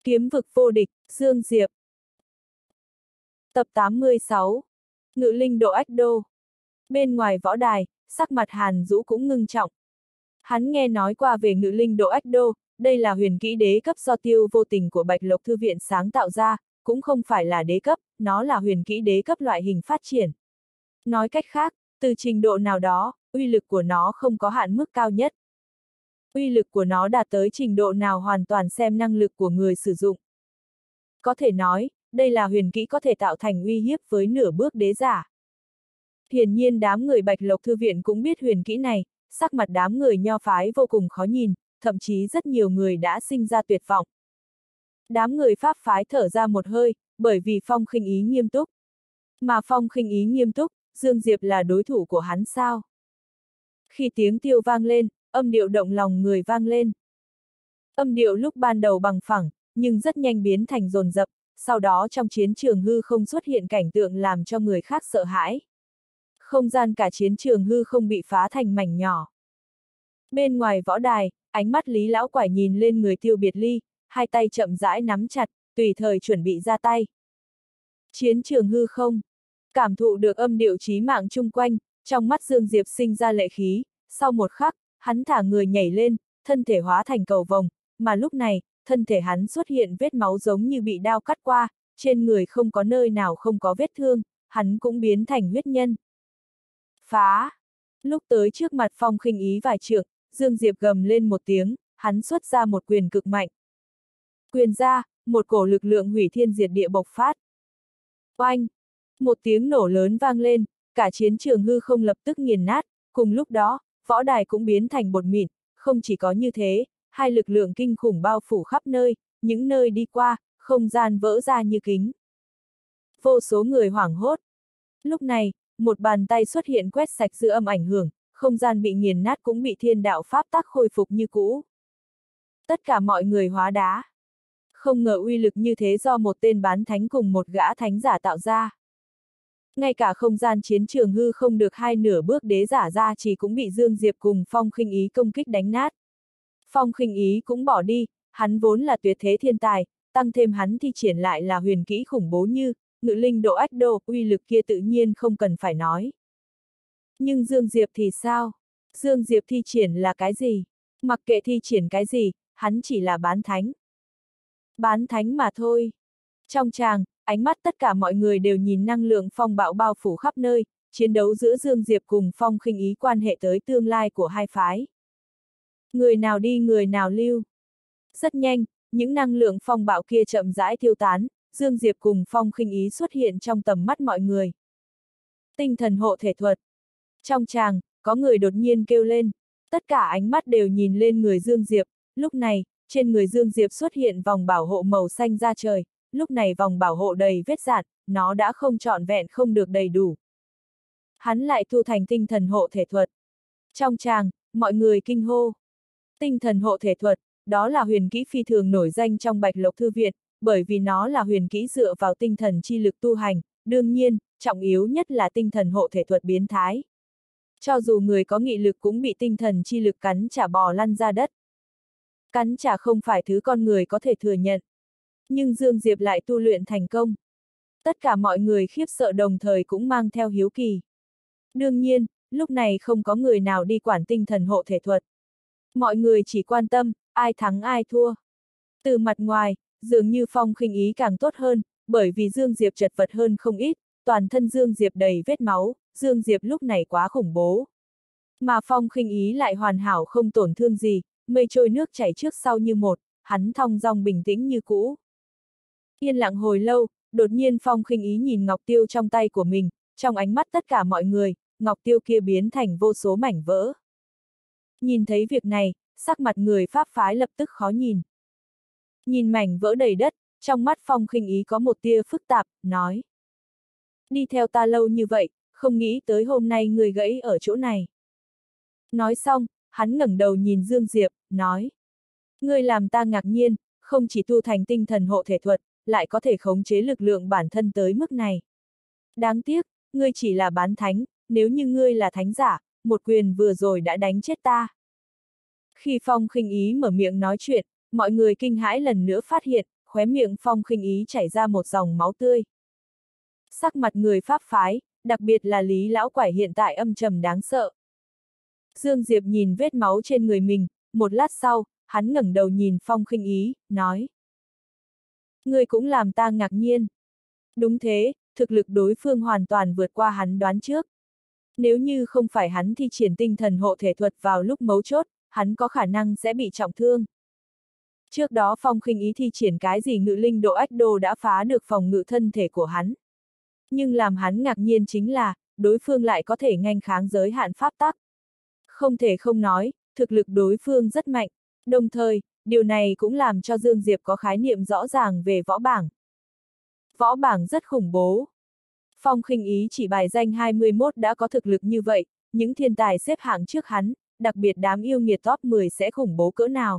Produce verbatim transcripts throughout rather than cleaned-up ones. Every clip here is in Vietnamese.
Kiếm vực vô địch, Dương Diệp. Tập tám mươi sáu. Ngự linh độ ách đô. Bên ngoài võ đài, sắc mặt Hàn Dũ cũng ngưng trọng. Hắn nghe nói qua về ngự linh độ ách đô, đây là huyền kỹ đế cấp do Tiêu Vô Tình của Bạch Lộc Thư viện sáng tạo ra, cũng không phải là đế cấp, nó là huyền kỹ đế cấp loại hình phát triển. Nói cách khác, từ trình độ nào đó, uy lực của nó không có hạn mức cao nhất. Uy lực của nó đạt tới trình độ nào hoàn toàn xem năng lực của người sử dụng. Có thể nói, đây là huyền kỹ có thể tạo thành uy hiếp với nửa bước đế giả. Hiển nhiên đám người Bạch Lộc Thư viện cũng biết huyền kỹ này, sắc mặt đám người Nho phái vô cùng khó nhìn, thậm chí rất nhiều người đã sinh ra tuyệt vọng. Đám người Pháp phái thở ra một hơi, bởi vì Phong Khinh Ý nghiêm túc. Mà Phong Khinh Ý nghiêm túc, Dương Diệp là đối thủ của hắn sao? Khi tiếng tiêu vang lên, âm điệu động lòng người vang lên. Âm điệu lúc ban đầu bằng phẳng, nhưng rất nhanh biến thành dồn dập, sau đó trong chiến trường hư không xuất hiện cảnh tượng làm cho người khác sợ hãi. Không gian cả chiến trường hư không bị phá thành mảnh nhỏ. Bên ngoài võ đài, ánh mắt Lý Lão Quải nhìn lên người Tiêu Biệt Ly, hai tay chậm rãi nắm chặt, tùy thời chuẩn bị ra tay. Chiến trường hư không. Cảm thụ được âm điệu chí mạng chung quanh, trong mắt Dương Diệp sinh ra lệ khí, sau một khắc, hắn thả người nhảy lên, thân thể hóa thành cầu vồng, mà lúc này, thân thể hắn xuất hiện vết máu giống như bị đao cắt qua, trên người không có nơi nào không có vết thương, hắn cũng biến thành huyết nhân. Phá! Lúc tới trước mặt Phong Khinh Ý vài trượng, Dương Diệp gầm lên một tiếng, hắn xuất ra một quyền cực mạnh. Quyền ra, một cổ lực lượng hủy thiên diệt địa bộc phát. Oanh! Một tiếng nổ lớn vang lên, cả chiến trường hư không lập tức nghiền nát, cùng lúc đó, võ đài cũng biến thành bột mịn, không chỉ có như thế, hai lực lượng kinh khủng bao phủ khắp nơi, những nơi đi qua, không gian vỡ ra như kính. Vô số người hoảng hốt. Lúc này, một bàn tay xuất hiện quét sạch dư âm ảnh hưởng, không gian bị nghiền nát cũng bị thiên đạo pháp tắc khôi phục như cũ. Tất cả mọi người hóa đá. Không ngờ uy lực như thế do một tên bán thánh cùng một gã thánh giả tạo ra. Ngay cả không gian chiến trường hư không được hai nửa bước đế giả ra chỉ cũng bị Dương Diệp cùng Phong Khinh Ý công kích đánh nát. Phong Khinh Ý cũng bỏ đi, hắn vốn là tuyệt thế thiên tài, tăng thêm hắn thi triển lại là huyền kỹ khủng bố như ngự linh độ ách đô, uy lực kia tự nhiên không cần phải nói. Nhưng Dương Diệp thì sao? Dương Diệp thi triển là cái gì? Mặc kệ thi triển cái gì, hắn chỉ là bán thánh. Bán thánh mà thôi. Trong tràng, ánh mắt tất cả mọi người đều nhìn năng lượng phong bạo bao phủ khắp nơi, chiến đấu giữa Dương Diệp cùng Phong Khinh Ý quan hệ tới tương lai của hai phái. Người nào đi người nào lưu. Rất nhanh, những năng lượng phong bạo kia chậm rãi tiêu tán, Dương Diệp cùng Phong Khinh Ý xuất hiện trong tầm mắt mọi người. Tinh thần hộ thể thuật. Trong tràng, có người đột nhiên kêu lên, tất cả ánh mắt đều nhìn lên người Dương Diệp, lúc này, trên người Dương Diệp xuất hiện vòng bảo hộ màu xanh da trời, lúc này vòng bảo hộ đầy vết rạn, nó đã không trọn vẹn không được đầy đủ. Hắn lại thu thành tinh thần hộ thể thuật. Trong tràng, mọi người kinh hô. Tinh thần hộ thể thuật, đó là huyền kỹ phi thường nổi danh trong Bạch Lộc Thư viện, bởi vì nó là huyền kỹ dựa vào tinh thần chi lực tu hành, đương nhiên, trọng yếu nhất là tinh thần hộ thể thuật biến thái. Cho dù người có nghị lực cũng bị tinh thần chi lực cắn trả bò lăn ra đất. Cắn trả không phải thứ con người có thể thừa nhận. Nhưng Dương Diệp lại tu luyện thành công. Tất cả mọi người khiếp sợ đồng thời cũng mang theo hiếu kỳ. Đương nhiên, lúc này không có người nào đi quản tinh thần hộ thể thuật. Mọi người chỉ quan tâm, ai thắng ai thua. Từ mặt ngoài, dường như Phong Khinh Ý càng tốt hơn, bởi vì Dương Diệp chật vật hơn không ít, toàn thân Dương Diệp đầy vết máu, Dương Diệp lúc này quá khủng bố. Mà Phong Khinh Ý lại hoàn hảo không tổn thương gì, mây trôi nước chảy trước sau như một, hắn thong dong bình tĩnh như cũ. Yên lặng hồi lâu, đột nhiên Phong Khinh Ý nhìn ngọc tiêu trong tay của mình, trong ánh mắt tất cả mọi người, ngọc tiêu kia biến thành vô số mảnh vỡ. Nhìn thấy việc này, sắc mặt người Pháp phái lập tức khó nhìn. Nhìn mảnh vỡ đầy đất, trong mắt Phong Khinh Ý có một tia phức tạp, nói. Đi theo ta lâu như vậy, không nghĩ tới hôm nay người gãy ở chỗ này. Nói xong, hắn ngẩng đầu nhìn Dương Diệp, nói. Ngươi làm ta ngạc nhiên, không chỉ tu thành tinh thần hộ thể thuật, lại có thể khống chế lực lượng bản thân tới mức này. Đáng tiếc, ngươi chỉ là bán thánh, nếu như ngươi là thánh giả, một quyền vừa rồi đã đánh chết ta. Khi Phong Khinh Ý mở miệng nói chuyện, mọi người kinh hãi lần nữa phát hiện, khóe miệng Phong Khinh Ý chảy ra một dòng máu tươi. Sắc mặt người Pháp phái, đặc biệt là Lý Lão Quải hiện tại âm trầm đáng sợ. Dương Diệp nhìn vết máu trên người mình, một lát sau, hắn ngẩng đầu nhìn Phong Khinh Ý, nói. Ngươi cũng làm ta ngạc nhiên. Đúng thế, thực lực đối phương hoàn toàn vượt qua hắn đoán trước. Nếu như không phải hắn thi triển tinh thần hộ thể thuật vào lúc mấu chốt, hắn có khả năng sẽ bị trọng thương. Trước đó Phong Khinh Ý thi triển cái gì ngự linh độ ách đô đã phá được phòng ngự thân thể của hắn. Nhưng làm hắn ngạc nhiên chính là, đối phương lại có thể nghênh kháng giới hạn pháp tắc. Không thể không nói, thực lực đối phương rất mạnh, đồng thời, điều này cũng làm cho Dương Diệp có khái niệm rõ ràng về võ bảng. Võ bảng rất khủng bố. Phong Khinh Ý chỉ bài danh hai mươi mốt đã có thực lực như vậy, những thiên tài xếp hạng trước hắn, đặc biệt đám yêu nghiệt top mười sẽ khủng bố cỡ nào.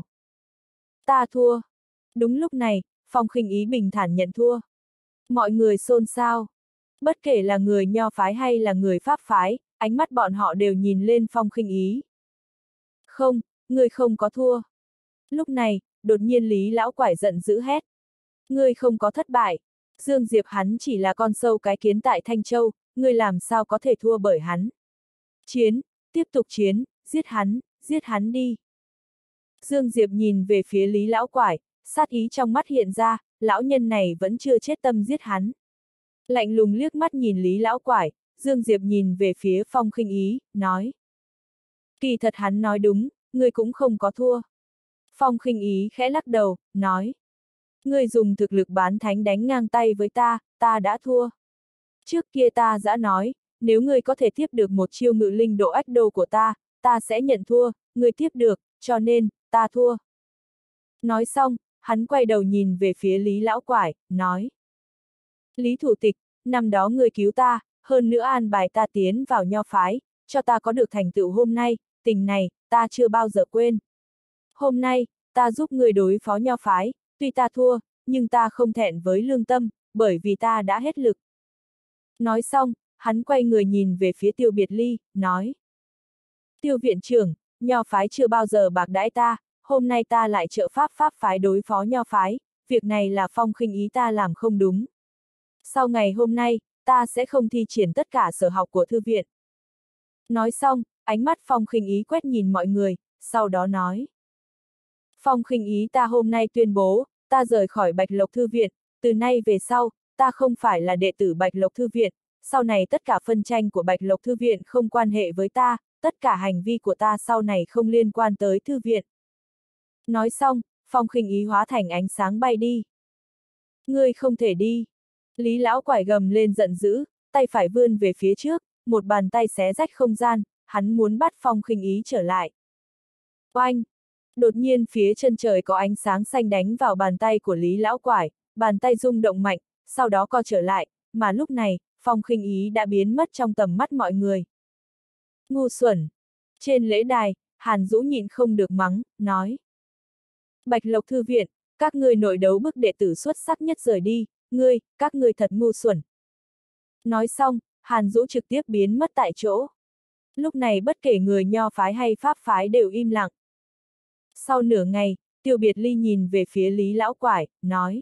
Ta thua. Đúng lúc này, Phong Khinh Ý bình thản nhận thua. Mọi người xôn xao. Bất kể là người Nho phái hay là người Pháp phái, ánh mắt bọn họ đều nhìn lên Phong Khinh Ý. Không, ngươi không có thua. Lúc này, đột nhiên Lý Lão Quải giận dữ hét. Ngươi không có thất bại. Dương Diệp hắn chỉ là con sâu cái kiến tại Thanh Châu, ngươi làm sao có thể thua bởi hắn. Chiến, tiếp tục chiến, giết hắn, giết hắn đi. Dương Diệp nhìn về phía Lý Lão Quải, sát ý trong mắt hiện ra, lão nhân này vẫn chưa chết tâm giết hắn. Lạnh lùng liếc mắt nhìn Lý Lão Quải, Dương Diệp nhìn về phía Phong Khinh Ý, nói. Kỳ thật hắn nói đúng, ngươi cũng không có thua. Phong Khinh Ý khẽ lắc đầu, nói. Ngươi dùng thực lực bán thánh đánh ngang tay với ta, ta đã thua. Trước kia ta đã nói, nếu ngươi có thể tiếp được một chiêu ngự linh độ ách đô của ta, ta sẽ nhận thua, ngươi tiếp được, cho nên, ta thua. Nói xong, hắn quay đầu nhìn về phía Lý Lão Quải, nói. Lý thủ tịch, năm đó ngươi cứu ta, hơn nữa an bài ta tiến vào Nho phái, cho ta có được thành tựu hôm nay, tình này, ta chưa bao giờ quên. Hôm nay, ta giúp ngươi đối phó Nho phái, tuy ta thua, nhưng ta không thẹn với lương tâm, bởi vì ta đã hết lực. Nói xong, hắn quay người nhìn về phía Tiêu Biệt Ly, nói. Tiêu viện trưởng, Nho phái chưa bao giờ bạc đãi ta, hôm nay ta lại trợ pháp pháp phái đối phó Nho phái, việc này là Phong Khinh Ý ta làm không đúng. Sau ngày hôm nay, ta sẽ không thi triển tất cả sở học của thư viện. Nói xong, ánh mắt Phong Khinh Ý quét nhìn mọi người, sau đó nói. Phong Khinh Ý ta hôm nay tuyên bố, ta rời khỏi Bạch Lộc Thư viện, từ nay về sau, ta không phải là đệ tử Bạch Lộc Thư viện, sau này tất cả phân tranh của Bạch Lộc Thư viện không quan hệ với ta, tất cả hành vi của ta sau này không liên quan tới thư viện. Nói xong, Phong Khinh Ý hóa thành ánh sáng bay đi. Ngươi không thể đi. Lý Lão Quải gầm lên giận dữ, tay phải vươn về phía trước, một bàn tay xé rách không gian, hắn muốn bắt Phong Khinh Ý trở lại. Oanh! Đột nhiên phía chân trời có ánh sáng xanh đánh vào bàn tay của Lý Lão Quải, bàn tay rung động mạnh, sau đó co trở lại, mà lúc này, Phong Khinh Ý đã biến mất trong tầm mắt mọi người. Ngu xuẩn! Trên lễ đài, Hàn Dũ nhịn không được mắng, nói. Bạch Lộc Thư viện, các ngươi nội đấu bức đệ tử xuất sắc nhất rời đi, ngươi, các ngươi thật ngu xuẩn. Nói xong, Hàn Dũ trực tiếp biến mất tại chỗ. Lúc này bất kể người Nho phái hay Pháp phái đều im lặng. Sau nửa ngày, Tiêu Biệt Ly nhìn về phía Lý Lão Quải, nói.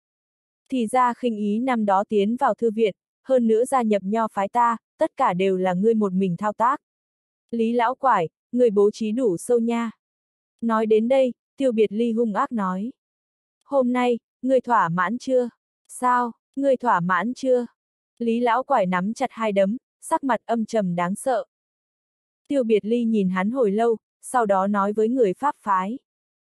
Thì ra Khinh Ý năm đó tiến vào thư viện, hơn nữa gia nhập Nho phái ta, tất cả đều là ngươi một mình thao tác. Lý Lão Quải, người bố trí đủ sâu nha. Nói đến đây, Tiêu Biệt Ly hung ác nói. Hôm nay, ngươi thỏa mãn chưa? Sao, ngươi thỏa mãn chưa? Lý Lão Quải nắm chặt hai đấm, sắc mặt âm trầm đáng sợ. Tiêu Biệt Ly nhìn hắn hồi lâu, sau đó nói với người Pháp phái.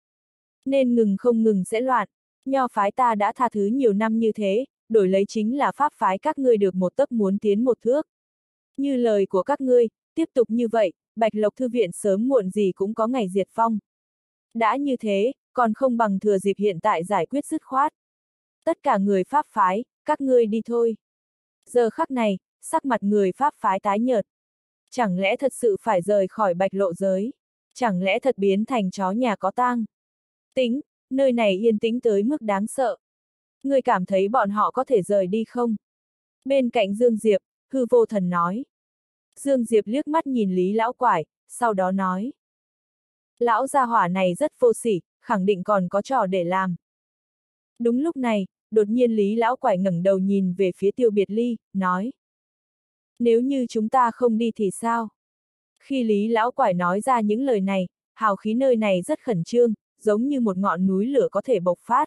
Nên ngừng không ngừng sẽ loạn, Nho phái ta đã tha thứ nhiều năm như thế, đổi lấy chính là Pháp phái các ngươi được một tấc muốn tiến một thước. Như lời của các ngươi, tiếp tục như vậy, Bạch Lộc Thư viện sớm muộn gì cũng có ngày diệt vong. Đã như thế, còn không bằng thừa dịp hiện tại giải quyết dứt khoát. Tất cả người Pháp phái, các ngươi đi thôi. Giờ khắc này, sắc mặt người Pháp phái tái nhợt. Chẳng lẽ thật sự phải rời khỏi Bạch Lộ giới? Chẳng lẽ thật biến thành chó nhà có tang? Tính, nơi này yên tĩnh tới mức đáng sợ. Ngươi cảm thấy bọn họ có thể rời đi không? Bên cạnh Dương Diệp, hư vô thần nói. Dương Diệp liếc mắt nhìn Lý Lão Quải, sau đó nói. Lão gia hỏa này rất vô sỉ, khẳng định còn có trò để làm. Đúng lúc này, đột nhiên Lý Lão Quải ngẩng đầu nhìn về phía Tiêu Biệt Ly, nói. Nếu như chúng ta không đi thì sao? Khi Lý Lão Quải nói ra những lời này, hào khí nơi này rất khẩn trương, giống như một ngọn núi lửa có thể bộc phát.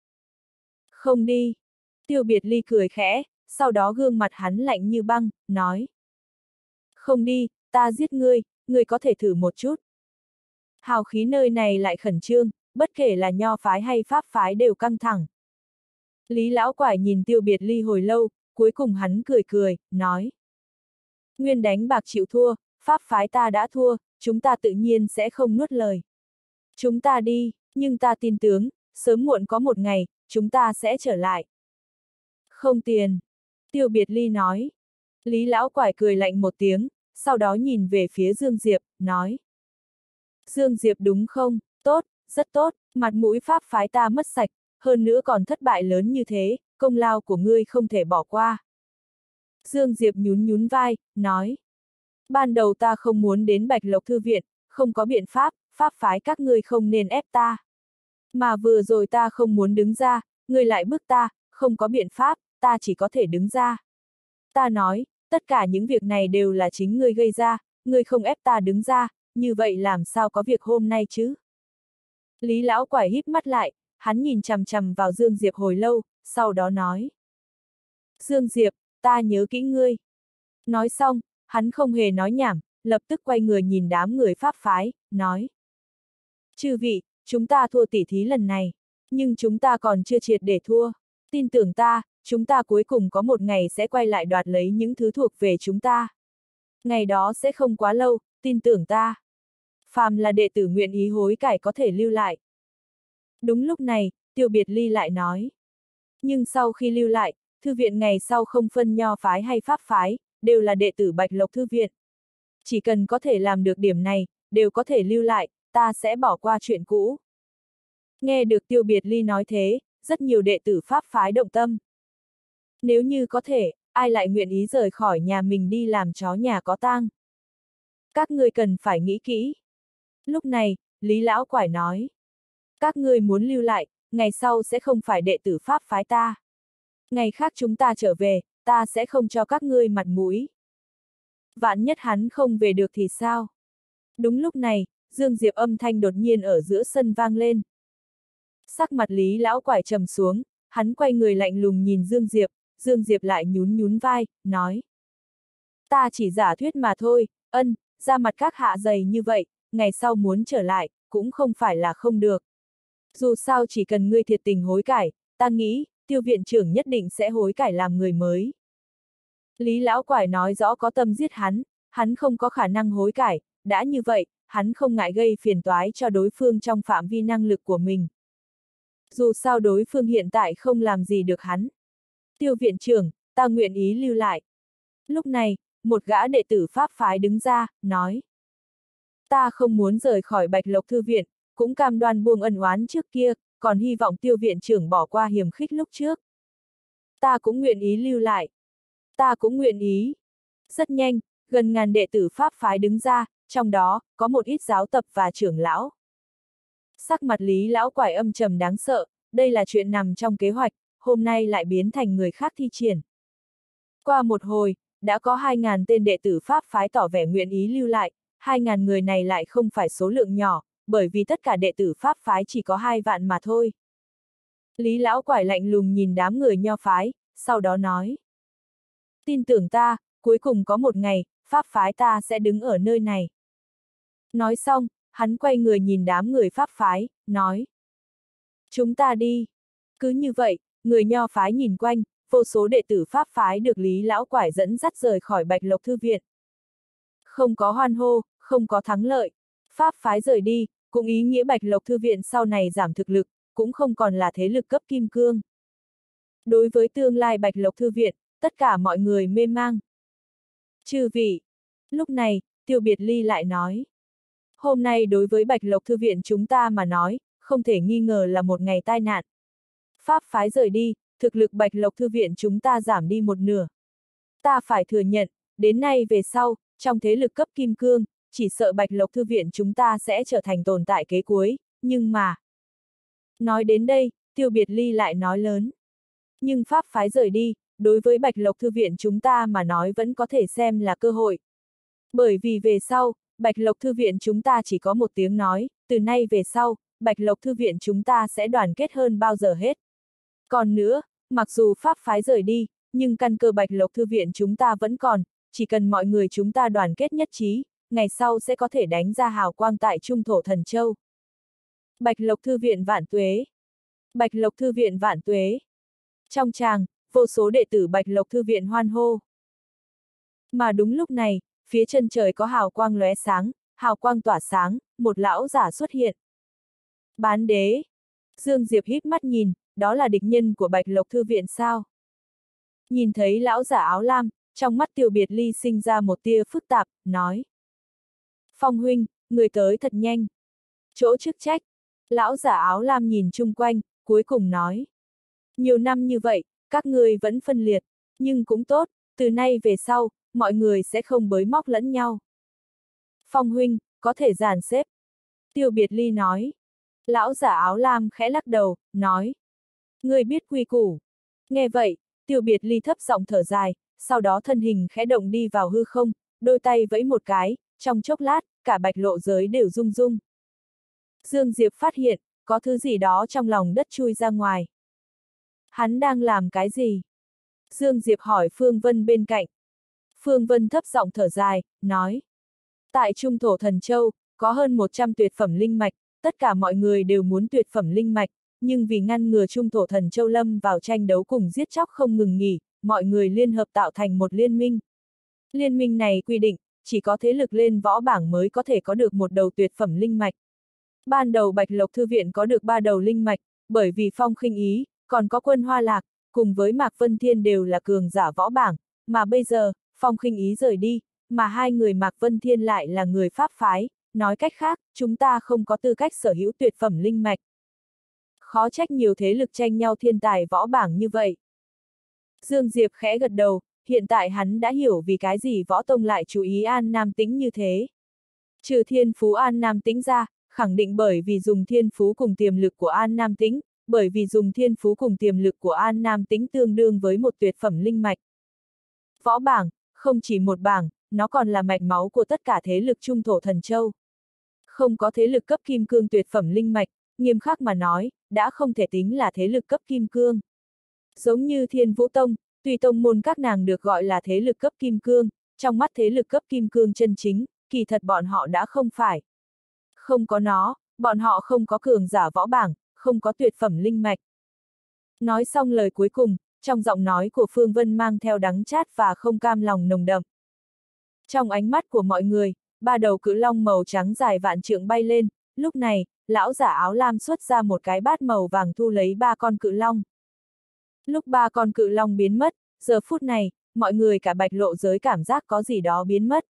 Không đi. Tiêu Biệt Ly cười khẽ, sau đó gương mặt hắn lạnh như băng, nói. Không đi, ta giết ngươi, ngươi có thể thử một chút. Hào khí nơi này lại khẩn trương, bất kể là nho phái hay pháp phái đều căng thẳng. Lý Lão Quải nhìn Tiêu Biệt Ly hồi lâu, cuối cùng hắn cười cười, nói. Nguyên đánh bạc chịu thua, pháp phái ta đã thua, chúng ta tự nhiên sẽ không nuốt lời. Chúng ta đi, nhưng ta tin tướng, sớm muộn có một ngày, chúng ta sẽ trở lại. Không tiền. Tiêu Biệt Ly nói. Lý Lão Quải cười lạnh một tiếng, sau đó nhìn về phía Dương Diệp, nói. Dương Diệp đúng không? Tốt, rất tốt, mặt mũi pháp phái ta mất sạch, hơn nữa còn thất bại lớn như thế, công lao của ngươi không thể bỏ qua. Dương Diệp nhún nhún vai, nói. Ban đầu ta không muốn đến Bạch Lộc Thư viện, không có biện pháp, pháp phái các ngươi không nên ép ta. Mà vừa rồi ta không muốn đứng ra, ngươi lại bức ta, không có biện pháp, ta chỉ có thể đứng ra. Ta nói, tất cả những việc này đều là chính ngươi gây ra, ngươi không ép ta đứng ra, như vậy làm sao có việc hôm nay chứ? Lý Lão Quải híp mắt lại, hắn nhìn chằm chằm vào Dương Diệp hồi lâu, sau đó nói. Dương Diệp, ta nhớ kỹ ngươi. Nói xong, hắn không hề nói nhảm, lập tức quay người nhìn đám người pháp phái, nói. Chư vị, chúng ta thua tỉ thí lần này, nhưng chúng ta còn chưa triệt để thua. Tin tưởng ta, chúng ta cuối cùng có một ngày sẽ quay lại đoạt lấy những thứ thuộc về chúng ta. Ngày đó sẽ không quá lâu, tin tưởng ta. Phàm là đệ tử nguyện ý hối cải có thể lưu lại. Đúng lúc này, Tiêu Biệt Ly lại nói. Nhưng sau khi lưu lại, thư viện ngày sau không phân nho phái hay pháp phái, đều là đệ tử Bạch Lộc Thư viện. Chỉ cần có thể làm được điểm này, đều có thể lưu lại, ta sẽ bỏ qua chuyện cũ. Nghe được Tiêu Biệt Ly nói thế, rất nhiều đệ tử pháp phái động tâm. Nếu như có thể, ai lại nguyện ý rời khỏi nhà mình đi làm chó nhà có tang? Các ngươi cần phải nghĩ kỹ. Lúc này, Lý Lão Quải nói. Các ngươi muốn lưu lại, ngày sau sẽ không phải đệ tử pháp phái ta. Ngày khác chúng ta trở về, ta sẽ không cho các ngươi mặt mũi. Vạn nhất hắn không về được thì sao? Đúng lúc này, Dương Diệp âm thanh đột nhiên ở giữa sân vang lên. Sắc mặt Lý Lão Quải trầm xuống, hắn quay người lạnh lùng nhìn Dương Diệp, Dương Diệp lại nhún nhún vai, nói. Ta chỉ giả thuyết mà thôi, ân, ra mặt các hạ dày như vậy, ngày sau muốn trở lại, cũng không phải là không được. Dù sao chỉ cần ngươi thiệt tình hối cải, ta nghĩ, Tiêu viện trưởng nhất định sẽ hối cải làm người mới. Lý Lão Quải nói rõ có tâm giết hắn, hắn không có khả năng hối cải, đã như vậy, hắn không ngại gây phiền toái cho đối phương trong phạm vi năng lực của mình. Dù sao đối phương hiện tại không làm gì được hắn. Tiêu viện trưởng, ta nguyện ý lưu lại. Lúc này, một gã đệ tử pháp phái đứng ra, nói. Ta không muốn rời khỏi Bạch Lộc Thư viện, cũng cam đoan buông ân oán trước kia, còn hy vọng Tiêu viện trưởng bỏ qua hiềm khích lúc trước. Ta cũng nguyện ý lưu lại. Ta cũng nguyện ý. Rất nhanh, gần ngàn đệ tử pháp phái đứng ra, trong đó, có một ít giáo tập và trưởng lão. Sắc mặt Lý Lão Quải âm trầm đáng sợ, đây là chuyện nằm trong kế hoạch, hôm nay lại biến thành người khác thi triển. Qua một hồi, đã có hai ngàn tên đệ tử pháp phái tỏ vẻ nguyện ý lưu lại, hai ngàn người này lại không phải số lượng nhỏ, bởi vì tất cả đệ tử pháp phái chỉ có hai vạn mà thôi. Lý Lão Quải lạnh lùng nhìn đám người nho phái, sau đó nói. Tin tưởng ta, cuối cùng có một ngày, pháp phái ta sẽ đứng ở nơi này. Nói xong, hắn quay người nhìn đám người pháp phái, nói. Chúng ta đi. Cứ như vậy, người nho phái nhìn quanh, vô số đệ tử pháp phái được Lý Lão Quải dẫn dắt rời khỏi Bạch Lộc Thư viện. Không có hoan hô, không có thắng lợi. Pháp phái rời đi, cũng ý nghĩa Bạch Lộc Thư viện sau này giảm thực lực, cũng không còn là thế lực cấp kim cương. Đối với tương lai Bạch Lộc Thư viện, tất cả mọi người mê mang. Chư vị. Lúc này, Tiêu Biệt Ly lại nói. Hôm nay đối với Bạch Lộc Thư viện chúng ta mà nói, không thể nghi ngờ là một ngày tai nạn. Pháp phái rời đi, thực lực Bạch Lộc Thư viện chúng ta giảm đi một nửa. Ta phải thừa nhận, đến nay về sau, trong thế lực cấp kim cương, chỉ sợ Bạch Lộc Thư viện chúng ta sẽ trở thành tồn tại kế cuối, nhưng mà... Nói đến đây, Tiêu Biệt Ly lại nói lớn. Nhưng pháp phái rời đi, đối với Bạch Lộc Thư viện chúng ta mà nói vẫn có thể xem là cơ hội. Bởi vì về sau, Bạch Lộc Thư viện chúng ta chỉ có một tiếng nói, từ nay về sau, Bạch Lộc Thư viện chúng ta sẽ đoàn kết hơn bao giờ hết. Còn nữa, mặc dù pháp phái rời đi, nhưng căn cơ Bạch Lộc Thư viện chúng ta vẫn còn, chỉ cần mọi người chúng ta đoàn kết nhất trí, ngày sau sẽ có thể đánh ra hào quang tại Trung Thổ Thần Châu. Bạch Lộc Thư viện vạn tuế! Bạch Lộc Thư viện vạn tuế! Trong tràng, vô số đệ tử Bạch Lộc Thư viện hoan hô. Mà đúng lúc này, phía chân trời có hào quang lóe sáng, hào quang tỏa sáng, một lão giả xuất hiện. Bán đế! Dương Diệp híp mắt nhìn, đó là địch nhân của Bạch Lộc Thư viện sao? Nhìn thấy lão giả áo lam, trong mắt Tiêu Biệt Ly sinh ra một tia phức tạp, nói. Phong huynh, người tới thật nhanh. Chỗ chức trách. Lão giả áo lam nhìn chung quanh, cuối cùng nói. Nhiều năm như vậy, các ngươi vẫn phân liệt, nhưng cũng tốt, từ nay về sau, mọi người sẽ không bới móc lẫn nhau. Phong huynh, có thể dàn xếp. Tiêu Biệt Ly nói. Lão giả áo lam khẽ lắc đầu, nói. Ngươi biết quy củ. Nghe vậy, Tiêu Biệt Ly thấp giọng thở dài, sau đó thân hình khẽ động đi vào hư không, đôi tay vẫy một cái, trong chốc lát, cả bạch lộ giới đều rung rung. Dương Diệp phát hiện, có thứ gì đó trong lòng đất chui ra ngoài. Hắn đang làm cái gì? Dương Diệp hỏi Phương Vân bên cạnh. Phương Vân thấp giọng thở dài, nói. Tại Trung Thổ Thần Châu, có hơn một trăm tuyệt phẩm linh mạch, tất cả mọi người đều muốn tuyệt phẩm linh mạch, nhưng vì ngăn ngừa Trung Thổ Thần Châu lâm vào tranh đấu cùng giết chóc không ngừng nghỉ, mọi người liên hợp tạo thành một liên minh. Liên minh này quy định, chỉ có thế lực lên võ bảng mới có thể có được một đầu tuyệt phẩm linh mạch. Ban đầu Bạch Lộc Thư viện có được ba đầu linh mạch, bởi vì Phong Khinh Ý, còn có Quân Hoa Lạc, cùng với Mạc Vân Thiên đều là cường giả võ bảng, mà bây giờ, Phong Khinh Ý rời đi, mà hai người Mạc Vân Thiên lại là người pháp phái, nói cách khác, chúng ta không có tư cách sở hữu tuyệt phẩm linh mạch. Khó trách nhiều thế lực tranh nhau thiên tài võ bảng như vậy. Dương Diệp khẽ gật đầu, hiện tại hắn đã hiểu vì cái gì võ tông lại chú ý An Nam Tĩnh như thế. Trừ thiên phú An Nam Tĩnh ra, khẳng định bởi vì dùng thiên phú cùng tiềm lực của An Nam Tĩnh, bởi vì dùng thiên phú cùng tiềm lực của An Nam Tĩnh tương đương với một tuyệt phẩm linh mạch. Võ bảng, không chỉ một bảng, nó còn là mạch máu của tất cả thế lực Trung Thổ Thần Châu. Không có thế lực cấp kim cương tuyệt phẩm linh mạch, nghiêm khắc mà nói, đã không thể tính là thế lực cấp kim cương. Giống như Thiên Vũ Tông, tuy tông môn các nàng được gọi là thế lực cấp kim cương, trong mắt thế lực cấp kim cương chân chính, kỳ thật bọn họ đã không phải. Không có nó, bọn họ không có cường giả võ bảng, không có tuyệt phẩm linh mạch. Nói xong lời cuối cùng, trong giọng nói của Phương Vân mang theo đắng chát và không cam lòng nồng đậm. Trong ánh mắt của mọi người, ba đầu cự long màu trắng dài vạn trượng bay lên, lúc này, lão giả áo lam xuất ra một cái bát màu vàng thu lấy ba con cự long. Lúc ba con cự long biến mất, giờ phút này, mọi người cả bạch lộ giới cảm giác có gì đó biến mất.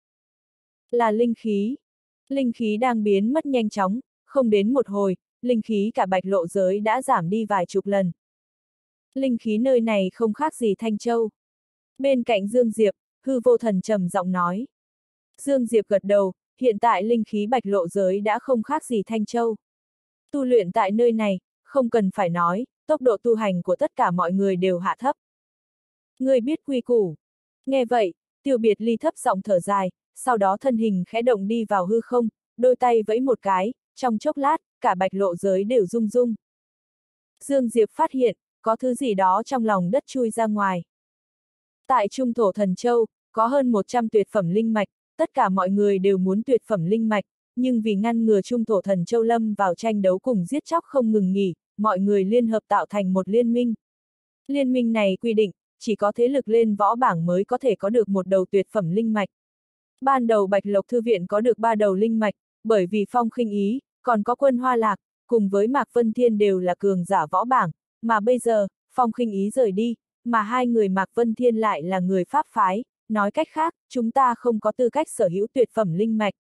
Là linh khí. Linh khí đang biến mất nhanh chóng, không đến một hồi, linh khí cả bạch lộ giới đã giảm đi vài chục lần. Linh khí nơi này không khác gì Thanh Châu. Bên cạnh Dương Diệp, hư vô thần trầm giọng nói. Dương Diệp gật đầu, hiện tại linh khí bạch lộ giới đã không khác gì Thanh Châu. Tu luyện tại nơi này, không cần phải nói, tốc độ tu hành của tất cả mọi người đều hạ thấp. Người biết quy củ. Nghe vậy, Tiêu Biệt Ly thấp giọng thở dài, sau đó thân hình khẽ động đi vào hư không, đôi tay vẫy một cái, trong chốc lát, cả bạch lộ giới đều rung rung. Dương Diệp phát hiện, có thứ gì đó trong lòng đất chui ra ngoài. Tại Trung Thổ Thần Châu, có hơn một trăm tuyệt phẩm linh mạch, tất cả mọi người đều muốn tuyệt phẩm linh mạch, nhưng vì ngăn ngừa Trung Thổ Thần Châu lâm vào tranh đấu cùng giết chóc không ngừng nghỉ, mọi người liên hợp tạo thành một liên minh. Liên minh này quy định, chỉ có thế lực lên võ bảng mới có thể có được một đầu tuyệt phẩm linh mạch. Ban đầu Bạch Lộc Thư viện có được ba đầu linh mạch, bởi vì Phong Khinh Ý, còn có Quân Hoa Lạc, cùng với Mạc Vân Thiên đều là cường giả võ bảng, mà bây giờ, Phong Khinh Ý rời đi, mà hai người Mạc Vân Thiên lại là người pháp phái, nói cách khác, chúng ta không có tư cách sở hữu tuyệt phẩm linh mạch.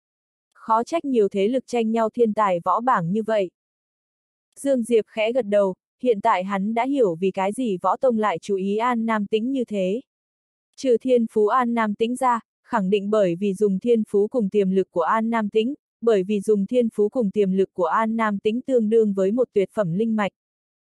Khó trách nhiều thế lực tranh nhau thiên tài võ bảng như vậy. Dương Diệp khẽ gật đầu, hiện tại hắn đã hiểu vì cái gì võ tông lại chú ý An Nam Tĩnh như thế. Trừ thiên phú An Nam Tĩnh ra, khẳng định bởi vì dùng thiên phú cùng tiềm lực của An Nam Tĩnh, bởi vì dùng thiên phú cùng tiềm lực của An Nam Tĩnh tương đương với một tuyệt phẩm linh mạch.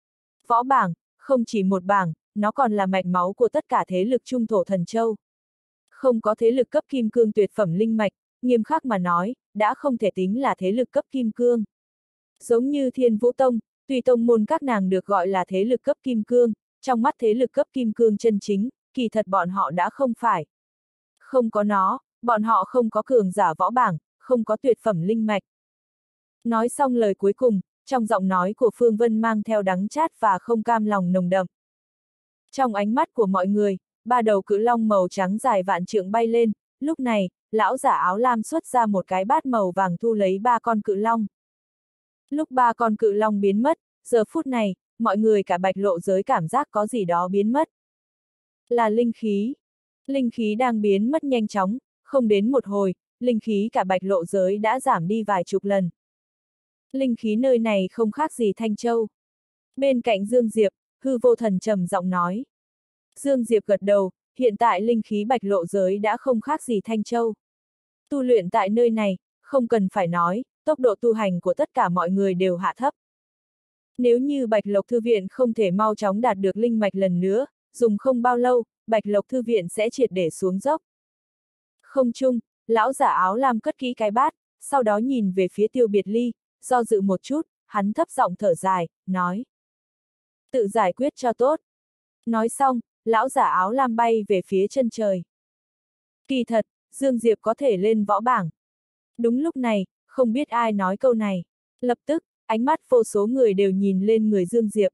Võ bảng, không chỉ một bảng, nó còn là mạch máu của tất cả thế lực trung thổ thần châu. Không có thế lực cấp kim cương tuyệt phẩm linh mạch, nghiêm khắc mà nói, đã không thể tính là thế lực cấp kim cương. Giống như Thiên Vũ Tông, tuy tông môn các nàng được gọi là thế lực cấp kim cương, trong mắt thế lực cấp kim cương chân chính, kỳ thật bọn họ đã không phải. Không có nó, bọn họ không có cường giả võ bảng, không có tuyệt phẩm linh mạch. Nói xong lời cuối cùng, trong giọng nói của Phương Vân mang theo đắng chát và không cam lòng nồng đậm. Trong ánh mắt của mọi người, ba đầu cự long màu trắng dài vạn trượng bay lên, lúc này, lão giả áo lam xuất ra một cái bát màu vàng thu lấy ba con cự long. Lúc ba con cự long biến mất, giờ phút này, mọi người cả bạch lộ giới cảm giác có gì đó biến mất. Là linh khí. Linh khí đang biến mất nhanh chóng, không đến một hồi, linh khí cả bạch lộ giới đã giảm đi vài chục lần. Linh khí nơi này không khác gì Thanh Châu. Bên cạnh Dương Diệp, hư vô thần trầm giọng nói. Dương Diệp gật đầu, hiện tại linh khí bạch lộ giới đã không khác gì Thanh Châu. Tu luyện tại nơi này, không cần phải nói, tốc độ tu hành của tất cả mọi người đều hạ thấp. Nếu như Bạch Lộc Thư Viện không thể mau chóng đạt được linh mạch lần nữa, dùng không bao lâu, Bạch Lộc Thư Viện sẽ triệt để xuống dốc. Không chung, lão giả áo lam cất kỹ cái bát, sau đó nhìn về phía Tiêu Biệt Ly, do dự một chút, hắn thấp giọng thở dài, nói. Tự giải quyết cho tốt. Nói xong, lão giả áo lam bay về phía chân trời. Kỳ thật, Dương Diệp có thể lên võ bảng. Đúng lúc này, không biết ai nói câu này. Lập tức, ánh mắt vô số người đều nhìn lên người Dương Diệp.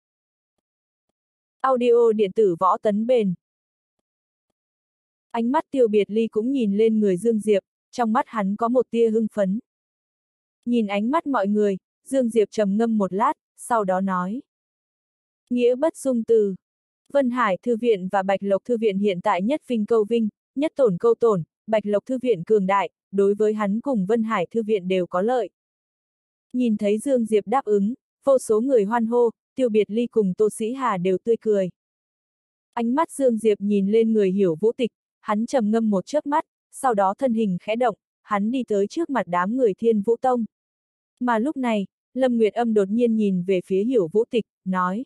Audio điện tử võ tấn bền. Ánh mắt Tiêu Biệt Ly cũng nhìn lên người Dương Diệp, trong mắt hắn có một tia hưng phấn. Nhìn ánh mắt mọi người, Dương Diệp trầm ngâm một lát, sau đó nói. Nghĩa bất dung từ. Vân Hải Thư Viện và Bạch Lộc Thư Viện hiện tại nhất vinh câu vinh, nhất tổn câu tổn, Bạch Lộc Thư Viện cường đại, đối với hắn cùng Vân Hải Thư Viện đều có lợi. Nhìn thấy Dương Diệp đáp ứng, vô số người hoan hô, Tiêu Biệt Ly cùng Tô Sĩ Hà đều tươi cười. Ánh mắt Dương Diệp nhìn lên người Hiểu Vũ Tịch, hắn trầm ngâm một chớp mắt, sau đó thân hình khẽ động, hắn đi tới trước mặt đám người Thiên Vũ Tông. Mà lúc này, Lâm Nguyệt Âm đột nhiên nhìn về phía Hiểu Vũ Tịch, nói.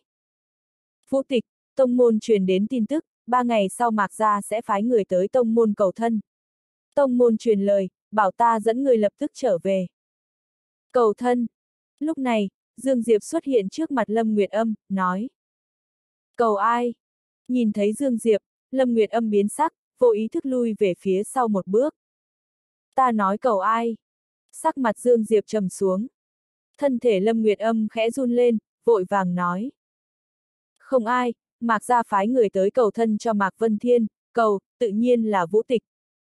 Vũ Tịch, tông môn truyền đến tin tức, ba ngày sau Mạc Gia sẽ phái người tới tông môn cầu thân. Tông môn truyền lời, bảo ta dẫn người lập tức trở về. Cầu thân. Lúc này, Dương Diệp xuất hiện trước mặt Lâm Nguyệt Âm, nói. Cầu ai? Nhìn thấy Dương Diệp, Lâm Nguyệt Âm biến sắc, vô ý thức lui về phía sau một bước. Ta nói cầu ai? Sắc mặt Dương Diệp trầm xuống. Thân thể Lâm Nguyệt Âm khẽ run lên, vội vàng nói. Không ai, Mạc Gia phái người tới cầu thân cho Mạc Vân Thiên, cầu, tự nhiên là Vũ Tịch.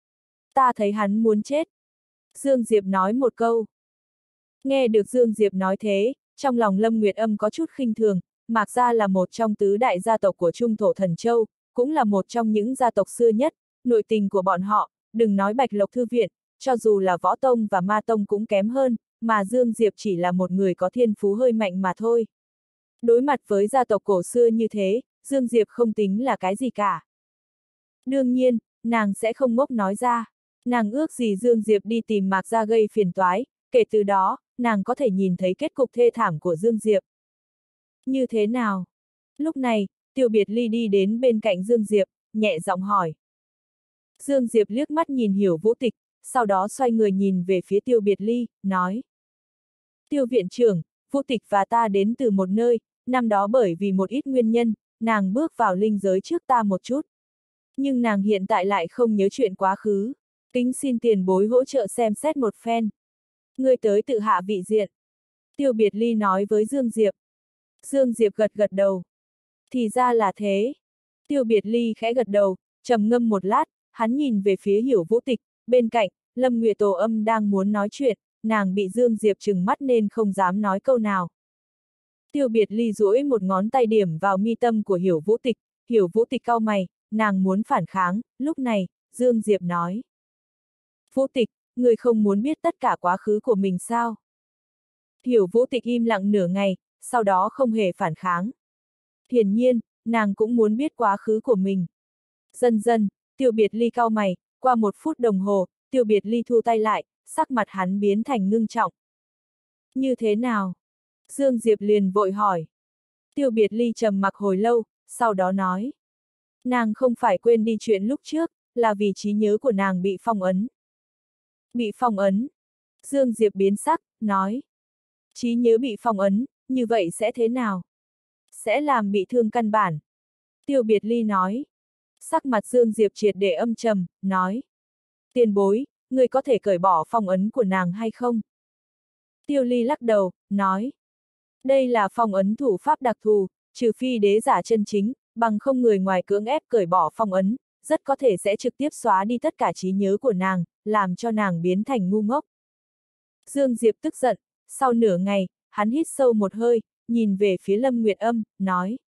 Ta thấy hắn muốn chết. Dương Diệp nói một câu. Nghe được Dương Diệp nói thế, trong lòng Lâm Nguyệt Âm có chút khinh thường, Mạc Gia là một trong tứ đại gia tộc của Trung Thổ Thần Châu, cũng là một trong những gia tộc xưa nhất, nội tình của bọn họ, đừng nói Bạch Lộc Thư Viện, cho dù là Võ Tông và Ma Tông cũng kém hơn, mà Dương Diệp chỉ là một người có thiên phú hơi mạnh mà thôi. Đối mặt với gia tộc cổ xưa như thế, Dương Diệp không tính là cái gì cả. Đương nhiên, nàng sẽ không ngốc nói ra. Nàng ước gì Dương Diệp đi tìm Mạc Gia gây phiền toái, kể từ đó, nàng có thể nhìn thấy kết cục thê thảm của Dương Diệp. Như thế nào? Lúc này, Tiêu Biệt Ly đi đến bên cạnh Dương Diệp, nhẹ giọng hỏi. Dương Diệp liếc mắt nhìn Hiểu Vũ Tịch, sau đó xoay người nhìn về phía Tiêu Biệt Ly, nói. Tiêu viện trưởng, Vũ Tịch và ta đến từ một nơi, năm đó bởi vì một ít nguyên nhân, nàng bước vào linh giới trước ta một chút. Nhưng nàng hiện tại lại không nhớ chuyện quá khứ. Kính xin tiền bối hỗ trợ xem xét một phen. Ngươi tới tự hạ vị diện. Tiêu Biệt Ly nói với Dương Diệp. Dương Diệp gật gật đầu. Thì ra là thế. Tiêu Biệt Ly khẽ gật đầu, trầm ngâm một lát, hắn nhìn về phía Hiểu Vũ Tịch, bên cạnh, Lâm Nguyệt Tổ Âm đang muốn nói chuyện, nàng bị Dương Diệp trừng mắt nên không dám nói câu nào. Tiêu Biệt Ly duỗi một ngón tay điểm vào mi tâm của Hiểu Vũ Tịch, Hiểu Vũ Tịch cau mày, nàng muốn phản kháng, lúc này, Dương Diệp nói. Vũ Tịch, người không muốn biết tất cả quá khứ của mình sao? Hiểu Vũ Tịch im lặng nửa ngày, sau đó không hề phản kháng. Hiển nhiên, nàng cũng muốn biết quá khứ của mình. Dần dần, Tiêu Biệt Ly cau mày, qua một phút đồng hồ, Tiêu Biệt Ly thu tay lại, sắc mặt hắn biến thành ngưng trọng. Như thế nào? Dương Diệp liền vội hỏi. Tiêu Biệt Ly trầm mặc hồi lâu, sau đó nói. Nàng không phải quên đi chuyện lúc trước, là vì trí nhớ của nàng bị phong ấn. Bị phong ấn. Dương Diệp biến sắc, nói. Trí nhớ bị phong ấn, như vậy sẽ thế nào? Sẽ làm bị thương căn bản. Tiêu Biệt Ly nói. Sắc mặt Dương Diệp triệt để âm trầm, nói. Tiền bối, người có thể cởi bỏ phong ấn của nàng hay không? Tiêu Ly lắc đầu, nói. Đây là phong ấn thủ pháp đặc thù, trừ phi đế giả chân chính, bằng không người ngoài cưỡng ép cởi bỏ phong ấn, rất có thể sẽ trực tiếp xóa đi tất cả trí nhớ của nàng, làm cho nàng biến thành ngu ngốc. Dương Diệp tức giận, sau nửa ngày, hắn hít sâu một hơi, nhìn về phía Lâm Nguyệt Âm, nói.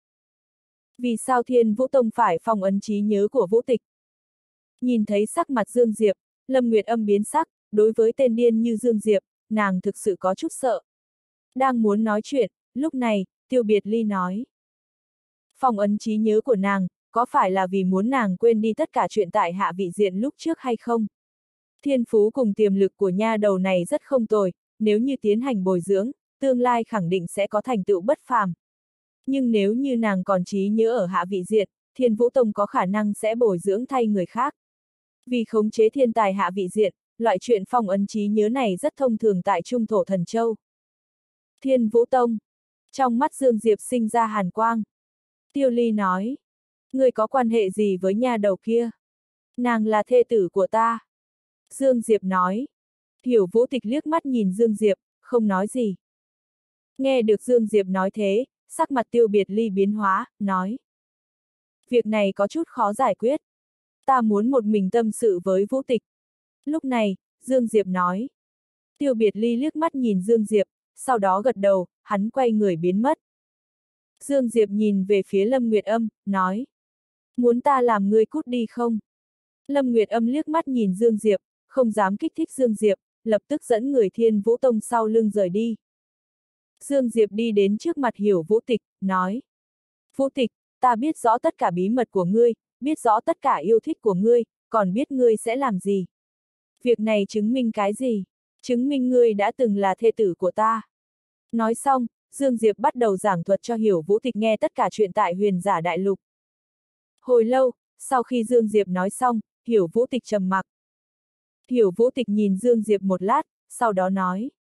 Vì sao Thiên Vũ Tông phải phong ấn trí nhớ của Vũ Tịch? Nhìn thấy sắc mặt Dương Diệp, Lâm Nguyệt Âm biến sắc, đối với tên điên như Dương Diệp, nàng thực sự có chút sợ. Đang muốn nói chuyện, lúc này, Tiêu Biệt Ly nói. Phong ấn trí nhớ của nàng, có phải là vì muốn nàng quên đi tất cả chuyện tại Hạ Vị Diện lúc trước hay không? Thiên phú cùng tiềm lực của nha đầu này rất không tồi, nếu như tiến hành bồi dưỡng, tương lai khẳng định sẽ có thành tựu bất phàm. Nhưng nếu như nàng còn trí nhớ ở Hạ Vị Diện, Thiên Vũ Tông có khả năng sẽ bồi dưỡng thay người khác. Vì khống chế thiên tài Hạ Vị Diện, loại chuyện phong ấn trí nhớ này rất thông thường tại Trung Thổ Thần Châu. Thiên Vũ Tông. Trong mắt Dương Diệp sinh ra hàn quang. Tiêu Ly nói. Người có quan hệ gì với nha đầu kia? Nàng là thê tử của ta. Dương Diệp nói. Hiểu Vũ Tịch liếc mắt nhìn Dương Diệp, không nói gì. Nghe được Dương Diệp nói thế, sắc mặt Tiêu Biệt Ly biến hóa, nói. Việc này có chút khó giải quyết. Ta muốn một mình tâm sự với Vũ Tịch. Lúc này, Dương Diệp nói. Tiêu Biệt Ly liếc mắt nhìn Dương Diệp, sau đó gật đầu, hắn quay người biến mất. Dương Diệp nhìn về phía Lâm Nguyệt Âm, nói. Muốn ta làm ngươi cút đi không? Lâm Nguyệt Âm liếc mắt nhìn Dương Diệp, không dám kích thích Dương Diệp, lập tức dẫn người Thiên Vũ Tông sau lưng rời đi. Dương Diệp đi đến trước mặt Hiểu Vũ Tịch, nói. Vũ Tịch, ta biết rõ tất cả bí mật của ngươi, biết rõ tất cả yêu thích của ngươi, còn biết ngươi sẽ làm gì. Việc này chứng minh cái gì? Chứng minh ngươi đã từng là thê tử của ta. Nói xong, Dương Diệp bắt đầu giảng thuật cho Hiểu Vũ Tịch nghe tất cả chuyện tại Huyền Giả Đại Lục. Hồi lâu, sau khi Dương Diệp nói xong, Hiểu Vũ Tịch trầm mặc. Hiểu Vũ Tịch nhìn Dương Diệp một lát, sau đó nói.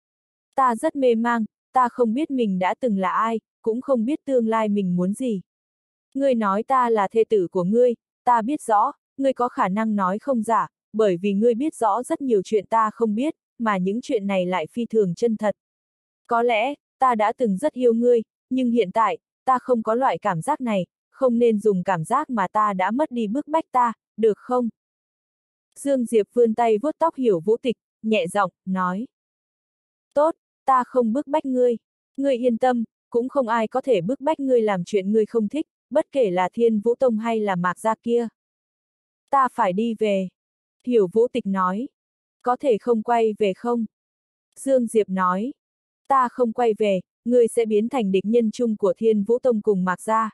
Ta rất mê mang, ta không biết mình đã từng là ai, cũng không biết tương lai mình muốn gì. Ngươi nói ta là thê tử của ngươi, ta biết rõ, ngươi có khả năng nói không giả, bởi vì ngươi biết rõ rất nhiều chuyện ta không biết, mà những chuyện này lại phi thường chân thật. Có lẽ, ta đã từng rất yêu ngươi, nhưng hiện tại, ta không có loại cảm giác này, không nên dùng cảm giác mà ta đã mất đi bức bách ta, được không? Dương Diệp vươn tay vuốt tóc Hiểu Vũ Tịch, nhẹ giọng, nói. Tốt, ta không bức bách ngươi. Ngươi yên tâm, cũng không ai có thể bức bách ngươi làm chuyện ngươi không thích, bất kể là Thiên Vũ Tông hay là Mạc Gia kia. Ta phải đi về. Hiểu Vũ Tịch nói. Có thể không quay về không? Dương Diệp nói. Ta không quay về, ngươi sẽ biến thành địch nhân chung của Thiên Vũ Tông cùng Mạc Gia.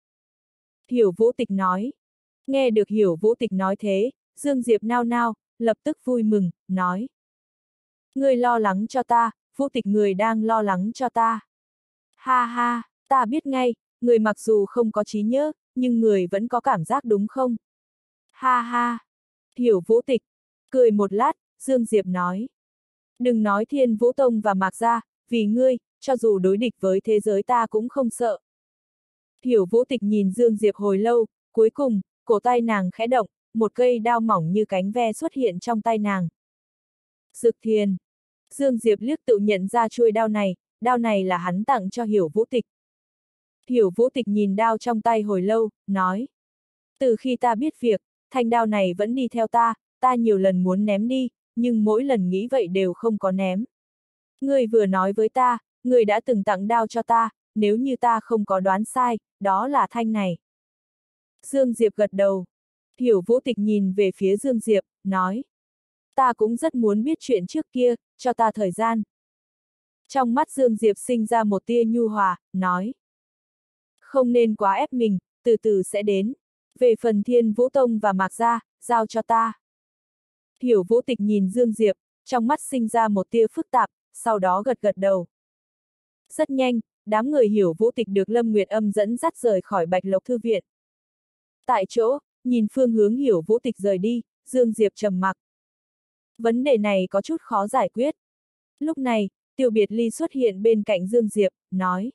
Hiểu Vũ Tịch nói. Nghe được Hiểu Vũ Tịch nói thế, Dương Diệp nao nao, lập tức vui mừng, nói. Ngươi lo lắng cho ta, Vũ Tịch người đang lo lắng cho ta. Ha ha, ta biết ngay, người mặc dù không có trí nhớ, nhưng người vẫn có cảm giác đúng không? Ha ha. Hiểu Vũ Tịch. Cười một lát, Dương Diệp nói. Đừng nói Thiên Vũ Tông và Mạc Gia, vì ngươi, cho dù đối địch với thế giới ta cũng không sợ. Hiểu Vũ Tịch nhìn Dương Diệp hồi lâu, cuối cùng, cổ tay nàng khẽ động, một cây đao mỏng như cánh ve xuất hiện trong tay nàng. Dực Thiền. Dương Diệp liếc tự nhận ra chuôi đao này, đao này là hắn tặng cho Hiểu Vũ Tịch. Hiểu Vũ Tịch nhìn đao trong tay hồi lâu, nói. Từ khi ta biết việc, thanh đao này vẫn đi theo ta, ta nhiều lần muốn ném đi, nhưng mỗi lần nghĩ vậy đều không có ném. Ngươi vừa nói với ta, ngươi đã từng tặng đao cho ta, nếu như ta không có đoán sai, đó là thanh này. Dương Diệp gật đầu. Hiểu Vũ Tịch nhìn về phía Dương Diệp, nói. Ta cũng rất muốn biết chuyện trước kia, cho ta thời gian. Trong mắt Dương Diệp sinh ra một tia nhu hòa, nói. Không nên quá ép mình, từ từ sẽ đến. Về phần Thiên Vũ Tông và Mạc Gia, giao cho ta. Hiểu Vũ Tịch nhìn Dương Diệp, trong mắt sinh ra một tia phức tạp, sau đó gật gật đầu. Rất nhanh, đám người Hiểu Vũ Tịch được Lâm Nguyệt Âm dẫn dắt rời khỏi Bạch Lộc Thư viện. Tại chỗ, nhìn phương hướng Hiểu Vũ Tịch rời đi, Dương Diệp trầm mặc. Vấn đề này có chút khó giải quyết. Lúc này, Tiêu Biệt Ly xuất hiện bên cạnh Dương Diệp, nói.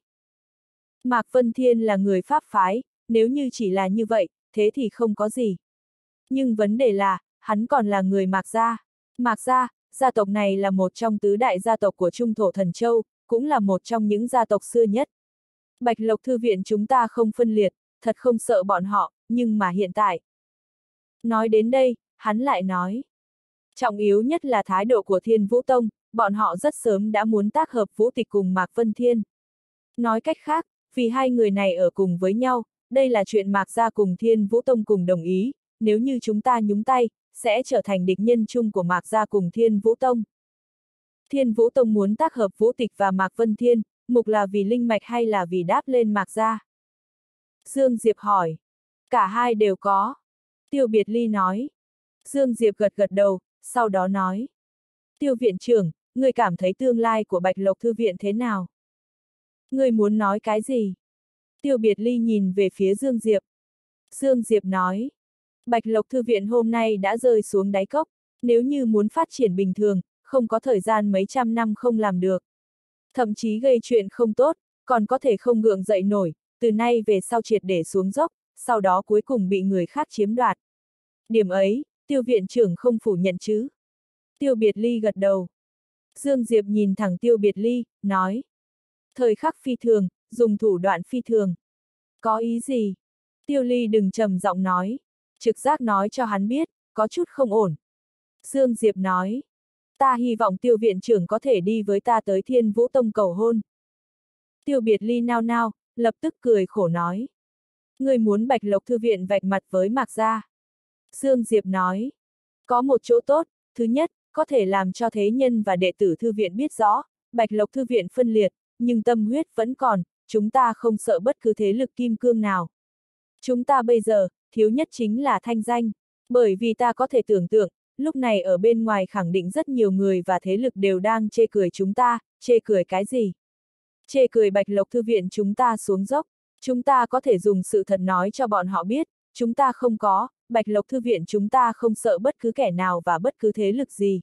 Mạc Vân Thiên là người Pháp phái, nếu như chỉ là như vậy, thế thì không có gì. Nhưng vấn đề là, hắn còn là người Mạc gia. Mạc gia, gia tộc này là một trong tứ đại gia tộc của Trung Thổ Thần Châu, cũng là một trong những gia tộc xưa nhất. Bạch Lộc Thư viện chúng ta không phân liệt, thật không sợ bọn họ, nhưng mà hiện tại. Nói đến đây, hắn lại nói. Trọng yếu nhất là thái độ của Thiên Vũ Tông, bọn họ rất sớm đã muốn tác hợp Vũ Tịch cùng Mạc Vân Thiên. Nói cách khác, vì hai người này ở cùng với nhau, đây là chuyện Mạc gia cùng Thiên Vũ Tông cùng đồng ý, nếu như chúng ta nhúng tay, sẽ trở thành địch nhân chung của Mạc gia cùng Thiên Vũ Tông. Thiên Vũ Tông muốn tác hợp Vũ Tịch và Mạc Vân Thiên, mục là vì linh mạch hay là vì đáp lên Mạc gia? Dương Diệp hỏi. Cả hai đều có. Tiêu Biệt Ly nói. Dương Diệp gật gật đầu, sau đó nói. Tiêu viện trưởng, người cảm thấy tương lai của Bạch Lộc Thư viện thế nào? Người muốn nói cái gì? Tiêu Biệt Ly nhìn về phía Dương Diệp. Dương Diệp nói. Bạch Lộc Thư viện hôm nay đã rơi xuống đáy cốc, nếu như muốn phát triển bình thường, không có thời gian mấy trăm năm không làm được. Thậm chí gây chuyện không tốt, còn có thể không gượng dậy nổi, từ nay về sau triệt để xuống dốc, sau đó cuối cùng bị người khác chiếm đoạt. Điểm ấy, Tiêu viện trưởng không phủ nhận chứ? Tiêu Biệt Ly gật đầu. Dương Diệp nhìn thẳng Tiêu Biệt Ly, nói. Thời khắc phi thường, dùng thủ đoạn phi thường. Có ý gì? Tiêu Ly đừng trầm giọng nói. Trực giác nói cho hắn biết, có chút không ổn. Dương Diệp nói. Ta hy vọng Tiêu viện trưởng có thể đi với ta tới Thiên Vũ Tông cầu hôn. Tiêu Biệt Ly nao nao, lập tức cười khổ nói. Người muốn Bạch Lộc Thư viện vạch mặt với Mạc gia. Dương Diệp nói. Có một chỗ tốt, thứ nhất, có thể làm cho thế nhân và đệ tử thư viện biết rõ, Bạch Lộc Thư viện phân liệt, nhưng tâm huyết vẫn còn, chúng ta không sợ bất cứ thế lực kim cương nào. Chúng ta bây giờ, thiếu nhất chính là thanh danh, bởi vì ta có thể tưởng tượng, lúc này ở bên ngoài khẳng định rất nhiều người và thế lực đều đang chê cười chúng ta, chê cười cái gì? Chê cười Bạch Lộc Thư viện chúng ta xuống dốc, chúng ta có thể dùng sự thật nói cho bọn họ biết, chúng ta không có, Bạch Lộc Thư viện chúng ta không sợ bất cứ kẻ nào và bất cứ thế lực gì.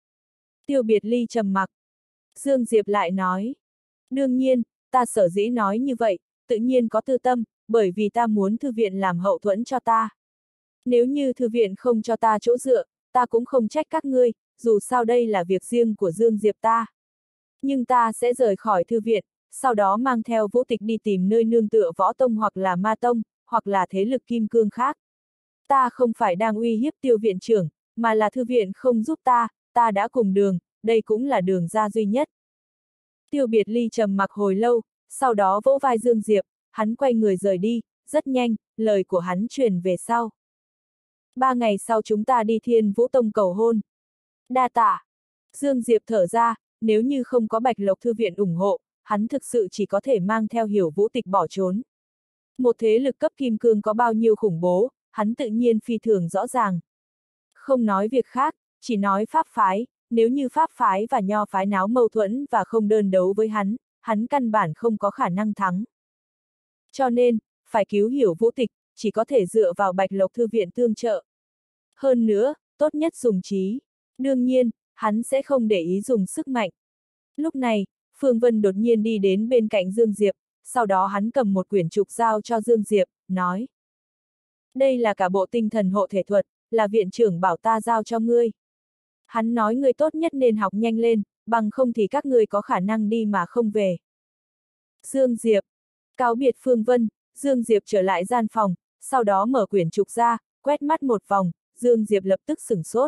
Tiêu Biệt Ly trầm mặc. Dương Diệp lại nói. Đương nhiên, ta sở dĩ nói như vậy, tự nhiên có tư tâm, bởi vì ta muốn thư viện làm hậu thuẫn cho ta. Nếu như thư viện không cho ta chỗ dựa, ta cũng không trách các ngươi, dù sao đây là việc riêng của Dương Diệp ta. Nhưng ta sẽ rời khỏi thư viện, sau đó mang theo Vũ Tịch đi tìm nơi nương tựa võ tông hoặc là ma tông, hoặc là thế lực kim cương khác. Ta không phải đang uy hiếp Tiêu viện trưởng, mà là thư viện không giúp ta, ta đã cùng đường, đây cũng là đường ra duy nhất. Tiêu Biệt Ly trầm mặc hồi lâu, sau đó vỗ vai Dương Diệp, hắn quay người rời đi, rất nhanh, lời của hắn truyền về sau. Ba ngày sau chúng ta đi Thiên Vũ Tông cầu hôn. Đa tạ. Dương Diệp thở ra, nếu như không có Bạch Lộc Thư viện ủng hộ, hắn thực sự chỉ có thể mang theo Hiểu Vũ Tịch bỏ trốn. Một thế lực cấp kim cương có bao nhiêu khủng bố, hắn tự nhiên phi thường rõ ràng. Không nói việc khác, chỉ nói Pháp phái, nếu như Pháp phái và Nho phái náo mâu thuẫn và không đơn đấu với hắn, hắn căn bản không có khả năng thắng. Cho nên, phải cứu Hiểu Vũ Tịch, chỉ có thể dựa vào Bạch Lộc Thư viện tương trợ. Hơn nữa, tốt nhất dùng trí. Đương nhiên, hắn sẽ không để ý dùng sức mạnh. Lúc này, Phương Vân đột nhiên đi đến bên cạnh Dương Diệp, sau đó hắn cầm một quyển trục giao cho Dương Diệp, nói. Đây là cả bộ tinh thần hộ thể thuật, là viện trưởng bảo ta giao cho ngươi. Hắn nói ngươi tốt nhất nên học nhanh lên, bằng không thì các ngươi có khả năng đi mà không về. Dương Diệp. Cáo biệt Phương Vân, Dương Diệp trở lại gian phòng, sau đó mở quyển trục ra, quét mắt một vòng, Dương Diệp lập tức sửng sốt.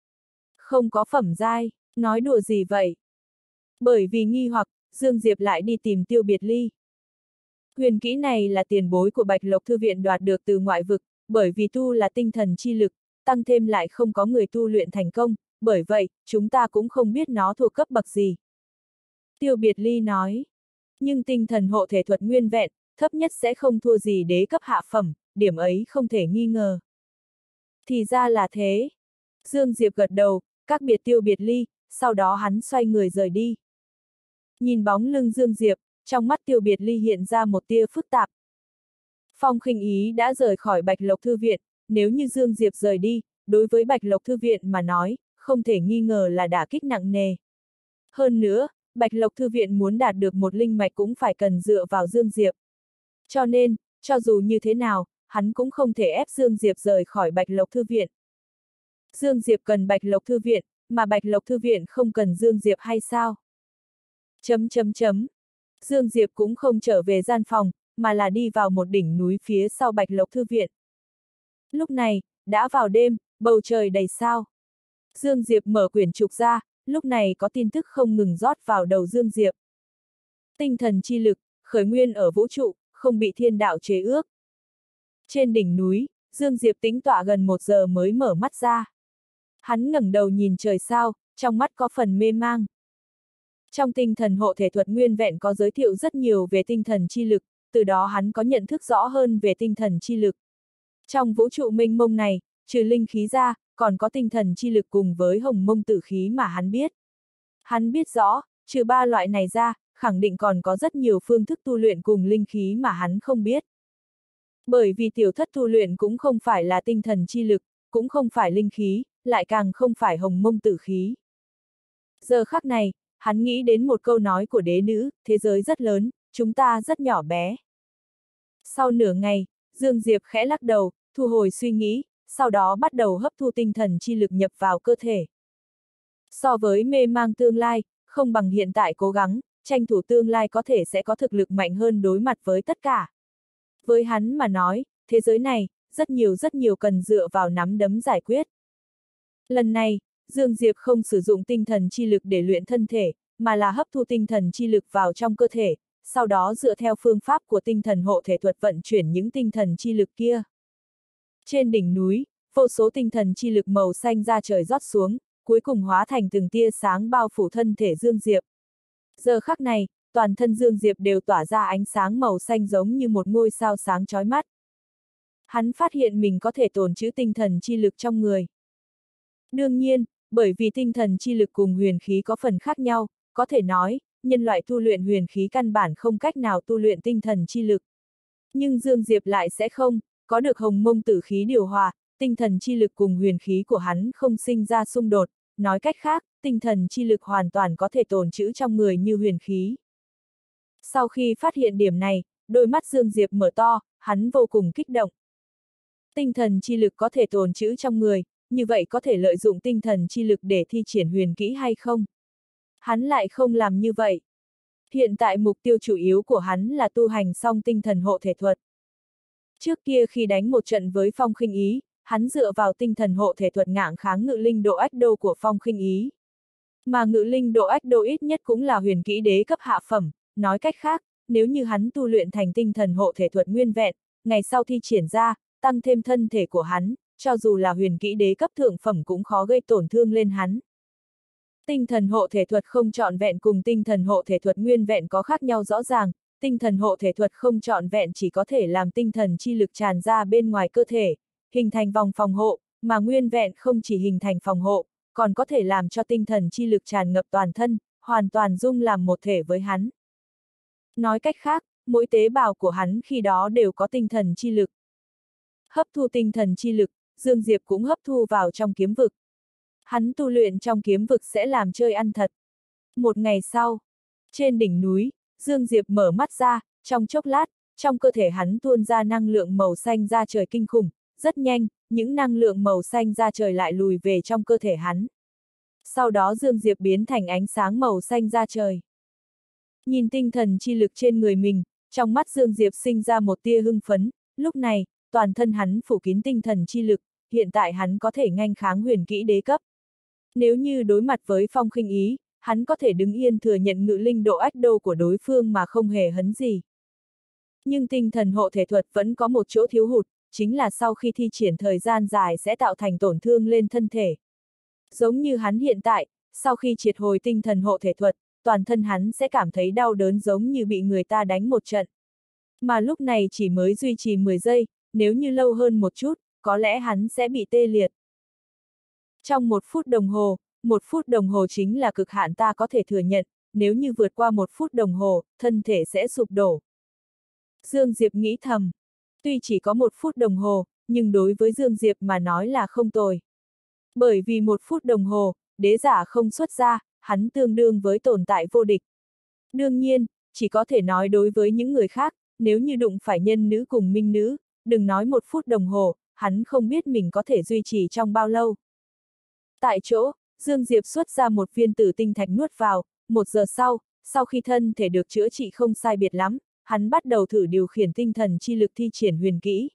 Không có phẩm giai, nói đùa gì vậy? Bởi vì nghi hoặc, Dương Diệp lại đi tìm Tiêu Biệt Ly. Huyền kỹ này là tiền bối của Bạch Lộc Thư viện đoạt được từ ngoại vực, bởi vì tu là tinh thần chi lực, tăng thêm lại không có người tu luyện thành công, bởi vậy, chúng ta cũng không biết nó thuộc cấp bậc gì. Tiêu Biệt Ly nói, nhưng tinh thần hộ thể thuật nguyên vẹn, thấp nhất sẽ không thua gì đế cấp hạ phẩm, điểm ấy không thể nghi ngờ. Thì ra là thế. Dương Diệp gật đầu, các biệt Tiêu Biệt Ly, sau đó hắn xoay người rời đi. Nhìn bóng lưng Dương Diệp, trong mắt Tiêu Biệt Ly hiện ra một tia phức tạp. Phong Khinh Ý đã rời khỏi Bạch Lộc Thư viện, nếu như Dương Diệp rời đi, đối với Bạch Lộc Thư viện mà nói, không thể nghi ngờ là đả kích nặng nề. Hơn nữa, Bạch Lộc Thư viện muốn đạt được một linh mạch cũng phải cần dựa vào Dương Diệp. Cho nên, cho dù như thế nào, hắn cũng không thể ép Dương Diệp rời khỏi Bạch Lộc Thư viện. Dương Diệp cần Bạch Lộc Thư viện, mà Bạch Lộc Thư viện không cần Dương Diệp hay sao? Chấm chấm chấm. Dương Diệp cũng không trở về gian phòng, mà là đi vào một đỉnh núi phía sau Bạch Lộc Thư viện. Lúc này, đã vào đêm, bầu trời đầy sao. Dương Diệp mở quyển trục ra, lúc này có tin tức không ngừng rót vào đầu Dương Diệp. Tinh thần chi lực, khởi nguyên ở vũ trụ, không bị thiên đạo chế ước. Trên đỉnh núi, Dương Diệp tĩnh tọa gần một giờ mới mở mắt ra. Hắn ngẩng đầu nhìn trời sao, trong mắt có phần mê mang. Trong tinh thần hộ thể thuật nguyên vẹn có giới thiệu rất nhiều về tinh thần chi lực, từ đó hắn có nhận thức rõ hơn về tinh thần chi lực. Trong vũ trụ mênh mông này, trừ linh khí ra, còn có tinh thần chi lực cùng với hồng mông tử khí mà hắn biết. Hắn biết rõ, trừ ba loại này ra, khẳng định còn có rất nhiều phương thức tu luyện cùng linh khí mà hắn không biết. Bởi vì tiểu thất tu luyện cũng không phải là tinh thần chi lực, cũng không phải linh khí, lại càng không phải hồng mông tử khí. Giờ khắc này, hắn nghĩ đến một câu nói của đế nữ, thế giới rất lớn, chúng ta rất nhỏ bé. Sau nửa ngày, Dương Diệp khẽ lắc đầu, thu hồi suy nghĩ, sau đó bắt đầu hấp thu tinh thần chi lực nhập vào cơ thể. So với mê mang tương lai, không bằng hiện tại cố gắng, tranh thủ tương lai có thể sẽ có thực lực mạnh hơn đối mặt với tất cả. Với hắn mà nói, thế giới này, rất nhiều rất nhiều cần dựa vào nắm đấm giải quyết. Lần này, Dương Diệp không sử dụng tinh thần chi lực để luyện thân thể, mà là hấp thu tinh thần chi lực vào trong cơ thể, sau đó dựa theo phương pháp của tinh thần hộ thể thuật vận chuyển những tinh thần chi lực kia. Trên đỉnh núi, vô số tinh thần chi lực màu xanh ra trời rót xuống, cuối cùng hóa thành từng tia sáng bao phủ thân thể Dương Diệp. Giờ khắc này, toàn thân Dương Diệp đều tỏa ra ánh sáng màu xanh giống như một ngôi sao sáng chói mắt. Hắn phát hiện mình có thể tồn trữ tinh thần chi lực trong người. Đương nhiên, bởi vì tinh thần chi lực cùng huyền khí có phần khác nhau, có thể nói, nhân loại tu luyện huyền khí căn bản không cách nào tu luyện tinh thần chi lực. Nhưng Dương Diệp lại sẽ không, có được hồng mông tử khí điều hòa, tinh thần chi lực cùng huyền khí của hắn không sinh ra xung đột, nói cách khác, tinh thần chi lực hoàn toàn có thể tồn trữ trong người như huyền khí. Sau khi phát hiện điểm này, đôi mắt Dương Diệp mở to, hắn vô cùng kích động. Tinh thần chi lực có thể tồn trữ trong người, như vậy có thể lợi dụng tinh thần chi lực để thi triển huyền kỹ hay không? Hắn lại không làm như vậy. Hiện tại mục tiêu chủ yếu của hắn là tu hành xong tinh thần hộ thể thuật. Trước kia khi đánh một trận với Phong Khinh Ý, hắn dựa vào tinh thần hộ thể thuật ngạng kháng ngự linh độ ách đô của Phong Khinh Ý. Mà ngự linh độ ách đô ít nhất cũng là huyền kỹ đế cấp hạ phẩm, nói cách khác, nếu như hắn tu luyện thành tinh thần hộ thể thuật nguyên vẹn, ngày sau thi triển ra, tăng thêm thân thể của hắn, cho dù là huyền kỹ đế cấp thượng phẩm cũng khó gây tổn thương lên hắn. Tinh thần hộ thể thuật không trọn vẹn cùng tinh thần hộ thể thuật nguyên vẹn có khác nhau rõ ràng, tinh thần hộ thể thuật không trọn vẹn chỉ có thể làm tinh thần chi lực tràn ra bên ngoài cơ thể, hình thành vòng phòng hộ, mà nguyên vẹn không chỉ hình thành phòng hộ, còn có thể làm cho tinh thần chi lực tràn ngập toàn thân, hoàn toàn dung làm một thể với hắn. Nói cách khác, mỗi tế bào của hắn khi đó đều có tinh thần chi lực. Hấp thu tinh thần chi lực, Dương Diệp cũng hấp thu vào trong kiếm vực. Hắn tu luyện trong kiếm vực sẽ làm chơi ăn thật. Một ngày sau, trên đỉnh núi, Dương Diệp mở mắt ra, trong chốc lát, trong cơ thể hắn tuôn ra năng lượng màu xanh ra trời kinh khủng, rất nhanh, những năng lượng màu xanh ra trời lại lùi về trong cơ thể hắn. Sau đó Dương Diệp biến thành ánh sáng màu xanh ra trời. Nhìn tinh thần chi lực trên người mình, trong mắt Dương Diệp sinh ra một tia hưng phấn, lúc này, toàn thân hắn phủ kín tinh thần chi lực, hiện tại hắn có thể nghênh kháng huyền kỹ đế cấp. Nếu như đối mặt với Phong Khinh Ý, hắn có thể đứng yên thừa nhận ngự linh độ ách đô của đối phương mà không hề hấn gì. Nhưng tinh thần hộ thể thuật vẫn có một chỗ thiếu hụt, chính là sau khi thi triển thời gian dài sẽ tạo thành tổn thương lên thân thể. Giống như hắn hiện tại, sau khi triệt hồi tinh thần hộ thể thuật, toàn thân hắn sẽ cảm thấy đau đớn giống như bị người ta đánh một trận. Mà lúc này chỉ mới duy trì mười giây, nếu như lâu hơn một chút, có lẽ hắn sẽ bị tê liệt. Trong một phút đồng hồ, một phút đồng hồ chính là cực hạn ta có thể thừa nhận, nếu như vượt qua một phút đồng hồ, thân thể sẽ sụp đổ. Dương Diệp nghĩ thầm, tuy chỉ có một phút đồng hồ, nhưng đối với Dương Diệp mà nói là không tồi. Bởi vì một phút đồng hồ, đế giả không xuất ra, hắn tương đương với tồn tại vô địch. Đương nhiên, chỉ có thể nói đối với những người khác, nếu như đụng phải nhân nữ cùng minh nữ, đừng nói một phút đồng hồ, hắn không biết mình có thể duy trì trong bao lâu. Tại chỗ, Dương Diệp xuất ra một viên tử tinh thạch nuốt vào, một giờ sau, sau khi thân thể được chữa trị không sai biệt lắm, hắn bắt đầu thử điều khiển tinh thần chi lực thi triển huyền kỹ.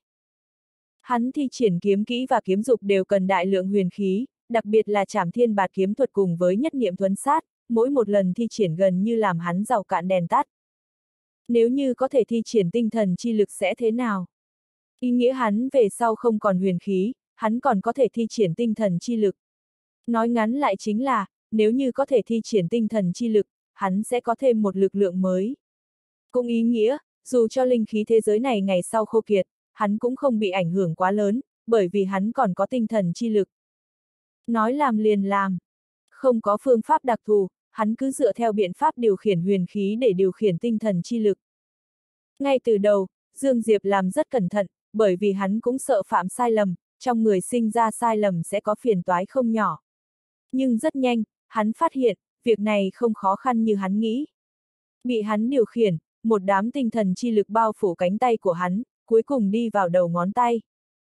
Hắn thi triển kiếm kỹ và kiếm dục đều cần đại lượng huyền khí, đặc biệt là Trảm Thiên Bạt kiếm thuật cùng với nhất niệm thuấn sát, mỗi một lần thi triển gần như làm hắn giàu cạn đèn tắt. Nếu như có thể thi triển tinh thần chi lực sẽ thế nào? Ý nghĩa hắn về sau không còn huyền khí, hắn còn có thể thi triển tinh thần chi lực. Nói ngắn lại chính là, nếu như có thể thi triển tinh thần chi lực, hắn sẽ có thêm một lực lượng mới. Cũng ý nghĩa, dù cho linh khí thế giới này ngày sau khô kiệt, hắn cũng không bị ảnh hưởng quá lớn, bởi vì hắn còn có tinh thần chi lực. Nói làm liền làm. Không có phương pháp đặc thù, hắn cứ dựa theo biện pháp điều khiển huyền khí để điều khiển tinh thần chi lực. Ngay từ đầu, Dương Diệp làm rất cẩn thận, bởi vì hắn cũng sợ phạm sai lầm, trong người sinh ra sai lầm sẽ có phiền toái không nhỏ. Nhưng rất nhanh, hắn phát hiện, việc này không khó khăn như hắn nghĩ. Bị hắn điều khiển, một đám tinh thần chi lực bao phủ cánh tay của hắn, cuối cùng đi vào đầu ngón tay.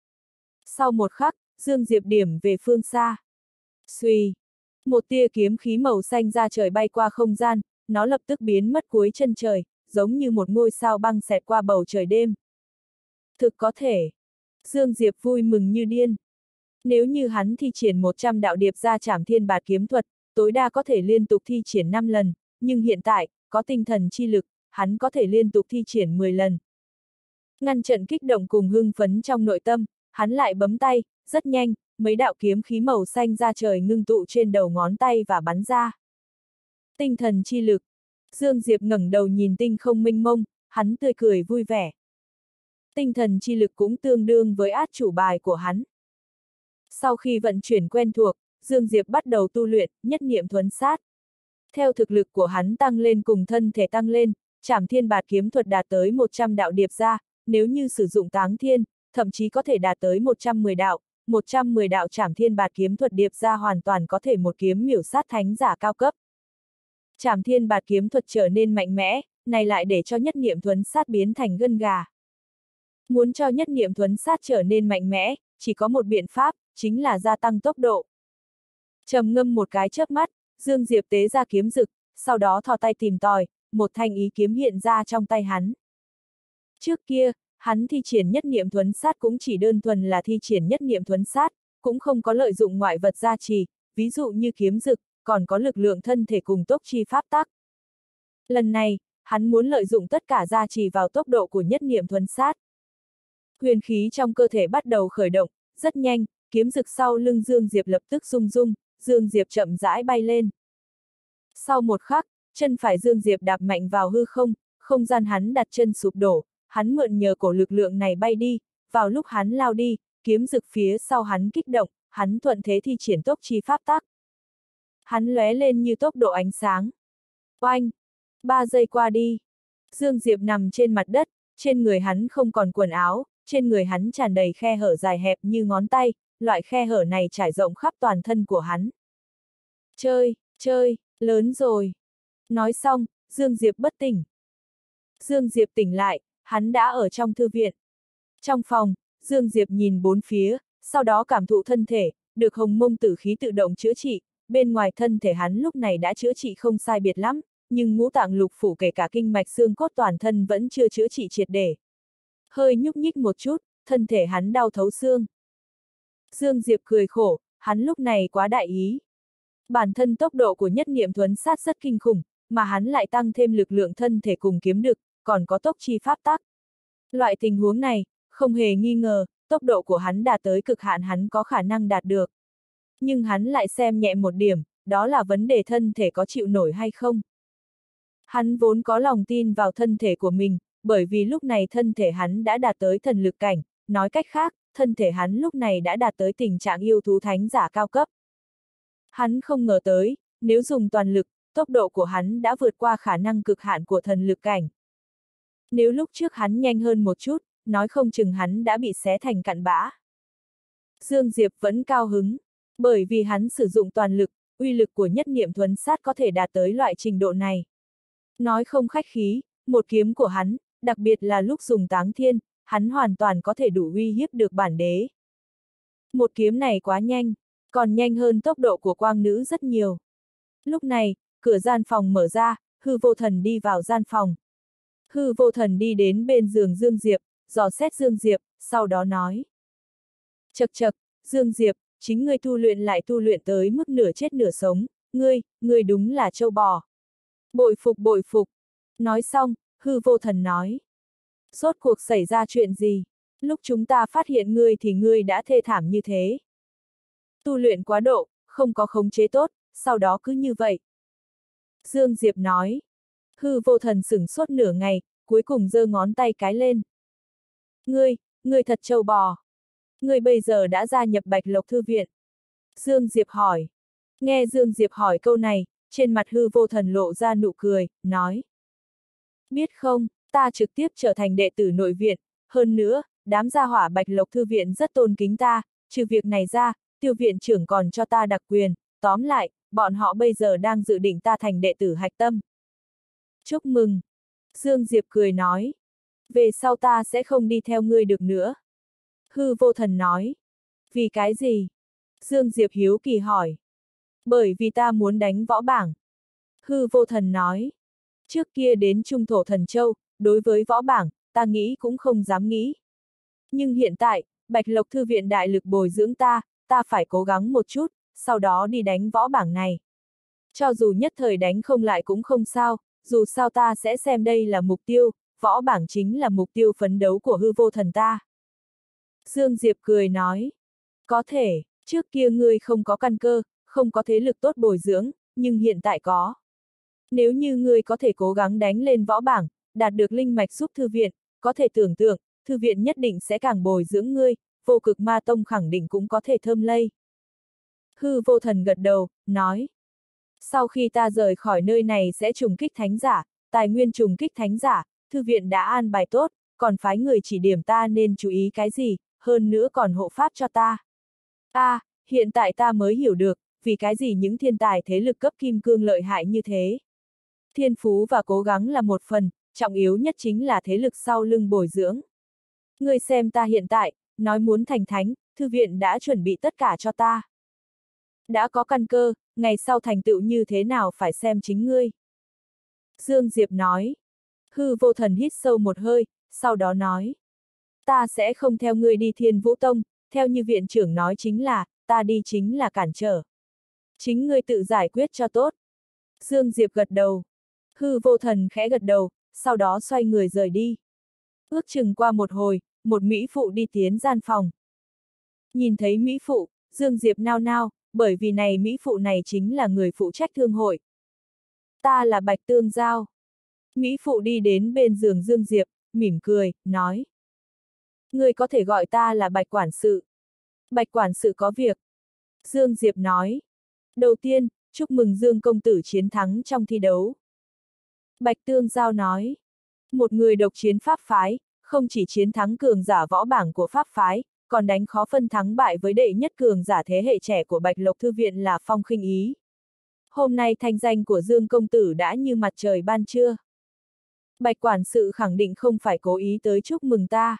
Sau một khắc, Dương Diệp điểm về phương xa. Xuy! Một tia kiếm khí màu xanh ra trời bay qua không gian, nó lập tức biến mất cuối chân trời, giống như một ngôi sao băng xẹt qua bầu trời đêm. Thực có thể. Dương Diệp vui mừng như điên. Nếu như hắn thi triển một trăm đạo điệp ra Trảm Thiên Bạt kiếm thuật, tối đa có thể liên tục thi triển năm lần, nhưng hiện tại, có tinh thần chi lực, hắn có thể liên tục thi triển mười lần. Ngăn trận kích động cùng hưng phấn trong nội tâm, hắn lại bấm tay, rất nhanh, mấy đạo kiếm khí màu xanh ra trời ngưng tụ trên đầu ngón tay và bắn ra. Tinh thần chi lực. Dương Diệp ngẩng đầu nhìn tinh không mênh mông, hắn tươi cười vui vẻ. Tinh thần chi lực cũng tương đương với át chủ bài của hắn. Sau khi vận chuyển quen thuộc, Dương Diệp bắt đầu tu luyện, nhất niệm thuấn sát. Theo thực lực của hắn tăng lên cùng thân thể tăng lên, Trảm Thiên Bạt kiếm thuật đạt tới một trăm đạo điệp ra, nếu như sử dụng táng thiên, thậm chí có thể đạt tới một trăm mười đạo, một trăm mười đạo Trảm Thiên Bạt kiếm thuật điệp ra hoàn toàn có thể một kiếm miểu sát thánh giả cao cấp. Trảm Thiên Bạt kiếm thuật trở nên mạnh mẽ, này lại để cho nhất niệm thuấn sát biến thành gân gà. Muốn cho nhất niệm thuấn sát trở nên mạnh mẽ, chỉ có một biện pháp, chính là gia tăng tốc độ. Trầm ngâm một cái chớp mắt, Dương Diệp tế ra kiếm rực, sau đó thò tay tìm tòi, một thanh ý kiếm hiện ra trong tay hắn. Trước kia, hắn thi triển nhất niệm thuấn sát cũng chỉ đơn thuần là thi triển nhất niệm thuấn sát, cũng không có lợi dụng ngoại vật gia trì, ví dụ như kiếm rực, còn có lực lượng thân thể cùng tốc chi pháp tắc. Lần này, hắn muốn lợi dụng tất cả gia trì vào tốc độ của nhất niệm thuấn sát. Huyền khí trong cơ thể bắt đầu khởi động, rất nhanh, kiếm rực sau lưng Dương Diệp lập tức rung rung, Dương Diệp chậm rãi bay lên. Sau một khắc, chân phải Dương Diệp đạp mạnh vào hư không, không gian hắn đặt chân sụp đổ, hắn mượn nhờ cổ lực lượng này bay đi, vào lúc hắn lao đi, kiếm rực phía sau hắn kích động, hắn thuận thế thi triển tốc chi pháp tắc. Hắn lóe lên như tốc độ ánh sáng. Oanh! Ba giây qua đi. Dương Diệp nằm trên mặt đất, trên người hắn không còn quần áo, trên người hắn tràn đầy khe hở dài hẹp như ngón tay, loại khe hở này trải rộng khắp toàn thân của hắn. Chơi, chơi, lớn rồi. Nói xong, Dương Diệp bất tỉnh. Dương Diệp tỉnh lại, hắn đã ở trong thư viện. Trong phòng, Dương Diệp nhìn bốn phía, sau đó cảm thụ thân thể, được hồng mông tử khí tự động chữa trị, bên ngoài thân thể hắn lúc này đã chữa trị không sai biệt lắm, nhưng ngũ tạng lục phủ kể cả kinh mạch xương cốt toàn thân vẫn chưa chữa trị triệt để. Hơi nhúc nhích một chút, thân thể hắn đau thấu xương. Dương Diệp cười khổ, hắn lúc này quá đại ý. Bản thân tốc độ của nhất niệm thuấn sát rất kinh khủng, mà hắn lại tăng thêm lực lượng thân thể cùng kiếm đực, còn có tốc chi pháp tắc. Loại tình huống này, không hề nghi ngờ, tốc độ của hắn đạt tới cực hạn hắn có khả năng đạt được. Nhưng hắn lại xem nhẹ một điểm, đó là vấn đề thân thể có chịu nổi hay không. Hắn vốn có lòng tin vào thân thể của mình, bởi vì lúc này thân thể hắn đã đạt tới thần lực cảnh, nói cách khác, thân thể hắn lúc này đã đạt tới tình trạng yêu thú thánh giả cao cấp. Hắn không ngờ tới, nếu dùng toàn lực, tốc độ của hắn đã vượt qua khả năng cực hạn của thần lực cảnh. Nếu lúc trước hắn nhanh hơn một chút, nói không chừng hắn đã bị xé thành cặn bã. Dương Diệp vẫn cao hứng, bởi vì hắn sử dụng toàn lực, uy lực của nhất niệm thuấn sát có thể đạt tới loại trình độ này. Nói không khách khí, một kiếm của hắn, đặc biệt là lúc dùng táng thiên, hắn hoàn toàn có thể đủ uy hiếp được bản đế. Một kiếm này quá nhanh, còn nhanh hơn tốc độ của quang nữ rất nhiều. Lúc này, cửa gian phòng mở ra, hư vô thần đi vào gian phòng. Hư vô thần đi đến bên giường Dương Diệp, dò xét Dương Diệp, sau đó nói. Chậc chậc, Dương Diệp, chính ngươi tu luyện lại tu luyện tới mức nửa chết nửa sống, ngươi, ngươi đúng là trâu bò. Bội phục bội phục. Nói xong, hư vô thần nói. Rốt cuộc xảy ra chuyện gì? Lúc chúng ta phát hiện ngươi thì ngươi đã thê thảm như thế. Tu luyện quá độ, không có khống chế tốt, sau đó cứ như vậy. Dương Diệp nói. Hư vô thần sửng sốt nửa ngày, cuối cùng giơ ngón tay cái lên. Ngươi, ngươi thật trâu bò. Ngươi bây giờ đã gia nhập Bạch Lộc Thư viện. Dương Diệp hỏi. Nghe Dương Diệp hỏi câu này, trên mặt hư vô thần lộ ra nụ cười, nói. Biết không, ta trực tiếp trở thành đệ tử nội viện, hơn nữa, đám gia hỏa Bạch Lộc Thư viện rất tôn kính ta, trừ việc này ra, tiêu viện trưởng còn cho ta đặc quyền, tóm lại, bọn họ bây giờ đang dự định ta thành đệ tử hạch tâm. Chúc mừng. Dương Diệp cười nói. Về sau ta sẽ không đi theo ngươi được nữa. Hư vô thần nói. Vì cái gì? Dương Diệp hiếu kỳ hỏi. Bởi vì ta muốn đánh võ bảng. Hư vô thần nói. Trước kia đến Trung Thổ Thần Châu, đối với võ bảng, ta nghĩ cũng không dám nghĩ. Nhưng hiện tại, Bạch Lộc Thư viện đại lực bồi dưỡng ta, ta phải cố gắng một chút, sau đó đi đánh võ bảng này. Cho dù nhất thời đánh không lại cũng không sao, dù sao ta sẽ xem đây là mục tiêu, võ bảng chính là mục tiêu phấn đấu của hư vô thần ta. Dương Diệp cười nói. Có thể, trước kia ngươi không có căn cơ, không có thế lực tốt bồi dưỡng, nhưng hiện tại có. Nếu như ngươi có thể cố gắng đánh lên võ bảng, đạt được linh mạch giúp thư viện, có thể tưởng tượng, thư viện nhất định sẽ càng bồi dưỡng ngươi, vô cực ma tông khẳng định cũng có thể thơm lây. Hư vô thần gật đầu, nói. Sau khi ta rời khỏi nơi này sẽ trùng kích thánh giả, tài nguyên trùng kích thánh giả, thư viện đã an bài tốt, còn phái người chỉ điểm ta nên chú ý cái gì, hơn nữa còn hộ pháp cho ta. À, hiện tại ta mới hiểu được, vì cái gì những thiên tài thế lực cấp kim cương lợi hại như thế. Thiên phú và cố gắng là một phần, trọng yếu nhất chính là thế lực sau lưng bồi dưỡng. Ngươi xem ta hiện tại, nói muốn thành thánh, thư viện đã chuẩn bị tất cả cho ta. Đã có căn cơ, ngày sau thành tựu như thế nào phải xem chính ngươi. Dương Diệp nói. Hư vô thần hít sâu một hơi, sau đó nói. Ta sẽ không theo ngươi đi Thiên Vũ Tông, theo như viện trưởng nói chính là, ta đi chính là cản trở. Chính ngươi tự giải quyết cho tốt. Dương Diệp gật đầu. Hư vô thần khẽ gật đầu, sau đó xoay người rời đi. Ước chừng qua một hồi, một mỹ phụ đi tiến gian phòng. Nhìn thấy mỹ phụ, Dương Diệp nao nao, bởi vì này mỹ phụ này chính là người phụ trách thương hội. Ta là Bạch Tương Giao. Mỹ phụ đi đến bên giường Dương Diệp, mỉm cười, nói. Ngươi có thể gọi ta là Bạch Quản sự. Bạch Quản sự có việc. Dương Diệp nói. Đầu tiên, chúc mừng Dương công tử chiến thắng trong thi đấu. Bạch Tương Giao nói. Một người độc chiến pháp phái, không chỉ chiến thắng cường giả võ bảng của pháp phái, còn đánh khó phân thắng bại với đệ nhất cường giả thế hệ trẻ của Bạch Lộc Thư viện là Phong Khinh Ý. Hôm nay thanh danh của Dương công tử đã như mặt trời ban trưa. Bạch quản sự khẳng định không phải cố ý tới chúc mừng ta.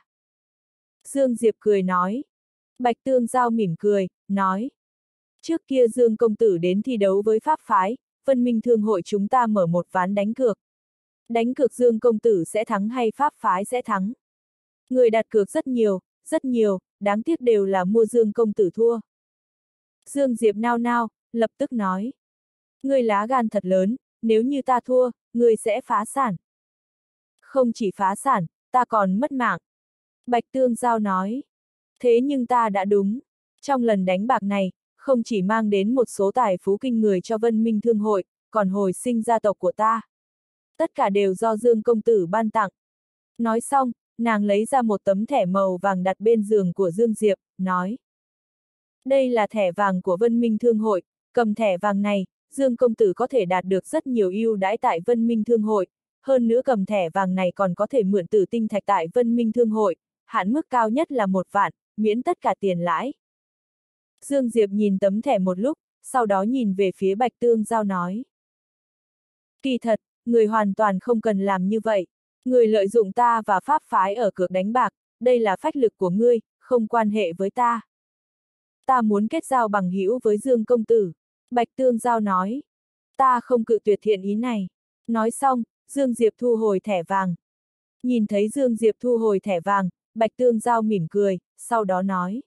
Dương Diệp cười nói. Bạch Tương Giao mỉm cười, nói. Trước kia Dương công tử đến thi đấu với pháp phái, Vân Minh Thương hội chúng ta mở một ván đánh cược. Đánh cược Dương công tử sẽ thắng hay pháp phái sẽ thắng. Người đặt cược rất nhiều, rất nhiều, đáng tiếc đều là mua Dương công tử thua. Dương Diệp nao nao, lập tức nói. Ngươi lá gan thật lớn, nếu như ta thua, ngươi sẽ phá sản. Không chỉ phá sản, ta còn mất mạng. Bạch Tương Giao nói. Thế nhưng ta đã đúng. Trong lần đánh bạc này, không chỉ mang đến một số tài phú kinh người cho Vân Minh Thương hội, còn hồi sinh gia tộc của ta. Tất cả đều do Dương công tử ban tặng. Nói xong, nàng lấy ra một tấm thẻ màu vàng đặt bên giường của Dương Diệp, nói. Đây là thẻ vàng của Vân Minh Thương hội, cầm thẻ vàng này, Dương công tử có thể đạt được rất nhiều ưu đãi tại Vân Minh Thương hội, hơn nữa cầm thẻ vàng này còn có thể mượn tử tinh thạch tại Vân Minh Thương hội, hạn mức cao nhất là một vạn, miễn tất cả tiền lãi. Dương Diệp nhìn tấm thẻ một lúc, sau đó nhìn về phía Bạch Tương Giao nói. Kỳ thật, người hoàn toàn không cần làm như vậy. Người lợi dụng ta và pháp phái ở cược đánh bạc, đây là phách lực của ngươi, không quan hệ với ta. Ta muốn kết giao bằng hữu với Dương công tử. Bạch Tương Giao nói. Ta không cự tuyệt thiện ý này. Nói xong, Dương Diệp thu hồi thẻ vàng. Nhìn thấy Dương Diệp thu hồi thẻ vàng, Bạch Tương Giao mỉm cười, sau đó nói.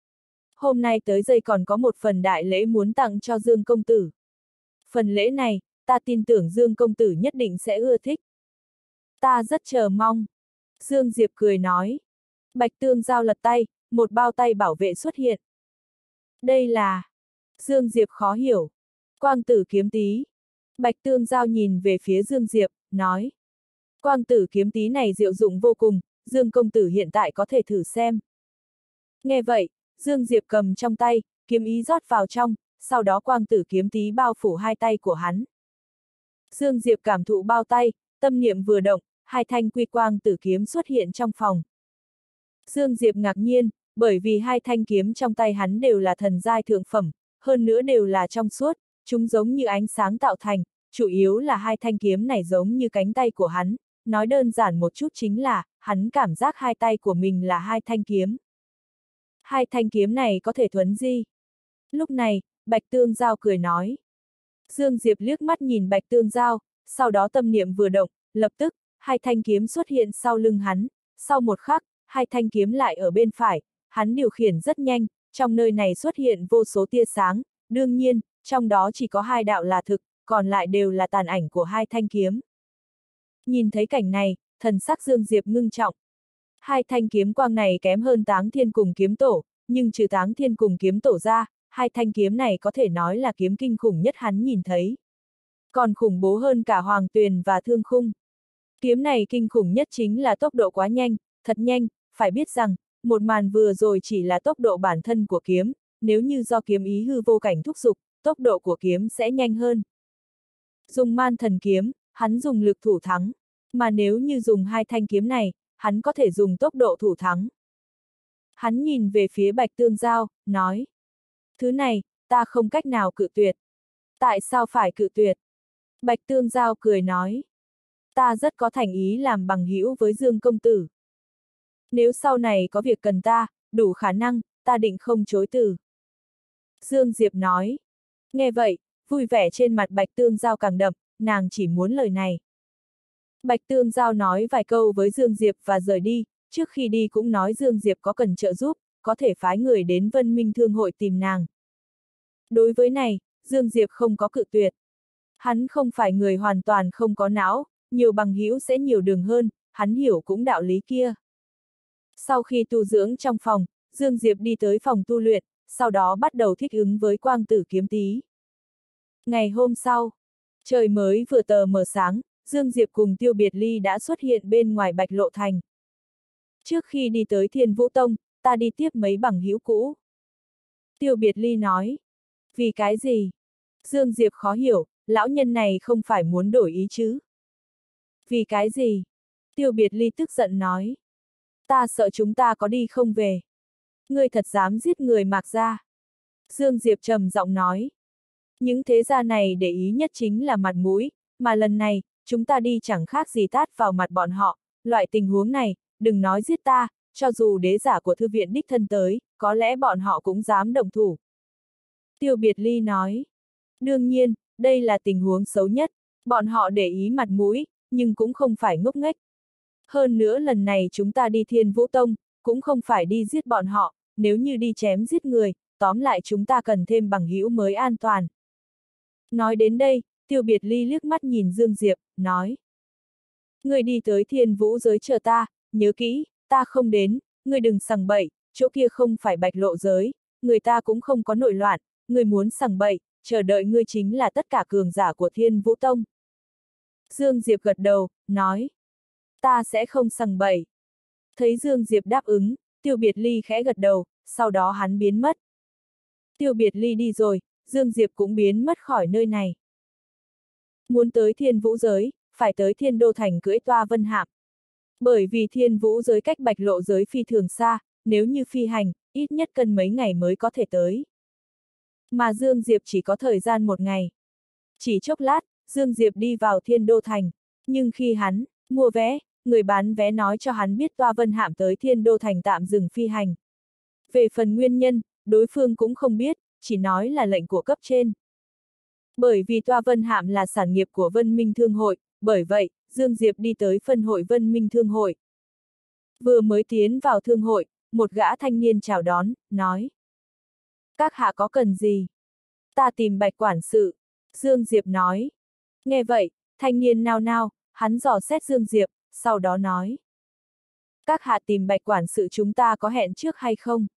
Hôm nay tới đây còn có một phần đại lễ muốn tặng cho Dương công tử. Phần lễ này, ta tin tưởng Dương công tử nhất định sẽ ưa thích. Ta rất chờ mong. Dương Diệp cười nói. Bạch Tương Giao lật tay, một bao tay bảo vệ xuất hiện. Đây là... Dương Diệp khó hiểu. Quang tử kiếm tý. Bạch Tương Giao nhìn về phía Dương Diệp, nói. Quang tử kiếm tý này diệu dụng vô cùng, Dương công tử hiện tại có thể thử xem. Nghe vậy, Dương Diệp cầm trong tay, kiếm ý rót vào trong, sau đó quang tử kiếm tý bao phủ hai tay của hắn. Dương Diệp cảm thụ bao tay, tâm niệm vừa động, hai thanh quy quang tử kiếm xuất hiện trong phòng. Dương Diệp ngạc nhiên, bởi vì hai thanh kiếm trong tay hắn đều là thần giai thượng phẩm, hơn nữa đều là trong suốt, chúng giống như ánh sáng tạo thành, chủ yếu là hai thanh kiếm này giống như cánh tay của hắn, nói đơn giản một chút chính là, hắn cảm giác hai tay của mình là hai thanh kiếm. Hai thanh kiếm này có thể thuấn di. Lúc này, Bạch Tương Giao cười nói. Dương Diệp liếc mắt nhìn Bạch Tương Giao, sau đó tâm niệm vừa động, lập tức, hai thanh kiếm xuất hiện sau lưng hắn, sau một khắc, hai thanh kiếm lại ở bên phải, hắn điều khiển rất nhanh, trong nơi này xuất hiện vô số tia sáng, đương nhiên, trong đó chỉ có hai đạo là thực, còn lại đều là tàn ảnh của hai thanh kiếm. Nhìn thấy cảnh này, thần sắc Dương Diệp ngưng trọng. Hai thanh kiếm quang này kém hơn Táng Thiên cùng kiếm tổ, nhưng trừ Táng Thiên cùng kiếm tổ ra, hai thanh kiếm này có thể nói là kiếm kinh khủng nhất hắn nhìn thấy. Còn khủng bố hơn cả Hoàng Tuyền và Thương Khung. Kiếm này kinh khủng nhất chính là tốc độ quá nhanh, thật nhanh, phải biết rằng, một màn vừa rồi chỉ là tốc độ bản thân của kiếm, nếu như do kiếm ý hư vô cảnh thúc giục, tốc độ của kiếm sẽ nhanh hơn. Dùng man thần kiếm, hắn dùng lực thủ thắng, mà nếu như dùng hai thanh kiếm này, hắn có thể dùng tốc độ thủ thắng. Hắn nhìn về phía Bạch Tương Giao, nói. Thứ này, ta không cách nào cự tuyệt. Tại sao phải cự tuyệt? Bạch Tương Giao cười nói. Ta rất có thành ý làm bằng hữu với Dương công tử. Nếu sau này có việc cần ta, đủ khả năng, ta định không chối từ. Dương Diệp nói. Nghe vậy, vui vẻ trên mặt Bạch Tương Giao càng đậm, nàng chỉ muốn lời này. Bạch Tương Giao nói vài câu với Dương Diệp và rời đi, trước khi đi cũng nói Dương Diệp có cần trợ giúp, có thể phái người đến Vân Minh Thương hội tìm nàng. Đối với này, Dương Diệp không có cự tuyệt. Hắn không phải người hoàn toàn không có não, nhiều bằng hữu sẽ nhiều đường hơn, hắn hiểu cũng đạo lý kia. Sau khi tu dưỡng trong phòng, Dương Diệp đi tới phòng tu luyện, sau đó bắt đầu thích ứng với quang tử kiếm tý. Ngày hôm sau, trời mới vừa tờ mờ sáng, Dương Diệp cùng Tiêu Biệt Ly đã xuất hiện bên ngoài Bạch Lộ Thành. Trước khi đi tới Thiên Vũ Tông, ta đi tiếp mấy bằng hữu cũ. Tiêu Biệt Ly nói. Vì cái gì? Dương Diệp khó hiểu, lão nhân này không phải muốn đổi ý chứ? Vì cái gì? Tiêu Biệt Ly tức giận nói. Ta sợ chúng ta có đi không về. Ngươi thật dám giết người Mạc gia. Dương Diệp trầm giọng nói. Những thế gia này để ý nhất chính là mặt mũi, mà lần này, chúng ta đi chẳng khác gì tát vào mặt bọn họ, loại tình huống này, đừng nói giết ta, cho dù đế giả của thư viện đích thân tới, có lẽ bọn họ cũng dám động thủ. Tiêu Biệt Ly nói. Đương nhiên, đây là tình huống xấu nhất, bọn họ để ý mặt mũi, nhưng cũng không phải ngốc nghếch. Hơn nữa lần này chúng ta đi Thiên Vũ Tông, cũng không phải đi giết bọn họ, nếu như đi chém giết người, tóm lại chúng ta cần thêm bằng hữu mới an toàn. Nói đến đây, Tiêu Biệt Ly liếc mắt nhìn Dương Diệp, nói. Người đi tới Thiên Vũ giới chờ ta, nhớ kỹ, ta không đến, người đừng sằng bậy, chỗ kia không phải Bạch Lộ giới, người ta cũng không có nội loạn, người muốn sằng bậy, chờ đợi ngươi chính là tất cả cường giả của Thiên Vũ Tông. Dương Diệp gật đầu, nói. Ta sẽ không sằng bậy. Thấy Dương Diệp đáp ứng, Tiêu Biệt Ly khẽ gật đầu, sau đó hắn biến mất. Tiêu Biệt Ly đi rồi, Dương Diệp cũng biến mất khỏi nơi này. Muốn tới Thiên Vũ giới, phải tới Thiên Đô Thành cưỡi toa vân hạm. Bởi vì Thiên Vũ giới cách Bạch Lộ giới phi thường xa, nếu như phi hành, ít nhất cần mấy ngày mới có thể tới. Mà Dương Diệp chỉ có thời gian một ngày. Chỉ chốc lát, Dương Diệp đi vào Thiên Đô Thành, nhưng khi hắn mua vé, người bán vé nói cho hắn biết toa vân hạm tới Thiên Đô Thành tạm dừng phi hành. Về phần nguyên nhân, đối phương cũng không biết, chỉ nói là lệnh của cấp trên. Bởi vì toa vân hạm là sản nghiệp của Vân Minh Thương hội, bởi vậy, Dương Diệp đi tới phân hội Vân Minh Thương hội. Vừa mới tiến vào thương hội, một gã thanh niên chào đón, nói. Các hạ có cần gì? Ta tìm Bạch quản sự, Dương Diệp nói. Nghe vậy, thanh niên nao nao, hắn dò xét Dương Diệp, sau đó nói. Các hạ tìm Bạch quản sự chúng ta có hẹn trước hay không?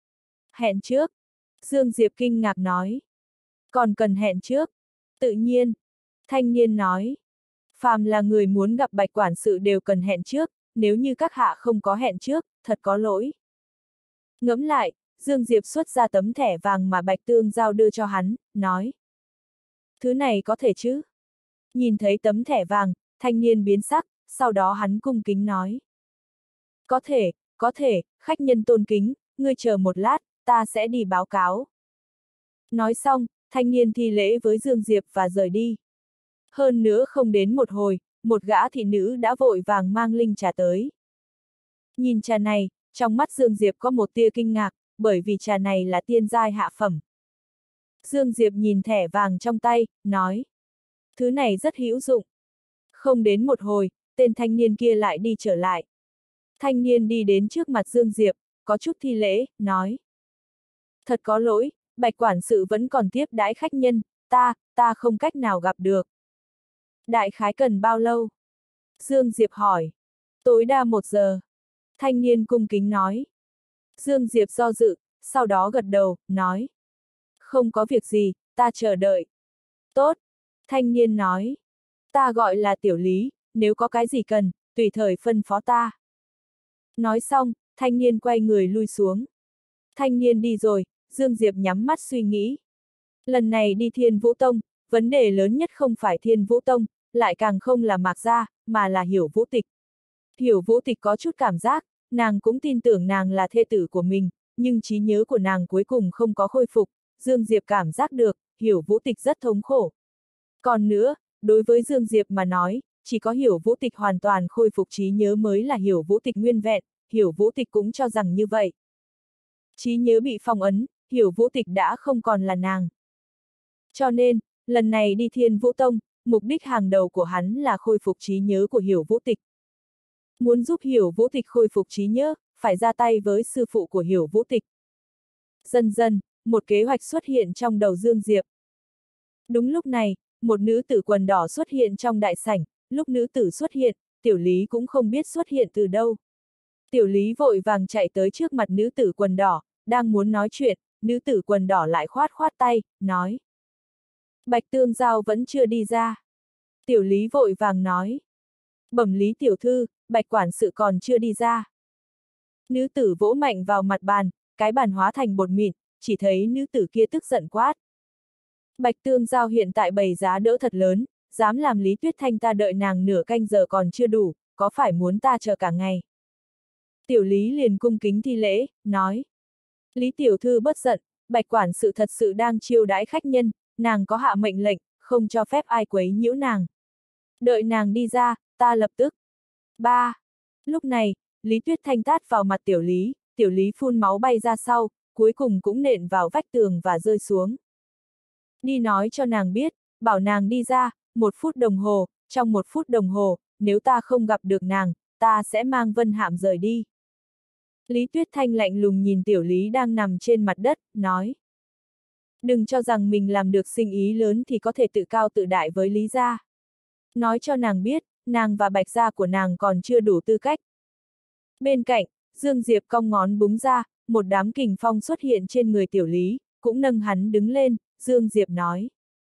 Hẹn trước? Dương Diệp kinh ngạc nói. Còn cần hẹn trước? Tự nhiên. Thanh niên nói. Phàm là người muốn gặp Bạch quản sự đều cần hẹn trước, nếu như các hạ không có hẹn trước, thật có lỗi. Ngẫm lại, Dương Diệp xuất ra tấm thẻ vàng mà Bạch Tương Giao đưa cho hắn, nói. Thứ này có thể chứ? Nhìn thấy tấm thẻ vàng, thanh niên biến sắc, sau đó hắn cung kính nói. Có thể, có thể, khách nhân tôn kính, ngươi chờ một lát, ta sẽ đi báo cáo. Nói xong, thanh niên thi lễ với Dương Diệp và rời đi. Hơn nữa không đến một hồi, một gã thị nữ đã vội vàng mang linh trà tới. Nhìn trà này, trong mắt Dương Diệp có một tia kinh ngạc, bởi vì trà này là tiên giai hạ phẩm. Dương Diệp nhìn thẻ vàng trong tay, nói. Thứ này rất hữu dụng. Không đến một hồi, tên thanh niên kia lại đi trở lại. Thanh niên đi đến trước mặt Dương Diệp, có chút thi lễ, nói. Thật có lỗi, Bạch quản sự vẫn còn tiếp đãi khách nhân, ta, ta không cách nào gặp được. Đại khái cần bao lâu? Dương Diệp hỏi. Tối đa một giờ. Thanh niên cung kính nói. Dương Diệp do dự, sau đó gật đầu, nói. Không có việc gì, ta chờ đợi. Tốt. Thanh niên nói. Ta gọi là Tiểu Lý, nếu có cái gì cần, tùy thời phân phó ta. Nói xong, thanh niên quay người lui xuống. Thanh niên đi rồi, Dương Diệp nhắm mắt suy nghĩ. Lần này đi Thiên Vũ Tông, vấn đề lớn nhất không phải Thiên Vũ Tông, lại càng không là Mạc Gia, mà là Hiểu Vũ Tịch. Hiểu Vũ Tịch có chút cảm giác, nàng cũng tin tưởng nàng là thê tử của mình, nhưng trí nhớ của nàng cuối cùng không có khôi phục, Dương Diệp cảm giác được, Hiểu Vũ Tịch rất thống khổ. Còn nữa, đối với Dương Diệp mà nói, chỉ có Hiểu Vũ Tịch hoàn toàn khôi phục trí nhớ mới là Hiểu Vũ Tịch nguyên vẹn, Hiểu Vũ Tịch cũng cho rằng như vậy. Trí nhớ bị phong ấn, Hiểu Vũ Tịch đã không còn là nàng. Cho nên, lần này đi Thiên Vũ Tông, mục đích hàng đầu của hắn là khôi phục trí nhớ của Hiểu Vũ Tịch. Muốn giúp Hiểu Vũ Tịch khôi phục trí nhớ, phải ra tay với sư phụ của Hiểu Vũ Tịch. Dần dần, một kế hoạch xuất hiện trong đầu Dương Diệp. Đúng lúc này, một nữ tử quần đỏ xuất hiện trong đại sảnh, lúc nữ tử xuất hiện, Tiểu Lý cũng không biết xuất hiện từ đâu. Tiểu Lý vội vàng chạy tới trước mặt nữ tử quần đỏ, đang muốn nói chuyện, nữ tử quần đỏ lại khoát khoát tay, nói. Bạch Tương Giao vẫn chưa đi ra. Tiểu Lý vội vàng nói. Bẩm Lý tiểu thư, Bạch quản sự còn chưa đi ra. Nữ tử vỗ mạnh vào mặt bàn, cái bàn hóa thành bột mịn, chỉ thấy nữ tử kia tức giận quát. Bạch Tương Giao hiện tại bày giá đỡ thật lớn, dám làm Lý Tuyết Thanh ta đợi nàng nửa canh giờ còn chưa đủ, có phải muốn ta chờ cả ngày? Tiểu Lý liền cung kính thi lễ, nói. Lý tiểu thư bất giận, Bạch quản sự thật sự đang chiêu đãi khách nhân, nàng có hạ mệnh lệnh, không cho phép ai quấy nhiễu nàng. Đợi nàng đi ra, ta lập tức. Ba. Lúc này, Lý Tuyết Thanh tát vào mặt Tiểu Lý, Tiểu Lý phun máu bay ra sau, cuối cùng cũng nện vào vách tường và rơi xuống. Đi nói cho nàng biết, bảo nàng đi ra, một phút đồng hồ, trong một phút đồng hồ, nếu ta không gặp được nàng, ta sẽ mang Vân Hạm rời đi. Lý Tuyết Thanh lạnh lùng nhìn Tiểu Lý đang nằm trên mặt đất, nói. Đừng cho rằng mình làm được sinh ý lớn thì có thể tự cao tự đại với Lý gia. Nói cho nàng biết, nàng và Bạch gia của nàng còn chưa đủ tư cách. Bên cạnh, Dương Diệp cong ngón búng ra, một đám kình phong xuất hiện trên người Tiểu Lý, cũng nâng hắn đứng lên, Dương Diệp nói.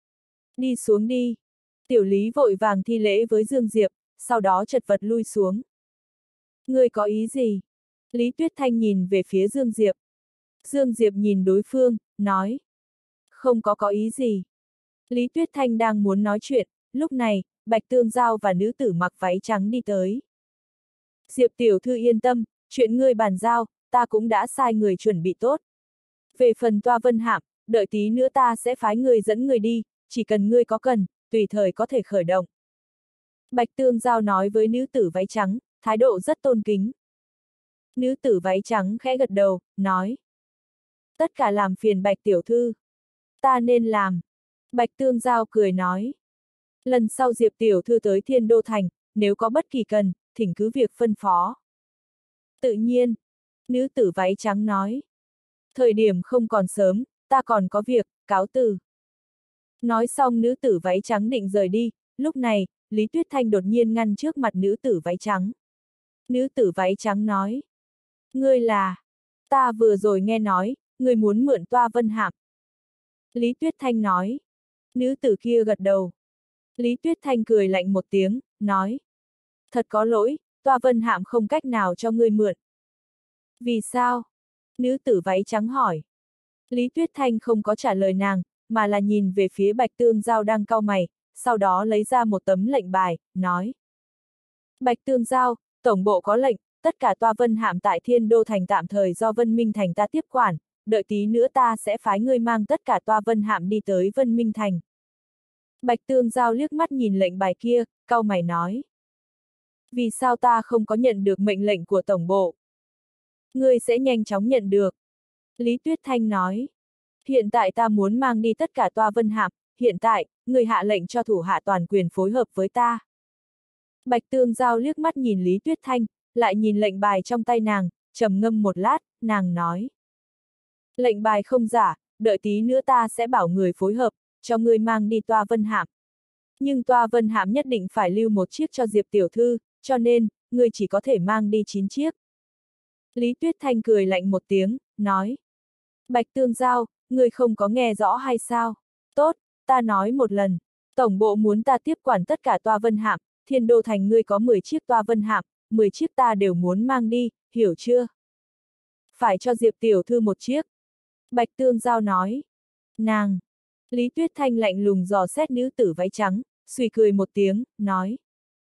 Đi xuống đi. Tiểu Lý vội vàng thi lễ với Dương Diệp, sau đó chật vật lui xuống. Ngươi có ý gì? Lý Tuyết Thanh nhìn về phía Dương Diệp. Dương Diệp nhìn đối phương, nói. Không có có ý gì. Lý Tuyết Thanh đang muốn nói chuyện, lúc này, Bạch Tương Giao và nữ tử mặc váy trắng đi tới. Diệp tiểu thư yên tâm, chuyện ngươi bàn giao, ta cũng đã sai người chuẩn bị tốt. Về phần Toa Vân Hạm, đợi tí nữa ta sẽ phái người dẫn người đi, chỉ cần ngươi có cần, tùy thời có thể khởi động. Bạch Tương Giao nói với nữ tử váy trắng, thái độ rất tôn kính. Nữ tử váy trắng khẽ gật đầu, nói. Tất cả làm phiền Bạch tiểu thư. Ta nên làm. Bạch Tương Giao cười nói. Lần sau Diệp tiểu thư tới Thiên Đô Thành, nếu có bất kỳ cần, thỉnh cứ việc phân phó. Tự nhiên. Nữ tử váy trắng nói. Thời điểm không còn sớm, ta còn có việc, cáo từ. Nói xong nữ tử váy trắng định rời đi, lúc này, Lý Tuyết Thanh đột nhiên ngăn trước mặt nữ tử váy trắng. Nữ tử váy trắng nói. Ngươi là... Ta vừa rồi nghe nói, ngươi muốn mượn Toa Vân Hạm. Lý Tuyết Thanh nói. Nữ tử kia gật đầu. Lý Tuyết Thanh cười lạnh một tiếng, nói. Thật có lỗi, Toa Vân Hạm không cách nào cho ngươi mượn. Vì sao? Nữ tử váy trắng hỏi. Lý Tuyết Thanh không có trả lời nàng, mà là nhìn về phía Bạch Tương Giao đang cau mày, sau đó lấy ra một tấm lệnh bài, nói. Bạch Tương Giao, tổng bộ có lệnh, tất cả Toa Vân Hạm tại Thiên Đô Thành tạm thời do Vân Minh Thành ta tiếp quản, đợi tí nữa ta sẽ phái ngươi mang tất cả Toa Vân Hạm đi tới Vân Minh Thành. Bạch Tương Giao liếc mắt nhìn lệnh bài kia, cau mày nói. Vì sao ta không có nhận được mệnh lệnh của tổng bộ? Ngươi sẽ nhanh chóng nhận được. Lý Tuyết Thanh nói. Hiện tại ta muốn mang đi tất cả Toa Vân Hạm, hiện tại, người hạ lệnh cho thủ hạ toàn quyền phối hợp với ta. Bạch Tương Giao liếc mắt nhìn Lý Tuyết Thanh, lại nhìn lệnh bài trong tay nàng, trầm ngâm một lát, nàng nói. Lệnh bài không giả, đợi tí nữa ta sẽ bảo người phối hợp, cho ngươi mang đi Toa Vân Hạm. Nhưng Toa Vân Hạm nhất định phải lưu một chiếc cho Diệp tiểu thư, cho nên, ngươi chỉ có thể mang đi chín chiếc. Lý Tuyết Thanh cười lạnh một tiếng, nói. Bạch Tương Giao, ngươi không có nghe rõ hay sao? Tốt, ta nói một lần. Tổng bộ muốn ta tiếp quản tất cả Toa Vân Hạm, Thiên Đô Thành ngươi có mười chiếc Toa Vân Hạm, mười chiếc ta đều muốn mang đi, hiểu chưa? Phải cho Diệp tiểu thư một chiếc. Bạch Tương Giao nói. Nàng. Lý Tuyết Thanh lạnh lùng dò xét nữ tử váy trắng, suy cười một tiếng, nói.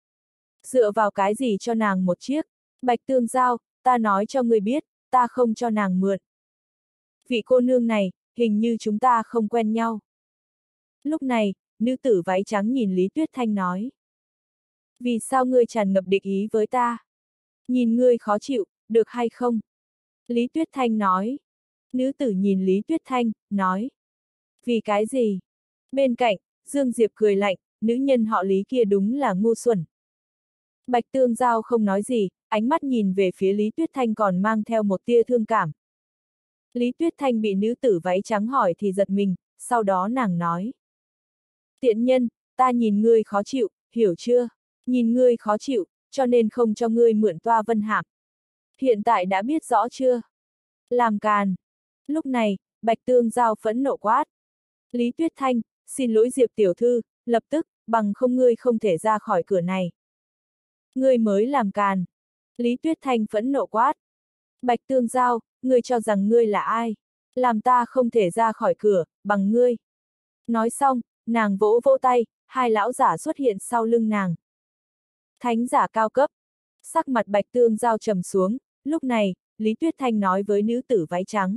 Dựa vào cái gì cho nàng một chiếc? Bạch Tương Giao, ta nói cho ngươi biết, ta không cho nàng mượn. Vị cô nương này, hình như chúng ta không quen nhau. Lúc này, nữ tử váy trắng nhìn Lý Tuyết Thanh nói. Vì sao ngươi tràn ngập địch ý với ta? Nhìn ngươi khó chịu, được hay không? Lý Tuyết Thanh nói. Nữ tử nhìn Lý Tuyết Thanh, nói. Vì cái gì? Bên cạnh, Dương Diệp cười lạnh, nữ nhân họ Lý kia đúng là ngu xuẩn. Bạch Tương Giao không nói gì, ánh mắt nhìn về phía Lý Tuyết Thanh còn mang theo một tia thương cảm. Lý Tuyết Thanh bị nữ tử váy trắng hỏi thì giật mình, sau đó nàng nói. Tiện nhân, ta nhìn ngươi khó chịu, hiểu chưa? Nhìn ngươi khó chịu, cho nên không cho ngươi mượn Toa Vân Hạm. Hiện tại đã biết rõ chưa? Làm càn. Lúc này, Bạch Tương Giao phẫn nộ quát. Lý Tuyết Thanh, xin lỗi Diệp tiểu thư, lập tức, bằng không ngươi không thể ra khỏi cửa này. Ngươi mới làm càn. Lý Tuyết Thanh phẫn nộ quát. Bạch Tương Giao, ngươi cho rằng ngươi là ai? Làm ta không thể ra khỏi cửa, bằng ngươi. Nói xong, nàng vỗ vỗ tay, hai lão giả xuất hiện sau lưng nàng. Thánh giả cao cấp. Sắc mặt Bạch Tương Giao trầm xuống, lúc này, Lý Tuyết Thanh nói với nữ tử váy trắng.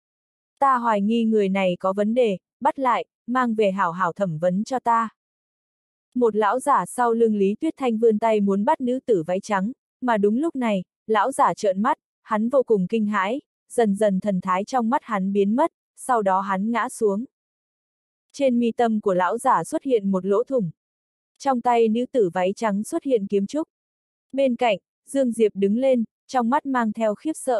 Ta hoài nghi người này có vấn đề, bắt lại, mang về hảo hảo thẩm vấn cho ta. Một lão giả sau lưng Lý Tuyết Thanh vươn tay muốn bắt nữ tử váy trắng, mà đúng lúc này, lão giả trợn mắt, hắn vô cùng kinh hãi, dần dần thần thái trong mắt hắn biến mất, sau đó hắn ngã xuống. Trên mi tâm của lão giả xuất hiện một lỗ thủng. Trong tay nữ tử váy trắng xuất hiện kiếm trúc. Bên cạnh, Dương Diệp đứng lên, trong mắt mang theo khiếp sợ.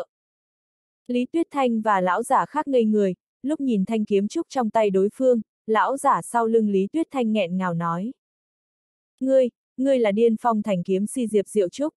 Lý Tuyết Thanh và lão giả khác ngây người, lúc nhìn thanh kiếm trúc trong tay đối phương, lão giả sau lưng Lý Tuyết Thanh nghẹn ngào nói. Ngươi, ngươi là Điên Phong Thành kiếm si Diệp Diệu Trúc.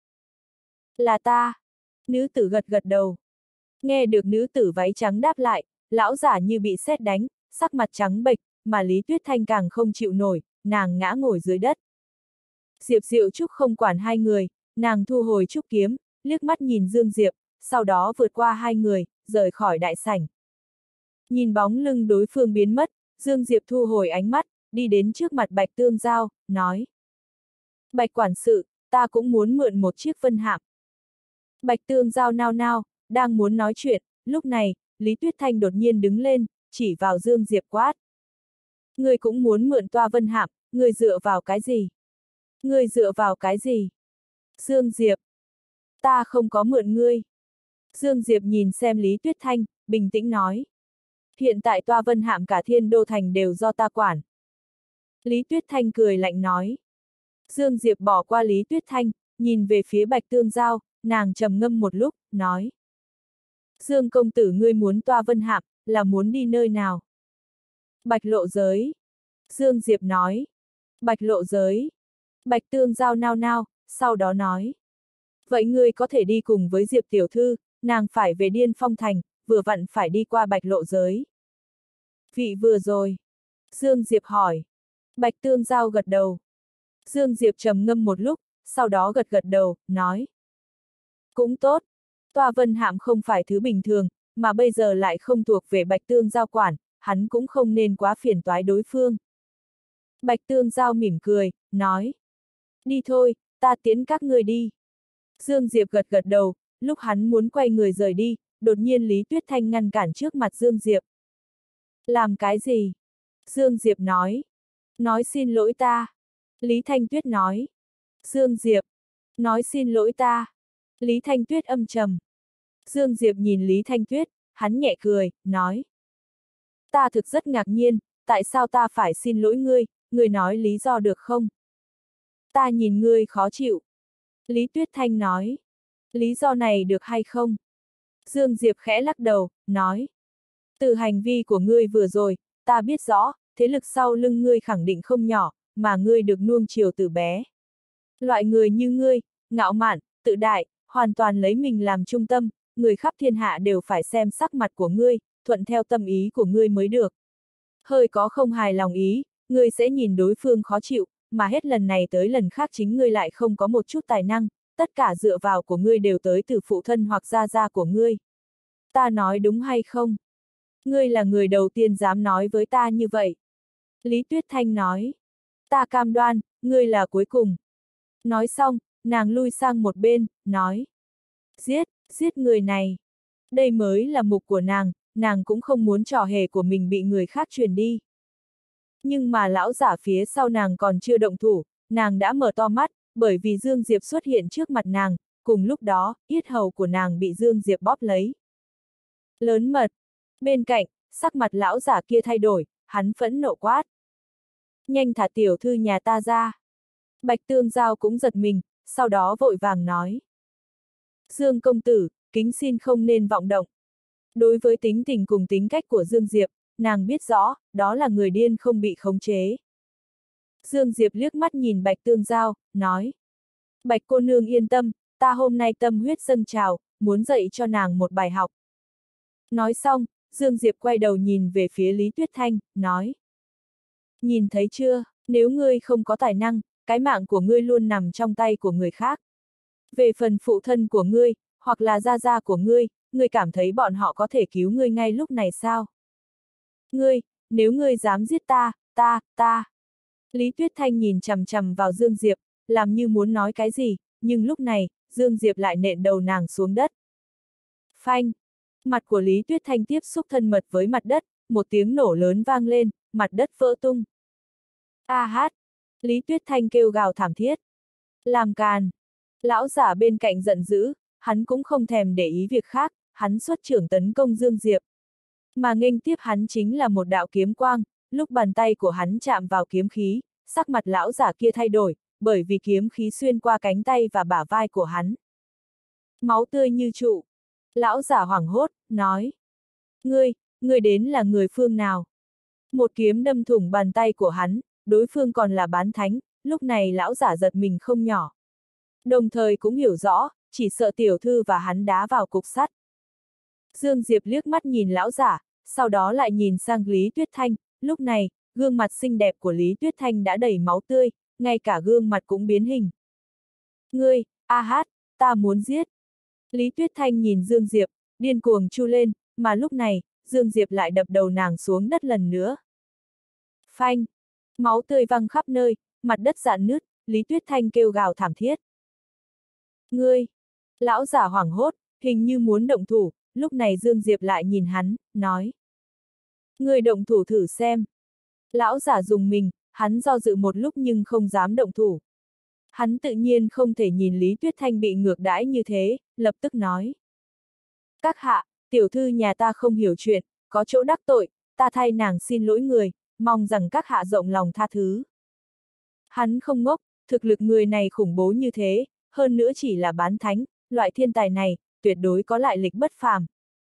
Là ta. Nữ tử gật gật đầu. Nghe được nữ tử váy trắng đáp lại, lão giả như bị sét đánh, sắc mặt trắng bệch, mà Lý Tuyết Thanh càng không chịu nổi, nàng ngã ngồi dưới đất. Diệp Diệu Trúc không quản hai người, nàng thu hồi trúc kiếm, liếc mắt nhìn Dương Diệp, sau đó vượt qua hai người, rời khỏi đại sảnh. Nhìn bóng lưng đối phương biến mất, Dương Diệp thu hồi ánh mắt, đi đến trước mặt Bạch Tương Giao, nói. Bạch quản sự, ta cũng muốn mượn một chiếc vân hạm. Bạch Tương Giao nao nao, đang muốn nói chuyện, lúc này, Lý Tuyết Thanh đột nhiên đứng lên, chỉ vào Dương Diệp quát. Ngươi cũng muốn mượn toa vân hạm, ngươi dựa vào cái gì? Ngươi dựa vào cái gì? Dương Diệp. Ta không có mượn ngươi. Dương Diệp nhìn xem Lý Tuyết Thanh, bình tĩnh nói. Hiện tại toa vân hạm cả Thiên Đô Thành đều do ta quản. Lý Tuyết Thanh cười lạnh nói. Dương Diệp bỏ qua Lý Tuyết Thanh, nhìn về phía Bạch Tương Giao, nàng trầm ngâm một lúc, nói. Dương công tử ngươi muốn toa vân hạm, là muốn đi nơi nào? Bạch lộ giới. Dương Diệp nói. Bạch lộ giới. Bạch Tương Giao nao nao, sau đó nói. Vậy ngươi có thể đi cùng với Diệp tiểu thư, nàng phải về Điên Phong Thành, vừa vặn phải đi qua Bạch lộ giới. Vị vừa rồi. Dương Diệp hỏi. Bạch Tương Giao gật đầu. Dương Diệp trầm ngâm một lúc, sau đó gật gật đầu, nói. Cũng tốt. Toa vân hạm không phải thứ bình thường, mà bây giờ lại không thuộc về Bạch Tương Giao quản, hắn cũng không nên quá phiền toái đối phương. Bạch Tương Giao mỉm cười, nói. Đi thôi, ta tiễn các ngươi đi. Dương Diệp gật gật đầu, lúc hắn muốn quay người rời đi, đột nhiên Lý Tuyết Thanh ngăn cản trước mặt Dương Diệp. Làm cái gì? Dương Diệp nói. Nói xin lỗi ta. Lý Thanh Tuyết nói. Dương Diệp. Nói xin lỗi ta. Lý Thanh Tuyết âm trầm. Dương Diệp nhìn Lý Thanh Tuyết, hắn nhẹ cười, nói. Ta thực rất ngạc nhiên, tại sao ta phải xin lỗi ngươi, ngươi nói lý do được không? Ta nhìn ngươi khó chịu. Lý Tuyết Thanh nói. Lý do này được hay không? Dương Diệp khẽ lắc đầu, nói. Từ hành vi của ngươi vừa rồi, ta biết rõ, thế lực sau lưng ngươi khẳng định không nhỏ, mà ngươi được nuông chiều từ bé. Loại người như ngươi, ngạo mạn, tự đại, hoàn toàn lấy mình làm trung tâm, người khắp thiên hạ đều phải xem sắc mặt của ngươi, thuận theo tâm ý của ngươi mới được. Hơi có không hài lòng ý, ngươi sẽ nhìn đối phương khó chịu, mà hết lần này tới lần khác chính ngươi lại không có một chút tài năng, tất cả dựa vào của ngươi đều tới từ phụ thân hoặc gia gia của ngươi. Ta nói đúng hay không? Ngươi là người đầu tiên dám nói với ta như vậy. Lý Tuyết Thanh nói. Ta cam đoan, ngươi là cuối cùng. Nói xong, nàng lui sang một bên, nói. Giết, giết người này. Đây mới là mục của nàng, nàng cũng không muốn trò hề của mình bị người khác truyền đi. Nhưng mà lão giả phía sau nàng còn chưa động thủ, nàng đã mở to mắt, bởi vì Dương Diệp xuất hiện trước mặt nàng, cùng lúc đó, yết hầu của nàng bị Dương Diệp bóp lấy. Lớn mật. Bên cạnh, sắc mặt lão giả kia thay đổi, hắn phẫn nộ quát. Nhanh thả tiểu thư nhà ta ra. Bạch Tương Giao cũng giật mình, sau đó vội vàng nói. Dương công tử, kính xin không nên vọng động. Đối với tính tình cùng tính cách của Dương Diệp, nàng biết rõ, đó là người điên không bị khống chế. Dương Diệp liếc mắt nhìn Bạch Tương Giao, nói. Bạch cô nương yên tâm, ta hôm nay tâm huyết dâng trào, muốn dạy cho nàng một bài học. Nói xong, Dương Diệp quay đầu nhìn về phía Lý Tuyết Thanh, nói. Nhìn thấy chưa, nếu ngươi không có tài năng, cái mạng của ngươi luôn nằm trong tay của người khác. Về phần phụ thân của ngươi, hoặc là gia gia của ngươi, ngươi cảm thấy bọn họ có thể cứu ngươi ngay lúc này sao? Ngươi, nếu ngươi dám giết ta, ta, ta. Lý Tuyết Thanh nhìn chằm chằm vào Dương Diệp, làm như muốn nói cái gì, nhưng lúc này, Dương Diệp lại nện đầu nàng xuống đất. Phanh! Mặt của Lý Tuyết Thanh tiếp xúc thân mật với mặt đất, một tiếng nổ lớn vang lên, mặt đất vỡ tung. A hát! Lý Tuyết Thanh kêu gào thảm thiết. Làm càn! Lão giả bên cạnh giận dữ, hắn cũng không thèm để ý việc khác, hắn xuất trưởng tấn công Dương Diệp. Mà nghênh tiếp hắn chính là một đạo kiếm quang, lúc bàn tay của hắn chạm vào kiếm khí, sắc mặt lão giả kia thay đổi, bởi vì kiếm khí xuyên qua cánh tay và bả vai của hắn. Máu tươi như trụ. Lão giả hoảng hốt, nói. Ngươi, ngươi đến là người phương nào? Một kiếm đâm thủng bàn tay của hắn, đối phương còn là bán thánh, lúc này lão giả giật mình không nhỏ. Đồng thời cũng hiểu rõ, chỉ sợ tiểu thư và hắn đá vào cục sắt. Dương Diệp liếc mắt nhìn lão giả, sau đó lại nhìn sang Lý Tuyết Thanh, lúc này, gương mặt xinh đẹp của Lý Tuyết Thanh đã đầy máu tươi, ngay cả gương mặt cũng biến hình. Ngươi, a hát, ta muốn giết. Lý Tuyết Thanh nhìn Dương Diệp, điên cuồng chu lên, mà lúc này, Dương Diệp lại đập đầu nàng xuống đất lần nữa. Phanh! Máu tươi văng khắp nơi, mặt đất rạn nứt, Lý Tuyết Thanh kêu gào thảm thiết. Ngươi! Lão giả hoảng hốt, hình như muốn động thủ, lúc này Dương Diệp lại nhìn hắn, nói. Ngươi động thủ thử xem. Lão giả dùng mình, hắn do dự một lúc nhưng không dám động thủ. Hắn tự nhiên không thể nhìn Lý Tuyết Thanh bị ngược đãi như thế, lập tức nói. Các hạ, tiểu thư nhà ta không hiểu chuyện, có chỗ đắc tội, ta thay nàng xin lỗi người, mong rằng các hạ rộng lòng tha thứ. Hắn không ngốc, thực lực người này khủng bố như thế, hơn nữa chỉ là bán thánh, loại thiên tài này, tuyệt đối có lại lịch bất phàm.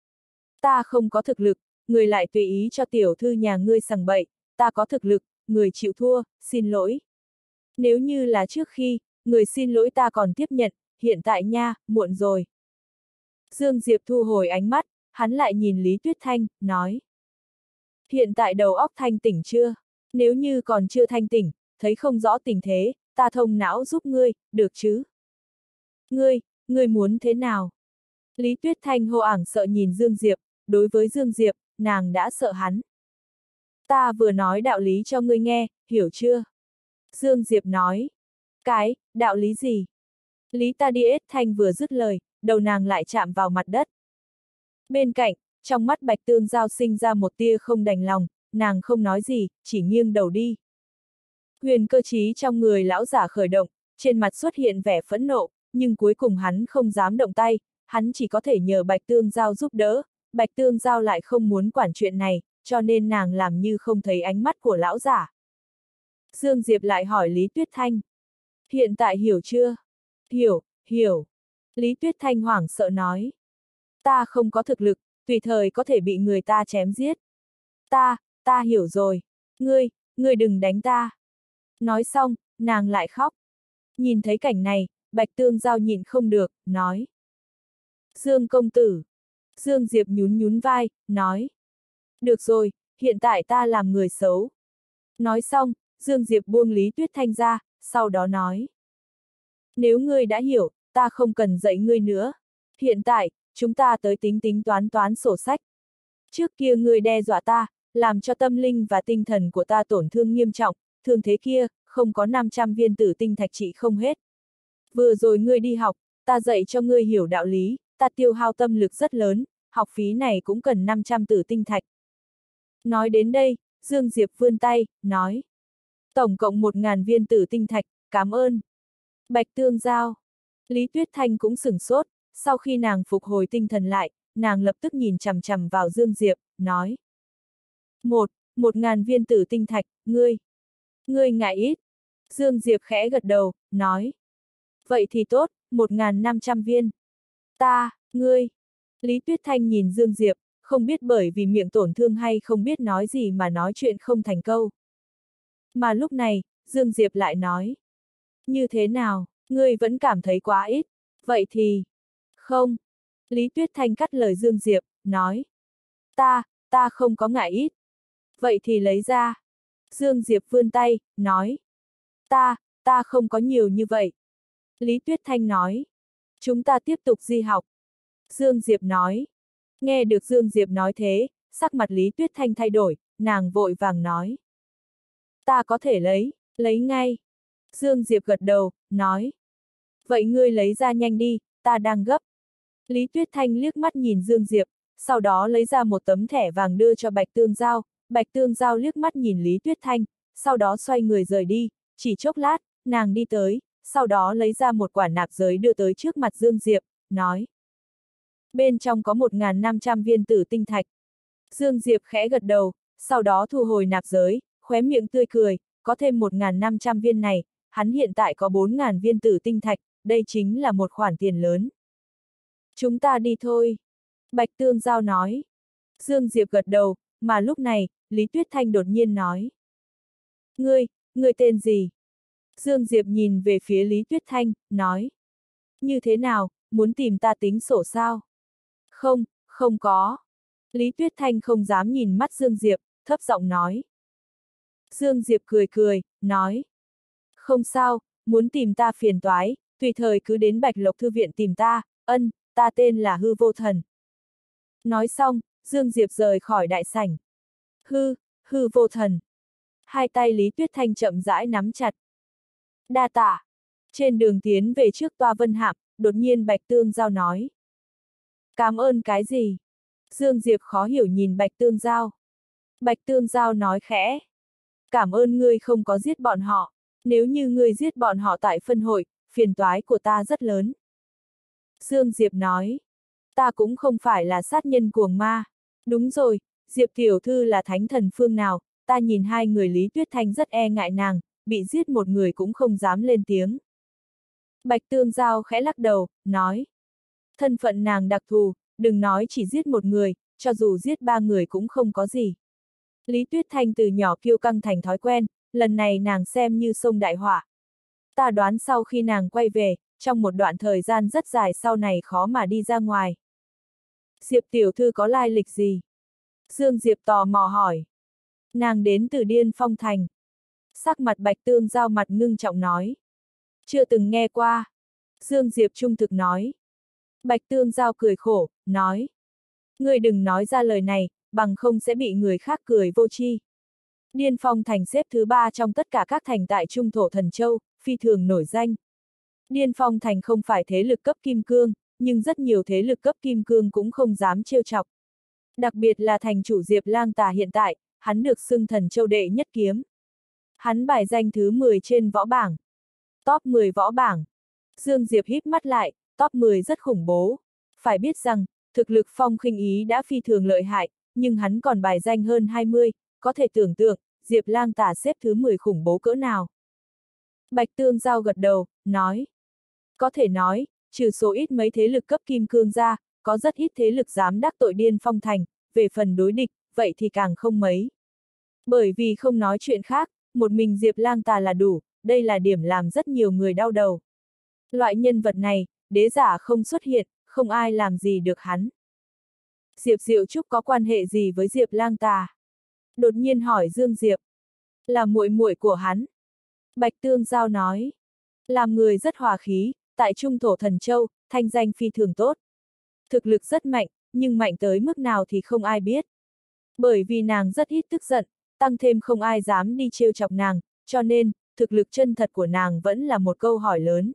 Ta không có thực lực, người lại tùy ý cho tiểu thư nhà ngươi sằng bậy, ta có thực lực, người chịu thua, xin lỗi. Nếu như là trước khi, người xin lỗi ta còn tiếp nhận, hiện tại nha, muộn rồi. Dương Diệp thu hồi ánh mắt, hắn lại nhìn Lý Tuyết Thanh, nói. Hiện tại đầu óc thanh tỉnh chưa? Nếu như còn chưa thanh tỉnh, thấy không rõ tình thế, ta thông não giúp ngươi, được chứ? Ngươi, ngươi muốn thế nào? Lý Tuyết Thanh hô ảng sợ nhìn Dương Diệp, đối với Dương Diệp, nàng đã sợ hắn. Ta vừa nói đạo lý cho ngươi nghe, hiểu chưa? Dương Diệp nói. Cái, đạo lý gì? Lý Ta Đi Ết Thanh vừa dứt lời, đầu nàng lại chạm vào mặt đất. Bên cạnh, trong mắt Bạch Tương Giao sinh ra một tia không đành lòng, nàng không nói gì, chỉ nghiêng đầu đi. Huyền cơ trí trong người lão giả khởi động, trên mặt xuất hiện vẻ phẫn nộ, nhưng cuối cùng hắn không dám động tay, hắn chỉ có thể nhờ Bạch Tương Giao giúp đỡ, Bạch Tương Giao lại không muốn quản chuyện này, cho nên nàng làm như không thấy ánh mắt của lão giả. Dương Diệp lại hỏi Lý Tuyết Thanh. Hiện tại hiểu chưa? Hiểu, hiểu. Lý Tuyết Thanh hoảng sợ nói. Ta không có thực lực, tùy thời có thể bị người ta chém giết. Ta, ta hiểu rồi. Ngươi, ngươi đừng đánh ta. Nói xong, nàng lại khóc. Nhìn thấy cảnh này, Bạch Tương Giao nhịn không được, nói. Dương công tử. Dương Diệp nhún nhún vai, nói. Được rồi, hiện tại ta làm người xấu. Nói xong, Dương Diệp buông Lý Tuyết Thanh ra, sau đó nói. Nếu ngươi đã hiểu, ta không cần dạy ngươi nữa. Hiện tại, chúng ta tới tính tính toán toán sổ sách. Trước kia ngươi đe dọa ta, làm cho tâm linh và tinh thần của ta tổn thương nghiêm trọng, thương thế kia, không có năm trăm viên tử tinh thạch trị không hết. Vừa rồi ngươi đi học, ta dạy cho ngươi hiểu đạo lý, ta tiêu hao tâm lực rất lớn, học phí này cũng cần năm trăm tử tinh thạch. Nói đến đây, Dương Diệp vươn tay, nói. Tổng cộng một ngàn viên tử tinh thạch, cảm ơn. Bạch Tương Giao. Lý Tuyết Thanh cũng sửng sốt, sau khi nàng phục hồi tinh thần lại, nàng lập tức nhìn chằm chằm vào Dương Diệp, nói. Một, một ngàn viên tử tinh thạch, ngươi. Ngươi ngại ít. Dương Diệp khẽ gật đầu, nói. Vậy thì tốt, một ngàn năm trăm viên. Ta, ngươi. Lý Tuyết Thanh nhìn Dương Diệp, không biết bởi vì miệng tổn thương hay không biết nói gì mà nói chuyện không thành câu. Mà lúc này, Dương Diệp lại nói. Như thế nào, ngươi vẫn cảm thấy quá ít, vậy thì... Không. Lý Tuyết Thanh cắt lời Dương Diệp, nói. Ta, ta không có ngại ít. Vậy thì lấy ra. Dương Diệp vươn tay, nói. Ta, ta không có nhiều như vậy. Lý Tuyết Thanh nói. Chúng ta tiếp tục di học. Dương Diệp nói. Nghe được Dương Diệp nói thế, sắc mặt Lý Tuyết Thanh thay đổi, nàng vội vàng nói. Ta có thể lấy, lấy ngay. Dương Diệp gật đầu, nói. Vậy ngươi lấy ra nhanh đi, ta đang gấp. Lý Tuyết Thanh liếc mắt nhìn Dương Diệp, sau đó lấy ra một tấm thẻ vàng đưa cho Bạch Tương Giao, Bạch Tương Giao liếc mắt nhìn Lý Tuyết Thanh, sau đó xoay người rời đi, chỉ chốc lát, nàng đi tới, sau đó lấy ra một quả nạp giới đưa tới trước mặt Dương Diệp, nói. Bên trong có một nghìn năm trăm viên tử tinh thạch. Dương Diệp khẽ gật đầu, sau đó thu hồi nạp giới, khóe miệng tươi cười, có thêm một nghìn năm trăm viên này, hắn hiện tại có bốn nghìn viên tử tinh thạch, đây chính là một khoản tiền lớn. Chúng ta đi thôi. Bạch Tương Giao nói. Dương Diệp gật đầu, mà lúc này, Lý Tuyết Thanh đột nhiên nói. Ngươi, ngươi tên gì? Dương Diệp nhìn về phía Lý Tuyết Thanh, nói. Như thế nào, muốn tìm ta tính sổ sao? Không, không có. Lý Tuyết Thanh không dám nhìn mắt Dương Diệp, thấp giọng nói. Dương Diệp cười cười, nói. Không sao, muốn tìm ta phiền toái, tùy thời cứ đến Bạch Lộc Thư viện tìm ta, ân, ta tên là Hư Vô Thần. Nói xong, Dương Diệp rời khỏi đại sảnh. Hư, Hư Vô Thần. Hai tay Lý Tuyết Thanh chậm rãi nắm chặt. Đa tạ. Trên đường tiến về trước toa Vân Hạm, đột nhiên Bạch Tương Giao nói. Cảm ơn cái gì? Dương Diệp khó hiểu nhìn Bạch Tương Giao. Bạch Tương Giao nói khẽ. Cảm ơn ngươi không có giết bọn họ. Nếu như ngươi giết bọn họ tại phân hội, phiền toái của ta rất lớn. Dương Diệp nói. Ta cũng không phải là sát nhân cuồng ma. Đúng rồi, Diệp tiểu thư là thánh thần phương nào, ta nhìn hai người Lý Tuyết Thanh rất e ngại nàng, bị giết một người cũng không dám lên tiếng. Bạch Tương Giao khẽ lắc đầu, nói. Thân phận nàng đặc thù, đừng nói chỉ giết một người, cho dù giết ba người cũng không có gì. Lý Tuyết Thanh từ nhỏ kiêu căng thành thói quen, lần này nàng xem như sông đại họa. Ta đoán sau khi nàng quay về, trong một đoạn thời gian rất dài sau này khó mà đi ra ngoài. Diệp tiểu thư có lai lịch gì? Dương Diệp tò mò hỏi. Nàng đến từ Điên Phong Thành. Sắc mặt Bạch Tương Giao mặt ngưng trọng nói. Chưa từng nghe qua. Dương Diệp trung thực nói. Bạch Tương Giao cười khổ, nói. Ngươi đừng nói ra lời này, bằng không sẽ bị người khác cười vô tri. Điên Phong Thành xếp thứ ba trong tất cả các thành tại Trung Thổ Thần Châu, phi thường nổi danh. Điên Phong Thành không phải thế lực cấp kim cương, nhưng rất nhiều thế lực cấp kim cương cũng không dám trêu chọc. Đặc biệt là thành chủ Diệp Lang Tà hiện tại, hắn được xưng Thần Châu đệ nhất kiếm. Hắn bài danh thứ mười trên võ bảng. Top mười võ bảng. Dương Diệp híp mắt lại, top mười rất khủng bố. Phải biết rằng, thực lực Phong Khinh Ý đã phi thường lợi hại, nhưng hắn còn bài danh hơn hai mươi, có thể tưởng tượng, Diệp Lang Tà xếp thứ mười khủng bố cỡ nào. Bạch Tương Giao gật đầu, nói. Có thể nói, trừ số ít mấy thế lực cấp kim cương ra, có rất ít thế lực dám đắc tội Điên Phong Thành, về phần đối địch, vậy thì càng không mấy. Bởi vì không nói chuyện khác, một mình Diệp Lang Tà là đủ, đây là điểm làm rất nhiều người đau đầu. Loại nhân vật này, đế giả không xuất hiện, không ai làm gì được hắn. Diệp Diệu Trúc có quan hệ gì với Diệp Lang Tà? Đột nhiên hỏi Dương Diệp. Là muội muội của hắn. Bạch Tương Giao nói. Làm người rất hòa khí, tại Trung Thổ Thần Châu, thanh danh phi thường tốt. Thực lực rất mạnh, nhưng mạnh tới mức nào thì không ai biết. Bởi vì nàng rất ít tức giận, tăng thêm không ai dám đi trêu chọc nàng, cho nên, thực lực chân thật của nàng vẫn là một câu hỏi lớn.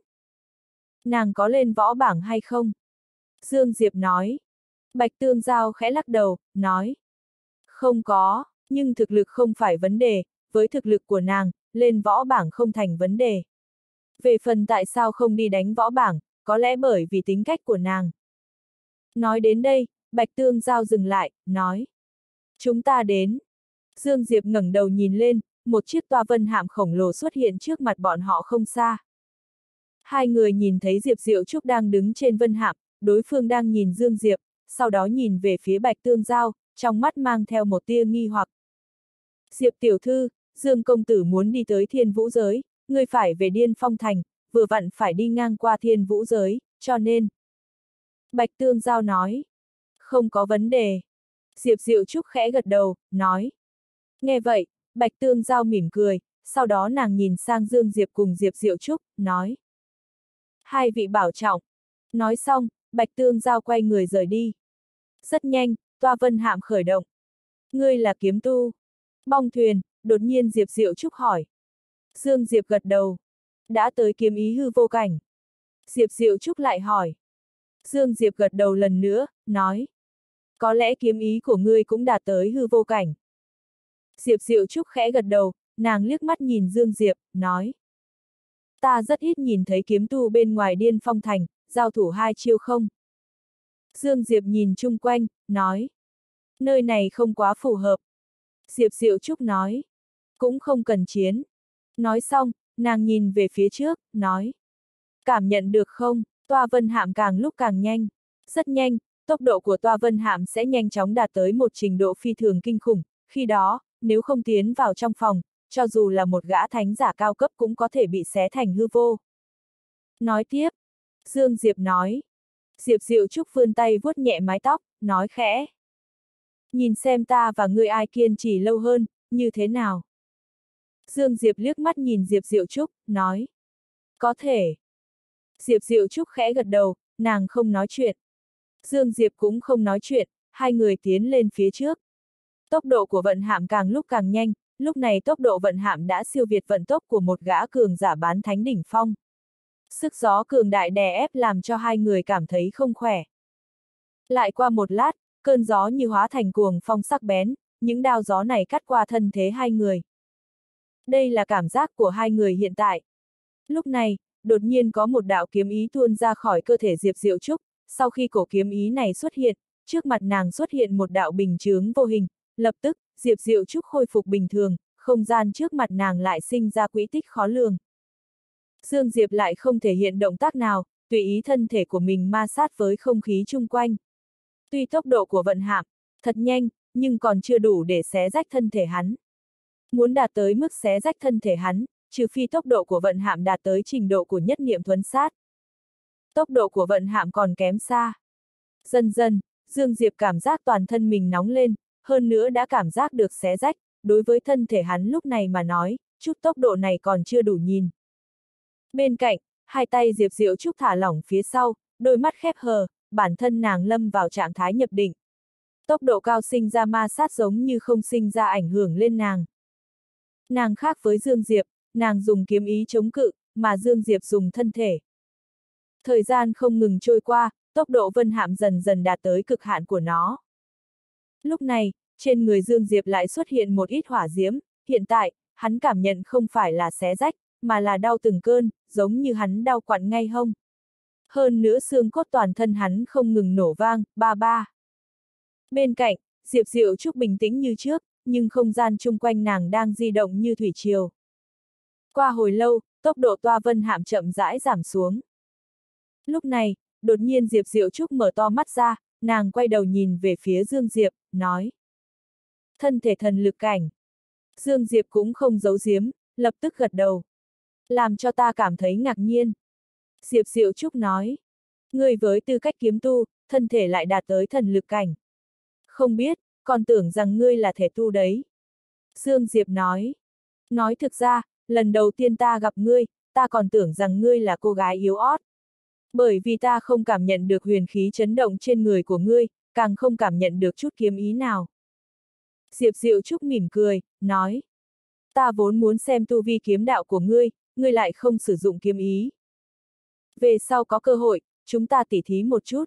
Nàng có lên võ bảng hay không? Dương Diệp nói. Bạch Tương Giao khẽ lắc đầu, nói. Không có, nhưng thực lực không phải vấn đề, với thực lực của nàng, lên võ bảng không thành vấn đề. Về phần tại sao không đi đánh võ bảng, có lẽ bởi vì tính cách của nàng. Nói đến đây, Bạch Tương Giao dừng lại, nói. Chúng ta đến. Dương Diệp ngẩng đầu nhìn lên, một chiếc toa Vân Hạm khổng lồ xuất hiện trước mặt bọn họ không xa. Hai người nhìn thấy Diệp Diệu Trúc đang đứng trên Vân Hạm, đối phương đang nhìn Dương Diệp, sau đó nhìn về phía Bạch Tương Giao, trong mắt mang theo một tia nghi hoặc. Diệp tiểu thư, Dương công tử muốn đi tới Thiên Vũ giới, ngươi phải về Điên Phong Thành, vừa vặn phải đi ngang qua Thiên Vũ giới, cho nên. Bạch Tương Giao nói. Không có vấn đề. Diệp Diệu Trúc khẽ gật đầu, nói. Nghe vậy, Bạch Tương Giao mỉm cười, sau đó nàng nhìn sang Dương Diệp cùng Diệp Diệu Trúc, nói. Hai vị bảo trọng. Nói xong, Bạch Tương Giao quay người rời đi. Rất nhanh, toa Vân Hạm khởi động. Ngươi là kiếm tu. Bong thuyền, đột nhiên Diệp Diệu Trúc hỏi. Dương Diệp gật đầu. Đã tới kiếm ý hư vô cảnh. Diệp Diệu Trúc lại hỏi. Dương Diệp gật đầu lần nữa, nói. Có lẽ kiếm ý của ngươi cũng đạt tới hư vô cảnh. Diệp Diệu Trúc khẽ gật đầu, nàng liếc mắt nhìn Dương Diệp, nói. Ta rất ít nhìn thấy kiếm tu bên ngoài Điên Phong Thành, giao thủ hai chiêu không. Dương Diệp nhìn chung quanh, nói. Nơi này không quá phù hợp. Diệp Diệu Trúc nói. Cũng không cần chiến. Nói xong, nàng nhìn về phía trước, nói. Cảm nhận được không, toa Vân Hạm càng lúc càng nhanh. Rất nhanh, tốc độ của toa Vân Hạm sẽ nhanh chóng đạt tới một trình độ phi thường kinh khủng. Khi đó, nếu không tiến vào trong phòng, cho dù là một gã thánh giả cao cấp cũng có thể bị xé thành hư vô. Nói tiếp. Dương Diệp nói. Diệp Diệu Trúc vươn tay vuốt nhẹ mái tóc, nói khẽ. Nhìn xem ta và ngươi ai kiên trì lâu hơn, như thế nào? Dương Diệp liếc mắt nhìn Diệp Diệu Trúc, nói. Có thể. Diệp Diệu Trúc khẽ gật đầu, nàng không nói chuyện. Dương Diệp cũng không nói chuyện, hai người tiến lên phía trước. Tốc độ của vận hạm càng lúc càng nhanh, lúc này tốc độ vận hạm đã siêu việt vận tốc của một gã cường giả bán thánh đỉnh phong. Sức gió cường đại đè ép làm cho hai người cảm thấy không khỏe. Lại qua một lát, cơn gió như hóa thành cuồng phong sắc bén, những đao gió này cắt qua thân thế hai người. Đây là cảm giác của hai người hiện tại. Lúc này, đột nhiên có một đạo kiếm ý tuôn ra khỏi cơ thể Diệp Diệu Trúc, sau khi cổ kiếm ý này xuất hiện, trước mặt nàng xuất hiện một đạo bình chướng vô hình, lập tức, Diệp Diệu Trúc khôi phục bình thường, không gian trước mặt nàng lại sinh ra quỹ tích khó lường. Dương Diệp lại không thể hiện động tác nào, tùy ý thân thể của mình ma sát với không khí chung quanh. Tuy tốc độ của vận hạm thật nhanh, nhưng còn chưa đủ để xé rách thân thể hắn. Muốn đạt tới mức xé rách thân thể hắn, trừ phi tốc độ của vận hạm đạt tới trình độ của nhất niệm thuấn sát. Tốc độ của vận hạm còn kém xa. Dần dần, Dương Diệp cảm giác toàn thân mình nóng lên, hơn nữa đã cảm giác được xé rách, đối với thân thể hắn lúc này mà nói, chút tốc độ này còn chưa đủ nhìn. Bên cạnh, hai tay Diệp Diệu Trúc thả lỏng phía sau, đôi mắt khép hờ, bản thân nàng lâm vào trạng thái nhập định. Tốc độ cao sinh ra ma sát giống như không sinh ra ảnh hưởng lên nàng. Nàng khác với Dương Diệp, nàng dùng kiếm ý chống cự, mà Dương Diệp dùng thân thể. Thời gian không ngừng trôi qua, tốc độ vân hạm dần dần đạt tới cực hạn của nó. Lúc này, trên người Dương Diệp lại xuất hiện một ít hỏa diễm, hiện tại, hắn cảm nhận không phải là xé rách, mà là đau từng cơn, giống như hắn đau quặn ngay hông. Hơn nữa xương cốt toàn thân hắn không ngừng nổ vang, ba ba. Bên cạnh, Diệp Diệu Trúc bình tĩnh như trước, nhưng không gian chung quanh nàng đang di động như thủy triều. Qua hồi lâu, tốc độ toa vân hạm chậm rãi giảm xuống. Lúc này, đột nhiên Diệp Diệu Trúc mở to mắt ra, nàng quay đầu nhìn về phía Dương Diệp, nói. Thân thể thần lực cảnh. Dương Diệp cũng không giấu giếm, lập tức gật đầu. Làm cho ta cảm thấy ngạc nhiên. Diệp Diệu Trúc nói. Ngươi với tư cách kiếm tu, thân thể lại đạt tới thần lực cảnh. Không biết, còn tưởng rằng ngươi là thể tu đấy. Dương Diệp nói. Nói thực ra, lần đầu tiên ta gặp ngươi, ta còn tưởng rằng ngươi là cô gái yếu ớt. Bởi vì ta không cảm nhận được huyền khí chấn động trên người của ngươi, càng không cảm nhận được chút kiếm ý nào. Diệp Diệu Trúc mỉm cười, nói. Ta vốn muốn xem tu vi kiếm đạo của ngươi, ngươi lại không sử dụng kiếm ý. Về sau có cơ hội, chúng ta tỉ thí một chút.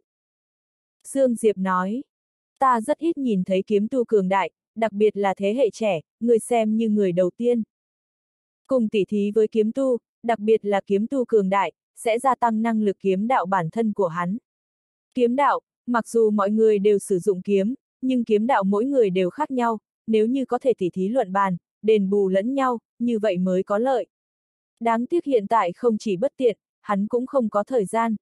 Dương Diệp nói. Ta rất ít nhìn thấy kiếm tu cường đại, đặc biệt là thế hệ trẻ, ngươi xem như người đầu tiên. Cùng tỉ thí với kiếm tu, đặc biệt là kiếm tu cường đại, sẽ gia tăng năng lực kiếm đạo bản thân của hắn. Kiếm đạo, mặc dù mọi người đều sử dụng kiếm, nhưng kiếm đạo mỗi người đều khác nhau, nếu như có thể tỉ thí luận bàn, đền bù lẫn nhau, như vậy mới có lợi. Đáng tiếc hiện tại không chỉ bất tiện, hắn cũng không có thời gian.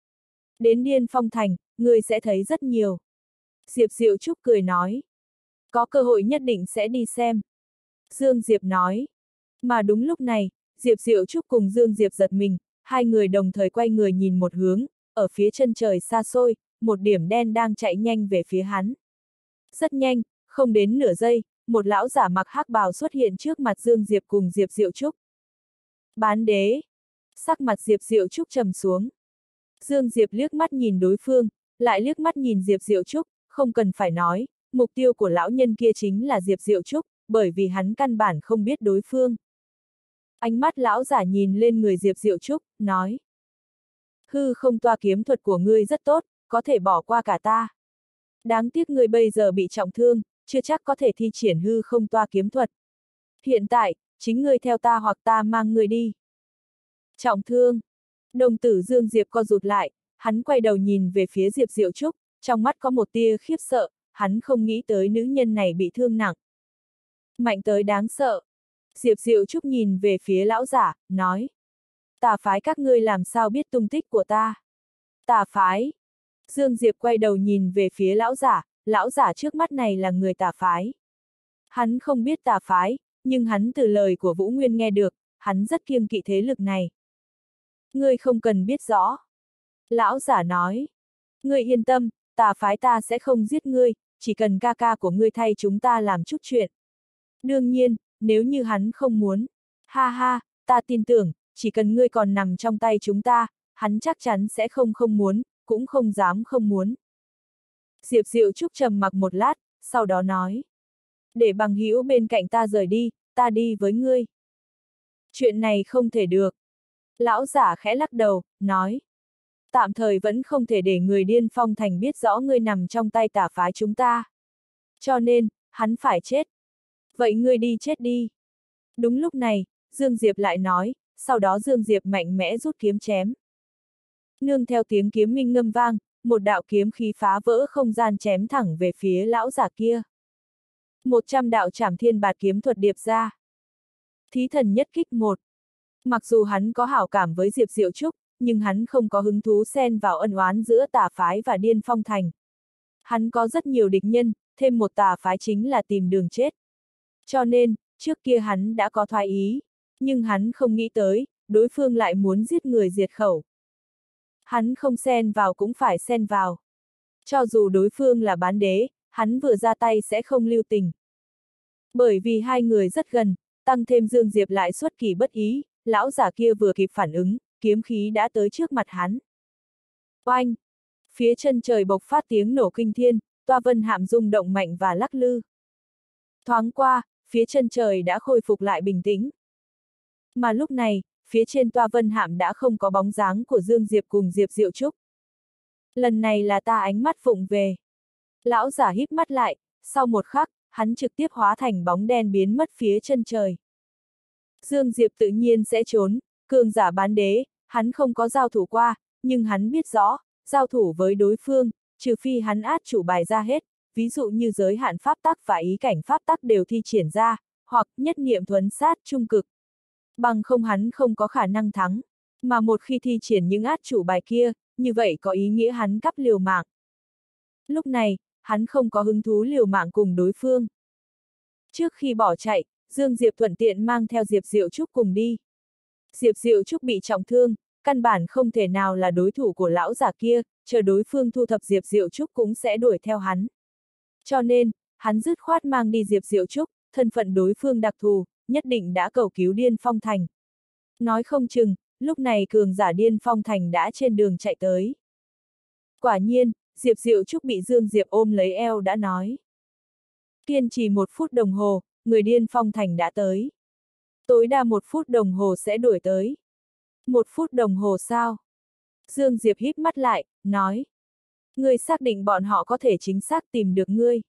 Đến Điên Phong Thành, ngươi sẽ thấy rất nhiều. Diệp Diệu Trúc cười nói. Có cơ hội nhất định sẽ đi xem. Dương Diệp nói. Mà đúng lúc này, Diệp Diệu Trúc cùng Dương Diệp giật mình, hai người đồng thời quay người nhìn một hướng, ở phía chân trời xa xôi, một điểm đen đang chạy nhanh về phía hắn. Rất nhanh, không đến nửa giây, một lão giả mặc hắc bào xuất hiện trước mặt Dương Diệp cùng Diệp Diệu Trúc. Bán đế. Sắc mặt Diệp Diệu Trúc trầm xuống. Dương Diệp liếc mắt nhìn đối phương, lại liếc mắt nhìn Diệp Diệu Trúc, không cần phải nói, mục tiêu của lão nhân kia chính là Diệp Diệu Trúc, bởi vì hắn căn bản không biết đối phương. Ánh mắt lão giả nhìn lên người Diệp Diệu Trúc, nói. Hư không toa kiếm thuật của ngươi rất tốt, có thể bỏ qua cả ta. Đáng tiếc ngươi bây giờ bị trọng thương, chưa chắc có thể thi triển hư không toa kiếm thuật. Hiện tại, chính ngươi theo ta hoặc ta mang ngươi đi. Trọng thương. Đồng tử Dương Diệp co rụt lại, hắn quay đầu nhìn về phía Diệp Diệu Trúc, trong mắt có một tia khiếp sợ, hắn không nghĩ tới nữ nhân này bị thương nặng. Mạnh tới đáng sợ. Diệp Diệu Trúc nhìn về phía lão giả, nói. Tà phái các ngươi làm sao biết tung tích của ta? Tà phái. Dương Diệp quay đầu nhìn về phía lão giả, lão giả trước mắt này là người tà phái. Hắn không biết tà phái, nhưng hắn từ lời của Vũ Nguyên nghe được, hắn rất kiêng kỵ thế lực này. Ngươi không cần biết rõ. Lão giả nói. Ngươi yên tâm, tà phái ta sẽ không giết ngươi, chỉ cần ca ca của ngươi thay chúng ta làm chút chuyện. Đương nhiên, nếu như hắn không muốn. Ha ha, ta tin tưởng, chỉ cần ngươi còn nằm trong tay chúng ta, hắn chắc chắn sẽ không không muốn, cũng không dám không muốn. Diệp Diệu Trúc trầm mặc một lát, sau đó nói. Để bằng hữu bên cạnh ta rời đi, ta đi với ngươi. Chuyện này không thể được. Lão giả khẽ lắc đầu, nói. Tạm thời vẫn không thể để người Điên Phong Thành biết rõ ngươi nằm trong tay tà phái chúng ta. Cho nên, hắn phải chết. Vậy ngươi đi chết đi. Đúng lúc này, Dương Diệp lại nói, sau đó Dương Diệp mạnh mẽ rút kiếm chém. Nương theo tiếng kiếm minh ngâm vang, một đạo kiếm khí phá vỡ không gian chém thẳng về phía lão giả kia. Một trăm đạo trảm thiên bạt kiếm thuật điệp ra. Thí thần nhất kích một. Mặc dù hắn có hảo cảm với Diệp Diệu Trúc, nhưng hắn không có hứng thú xen vào ân oán giữa tà phái và Điên Phong Thành. Hắn có rất nhiều địch nhân, thêm một tà phái chính là tìm đường chết. Cho nên, trước kia hắn đã có thoái ý, nhưng hắn không nghĩ tới, đối phương lại muốn giết người diệt khẩu. Hắn không xen vào cũng phải xen vào. Cho dù đối phương là bán đế, hắn vừa ra tay sẽ không lưu tình. Bởi vì hai người rất gần, tăng thêm Dương Diệp lại xuất kỳ bất ý, lão giả kia vừa kịp phản ứng, kiếm khí đã tới trước mặt hắn. Oanh! Phía chân trời bộc phát tiếng nổ kinh thiên, toa vân hạm rung động mạnh và lắc lư. Thoáng qua, phía chân trời đã khôi phục lại bình tĩnh. Mà lúc này, phía trên toa vân hạm đã không có bóng dáng của Dương Diệp cùng Diệp Diệu Trúc. Lần này là ta ánh mắt phụng về. Lão giả híp mắt lại, sau một khắc, hắn trực tiếp hóa thành bóng đen biến mất phía chân trời. Dương Diệp tự nhiên sẽ trốn, cường giả bán đế, hắn không có giao thủ qua, nhưng hắn biết rõ, giao thủ với đối phương, trừ phi hắn át chủ bài ra hết, ví dụ như giới hạn pháp tắc và ý cảnh pháp tắc đều thi triển ra, hoặc nhất niệm thuấn sát trung cực. Bằng không hắn không có khả năng thắng, mà một khi thi triển những át chủ bài kia, như vậy có ý nghĩa hắn cắp liều mạng. Lúc này, hắn không có hứng thú liều mạng cùng đối phương. Trước khi bỏ chạy, Dương Diệp thuận tiện mang theo Diệp Diệu Trúc cùng đi. Diệp Diệu Trúc bị trọng thương, căn bản không thể nào là đối thủ của lão giả kia, chờ đối phương thu thập Diệp Diệu Trúc cũng sẽ đuổi theo hắn. Cho nên, hắn dứt khoát mang đi Diệp Diệu Trúc, thân phận đối phương đặc thù, nhất định đã cầu cứu Điên Phong Thành. Nói không chừng, lúc này cường giả Điên Phong Thành đã trên đường chạy tới. Quả nhiên, Diệp Diệu Trúc bị Dương Diệp ôm lấy eo đã nói. Kiên trì một phút đồng hồ, người Điên Phong Thành đã tới. Tối đa một phút đồng hồ sẽ đuổi tới. Một phút đồng hồ sao? Dương Diệp híp mắt lại, nói. Ngươi xác định bọn họ có thể chính xác tìm được ngươi.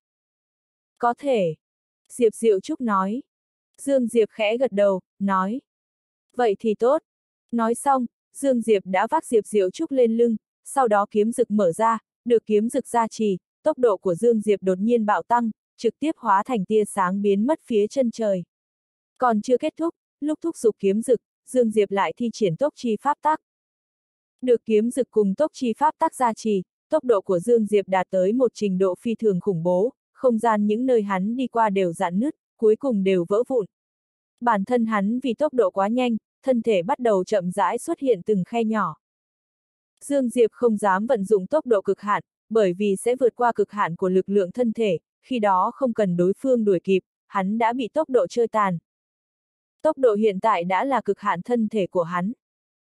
Có thể. Diệp Diệu Trúc nói. Dương Diệp khẽ gật đầu, nói. Vậy thì tốt. Nói xong, Dương Diệp đã vác Diệp Diệu Trúc lên lưng, sau đó kiếm rực mở ra, được kiếm rực gia trì, tốc độ của Dương Diệp đột nhiên bạo tăng, trực tiếp hóa thành tia sáng biến mất phía chân trời. Còn chưa kết thúc, lúc thúc giục kiếm rực, Dương Diệp lại thi triển tốc chi pháp tắc. Được kiếm rực cùng tốc chi pháp tắc gia trì, tốc độ của Dương Diệp đạt tới một trình độ phi thường khủng bố, không gian những nơi hắn đi qua đều rạn nứt, cuối cùng đều vỡ vụn. Bản thân hắn vì tốc độ quá nhanh, thân thể bắt đầu chậm rãi xuất hiện từng khe nhỏ. Dương Diệp không dám vận dụng tốc độ cực hạn, bởi vì sẽ vượt qua cực hạn của lực lượng thân thể, khi đó không cần đối phương đuổi kịp, hắn đã bị tốc độ chơi tàn. Tốc độ hiện tại đã là cực hạn thân thể của hắn.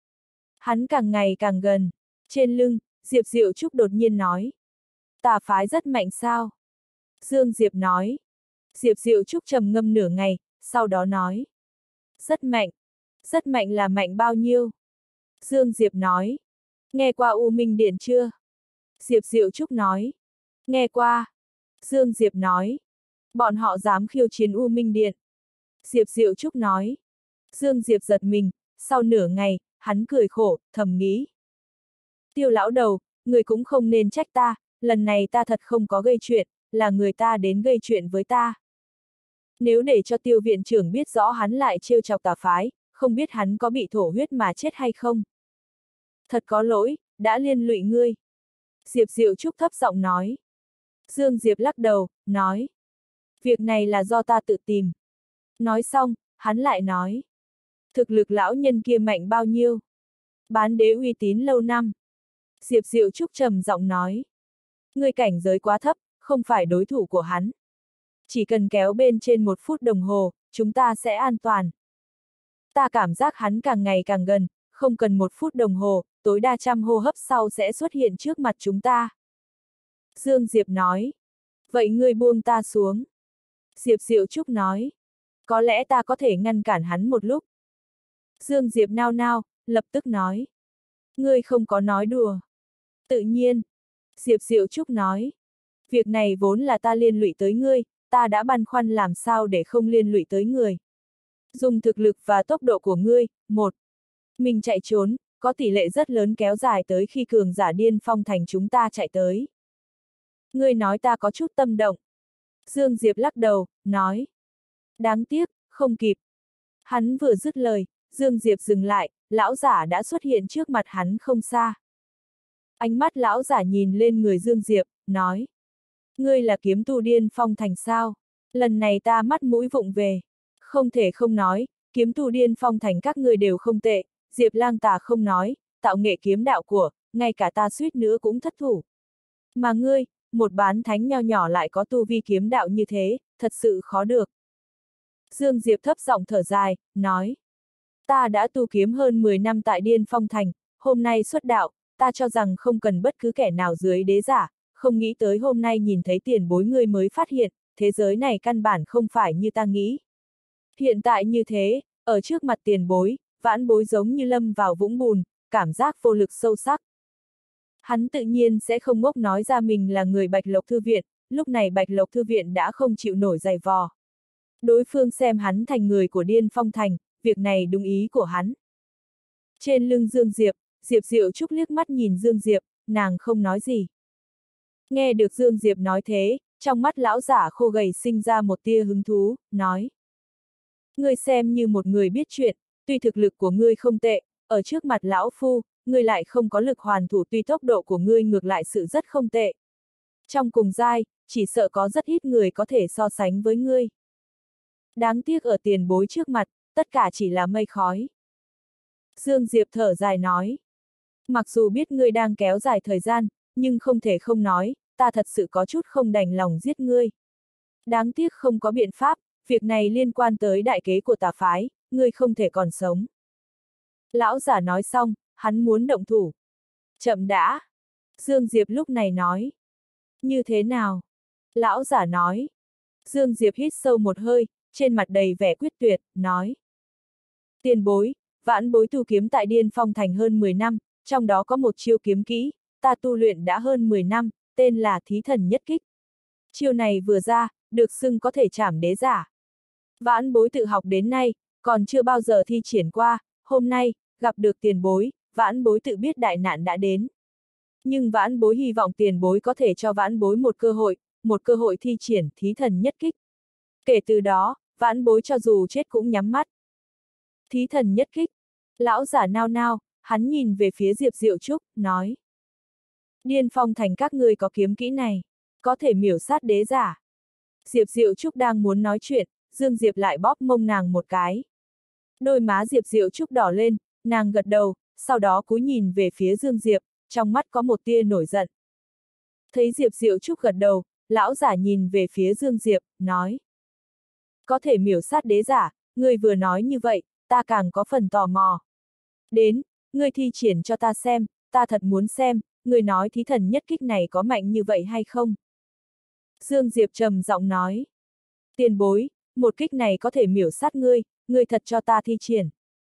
Hắn càng ngày càng gần. Trên lưng, Diệp Diệu Trúc đột nhiên nói. Tà phái rất mạnh sao? Dương Diệp nói. Diệp Diệu Trúc trầm ngâm nửa ngày, sau đó nói. Rất mạnh. Rất mạnh là mạnh bao nhiêu? Dương Diệp nói. Nghe qua U Minh Điện chưa? Diệp Diệu Trúc nói. Nghe qua. Dương Diệp nói. Bọn họ dám khiêu chiến U Minh Điện. Diệp Diệu Trúc nói. Dương Diệp giật mình, sau nửa ngày, hắn cười khổ, thầm nghĩ. Tiêu lão đầu, người cũng không nên trách ta, lần này ta thật không có gây chuyện, là người ta đến gây chuyện với ta. Nếu để cho Tiêu viện trưởng biết rõ hắn lại trêu chọc tà phái, không biết hắn có bị thổ huyết mà chết hay không. Thật có lỗi, đã liên lụy ngươi. Diệp Diệu Trúc thấp giọng nói. Dương Diệp lắc đầu, nói. Việc này là do ta tự tìm. Nói xong, hắn lại nói. Thực lực lão nhân kia mạnh bao nhiêu? Bán đế uy tín lâu năm. Diệp Diệu Trúc trầm giọng nói. Ngươi cảnh giới quá thấp, không phải đối thủ của hắn. Chỉ cần kéo bên trên một phút đồng hồ, chúng ta sẽ an toàn. Ta cảm giác hắn càng ngày càng gần, không cần một phút đồng hồ, tối đa trăm hô hấp sau sẽ xuất hiện trước mặt chúng ta. Dương Diệp nói. Vậy ngươi buông ta xuống. Diệp Diệu Trúc nói. có lẽ ta có thể ngăn cản hắn một lúc. Dương Diệp nao nao, lập tức nói. Ngươi không có nói đùa. Tự nhiên. Diệp Diệu Trúc nói. Việc này vốn là ta liên lụy tới ngươi, ta đã băn khoăn làm sao để không liên lụy tới người. Dùng thực lực và tốc độ của ngươi, một. Mình chạy trốn, có tỷ lệ rất lớn kéo dài tới khi cường giả điên phong thành chúng ta chạy tới. Ngươi nói ta có chút tâm động. Dương Diệp lắc đầu, nói. Đáng tiếc, không kịp. Hắn vừa dứt lời, Dương Diệp dừng lại, lão giả đã xuất hiện trước mặt hắn không xa. Ánh mắt lão giả nhìn lên người Dương Diệp, nói. Ngươi là kiếm tu điên phong thành sao? Lần này ta mắt mũi vụng về. Không thể không nói, kiếm tu điên phong thành các ngươi đều không tệ, Diệp Lang Tà không nói, tạo nghệ kiếm đạo của, ngay cả ta suýt nữa cũng thất thủ. Mà ngươi, một bán thánh nho nhỏ lại có tu vi kiếm đạo như thế, thật sự khó được. Dương Diệp thấp giọng thở dài, nói. Ta đã tu kiếm hơn mười năm tại Điên Phong Thành, hôm nay xuất đạo, ta cho rằng không cần bất cứ kẻ nào dưới đế giả, không nghĩ tới hôm nay nhìn thấy tiền bối ngươi mới phát hiện, thế giới này căn bản không phải như ta nghĩ. Hiện tại như thế, ở trước mặt tiền bối, vãn bối giống như lâm vào vũng bùn, cảm giác vô lực sâu sắc. Hắn tự nhiên sẽ không ngốc nói ra mình là người Bạch Lộc Thư Viện, lúc này Bạch Lộc Thư Viện đã không chịu nổi giày vò. Đối phương xem hắn thành người của Điên Phong Thành, việc này đúng ý của hắn. Trên lưng Dương Diệp, Diệp Diệu Trúc liếc mắt nhìn Dương Diệp, nàng không nói gì. Nghe được Dương Diệp nói thế, trong mắt lão giả khô gầy sinh ra một tia hứng thú, nói. Ngươi xem như một người biết chuyện, tuy thực lực của ngươi không tệ, ở trước mặt lão phu, ngươi lại không có lực hoàn thủ, tuy tốc độ của ngươi ngược lại sự rất không tệ. Trong cùng giai, chỉ sợ có rất ít người có thể so sánh với ngươi. Đáng tiếc ở tiền bối trước mặt, tất cả chỉ là mây khói. Dương Diệp thở dài nói. Mặc dù biết ngươi đang kéo dài thời gian, nhưng không thể không nói, ta thật sự có chút không đành lòng giết ngươi. Đáng tiếc không có biện pháp, việc này liên quan tới đại kế của tà phái, ngươi không thể còn sống. Lão giả nói xong, hắn muốn động thủ. Chậm đã. Dương Diệp lúc này nói. Như thế nào? Lão giả nói. Dương Diệp hít sâu một hơi, trên mặt đầy vẻ quyết tuyệt, nói. Tiền bối, vãn bối tu kiếm tại Điên Phong Thành hơn mười năm, trong đó có một chiêu kiếm kỹ, ta tu luyện đã hơn mười năm, tên là Thí Thần Nhất Kích. Chiêu này vừa ra, được xưng có thể trảm đế giả. Vãn bối tự học đến nay, còn chưa bao giờ thi triển qua, hôm nay, gặp được tiền bối, vãn bối tự biết đại nạn đã đến. Nhưng vãn bối hy vọng tiền bối có thể cho vãn bối một cơ hội, một cơ hội thi triển Thí Thần Nhất Kích. Kể từ đó, vãn bối cho dù chết cũng nhắm mắt. Thí Thần Nhất Kích. Lão giả nao nao, hắn nhìn về phía Diệp Diệu Trúc, nói. Điên Phong Thành các ngươi có kiếm kỹ này, có thể miểu sát đế giả. Diệp Diệu Trúc đang muốn nói chuyện, Dương Diệp lại bóp mông nàng một cái. Đôi má Diệp Diệu Trúc đỏ lên, nàng gật đầu, sau đó cúi nhìn về phía Dương Diệp, trong mắt có một tia nổi giận. Thấy Diệp Diệu Trúc gật đầu, lão giả nhìn về phía Dương Diệp, nói. Có thể miểu sát đế giả, ngươi vừa nói như vậy, ta càng có phần tò mò. Đến, ngươi thi triển cho ta xem, ta thật muốn xem, ngươi nói Thí Thần Nhất Kích này có mạnh như vậy hay không? Dương Diệp trầm giọng nói. Tiền bối, một kích này có thể miểu sát ngươi, ngươi thật cho ta thi triển.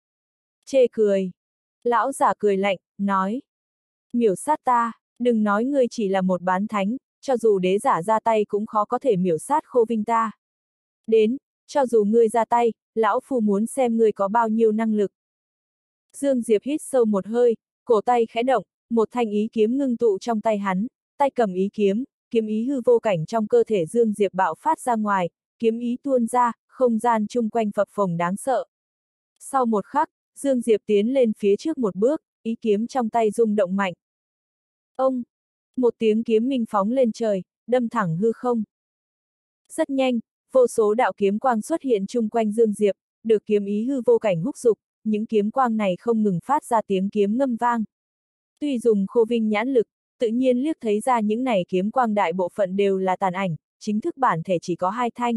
Chê cười. Lão giả cười lạnh, nói. Miểu sát ta, đừng nói ngươi chỉ là một bán thánh, cho dù đế giả ra tay cũng khó có thể miểu sát Khô Vinh ta. Đến, cho dù ngươi ra tay, lão phu muốn xem ngươi có bao nhiêu năng lực. Dương Diệp hít sâu một hơi, cổ tay khẽ động, một thanh ý kiếm ngưng tụ trong tay hắn, tay cầm ý kiếm, kiếm ý hư vô cảnh trong cơ thể Dương Diệp bạo phát ra ngoài, kiếm ý tuôn ra, không gian chung quanh phập phồng đáng sợ. Sau một khắc, Dương Diệp tiến lên phía trước một bước, ý kiếm trong tay rung động mạnh. Ông! Một tiếng kiếm minh phóng lên trời, đâm thẳng hư không. Rất nhanh, vô số đạo kiếm quang xuất hiện chung quanh Dương Diệp, được kiếm ý hư vô cảnh húc dục, những kiếm quang này không ngừng phát ra tiếng kiếm ngâm vang. Tuy dùng Khô Vinh nhãn lực, tự nhiên liếc thấy ra những này kiếm quang đại bộ phận đều là tàn ảnh, chính thức bản thể chỉ có hai thanh.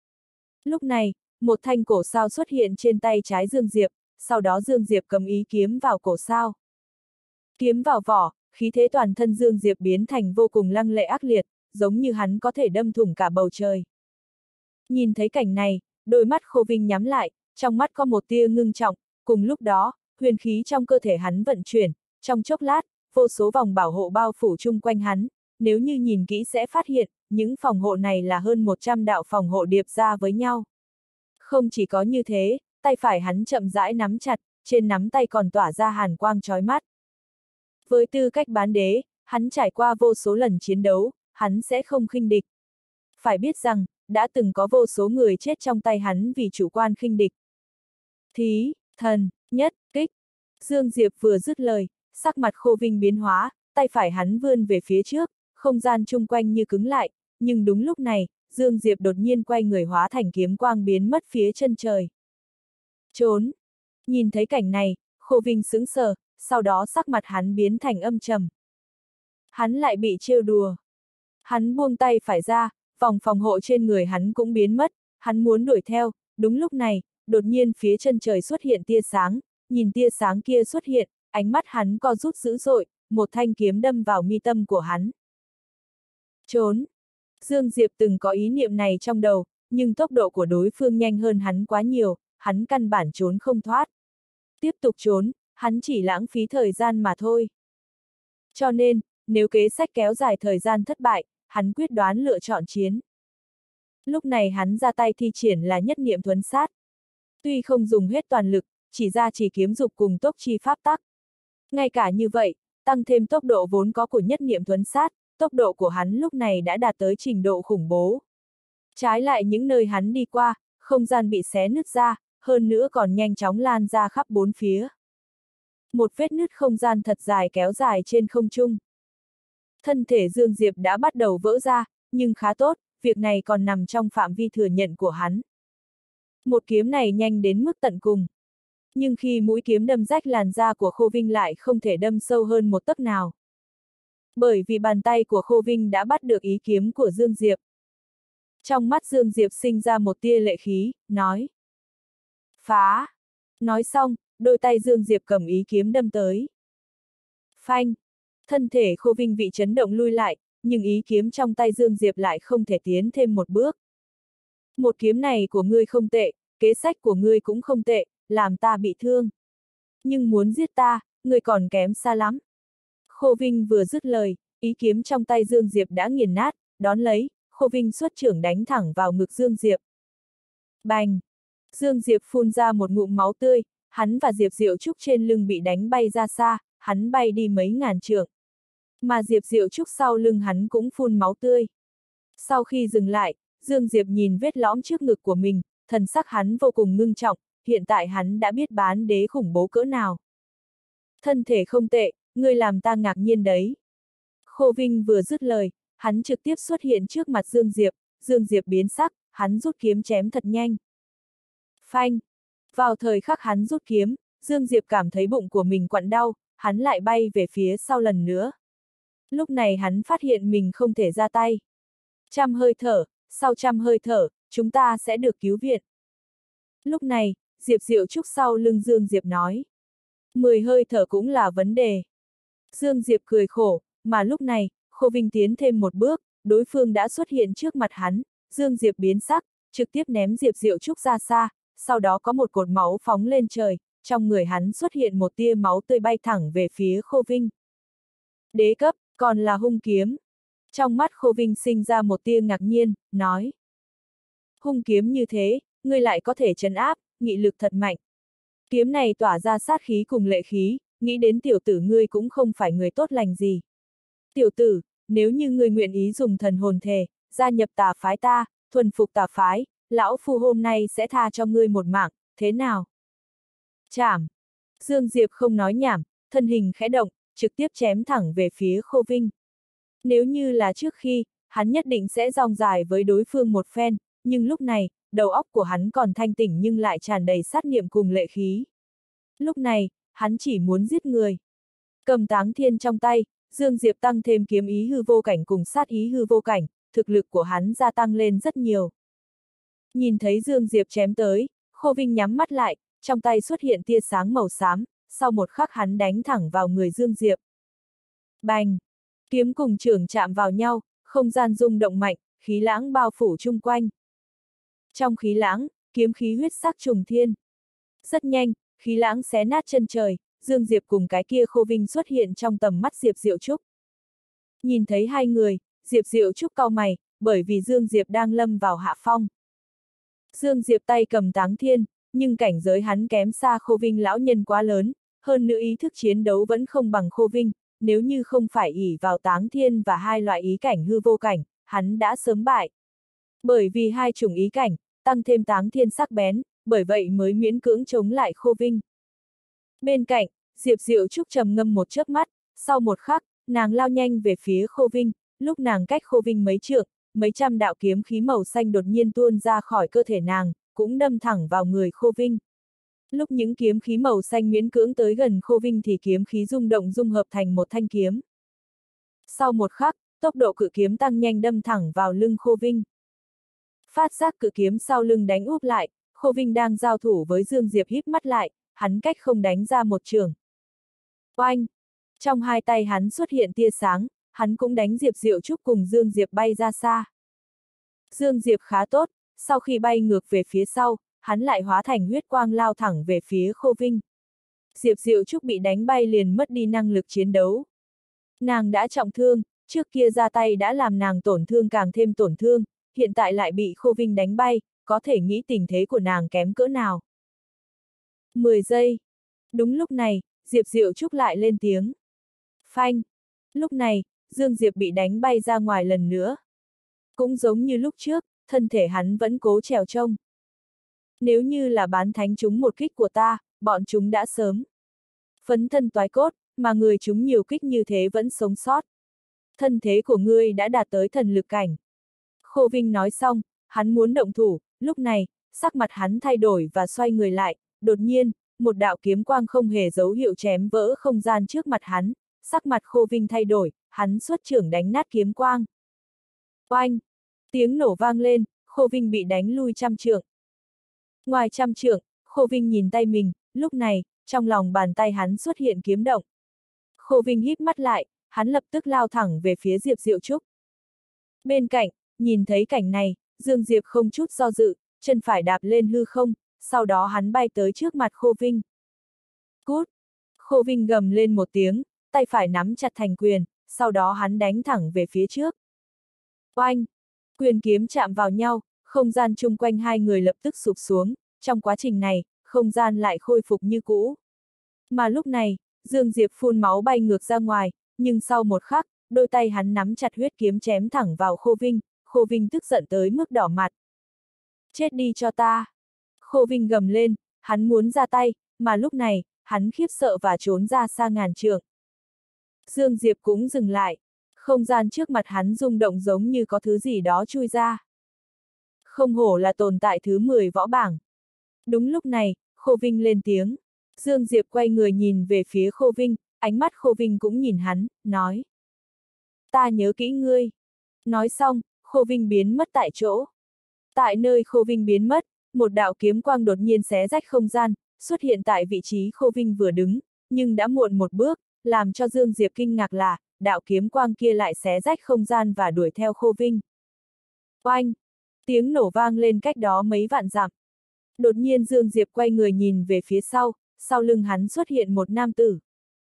Lúc này, một thanh cổ sao xuất hiện trên tay trái Dương Diệp, sau đó Dương Diệp cầm ý kiếm vào cổ sao. Kiếm vào vỏ, khí thế toàn thân Dương Diệp biến thành vô cùng lăng lệ ác liệt, giống như hắn có thể đâm thủng cả bầu trời. Nhìn thấy cảnh này, đôi mắt Khô Vinh nhắm lại, trong mắt có một tia ngưng trọng, cùng lúc đó, huyền khí trong cơ thể hắn vận chuyển, trong chốc lát, vô số vòng bảo hộ bao phủ chung quanh hắn, nếu như nhìn kỹ sẽ phát hiện, những phòng hộ này là hơn một trăm đạo phòng hộ điệp ra với nhau. Không chỉ có như thế, tay phải hắn chậm rãi nắm chặt, trên nắm tay còn tỏa ra hàn quang chói mắt. Với tư cách bán đế, hắn trải qua vô số lần chiến đấu, hắn sẽ không khinh địch. Phải biết rằng, đã từng có vô số người chết trong tay hắn vì chủ quan khinh địch. Thí, thần, nhất, kích. Dương Diệp vừa dứt lời, sắc mặt Khô Vinh biến hóa, tay phải hắn vươn về phía trước, không gian chung quanh như cứng lại, nhưng đúng lúc này, Dương Diệp đột nhiên quay người hóa thành kiếm quang biến mất phía chân trời. Trốn! Nhìn thấy cảnh này, Khô Vinh sững sờ, sau đó sắc mặt hắn biến thành âm trầm. Hắn lại bị trêu đùa. Hắn buông tay phải ra, vòng phòng hộ trên người hắn cũng biến mất, hắn muốn đuổi theo, đúng lúc này, đột nhiên phía chân trời xuất hiện tia sáng, nhìn tia sáng kia xuất hiện, ánh mắt hắn co rút dữ dội, một thanh kiếm đâm vào mi tâm của hắn. Trốn! Dương Diệp từng có ý niệm này trong đầu, nhưng tốc độ của đối phương nhanh hơn hắn quá nhiều, hắn căn bản trốn không thoát. Tiếp tục trốn, hắn chỉ lãng phí thời gian mà thôi. Cho nên, nếu kế sách kéo dài thời gian thất bại, hắn quyết đoán lựa chọn chiến. Lúc này hắn ra tay thi triển là nhất niệm thuấn sát. Tuy không dùng hết toàn lực, chỉ ra chỉ kiếm dục cùng tốc chi pháp tắc. Ngay cả như vậy, tăng thêm tốc độ vốn có của nhất niệm thuấn sát, tốc độ của hắn lúc này đã đạt tới trình độ khủng bố. Trái lại những nơi hắn đi qua, không gian bị xé nứt ra, hơn nữa còn nhanh chóng lan ra khắp bốn phía. Một vết nứt không gian thật dài kéo dài trên không trung. Thân thể Dương Diệp đã bắt đầu vỡ ra, nhưng khá tốt, việc này còn nằm trong phạm vi thừa nhận của hắn. Một kiếm này nhanh đến mức tận cùng. Nhưng khi mũi kiếm đâm rách làn da của Khô Vinh lại không thể đâm sâu hơn một tấc nào. Bởi vì bàn tay của Khô Vinh đã bắt được ý kiếm của Dương Diệp. Trong mắt Dương Diệp sinh ra một tia lệ khí, nói. Phá! Nói xong, đôi tay Dương Diệp cầm ý kiếm đâm tới. Phanh! Thân thể Khô Vinh bị chấn động lui lại, nhưng ý kiếm trong tay Dương Diệp lại không thể tiến thêm một bước. Một kiếm này của ngươi không tệ, kế sách của ngươi cũng không tệ, làm ta bị thương. Nhưng muốn giết ta, ngươi còn kém xa lắm. Khô Vinh vừa dứt lời, ý kiếm trong tay Dương Diệp đã nghiền nát, đón lấy, Khô Vinh xuất trưởng đánh thẳng vào ngực Dương Diệp. Bành! Dương Diệp phun ra một ngụm máu tươi, hắn và Diệp Diệu Trúc trên lưng bị đánh bay ra xa, hắn bay đi mấy ngàn trượng. Mà Diệp Diệu Trúc sau lưng hắn cũng phun máu tươi. Sau khi dừng lại, Dương Diệp nhìn vết lõm trước ngực của mình, thần sắc hắn vô cùng ngưng trọng, hiện tại hắn đã biết bán đế khủng bố cỡ nào. Thân thể không tệ, ngươi làm ta ngạc nhiên đấy. Khô Vinh vừa dứt lời, hắn trực tiếp xuất hiện trước mặt Dương Diệp, Dương Diệp biến sắc, hắn rút kiếm chém thật nhanh. Phanh! Vào thời khắc hắn rút kiếm, Dương Diệp cảm thấy bụng của mình quặn đau, hắn lại bay về phía sau lần nữa. Lúc này hắn phát hiện mình không thể ra tay. Trăm hơi thở, sau trăm hơi thở, chúng ta sẽ được cứu viện. Lúc này, Diệp Diệu Trúc sau lưng Dương Diệp nói. Mười hơi thở cũng là vấn đề. Dương Diệp cười khổ, mà lúc này, Khô Vinh tiến thêm một bước, đối phương đã xuất hiện trước mặt hắn, Dương Diệp biến sắc, trực tiếp ném Diệp Diệu Trúc ra xa, sau đó có một cột máu phóng lên trời, trong người hắn xuất hiện một tia máu tươi bay thẳng về phía Khô Vinh. Đế cấp, còn là hung kiếm. Trong mắt Khô Vinh sinh ra một tia ngạc nhiên, nói. Hung kiếm như thế, ngươi lại có thể trấn áp, nghị lực thật mạnh. Kiếm này tỏa ra sát khí cùng lệ khí, nghĩ đến tiểu tử ngươi cũng không phải người tốt lành gì. Tiểu tử, nếu như ngươi nguyện ý dùng thần hồn thề, gia nhập tà phái ta, thuần phục tà phái, lão phu hôm nay sẽ tha cho ngươi một mạng, thế nào? Chảm! Dương Diệp không nói nhảm, thân hình khẽ động, trực tiếp chém thẳng về phía Khô Vinh. Nếu như là trước khi, hắn nhất định sẽ rong dài với đối phương một phen, nhưng lúc này, đầu óc của hắn còn thanh tỉnh nhưng lại tràn đầy sát niệm cùng lệ khí. Lúc này, hắn chỉ muốn giết người. Cầm Táng Thiên trong tay, Dương Diệp tăng thêm kiếm ý hư vô cảnh cùng sát ý hư vô cảnh, thực lực của hắn gia tăng lên rất nhiều. Nhìn thấy Dương Diệp chém tới, Khô Vinh nhắm mắt lại, trong tay xuất hiện tia sáng màu xám, sau một khắc hắn đánh thẳng vào người Dương Diệp. Bành! Kiếm cùng chưởng chạm vào nhau, không gian rung động mạnh, khí lãng bao phủ chung quanh. Trong khí lãng, kiếm khí huyết sắc trùng thiên. Rất nhanh, khí lãng xé nát chân trời, Dương Diệp cùng cái kia Khô Vinh xuất hiện trong tầm mắt Diệp Diệu Trúc. Nhìn thấy hai người, Diệp Diệu Trúc cau mày, bởi vì Dương Diệp đang lâm vào hạ phong. Dương Diệp tay cầm táng thiên, nhưng cảnh giới hắn kém xa Khô Vinh lão nhân quá lớn, hơn nữa ý thức chiến đấu vẫn không bằng Khô Vinh, nếu như không phải ỷ vào táng thiên và hai loại ý cảnh hư vô cảnh, hắn đã sớm bại. Bởi vì hai chủng ý cảnh, tăng thêm táng thiên sắc bén, bởi vậy mới miễn cưỡng chống lại Khô Vinh. Bên cạnh, Diệp Diệu Trúc trầm ngâm một chớp mắt, sau một khắc, nàng lao nhanh về phía Khô Vinh, lúc nàng cách Khô Vinh mấy trượng, mấy trăm đạo kiếm khí màu xanh đột nhiên tuôn ra khỏi cơ thể nàng, cũng đâm thẳng vào người Khô Vinh. Lúc những kiếm khí màu xanh miễn cưỡng tới gần Khô Vinh thì kiếm khí rung động dung hợp thành một thanh kiếm. Sau một khắc, tốc độ cự kiếm tăng nhanh đâm thẳng vào lưng Khô Vinh. Phát giác cự kiếm sau lưng đánh úp lại, Khô Vinh đang giao thủ với Dương Diệp híp mắt lại, hắn cách không đánh ra một trường. Oanh! Trong hai tay hắn xuất hiện tia sáng, hắn cũng đánh Diệp Diệu Trúc cùng Dương Diệp bay ra xa. Dương Diệp khá tốt, sau khi bay ngược về phía sau, hắn lại hóa thành huyết quang lao thẳng về phía Khô Vinh. Diệp Diệu Trúc bị đánh bay liền mất đi năng lực chiến đấu. Nàng đã trọng thương, trước kia ra tay đã làm nàng tổn thương càng thêm tổn thương, hiện tại lại bị Khô Vinh đánh bay, có thể nghĩ tình thế của nàng kém cỡ nào. mười giây. Đúng lúc này, Diệp Diệu Trúc lại lên tiếng. Phanh. Lúc này, Dương Diệp bị đánh bay ra ngoài lần nữa. Cũng giống như lúc trước, thân thể hắn vẫn cố trèo trông. Nếu như là bán thánh chúng một kích của ta, bọn chúng đã sớm phấn thân toái cốt, mà người chúng nhiều kích như thế vẫn sống sót. Thân thế của ngươi đã đạt tới thần lực cảnh. Khô Vinh nói xong, hắn muốn động thủ, lúc này, sắc mặt hắn thay đổi và xoay người lại, đột nhiên, một đạo kiếm quang không hề dấu hiệu chém vỡ không gian trước mặt hắn, sắc mặt Khô Vinh thay đổi, hắn xuất trưởng đánh nát kiếm quang. Oanh! Tiếng nổ vang lên, Khô Vinh bị đánh lui trăm trượng. Ngoài trăm trượng, Khô Vinh nhìn tay mình, lúc này, trong lòng bàn tay hắn xuất hiện kiếm động. Khô Vinh híp mắt lại, hắn lập tức lao thẳng về phía Diệp Diệu Trúc. Bên cạnh, nhìn thấy cảnh này, Dương Diệp không chút do dự, chân phải đạp lên hư không, sau đó hắn bay tới trước mặt Khô Vinh. Cút! Khô Vinh gầm lên một tiếng, tay phải nắm chặt thành quyền, sau đó hắn đánh thẳng về phía trước. Oanh! Quyền kiếm chạm vào nhau, không gian chung quanh hai người lập tức sụp xuống, trong quá trình này, không gian lại khôi phục như cũ. Mà lúc này, Dương Diệp phun máu bay ngược ra ngoài, nhưng sau một khắc, đôi tay hắn nắm chặt huyết kiếm chém thẳng vào Khô Vinh, Khô Vinh tức giận tới mức đỏ mặt. Chết đi cho ta! Khô Vinh gầm lên, hắn muốn ra tay, mà lúc này, hắn khiếp sợ và trốn ra xa ngàn trượng. Dương Diệp cũng dừng lại, không gian trước mặt hắn rung động giống như có thứ gì đó chui ra. Không hổ là tồn tại thứ mười võ bảng. Đúng lúc này, Khô Vinh lên tiếng. Dương Diệp quay người nhìn về phía Khô Vinh, ánh mắt Khô Vinh cũng nhìn hắn, nói. Ta nhớ kỹ ngươi. Nói xong, Khô Vinh biến mất tại chỗ. Tại nơi Khô Vinh biến mất, một đạo kiếm quang đột nhiên xé rách không gian, xuất hiện tại vị trí Khô Vinh vừa đứng, nhưng đã muộn một bước, làm cho Dương Diệp kinh ngạc là, đạo kiếm quang kia lại xé rách không gian và đuổi theo Khô Vinh. Oanh! Tiếng nổ vang lên cách đó mấy vạn dặm. Đột nhiên Dương Diệp quay người nhìn về phía sau, sau lưng hắn xuất hiện một nam tử.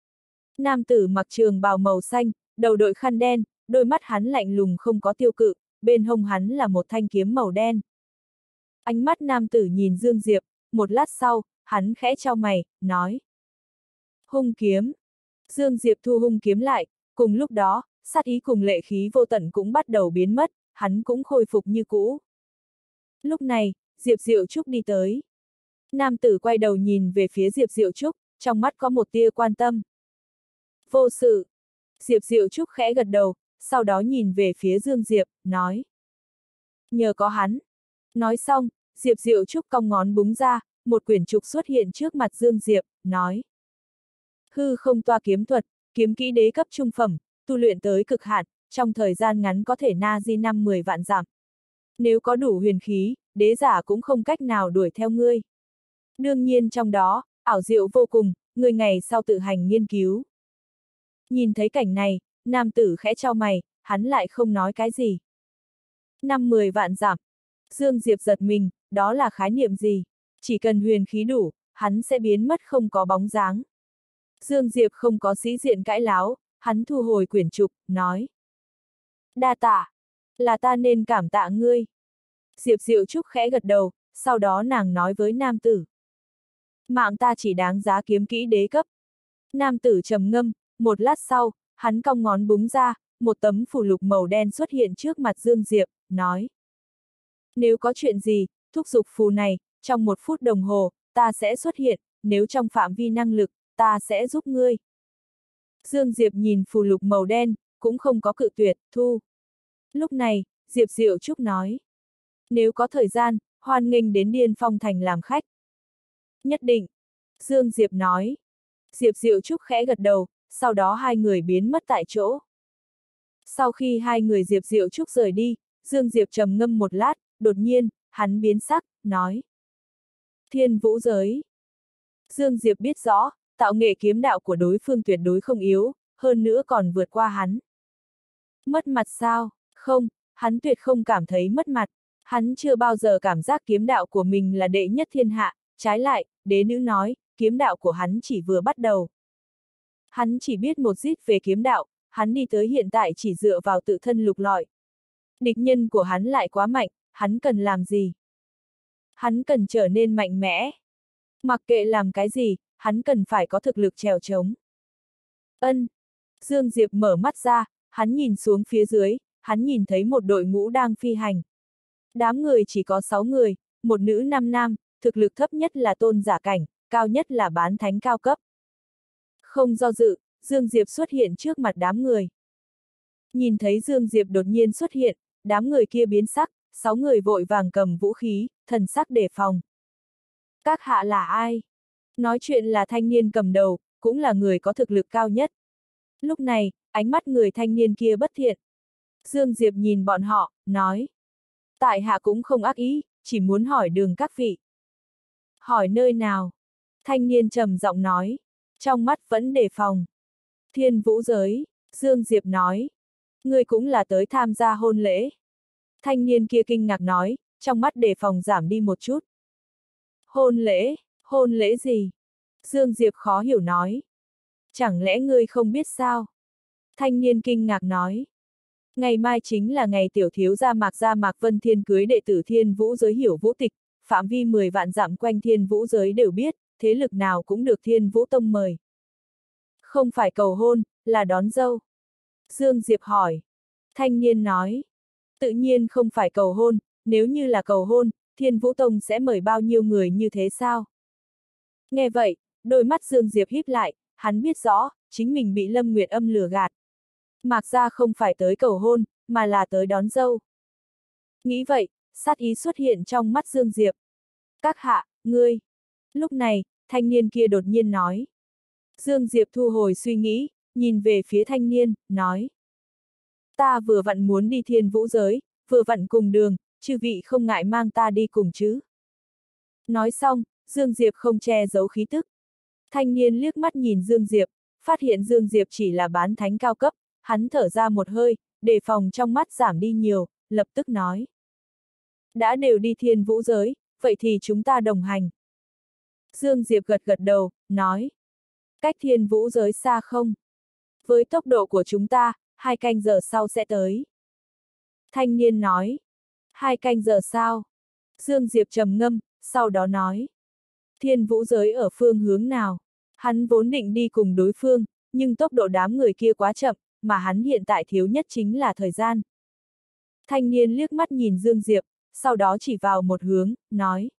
Nam tử mặc trường bào màu xanh, đầu đội khăn đen, đôi mắt hắn lạnh lùng không có tiêu cự, bên hông hắn là một thanh kiếm màu đen. Ánh mắt nam tử nhìn Dương Diệp, một lát sau, hắn khẽ chau mày, nói. Hung kiếm. Dương Diệp thu hung kiếm lại, cùng lúc đó, sát ý cùng lệ khí vô tận cũng bắt đầu biến mất, hắn cũng khôi phục như cũ. Lúc này, Diệp Diệu Trúc đi tới. Nam tử quay đầu nhìn về phía Diệp Diệu Trúc, trong mắt có một tia quan tâm. Vô sự. Diệp Diệu Trúc khẽ gật đầu, sau đó nhìn về phía Dương Diệp, nói. Nhờ có hắn. Nói xong, Diệp Diệu Trúc cong ngón búng ra, một quyển trục xuất hiện trước mặt Dương Diệp, nói. Hư không toa kiếm thuật, kiếm kỹ đế cấp trung phẩm, tu luyện tới cực hạn, trong thời gian ngắn có thể na di năm mười vạn dặm. Nếu có đủ huyền khí, đế giả cũng không cách nào đuổi theo ngươi. Đương nhiên trong đó, ảo diệu vô cùng, ngươi ngày sau tự hành nghiên cứu. Nhìn thấy cảnh này, nam tử khẽ chau mày, hắn lại không nói cái gì. Năm mười vạn dặm. Dương Diệp giật mình, đó là khái niệm gì? Chỉ cần huyền khí đủ, hắn sẽ biến mất không có bóng dáng. Dương Diệp không có sĩ diện cãi láo, hắn thu hồi quyển trục, nói. Đa tạ, là ta nên cảm tạ ngươi. Diệp Diệu Trúc khẽ gật đầu, sau đó nàng nói với nam tử. Mạng ta chỉ đáng giá kiếm kỹ đế cấp. Nam tử trầm ngâm, một lát sau, hắn cong ngón búng ra, một tấm phù lục màu đen xuất hiện trước mặt Dương Diệp, nói. Nếu có chuyện gì, thúc giục phù này, trong một phút đồng hồ, ta sẽ xuất hiện, nếu trong phạm vi năng lực, ta sẽ giúp ngươi. Dương Diệp nhìn phù lục màu đen, cũng không có cự tuyệt, thu. Lúc này, Diệp Diệu Trúc nói. Nếu có thời gian, hoan nghênh đến Điên Phong Thành làm khách. Nhất định. Dương Diệp nói. Diệp Diệu Trúc khẽ gật đầu, sau đó hai người biến mất tại chỗ. Sau khi hai người Diệp Diệu Trúc rời đi, Dương Diệp trầm ngâm một lát, đột nhiên, hắn biến sắc, nói. Thiên vũ giới. Dương Diệp biết rõ, tạo nghệ kiếm đạo của đối phương tuyệt đối không yếu, hơn nữa còn vượt qua hắn. Mất mặt sao? Không, hắn tuyệt không cảm thấy mất mặt. Hắn chưa bao giờ cảm giác kiếm đạo của mình là đệ nhất thiên hạ, trái lại, đế nữ nói, kiếm đạo của hắn chỉ vừa bắt đầu. Hắn chỉ biết một ít về kiếm đạo, hắn đi tới hiện tại chỉ dựa vào tự thân lục lọi. Địch nhân của hắn lại quá mạnh, hắn cần làm gì? Hắn cần trở nên mạnh mẽ. Mặc kệ làm cái gì, hắn cần phải có thực lực trèo trống. Ân. Dương Diệp mở mắt ra, hắn nhìn xuống phía dưới, hắn nhìn thấy một đội ngũ đang phi hành. Đám người chỉ có sáu người, một nữ năm nam, thực lực thấp nhất là tôn giả cảnh, cao nhất là bán thánh cao cấp. Không do dự, Dương Diệp xuất hiện trước mặt đám người. Nhìn thấy Dương Diệp đột nhiên xuất hiện, đám người kia biến sắc, sáu người vội vàng cầm vũ khí, thần sắc đề phòng. Các hạ là ai? Nói chuyện là thanh niên cầm đầu, cũng là người có thực lực cao nhất. Lúc này, ánh mắt người thanh niên kia bất thiện. Dương Diệp nhìn bọn họ, nói. Tại hạ cũng không ác ý, chỉ muốn hỏi đường các vị. Hỏi nơi nào? Thanh niên trầm giọng nói. Trong mắt vẫn đề phòng. Thiên vũ giới, Dương Diệp nói. Ngươi cũng là tới tham gia hôn lễ. Thanh niên kia kinh ngạc nói, trong mắt đề phòng giảm đi một chút. Hôn lễ, hôn lễ gì? Dương Diệp khó hiểu nói. Chẳng lẽ ngươi không biết sao? Thanh niên kinh ngạc nói. Ngày mai chính là ngày tiểu thiếu gia Mạc gia Mạc Vân Thiên cưới đệ tử Thiên Vũ giới Hiểu Vũ Tịch, phạm vi mười vạn dặm quanh Thiên Vũ giới đều biết, thế lực nào cũng được Thiên Vũ Tông mời. Không phải cầu hôn, là đón dâu. Dương Diệp hỏi. Thanh niên nói. Tự nhiên không phải cầu hôn, nếu như là cầu hôn, Thiên Vũ Tông sẽ mời bao nhiêu người như thế sao? Nghe vậy, đôi mắt Dương Diệp híp lại, hắn biết rõ, chính mình bị Lâm Nguyệt Âm lừa gạt. Mạc gia không phải tới cầu hôn, mà là tới đón dâu. Nghĩ vậy, sát ý xuất hiện trong mắt Dương Diệp. Các hạ, ngươi. Lúc này, thanh niên kia đột nhiên nói. Dương Diệp thu hồi suy nghĩ, nhìn về phía thanh niên, nói. Ta vừa vặn muốn đi Thiên Vũ giới, vừa vặn cùng đường, chư vị không ngại mang ta đi cùng chứ. Nói xong, Dương Diệp không che giấu khí tức. Thanh niên liếc mắt nhìn Dương Diệp, phát hiện Dương Diệp chỉ là bán thánh cao cấp, hắn thở ra một hơi, đề phòng trong mắt giảm đi nhiều, lập tức nói. Đã đều đi Thiên Vũ giới, vậy thì chúng ta đồng hành. Dương Diệp gật gật đầu, nói. Cách Thiên Vũ giới xa không? Với tốc độ của chúng ta, hai canh giờ sau sẽ tới. Thanh niên nói. Hai canh giờ sau. Dương Diệp trầm ngâm, sau đó nói. Thiên Vũ giới ở phương hướng nào? Hắn vốn định đi cùng đối phương, nhưng tốc độ đám người kia quá chậm, mà hắn hiện tại thiếu nhất chính là thời gian. Thanh niên liếc mắt nhìn Dương Diệp, sau đó chỉ vào một hướng, nói.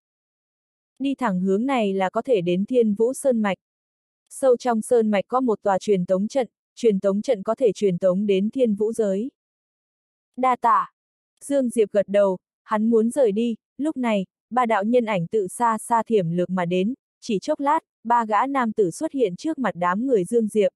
Đi thẳng hướng này là có thể đến Thiên Vũ Sơn Mạch. Sâu trong Sơn Mạch có một tòa truyền tống trận, truyền tống trận có thể truyền tống đến Thiên Vũ giới. Đa tạ. Dương Diệp gật đầu, hắn muốn rời đi, lúc này, ba đạo nhân ảnh tự xa xa thiểm lược mà đến, chỉ chốc lát, ba gã nam tử xuất hiện trước mặt đám người Dương Diệp.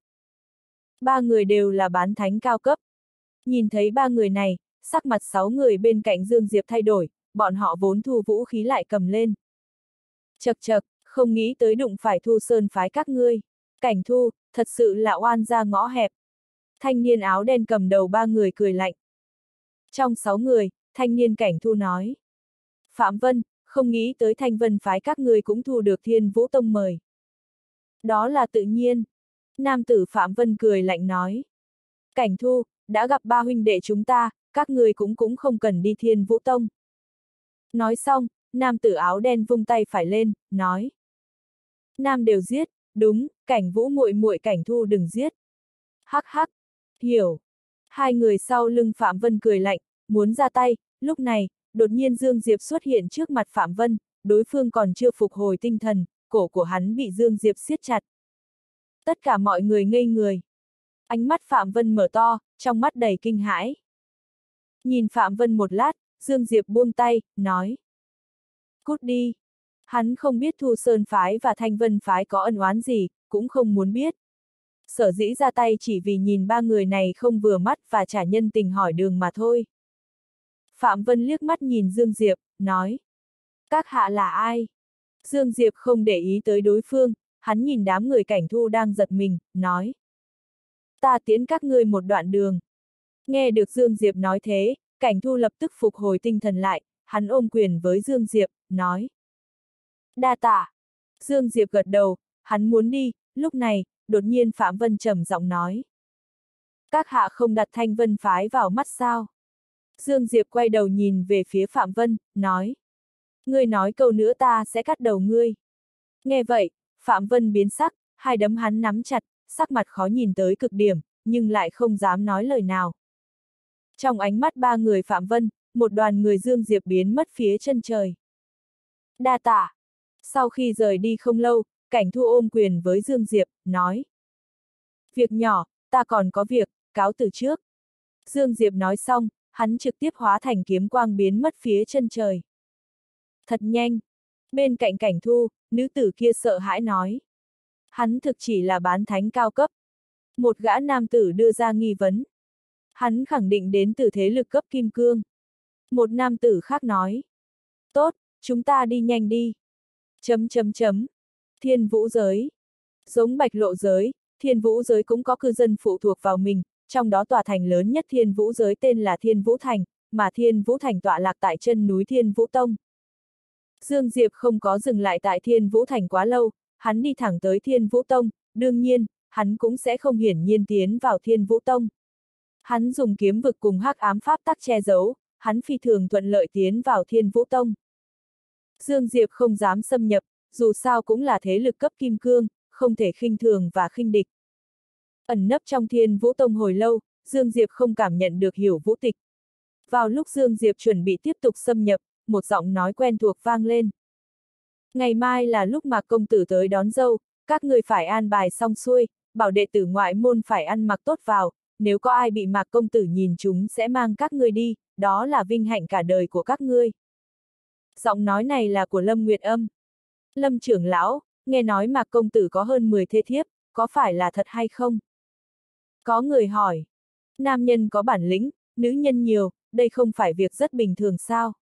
Ba người đều là bán thánh cao cấp. Nhìn thấy ba người này, sắc mặt sáu người bên cạnh Dương Diệp thay đổi, bọn họ vốn thu vũ khí lại cầm lên. Chậc chậc, không nghĩ tới đụng phải Thu Sơn phái các ngươi. Cảnh Thu, thật sự là oan ra ngõ hẹp. Thanh niên áo đen cầm đầu ba người cười lạnh. Trong sáu người, thanh niên Cảnh Thu nói. Phạm Vân, không nghĩ tới Thanh Vân phái các ngươi cũng thu được Thiên Vũ Tông mời. Đó là tự nhiên. Nam tử Phạm Vân cười lạnh nói. Cảnh Thu, đã gặp ba huynh đệ chúng ta, các ngươi cũng cũng không cần đi Thiên Vũ Tông. Nói xong, nam tử áo đen vung tay phải lên, nói. Nam đều giết, đúng, Cảnh Vũ muội muội Cảnh Thu đừng giết. Hắc hắc, hiểu. Hai người sau lưng Phạm Vân cười lạnh, muốn ra tay, lúc này, đột nhiên Dương Diệp xuất hiện trước mặt Phạm Vân, đối phương còn chưa phục hồi tinh thần, cổ của hắn bị Dương Diệp siết chặt. Tất cả mọi người ngây người. Ánh mắt Phạm Vân mở to, trong mắt đầy kinh hãi. Nhìn Phạm Vân một lát, Dương Diệp buông tay, nói. Cút đi. Hắn không biết Thu Sơn phái và Thanh Vân phái có ân oán gì, cũng không muốn biết. Sở dĩ ra tay chỉ vì nhìn ba người này không vừa mắt và trả nhân tình hỏi đường mà thôi. Phạm Vân liếc mắt nhìn Dương Diệp, nói. Các hạ là ai? Dương Diệp không để ý tới đối phương, hắn nhìn đám người Cảnh Thu đang giật mình, nói. Ta tiễn các ngươi một đoạn đường. Nghe được Dương Diệp nói thế, Cảnh Thu lập tức phục hồi tinh thần lại, hắn ôm quyền với Dương Diệp, nói. Đa tạ. Dương Diệp gật đầu, hắn muốn đi, lúc này, đột nhiên Phạm Vân trầm giọng nói. Các hạ không đặt Thanh Vân phái vào mắt sao? Dương Diệp quay đầu nhìn về phía Phạm Vân, nói. Ngươi nói câu nữa ta sẽ cắt đầu ngươi. Nghe vậy, Phạm Vân biến sắc, hai đấm hắn nắm chặt, sắc mặt khó nhìn tới cực điểm, nhưng lại không dám nói lời nào. Trong ánh mắt ba người Phạm Vân, một đoàn người Dương Diệp biến mất phía chân trời. Đa tạ. Sau khi rời đi không lâu, Cảnh Thu ôm quyền với Dương Diệp, nói. Việc nhỏ, ta còn có việc, cáo từ trước. Dương Diệp nói xong, hắn trực tiếp hóa thành kiếm quang biến mất phía chân trời. Thật nhanh. Bên cạnh Cảnh Thu, nữ tử kia sợ hãi nói. Hắn thực chỉ là bán thánh cao cấp. Một gã nam tử đưa ra nghi vấn. Hắn khẳng định đến từ thế lực cấp kim cương. Một nam tử khác nói. Tốt, chúng ta đi nhanh đi. Chấm chấm chấm. Thiên Vũ giới. Giống Bạch Lộ giới, Thiên Vũ giới cũng có cư dân phụ thuộc vào mình, trong đó tòa thành lớn nhất Thiên Vũ giới tên là Thiên Vũ Thành, mà Thiên Vũ Thành tọa lạc tại chân núi Thiên Vũ Tông. Dương Diệp không có dừng lại tại Thiên Vũ Thành quá lâu, hắn đi thẳng tới Thiên Vũ Tông, đương nhiên, hắn cũng sẽ không hiển nhiên tiến vào Thiên Vũ Tông. Hắn dùng kiếm vực cùng hắc ám pháp tắc che giấu, hắn phi thường thuận lợi tiến vào Thiên Vũ Tông. Dương Diệp không dám xâm nhập, dù sao cũng là thế lực cấp kim cương, không thể khinh thường và khinh địch. Ẩn nấp trong Thiên Vũ Tông hồi lâu, Dương Diệp không cảm nhận được Hiểu Vũ Tịch. Vào lúc Dương Diệp chuẩn bị tiếp tục xâm nhập, một giọng nói quen thuộc vang lên. Ngày mai là lúc Mạc công tử tới đón dâu, các người phải an bài xong xuôi, bảo đệ tử ngoại môn phải ăn mặc tốt vào, nếu có ai bị Mạc công tử nhìn chúng sẽ mang các ngươi đi, đó là vinh hạnh cả đời của các ngươi. Giọng nói này là của Lâm Nguyệt Âm. Lâm trưởng lão, nghe nói Mạc công tử có hơn mười thê thiếp, có phải là thật hay không? Có người hỏi. Nam nhân có bản lĩnh, nữ nhân nhiều, đây không phải việc rất bình thường sao?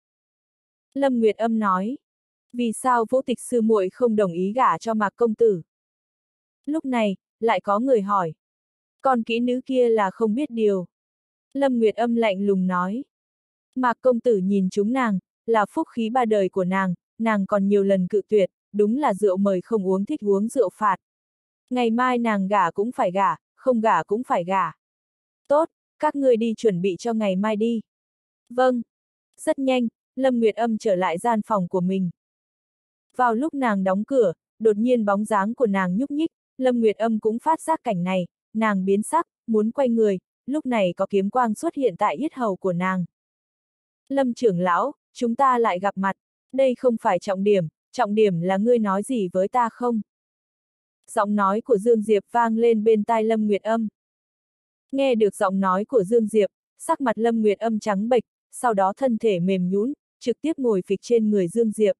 Lâm Nguyệt Âm nói. Vì sao Vũ Tịch sư muội không đồng ý gả cho Mạc công tử? Lúc này, lại có người hỏi. Con kỹ nữ kia là không biết điều. Lâm Nguyệt Âm lạnh lùng nói. Mạc công tử nhìn chúng nàng, là phúc khí ba đời của nàng, nàng còn nhiều lần cự tuyệt, đúng là rượu mời không uống thích uống rượu phạt. Ngày mai nàng gả cũng phải gả, không gả cũng phải gả. Tốt, các ngươi đi chuẩn bị cho ngày mai đi. Vâng. Rất nhanh, Lâm Nguyệt Âm trở lại gian phòng của mình. Vào lúc nàng đóng cửa, đột nhiên bóng dáng của nàng nhúc nhích, Lâm Nguyệt Âm cũng phát giác cảnh này, nàng biến sắc, muốn quay người, lúc này có kiếm quang xuất hiện tại yết hầu của nàng. Lâm trưởng lão, chúng ta lại gặp mặt, đây không phải trọng điểm, trọng điểm là ngươi nói gì với ta không? Giọng nói của Dương Diệp vang lên bên tai Lâm Nguyệt Âm. Nghe được giọng nói của Dương Diệp, sắc mặt Lâm Nguyệt Âm trắng bệch, sau đó thân thể mềm nhũn, trực tiếp ngồi phịch trên người Dương Diệp.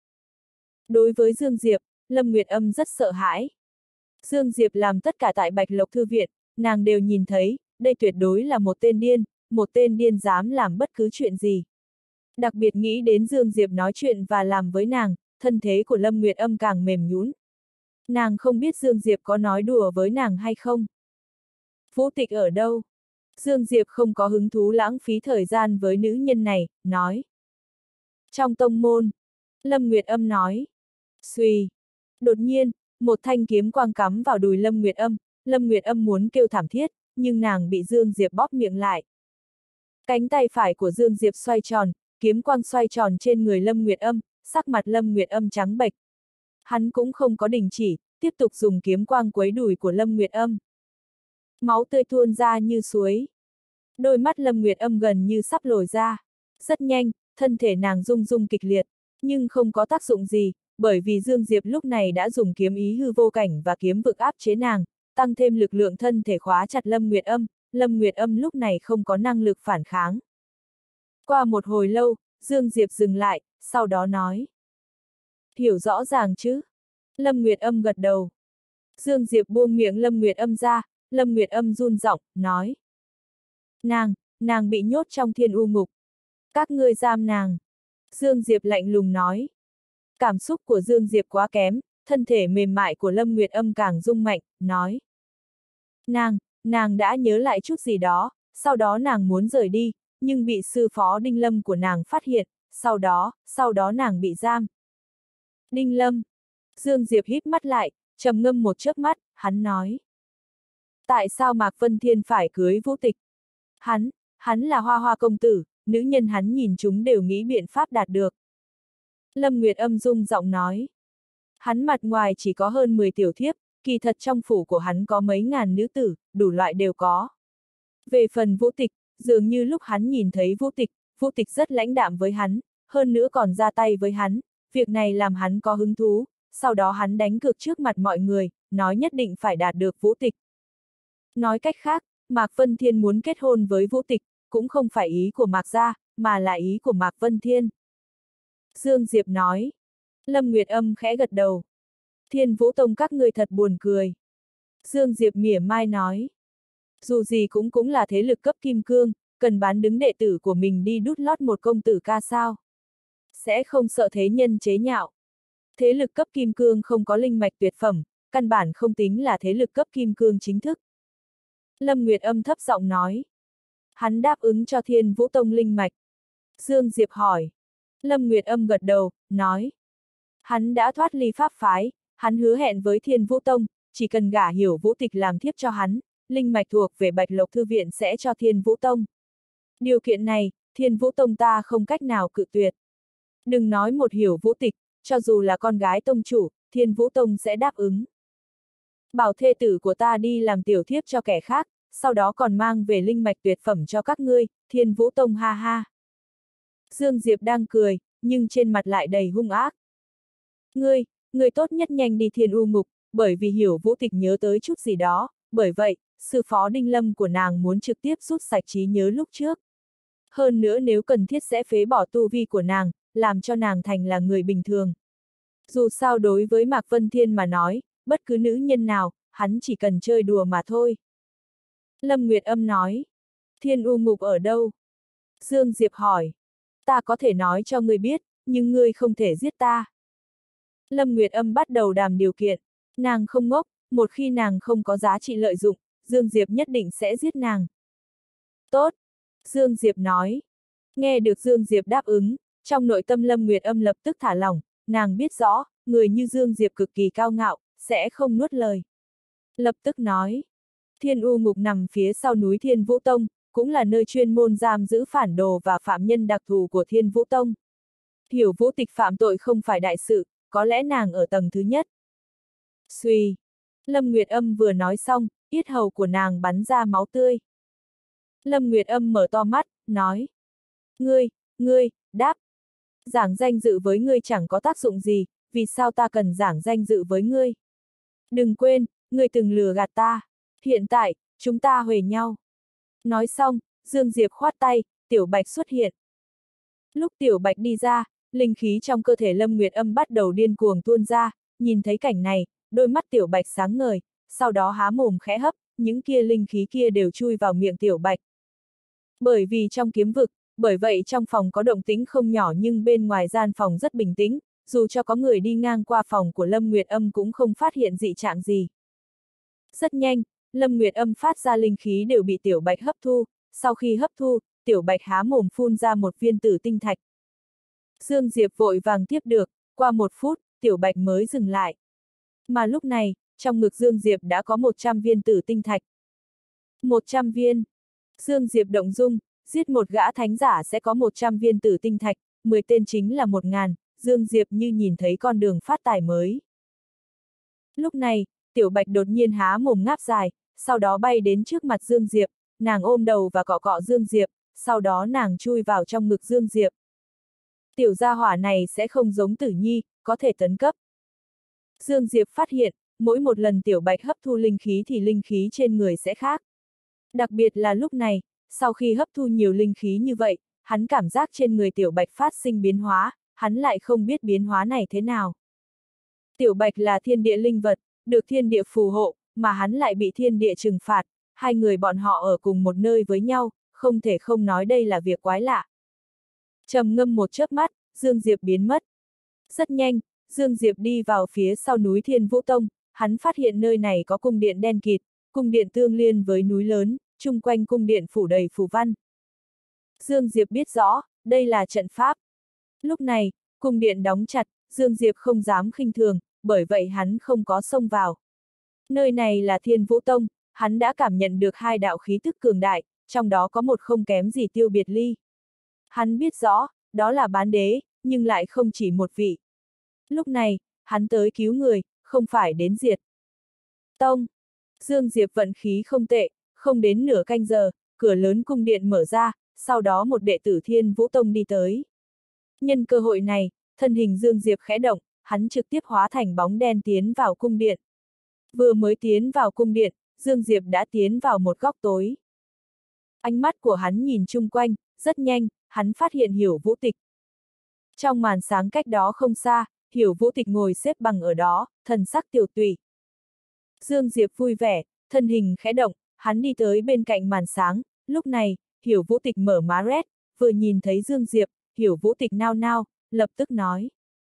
Đối với Dương Diệp, Lâm Nguyệt Âm rất sợ hãi. Dương Diệp làm tất cả tại Bạch Lộc Thư Viện, nàng đều nhìn thấy, đây tuyệt đối là một tên điên, một tên điên dám làm bất cứ chuyện gì. Đặc biệt nghĩ đến Dương Diệp nói chuyện và làm với nàng, thân thế của Lâm Nguyệt Âm càng mềm nhũn. Nàng không biết Dương Diệp có nói đùa với nàng hay không. Vũ Tịch ở đâu? Dương Diệp không có hứng thú lãng phí thời gian với nữ nhân này, nói. Trong tông môn. Lâm Nguyệt Âm nói. Xuy. Đột nhiên, một thanh kiếm quang cắm vào đùi Lâm Nguyệt Âm, Lâm Nguyệt Âm muốn kêu thảm thiết, nhưng nàng bị Dương Diệp bóp miệng lại. Cánh tay phải của Dương Diệp xoay tròn, kiếm quang xoay tròn trên người Lâm Nguyệt Âm, sắc mặt Lâm Nguyệt Âm trắng bệch. Hắn cũng không có đình chỉ, tiếp tục dùng kiếm quang quấy đùi của Lâm Nguyệt Âm. Máu tươi tuôn ra như suối. Đôi mắt Lâm Nguyệt Âm gần như sắp lồi ra. Rất nhanh, thân thể nàng rung rung kịch liệt, nhưng không có tác dụng gì, bởi vì Dương Diệp lúc này đã dùng kiếm ý hư vô cảnh và kiếm vực áp chế nàng, tăng thêm lực lượng thân thể khóa chặt Lâm Nguyệt Âm, Lâm Nguyệt Âm lúc này không có năng lực phản kháng. Qua một hồi lâu, Dương Diệp dừng lại, sau đó nói. Hiểu rõ ràng chứ? Lâm Nguyệt Âm gật đầu. Dương Diệp buông miệng Lâm Nguyệt Âm ra, Lâm Nguyệt Âm run giọng, nói. Nàng, nàng bị nhốt trong thiên u ngục. Các ngươi giam nàng. Dương Diệp lạnh lùng nói. Cảm xúc của Dương Diệp quá kém, thân thể mềm mại của Lâm Nguyệt Âm càng rung mạnh, nói. Nàng, nàng đã nhớ lại chút gì đó, sau đó nàng muốn rời đi, nhưng bị sư phó Đinh Lâm của nàng phát hiện, sau đó, sau đó nàng bị giam. Đinh Lâm. Dương Diệp híp mắt lại, trầm ngâm một chớp mắt, hắn nói. Tại sao Mạc Vân Thiên phải cưới Vũ Tịch? Hắn, hắn là Hoa Hoa công tử, nữ nhân hắn nhìn chúng đều nghĩ biện pháp đạt được. Lâm Nguyệt Âm rung giọng nói. Hắn mặt ngoài chỉ có hơn mười tiểu thiếp, kỳ thật trong phủ của hắn có mấy ngàn nữ tử, đủ loại đều có. Về phần Vũ Tịch, dường như lúc hắn nhìn thấy Vũ Tịch, Vũ Tịch rất lãnh đạm với hắn, hơn nữa còn ra tay với hắn, việc này làm hắn có hứng thú, sau đó hắn đánh cược trước mặt mọi người, nói nhất định phải đạt được Vũ Tịch. Nói cách khác, Mạc Vân Thiên muốn kết hôn với Vũ Tịch, cũng không phải ý của Mạc gia, mà là ý của Mạc Vân Thiên. Dương Diệp nói. Lâm Nguyệt Âm khẽ gật đầu. Thiên Vũ Tông các ngươi thật buồn cười. Dương Diệp mỉa mai nói. Dù gì cũng cũng là thế lực cấp kim cương, cần bán đứng đệ tử của mình đi đút lót một công tử ca sao. Sẽ không sợ thế nhân chế nhạo. Thế lực cấp kim cương không có linh mạch tuyệt phẩm, căn bản không tính là thế lực cấp kim cương chính thức. Lâm Nguyệt Âm thấp giọng nói. Hắn đáp ứng cho Thiên Vũ Tông linh mạch. Dương Diệp hỏi. Lâm Nguyệt Âm gật đầu, nói. Hắn đã thoát ly pháp phái, hắn hứa hẹn với Thiên Vũ Tông, chỉ cần gả Hiểu Vũ Tịch làm thiếp cho hắn, linh mạch thuộc về Bạch Lộc Thư Viện sẽ cho Thiên Vũ Tông. Điều kiện này, Thiên Vũ Tông ta không cách nào cự tuyệt. Đừng nói một Hiểu Vũ Tịch, cho dù là con gái tông chủ, Thiên Vũ Tông sẽ đáp ứng. Bảo thê tử của ta đi làm tiểu thiếp cho kẻ khác, sau đó còn mang về linh mạch tuyệt phẩm cho các ngươi, Thiên Vũ Tông ha ha. Dương Diệp đang cười, nhưng trên mặt lại đầy hung ác. Ngươi, ngươi tốt nhất nhanh đi Thiên U Ngục, bởi vì Hiểu Vũ Tịch nhớ tới chút gì đó, bởi vậy, sư phó Đinh Lâm của nàng muốn trực tiếp rút sạch trí nhớ lúc trước. Hơn nữa nếu cần thiết sẽ phế bỏ tu vi của nàng, làm cho nàng thành là người bình thường. Dù sao đối với Mạc Vân Thiên mà nói, bất cứ nữ nhân nào, hắn chỉ cần chơi đùa mà thôi. Lâm Nguyệt Âm nói. Thiên U Ngục ở đâu? Dương Diệp hỏi. Ta có thể nói cho ngươi biết, nhưng ngươi không thể giết ta. Lâm Nguyệt Âm bắt đầu đàm điều kiện. Nàng không ngốc, một khi nàng không có giá trị lợi dụng, Dương Diệp nhất định sẽ giết nàng. Tốt. Dương Diệp nói. Nghe được Dương Diệp đáp ứng, trong nội tâm Lâm Nguyệt Âm lập tức thả lỏng, nàng biết rõ, người như Dương Diệp cực kỳ cao ngạo, sẽ không nuốt lời. Lập tức nói. Thiên U Ngục nằm phía sau núi Thiên Vũ Tông, cũng là nơi chuyên môn giam giữ phản đồ và phạm nhân đặc thù của Thiên Vũ Tông. Hiểu Vũ Tịch phạm tội không phải đại sự, có lẽ nàng ở tầng thứ nhất. Xuy. Lâm Nguyệt Âm vừa nói xong, yết hầu của nàng bắn ra máu tươi. Lâm Nguyệt Âm mở to mắt, nói. Ngươi, ngươi, đáp. Giảng danh dự với ngươi chẳng có tác dụng gì, vì sao ta cần giảng danh dự với ngươi? Đừng quên, ngươi từng lừa gạt ta. Hiện tại, chúng ta huề nhau. Nói xong, Dương Diệp khoát tay, Tiểu Bạch xuất hiện. Lúc Tiểu Bạch đi ra, linh khí trong cơ thể Lâm Nguyệt Âm bắt đầu điên cuồng tuôn ra, nhìn thấy cảnh này, đôi mắt Tiểu Bạch sáng ngời, sau đó há mồm khẽ hấp, những kia linh khí kia đều chui vào miệng Tiểu Bạch. Bởi vì trong kiếm vực, bởi vậy trong phòng có động tĩnh không nhỏ nhưng bên ngoài gian phòng rất bình tĩnh, dù cho có người đi ngang qua phòng của Lâm Nguyệt Âm cũng không phát hiện dị trạng gì. Rất nhanh, Lâm Nguyệt Âm phát ra linh khí đều bị Tiểu Bạch hấp thu, sau khi hấp thu, Tiểu Bạch há mồm phun ra một viên tử tinh thạch. Dương Diệp vội vàng tiếp được, Qua một phút, Tiểu Bạch mới dừng lại. Mà lúc này, trong ngực Dương Diệp đã có một trăm viên tử tinh thạch. một trăm viên. Dương Diệp động dung, giết một gã thánh giả sẽ có một trăm viên tử tinh thạch, mười tên chính là một ngàn, Dương Diệp như nhìn thấy con đường phát tài mới. Lúc này, Tiểu Bạch đột nhiên há mồm ngáp dài, sau đó bay đến trước mặt Dương Diệp, nàng ôm đầu và cọ cọ Dương Diệp, sau đó nàng chui vào trong ngực Dương Diệp. Tiểu gia hỏa này sẽ không giống Tử Nhi, có thể tấn cấp. Dương Diệp phát hiện, mỗi một lần Tiểu Bạch hấp thu linh khí thì linh khí trên người sẽ khác. Đặc biệt là lúc này, sau khi hấp thu nhiều linh khí như vậy, hắn cảm giác trên người Tiểu Bạch phát sinh biến hóa, hắn lại không biết biến hóa này thế nào. Tiểu Bạch là thiên địa linh vật, được thiên địa phù hộ, mà hắn lại bị thiên địa trừng phạt, hai người bọn họ ở cùng một nơi với nhau, không thể không nói đây là việc quái lạ. Trầm ngâm một chớp mắt, Dương Diệp biến mất. Rất nhanh, Dương Diệp đi vào phía sau núi Thiên Vũ Tông, hắn phát hiện nơi này có cung điện đen kịt, cung điện tương liên với núi lớn, chung quanh cung điện phủ đầy phù văn. Dương Diệp biết rõ, đây là trận pháp. Lúc này, cung điện đóng chặt, Dương Diệp không dám khinh thường, bởi vậy hắn không có xông vào. Nơi này là Thiên Vũ Tông, hắn đã cảm nhận được hai đạo khí tức cường đại, trong đó có một không kém gì Tiêu Biệt Ly. Hắn biết rõ, đó là bán đế, nhưng lại không chỉ một vị. Lúc này, hắn tới cứu người, không phải đến diệt tông. Dương Diệp vận khí không tệ, không đến nửa canh giờ, cửa lớn cung điện mở ra, sau đó một đệ tử Thiên Vũ Tông đi tới. Nhân cơ hội này, thân hình Dương Diệp khẽ động, hắn trực tiếp hóa thành bóng đen tiến vào cung điện. Vừa mới tiến vào cung điện, Dương Diệp đã tiến vào một góc tối. Ánh mắt của hắn nhìn chung quanh, rất nhanh, hắn phát hiện Hiểu Vũ Tịch. Trong màn sáng cách đó không xa, Hiểu Vũ Tịch ngồi xếp bằng ở đó, thần sắc tiểu tụy. Dương Diệp vui vẻ, thân hình khẽ động, hắn đi tới bên cạnh màn sáng, lúc này, Hiểu Vũ Tịch mở má rét, vừa nhìn thấy Dương Diệp, Hiểu Vũ Tịch nao nao, lập tức nói.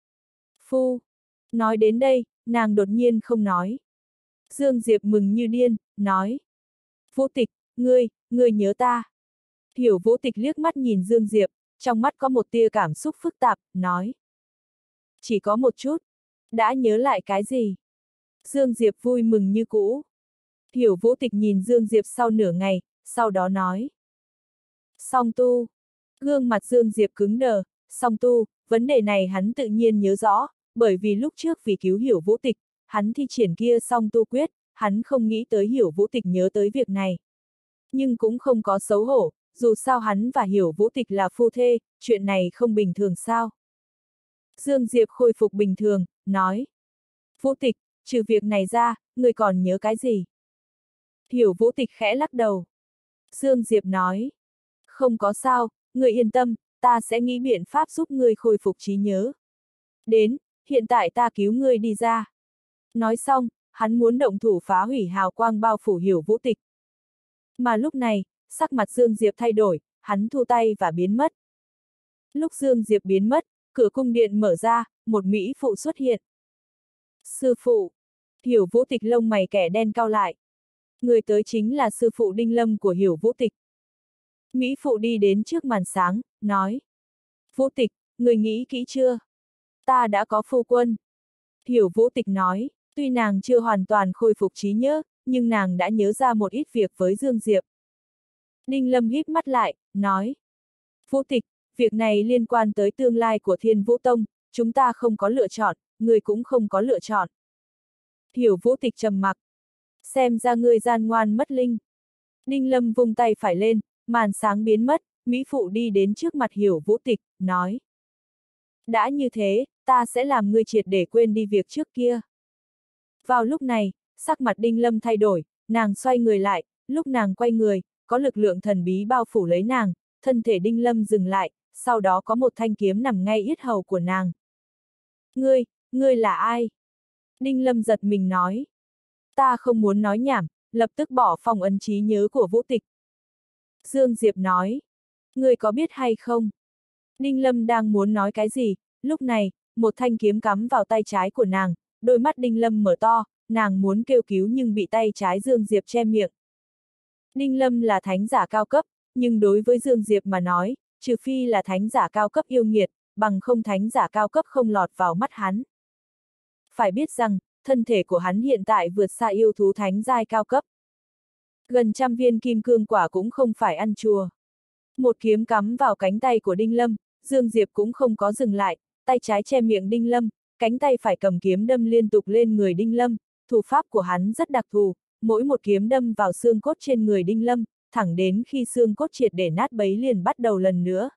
Phu! Nói đến đây, nàng đột nhiên không nói. Dương Diệp mừng như điên, nói. Vũ Tịch, ngươi, ngươi nhớ ta. Hiểu Vũ Tịch liếc mắt nhìn Dương Diệp, trong mắt có một tia cảm xúc phức tạp, nói. Chỉ có một chút. Đã nhớ lại cái gì? Dương Diệp vui mừng như cũ. Hiểu Vũ Tịch nhìn Dương Diệp sau nửa ngày, sau đó nói. Song tu. Gương mặt Dương Diệp cứng đờ, song tu, vấn đề này hắn tự nhiên nhớ rõ, bởi vì lúc trước vì cứu Hiểu Vũ Tịch, hắn thi triển kia song tu quyết, hắn không nghĩ tới Hiểu Vũ Tịch nhớ tới việc này. Nhưng cũng không có xấu hổ, dù sao hắn và Hiểu Vũ Tịch là phu thê, chuyện này không bình thường sao. Dương Diệp khôi phục bình thường, nói. Vũ Tịch, trừ việc này ra, người còn nhớ cái gì? Hiểu Vũ Tịch khẽ lắc đầu. Dương Diệp nói. Không có sao, người yên tâm, ta sẽ nghĩ biện pháp giúp ngươi khôi phục trí nhớ. Đến, hiện tại ta cứu ngươi đi ra. Nói xong, hắn muốn động thủ phá hủy hào quang bao phủ Hiểu Vũ Tịch. Mà lúc này, sắc mặt Dương Diệp thay đổi, hắn thu tay và biến mất. Lúc Dương Diệp biến mất, cửa cung điện mở ra, một mỹ phụ xuất hiện. Sư phụ! Hiểu Vũ Tịch lông mày kẻ đen cau lại. Người tới chính là sư phụ Đinh Lâm của Hiểu Vũ Tịch. Mỹ phụ đi đến trước màn sáng, nói. Vũ Tịch, người nghĩ kỹ chưa? Ta đã có phu quân. Hiểu Vũ Tịch nói, tuy nàng chưa hoàn toàn khôi phục trí nhớ, nhưng nàng đã nhớ ra một ít việc với Dương Diệp. Đinh Lâm híp mắt lại, nói. Vũ Tịch, việc này liên quan tới tương lai của Thiên Vũ Tông, chúng ta không có lựa chọn, người cũng không có lựa chọn. Hiểu Vũ Tịch trầm mặc. Xem ra ngươi gian ngoan mất linh. Đinh Lâm vung tay phải lên, màn sáng biến mất, Mỹ Phụ đi đến trước mặt Hiểu Vũ Tịch, nói. Đã như thế, ta sẽ làm ngươi triệt để quên đi việc trước kia. Vào lúc này, sắc mặt Đinh Lâm thay đổi, nàng xoay người lại, lúc nàng quay người, có lực lượng thần bí bao phủ lấy nàng, thân thể Đinh Lâm dừng lại, sau đó có một thanh kiếm nằm ngay yết hầu của nàng. Ngươi, ngươi là ai? Đinh Lâm giật mình nói. Ta không muốn nói nhảm, lập tức bỏ phong ấn trí nhớ của Vũ Tịch. Dương Diệp nói. Ngươi có biết hay không? Đinh Lâm đang muốn nói cái gì, lúc này, một thanh kiếm cắm vào tay trái của nàng, đôi mắt Đinh Lâm mở to, nàng muốn kêu cứu nhưng bị tay trái Dương Diệp che miệng. Đinh Lâm là thánh giả cao cấp, nhưng đối với Dương Diệp mà nói, trừ phi là thánh giả cao cấp yêu nghiệt, bằng không thánh giả cao cấp không lọt vào mắt hắn. Phải biết rằng, thân thể của hắn hiện tại vượt xa yêu thú thánh giai cao cấp. Gần trăm viên kim cương quả cũng không phải ăn chùa. Một kiếm cắm vào cánh tay của Đinh Lâm, Dương Diệp cũng không có dừng lại, tay trái che miệng Đinh Lâm, cánh tay phải cầm kiếm đâm liên tục lên người Đinh Lâm, thủ pháp của hắn rất đặc thù, mỗi một kiếm đâm vào xương cốt trên người Đinh Lâm, thẳng đến khi xương cốt triệt để nát bấy liền bắt đầu lần nữa.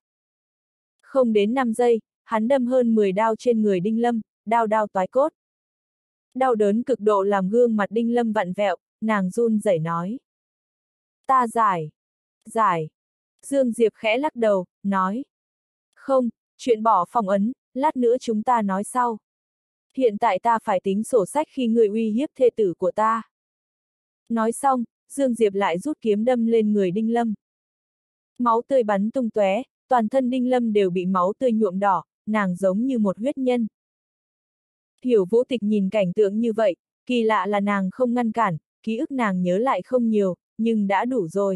Không đến năm giây, hắn đâm hơn mười đao trên người Đinh Lâm, đao đao toái cốt. Đau đớn cực độ làm gương mặt Đinh Lâm vặn vẹo, nàng run rẩy nói. Ta giải. Giải. Dương Diệp khẽ lắc đầu, nói. Không, chuyện bỏ phong ấn, lát nữa chúng ta nói sau. Hiện tại ta phải tính sổ sách khi người uy hiếp thê tử của ta. Nói xong, Dương Diệp lại rút kiếm đâm lên người Đinh Lâm. Máu tươi bắn tung tóe, toàn thân Đinh Lâm đều bị máu tươi nhuộm đỏ, nàng giống như một huyết nhân. Hiểu Vũ Tịch nhìn cảnh tượng như vậy, kỳ lạ là nàng không ngăn cản, ký ức nàng nhớ lại không nhiều, nhưng đã đủ rồi.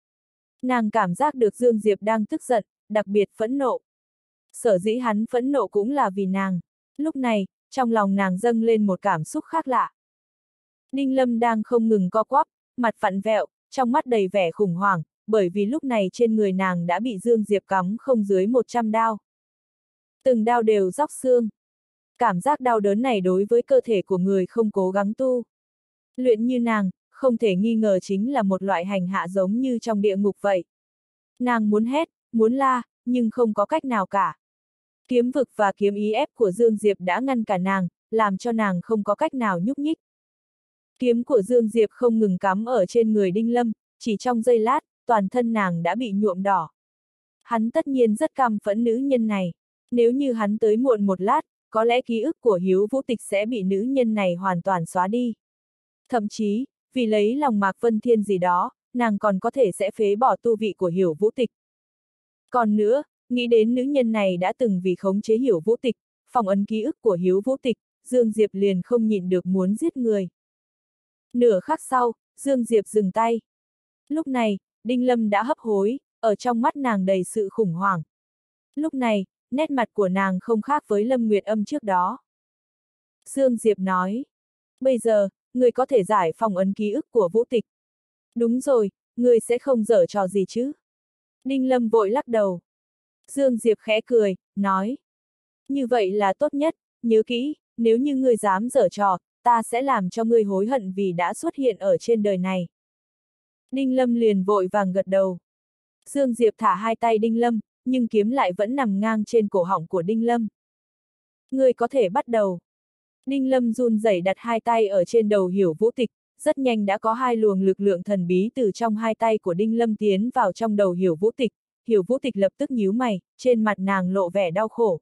Nàng cảm giác được Dương Diệp đang tức giận, đặc biệt phẫn nộ. Sở dĩ hắn phẫn nộ cũng là vì nàng. Lúc này, trong lòng nàng dâng lên một cảm xúc khác lạ. Đinh Lâm đang không ngừng co quắp, mặt vặn vẹo, trong mắt đầy vẻ khủng hoảng, bởi vì lúc này trên người nàng đã bị Dương Diệp cắm không dưới một trăm đao. Từng đao đều róc xương. Cảm giác đau đớn này đối với cơ thể của người không cố gắng tu luyện như nàng, không thể nghi ngờ chính là một loại hành hạ giống như trong địa ngục vậy. Nàng muốn hét, muốn la, nhưng không có cách nào cả. Kiếm vực và kiếm ý ép của Dương Diệp đã ngăn cả nàng, làm cho nàng không có cách nào nhúc nhích. Kiếm của Dương Diệp không ngừng cắm ở trên người Đinh Lâm, chỉ trong giây lát, toàn thân nàng đã bị nhuộm đỏ. Hắn tất nhiên rất căm phẫn nữ nhân này. Nếu như hắn tới muộn một lát, có lẽ ký ức của Hiếu Vũ Tịch sẽ bị nữ nhân này hoàn toàn xóa đi. Thậm chí, vì lấy lòng Mạc Vân Thiên gì đó, nàng còn có thể sẽ phế bỏ tu vị của Hiểu Vũ Tịch. Còn nữa, nghĩ đến nữ nhân này đã từng vì khống chế Hiểu Vũ Tịch, phong ấn ký ức của Hiếu Vũ Tịch, Dương Diệp liền không nhịn được muốn giết người. Nửa khắc sau, Dương Diệp dừng tay. Lúc này, Đinh Lâm đã hấp hối, ở trong mắt nàng đầy sự khủng hoảng. Lúc này, nét mặt của nàng không khác với Lâm Nguyệt Âm trước đó. Dương Diệp nói, bây giờ, người có thể giải phong ấn ký ức của Vũ Tịch. Đúng rồi, người sẽ không giở trò gì chứ. Đinh Lâm vội lắc đầu. Dương Diệp khẽ cười, nói, như vậy là tốt nhất, nhớ kỹ, nếu như ngươi dám giở trò, ta sẽ làm cho ngươi hối hận vì đã xuất hiện ở trên đời này. Đinh Lâm liền vội vàng gật đầu. Dương Diệp thả hai tay Đinh Lâm, nhưng kiếm lại vẫn nằm ngang trên cổ họng của Đinh Lâm. Ngươi có thể bắt đầu. Đinh Lâm run rẩy đặt hai tay ở trên đầu Hiểu Vũ Tịch, rất nhanh đã có hai luồng lực lượng thần bí từ trong hai tay của Đinh Lâm tiến vào trong đầu Hiểu Vũ Tịch. Hiểu Vũ Tịch lập tức nhíu mày, trên mặt nàng lộ vẻ đau khổ.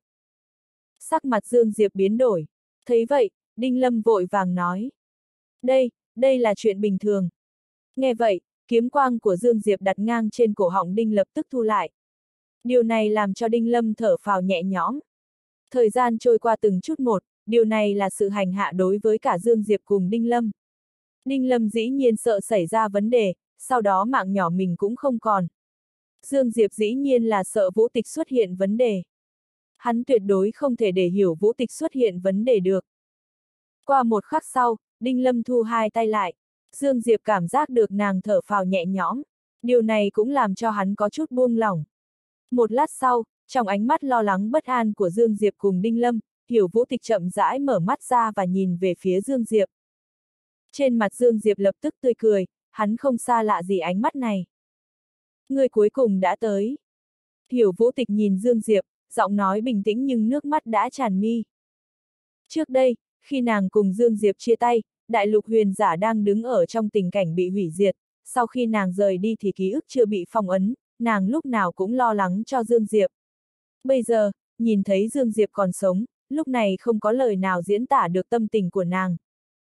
Sắc mặt Dương Diệp biến đổi. Thấy vậy, Đinh Lâm vội vàng nói. Đây, đây là chuyện bình thường. Nghe vậy, kiếm quang của Dương Diệp đặt ngang trên cổ họng Đinh lập tức thu lại. Điều này làm cho Đinh Lâm thở phào nhẹ nhõm. Thời gian trôi qua từng chút một, điều này là sự hành hạ đối với cả Dương Diệp cùng Đinh Lâm. Đinh Lâm dĩ nhiên sợ xảy ra vấn đề, sau đó mạng nhỏ mình cũng không còn. Dương Diệp dĩ nhiên là sợ Vũ Tịch xuất hiện vấn đề. Hắn tuyệt đối không thể để Hiểu Vũ Tịch xuất hiện vấn đề được. Qua một khắc sau, Đinh Lâm thu hai tay lại. Dương Diệp cảm giác được nàng thở phào nhẹ nhõm. Điều này cũng làm cho hắn có chút buông lỏng. Một lát sau, trong ánh mắt lo lắng bất an của Dương Diệp cùng Đinh Lâm, Hiểu Vũ Tịch chậm rãi mở mắt ra và nhìn về phía Dương Diệp. Trên mặt Dương Diệp lập tức tươi cười, hắn không xa lạ gì ánh mắt này. Người cuối cùng đã tới. Hiểu Vũ Tịch nhìn Dương Diệp, giọng nói bình tĩnh nhưng nước mắt đã tràn mi. Trước đây, khi nàng cùng Dương Diệp chia tay, Đại Lục Huyền Giả đang đứng ở trong tình cảnh bị hủy diệt, sau khi nàng rời đi thì ký ức chưa bị phong ấn, nàng lúc nào cũng lo lắng cho Dương Diệp. Bây giờ, nhìn thấy Dương Diệp còn sống, lúc này không có lời nào diễn tả được tâm tình của nàng.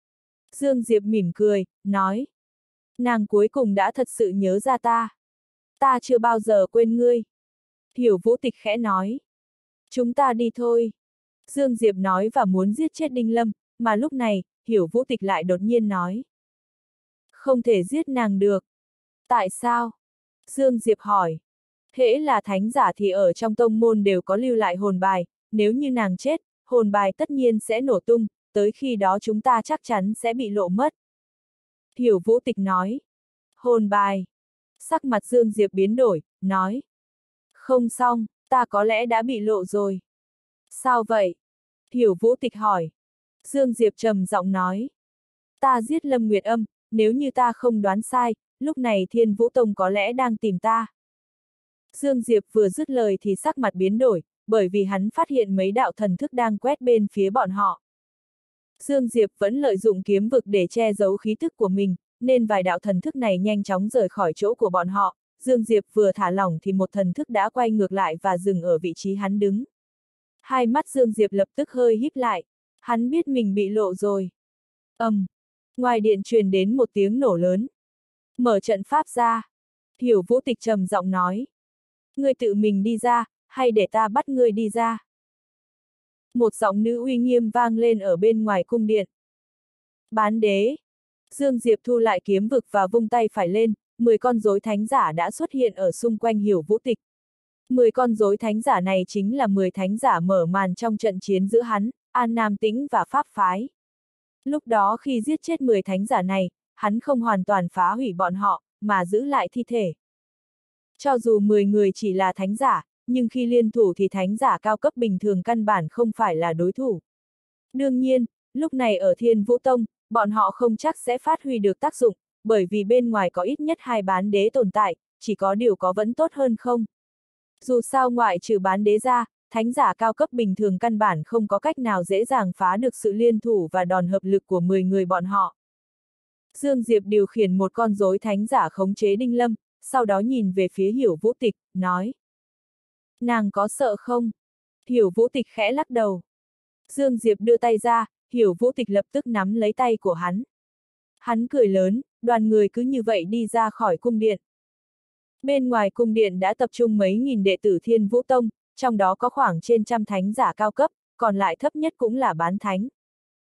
Dương Diệp mỉm cười, nói. Nàng cuối cùng đã thật sự nhớ ra ta. Ta chưa bao giờ quên ngươi. Hiểu Vũ Tịch khẽ nói. Chúng ta đi thôi. Dương Diệp nói và muốn giết chết Đinh Lâm, mà lúc này, Hiểu Vũ Tịch lại đột nhiên nói. Không thể giết nàng được. Tại sao? Dương Diệp hỏi. Hễ là thánh giả thì ở trong tông môn đều có lưu lại hồn bài, nếu như nàng chết, hồn bài tất nhiên sẽ nổ tung, tới khi đó chúng ta chắc chắn sẽ bị lộ mất. Hiểu Vũ Tịch nói. Hồn bài. Sắc mặt Dương Diệp biến đổi, nói. Không xong, ta có lẽ đã bị lộ rồi. Sao vậy? Hiểu Vũ Tịch hỏi. Dương Diệp trầm giọng nói. Ta giết Lâm Nguyệt Âm, nếu như ta không đoán sai, lúc này Thiên Vũ Tông có lẽ đang tìm ta. Dương Diệp vừa dứt lời thì sắc mặt biến đổi, bởi vì hắn phát hiện mấy đạo thần thức đang quét bên phía bọn họ. Dương Diệp vẫn lợi dụng kiếm vực để che giấu khí thức của mình, nên vài đạo thần thức này nhanh chóng rời khỏi chỗ của bọn họ. Dương Diệp vừa thả lỏng thì một thần thức đã quay ngược lại và dừng ở vị trí hắn đứng. Hai mắt Dương Diệp lập tức hơi híp lại, hắn biết mình bị lộ rồi. ầm, um, ngoài điện truyền đến một tiếng nổ lớn. Mở trận pháp ra. Hiểu Vũ Tịch trầm giọng nói. Ngươi tự mình đi ra, hay để ta bắt ngươi đi ra? Một giọng nữ uy nghiêm vang lên ở bên ngoài cung điện. Bán đế. Dương Diệp thu lại kiếm vực và vung tay phải lên, mười con rối thánh giả đã xuất hiện ở xung quanh Hiểu Vũ Tịch. mười con rối thánh giả này chính là mười thánh giả mở màn trong trận chiến giữa hắn, An Nam Tĩnh và Pháp Phái. Lúc đó khi giết chết mười thánh giả này, hắn không hoàn toàn phá hủy bọn họ, mà giữ lại thi thể. Cho dù mười người chỉ là thánh giả, nhưng khi liên thủ thì thánh giả cao cấp bình thường căn bản không phải là đối thủ. Đương nhiên, lúc này ở Thiên Vũ Tông, bọn họ không chắc sẽ phát huy được tác dụng, bởi vì bên ngoài có ít nhất hai bán đế tồn tại, chỉ có điều có vẫn tốt hơn không. Dù sao ngoại trừ bán đế ra, thánh giả cao cấp bình thường căn bản không có cách nào dễ dàng phá được sự liên thủ và đòn hợp lực của mười người bọn họ. Dương Diệp điều khiển một con rối thánh giả khống chế Đinh Lâm, sau đó nhìn về phía Hiểu Vũ Tịch, nói. Nàng có sợ không? Hiểu Vũ Tịch khẽ lắc đầu. Dương Diệp đưa tay ra, Hiểu Vũ Tịch lập tức nắm lấy tay của hắn. Hắn cười lớn, đoàn người cứ như vậy đi ra khỏi cung điện. Bên ngoài cung điện đã tập trung mấy nghìn đệ tử Thiên Vũ Tông, trong đó có khoảng trên trăm thánh giả cao cấp, còn lại thấp nhất cũng là bán thánh.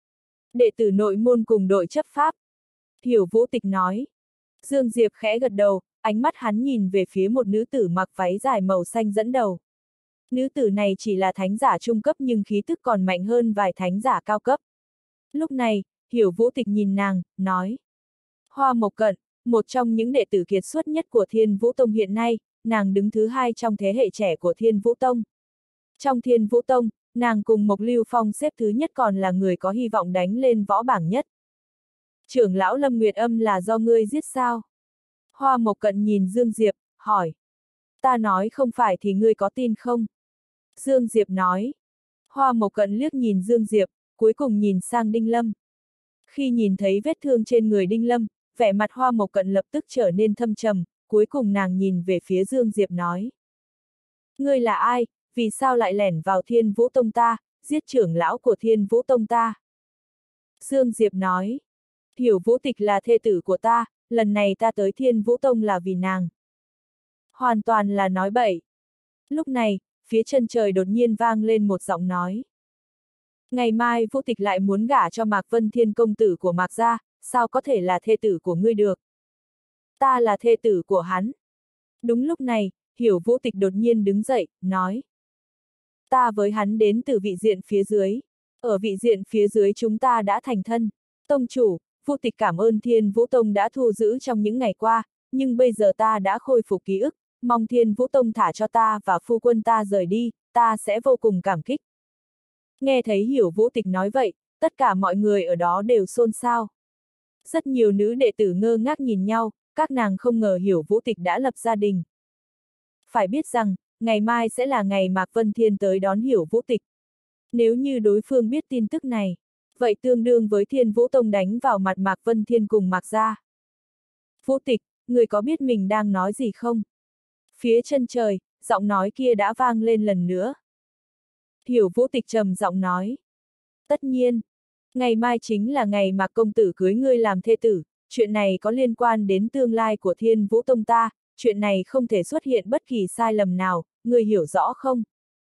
Đệ tử nội môn cùng đội chấp pháp. Hiểu Vũ Tịch nói. Dương Diệp khẽ gật đầu, ánh mắt hắn nhìn về phía một nữ tử mặc váy dài màu xanh dẫn đầu. Nữ tử này chỉ là thánh giả trung cấp nhưng khí tức còn mạnh hơn vài thánh giả cao cấp. Lúc này, Hiểu Vũ Tịch nhìn nàng, nói. Hoa Mộc Cận, một trong những đệ tử kiệt xuất nhất của Thiên Vũ Tông hiện nay, nàng đứng thứ hai trong thế hệ trẻ của Thiên Vũ Tông. Trong Thiên Vũ Tông, nàng cùng Mộc Lưu Phong xếp thứ nhất còn là người có hy vọng đánh lên võ bảng nhất. Trưởng lão Lâm Nguyệt Âm là do ngươi giết sao? Hoa Mộc Cận nhìn Dương Diệp, hỏi. Ta nói không phải thì ngươi có tin không? Dương Diệp nói. Hoa Mộc Cận liếc nhìn Dương Diệp, cuối cùng nhìn sang Đinh Lâm. Khi nhìn thấy vết thương trên người Đinh Lâm, vẻ mặt Hoa Mộc Cận lập tức trở nên thâm trầm, cuối cùng nàng nhìn về phía Dương Diệp nói. Ngươi là ai, vì sao lại lẻn vào Thiên Vũ Tông ta, giết trưởng lão của Thiên Vũ Tông ta? Dương Diệp nói. Hiểu Vũ Tịch là thê tử của ta, lần này ta tới Thiên Vũ Tông là vì nàng. Hoàn toàn là nói bậy. Lúc này, phía chân trời đột nhiên vang lên một giọng nói. Ngày mai Vũ Tịch lại muốn gả cho Mạc Vân Thiên công tử của Mạc gia, sao có thể là thê tử của ngươi được? Ta là thê tử của hắn. Đúng lúc này, Hiểu Vũ Tịch đột nhiên đứng dậy, nói. Ta với hắn đến từ vị diện phía dưới. Ở vị diện phía dưới chúng ta đã thành thân. Tông chủ, Vũ Tịch cảm ơn Thiên Vũ Tông đã thu giữ trong những ngày qua, nhưng bây giờ ta đã khôi phục ký ức, mong Thiên Vũ Tông thả cho ta và phu quân ta rời đi, ta sẽ vô cùng cảm kích. Nghe thấy Hiểu Vũ Tịch nói vậy, tất cả mọi người ở đó đều xôn xao. Rất nhiều nữ đệ tử ngơ ngác nhìn nhau, các nàng không ngờ Hiểu Vũ Tịch đã lập gia đình. Phải biết rằng, ngày mai sẽ là ngày Mạc Vân Thiên tới đón Hiểu Vũ Tịch. Nếu như đối phương biết tin tức này, vậy tương đương với Thiên Vũ Tông đánh vào mặt Mạc Vân Thiên cùng Mạc gia. Vũ Tịch, người có biết mình đang nói gì không? Phía chân trời, giọng nói kia đã vang lên lần nữa. Hiểu Vũ Tịch trầm giọng nói. Tất nhiên, ngày mai chính là ngày Mạc công tử cưới ngươi làm thê tử, chuyện này có liên quan đến tương lai của Thiên Vũ Tông ta, chuyện này không thể xuất hiện bất kỳ sai lầm nào, ngươi hiểu rõ không?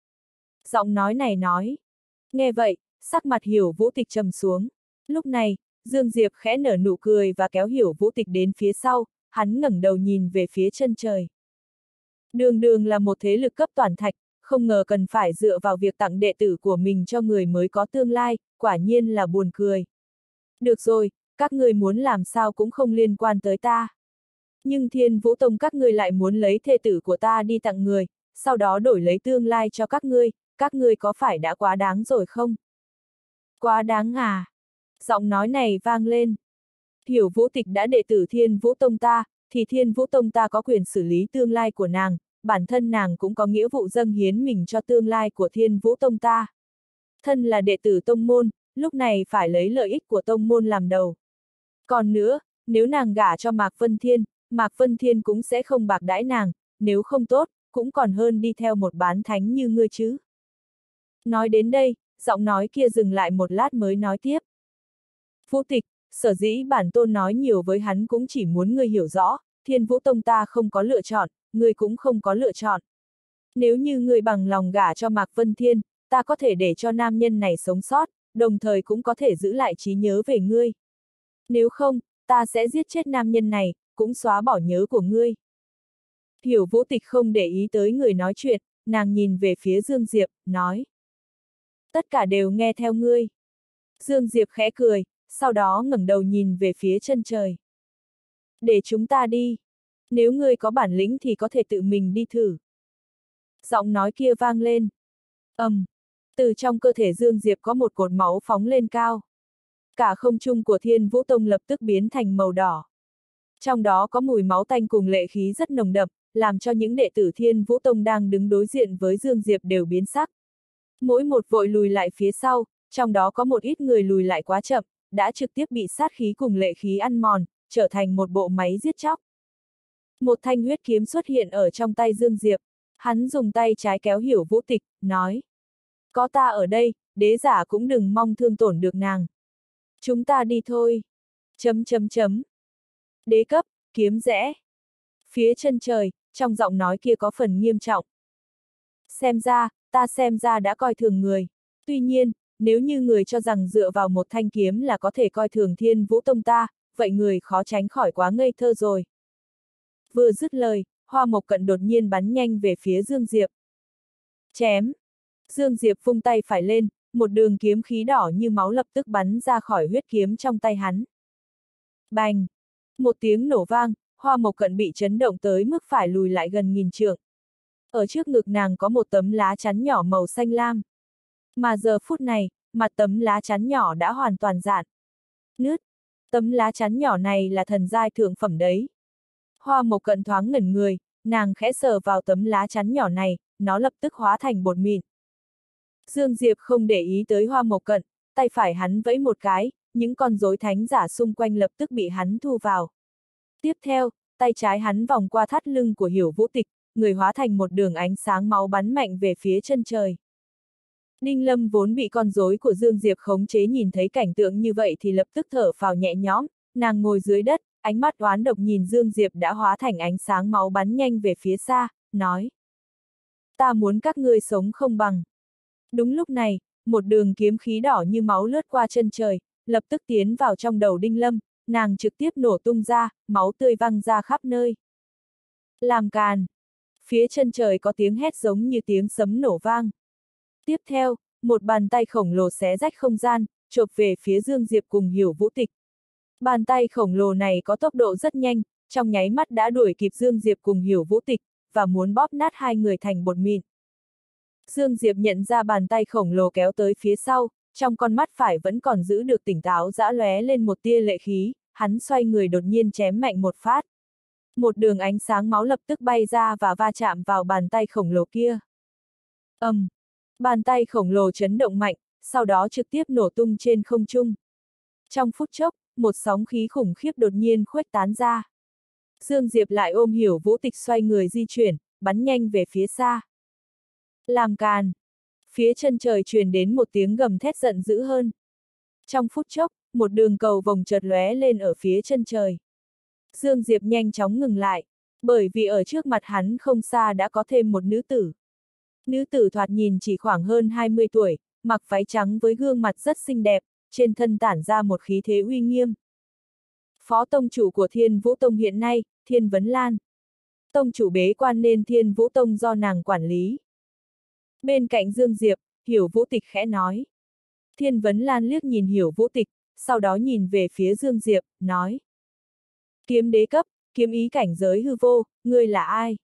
Giọng nói này nói. Nghe vậy, sắc mặt Hiểu Vũ Tịch trầm xuống. Lúc này, Dương Diệp khẽ nở nụ cười và kéo Hiểu Vũ Tịch đến phía sau, hắn ngẩng đầu nhìn về phía chân trời. Đường đường là một thế lực cấp toàn thạch, không ngờ cần phải dựa vào việc tặng đệ tử của mình cho người mới có tương lai, quả nhiên là buồn cười. Được rồi, các người muốn làm sao cũng không liên quan tới ta. Nhưng Thiên Vũ Tông các ngươi lại muốn lấy thê tử của ta đi tặng người, sau đó đổi lấy tương lai cho các ngươi, các ngươi có phải đã quá đáng rồi không? Quá đáng à? Giọng nói này vang lên. Hiểu Vũ Tịch đã đệ tử Thiên Vũ Tông ta, thì Thiên Vũ Tông ta có quyền xử lý tương lai của nàng, bản thân nàng cũng có nghĩa vụ dâng hiến mình cho tương lai của Thiên Vũ Tông ta. Thân là đệ tử tông môn, lúc này phải lấy lợi ích của tông môn làm đầu. Còn nữa, nếu nàng gả cho Mạc Vân Thiên, Mạc Vân Thiên cũng sẽ không bạc đãi nàng, nếu không tốt, cũng còn hơn đi theo một bán thánh như ngươi chứ. Nói đến đây, giọng nói kia dừng lại một lát mới nói tiếp. Vũ Tịch, sở dĩ bản tôn nói nhiều với hắn cũng chỉ muốn ngươi hiểu rõ, Thiên Vũ Tông ta không có lựa chọn, ngươi cũng không có lựa chọn. Nếu như ngươi bằng lòng gả cho Mạc Vân Thiên, ta có thể để cho nam nhân này sống sót, đồng thời cũng có thể giữ lại trí nhớ về ngươi. Nếu không, ta sẽ giết chết nam nhân này, cũng xóa bỏ nhớ của ngươi. Hiểu Vũ Tịch không để ý tới người nói chuyện, nàng nhìn về phía Dương Diệp, nói. Tất cả đều nghe theo ngươi. Dương Diệp khẽ cười, sau đó ngẩng đầu nhìn về phía chân trời. Để chúng ta đi. Nếu ngươi có bản lĩnh thì có thể tự mình đi thử. Giọng nói kia vang lên. Ầm. Um, từ trong cơ thể Dương Diệp có một cột máu phóng lên cao. Cả không trung của Thiên Vũ Tông lập tức biến thành màu đỏ. Trong đó có mùi máu tanh cùng lệ khí rất nồng đậm, làm cho những đệ tử Thiên Vũ Tông đang đứng đối diện với Dương Diệp đều biến sắc. Mỗi một vội lùi lại phía sau, trong đó có một ít người lùi lại quá chậm, đã trực tiếp bị sát khí cùng lệ khí ăn mòn, trở thành một bộ máy giết chóc. Một thanh huyết kiếm xuất hiện ở trong tay Dương Diệp, hắn dùng tay trái kéo Hiểu Vũ Tịch, nói. Có ta ở đây, đế giả cũng đừng mong thương tổn được nàng. Chúng ta đi thôi. Chấm chấm chấm. Đế cấp, kiếm rẽ. Phía chân trời, trong giọng nói kia có phần nghiêm trọng. Xem ra, ta xem ra đã coi thường người. Tuy nhiên, nếu như người cho rằng dựa vào một thanh kiếm là có thể coi thường Thiên Vũ Tông ta, vậy người khó tránh khỏi quá ngây thơ rồi. Vừa dứt lời, Hoa Mộc Cận đột nhiên bắn nhanh về phía Dương Diệp. Chém! Dương Diệp vung tay phải lên, một đường kiếm khí đỏ như máu lập tức bắn ra khỏi huyết kiếm trong tay hắn. Bành! Một tiếng nổ vang, Hoa Mộc Cận bị chấn động tới mức phải lùi lại gần nghìn trượng. Ở trước ngực nàng có một tấm lá chắn nhỏ màu xanh lam. Mà giờ phút này, mặt tấm lá chắn nhỏ đã hoàn toàn rạn nứt. Tấm lá chắn nhỏ này là thần giai thượng phẩm đấy. Hoa Mộc Cận thoáng ngẩn người, nàng khẽ sờ vào tấm lá chắn nhỏ này, nó lập tức hóa thành bột mịn. Dương Diệp không để ý tới Hoa Mộc Cận, tay phải hắn vẫy một cái, những con rối thánh giả xung quanh lập tức bị hắn thu vào. Tiếp theo, tay trái hắn vòng qua thắt lưng của Hiểu Vũ Tịch, người hóa thành một đường ánh sáng máu bắn mạnh về phía chân trời. Ninh Lâm vốn bị con rối của Dương Diệp khống chế nhìn thấy cảnh tượng như vậy thì lập tức thở phào nhẹ nhõm, nàng ngồi dưới đất, ánh mắt oán độc nhìn Dương Diệp đã hóa thành ánh sáng máu bắn nhanh về phía xa, nói. Ta muốn các ngươi sống không bằng. Đúng lúc này, một đường kiếm khí đỏ như máu lướt qua chân trời, lập tức tiến vào trong đầu Đinh Lâm, nàng trực tiếp nổ tung ra, máu tươi văng ra khắp nơi. Làm càn! Phía chân trời có tiếng hét giống như tiếng sấm nổ vang. Tiếp theo, một bàn tay khổng lồ xé rách không gian, chộp về phía Dương Diệp cùng Hiểu Vũ Tịch. Bàn tay khổng lồ này có tốc độ rất nhanh, trong nháy mắt đã đuổi kịp Dương Diệp cùng Hiểu Vũ Tịch, và muốn bóp nát hai người thành bột mịn. Dương Diệp nhận ra bàn tay khổng lồ kéo tới phía sau, trong con mắt phải vẫn còn giữ được tỉnh táo dã lóe lên một tia lệ khí, hắn xoay người đột nhiên chém mạnh một phát. Một đường ánh sáng máu lập tức bay ra và va chạm vào bàn tay khổng lồ kia. Ầm! Um, bàn tay khổng lồ chấn động mạnh, sau đó trực tiếp nổ tung trên không trung. Trong phút chốc, một sóng khí khủng khiếp đột nhiên khuếch tán ra. Dương Diệp lại ôm Hiểu Vũ Tịch xoay người di chuyển, bắn nhanh về phía xa. Làm càn! Phía chân trời truyền đến một tiếng gầm thét giận dữ hơn. Trong phút chốc, một đường cầu vồng chợt lóe lên ở phía chân trời. Dương Diệp nhanh chóng ngừng lại, bởi vì ở trước mặt hắn không xa đã có thêm một nữ tử. Nữ tử thoạt nhìn chỉ khoảng hơn hai mươi tuổi, mặc váy trắng với gương mặt rất xinh đẹp, trên thân tản ra một khí thế uy nghiêm. Phó tông chủ của Thiên Vũ Tông hiện nay, Thiên Vấn Lan. Tông chủ bế quan nên Thiên Vũ Tông do nàng quản lý. Bên cạnh Dương Diệp, Hiểu Vũ Tịch khẽ nói. Thiên Vấn Lan liếc nhìn Hiểu Vũ Tịch, sau đó nhìn về phía Dương Diệp, nói. Kiếm đế cấp, kiếm ý cảnh giới hư vô, ngươi là ai?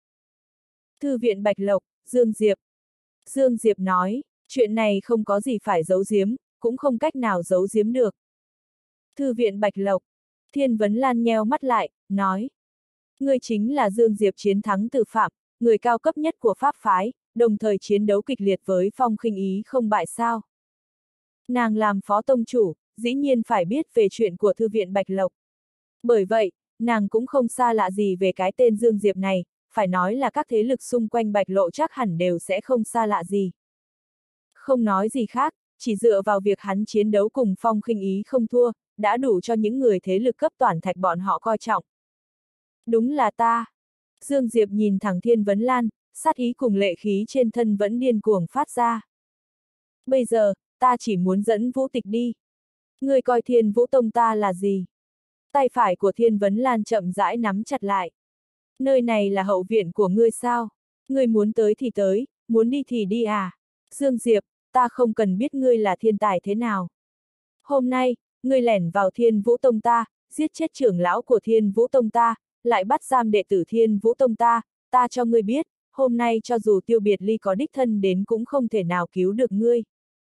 Thư viện Bạch Lộc, Dương Diệp. Dương Diệp nói, chuyện này không có gì phải giấu giếm, cũng không cách nào giấu giếm được. Thư viện Bạch Lộc, Thiên Vấn Lan nheo mắt lại, nói. Ngươi chính là Dương Diệp chiến thắng Từ Phạm, người cao cấp nhất của Pháp phái, đồng thời chiến đấu kịch liệt với Phong Khinh Ý không bại sao. Nàng làm phó tông chủ, dĩ nhiên phải biết về chuyện của Thư viện Bạch Lộc. Bởi vậy, nàng cũng không xa lạ gì về cái tên Dương Diệp này, phải nói là các thế lực xung quanh Bạch Lộ chắc hẳn đều sẽ không xa lạ gì. Không nói gì khác, chỉ dựa vào việc hắn chiến đấu cùng Phong Khinh Ý không thua, đã đủ cho những người thế lực cấp Toản Thạch bọn họ coi trọng. Đúng là ta. Dương Diệp nhìn thẳng Thiên Vấn Lan, sát ý cùng lệ khí trên thân vẫn điên cuồng phát ra. Bây giờ, ta chỉ muốn dẫn Vũ Tịch đi. Ngươi coi Thiên Vũ Tông ta là gì? Tay phải của Thiên Vấn Lan chậm rãi nắm chặt lại. Nơi này là hậu viện của ngươi sao? Ngươi muốn tới thì tới, muốn đi thì đi à? Dương Diệp, ta không cần biết ngươi là thiên tài thế nào. Hôm nay, ngươi lẻn vào Thiên Vũ Tông ta, giết chết trưởng lão của Thiên Vũ Tông ta, lại bắt giam đệ tử Thiên Vũ Tông ta, ta cho ngươi biết, hôm nay cho dù Tiêu Biệt Ly có đích thân đến cũng không thể nào cứu được ngươi.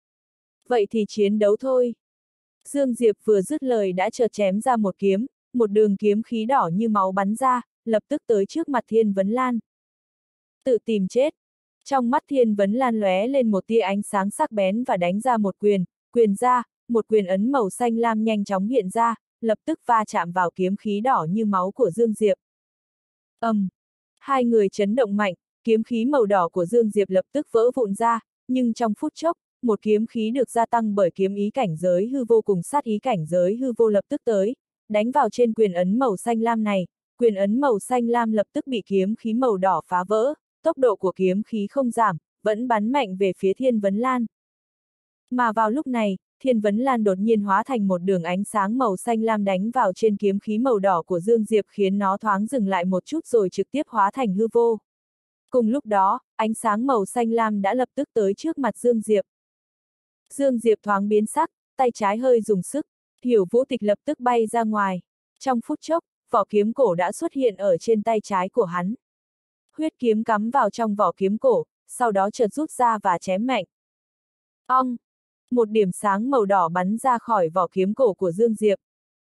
Vậy thì chiến đấu thôi. Dương Diệp vừa dứt lời đã chợt chém ra một kiếm, một đường kiếm khí đỏ như máu bắn ra, lập tức tới trước mặt Thiên Vấn Lan. Tự tìm chết. Trong mắt Thiên Vấn Lan lóe lên một tia ánh sáng sắc bén và đánh ra một quyền, quyền ra, một quyền ấn màu xanh lam nhanh chóng hiện ra, lập tức va chạm vào kiếm khí đỏ như máu của Dương Diệp. Ầm! Um, hai người chấn động mạnh, kiếm khí màu đỏ của Dương Diệp lập tức vỡ vụn ra, nhưng trong phút chốc, một kiếm khí được gia tăng bởi kiếm ý cảnh giới hư vô cùng sát ý cảnh giới hư vô lập tức tới, đánh vào trên quyền ấn màu xanh lam này, quyền ấn màu xanh lam lập tức bị kiếm khí màu đỏ phá vỡ, tốc độ của kiếm khí không giảm, vẫn bắn mạnh về phía Thiên Vấn Lan. Mà vào lúc này, Thiên Vấn Lan đột nhiên hóa thành một đường ánh sáng màu xanh lam đánh vào trên kiếm khí màu đỏ của Dương Diệp khiến nó thoáng dừng lại một chút rồi trực tiếp hóa thành hư vô. Cùng lúc đó, ánh sáng màu xanh lam đã lập tức tới trước mặt Dương Diệp. Dương Diệp thoáng biến sắc, tay trái hơi dùng sức, Hiểu Vũ Tịch lập tức bay ra ngoài. Trong phút chốc, vỏ kiếm cổ đã xuất hiện ở trên tay trái của hắn. Huyết kiếm cắm vào trong vỏ kiếm cổ, sau đó chợt rút ra và chém mạnh. Ong! Một điểm sáng màu đỏ bắn ra khỏi vỏ kiếm cổ của Dương Diệp.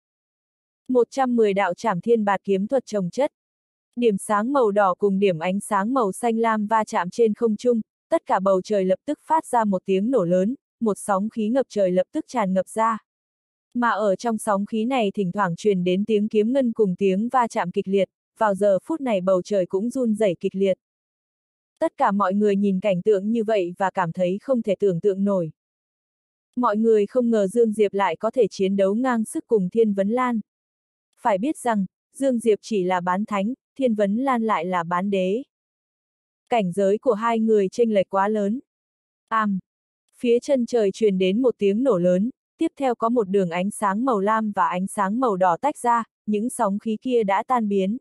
một trăm mười đạo Trảm Thiên Bạt kiếm thuật chồng chất. Điểm sáng màu đỏ cùng điểm ánh sáng màu xanh lam va chạm trên không trung, tất cả bầu trời lập tức phát ra một tiếng nổ lớn, một sóng khí ngập trời lập tức tràn ngập ra. Mà ở trong sóng khí này thỉnh thoảng truyền đến tiếng kiếm ngân cùng tiếng va chạm kịch liệt, vào giờ phút này bầu trời cũng run rẩy kịch liệt. Tất cả mọi người nhìn cảnh tượng như vậy và cảm thấy không thể tưởng tượng nổi. Mọi người không ngờ Dương Diệp lại có thể chiến đấu ngang sức cùng Thiên Vấn Lan. Phải biết rằng, Dương Diệp chỉ là bán thánh, Thiên Vấn Lan lại là bán đế. Cảnh giới của hai người chênh lệch quá lớn. Àm! Um, phía chân trời truyền đến một tiếng nổ lớn, tiếp theo có một đường ánh sáng màu lam và ánh sáng màu đỏ tách ra, những sóng khí kia đã tan biến.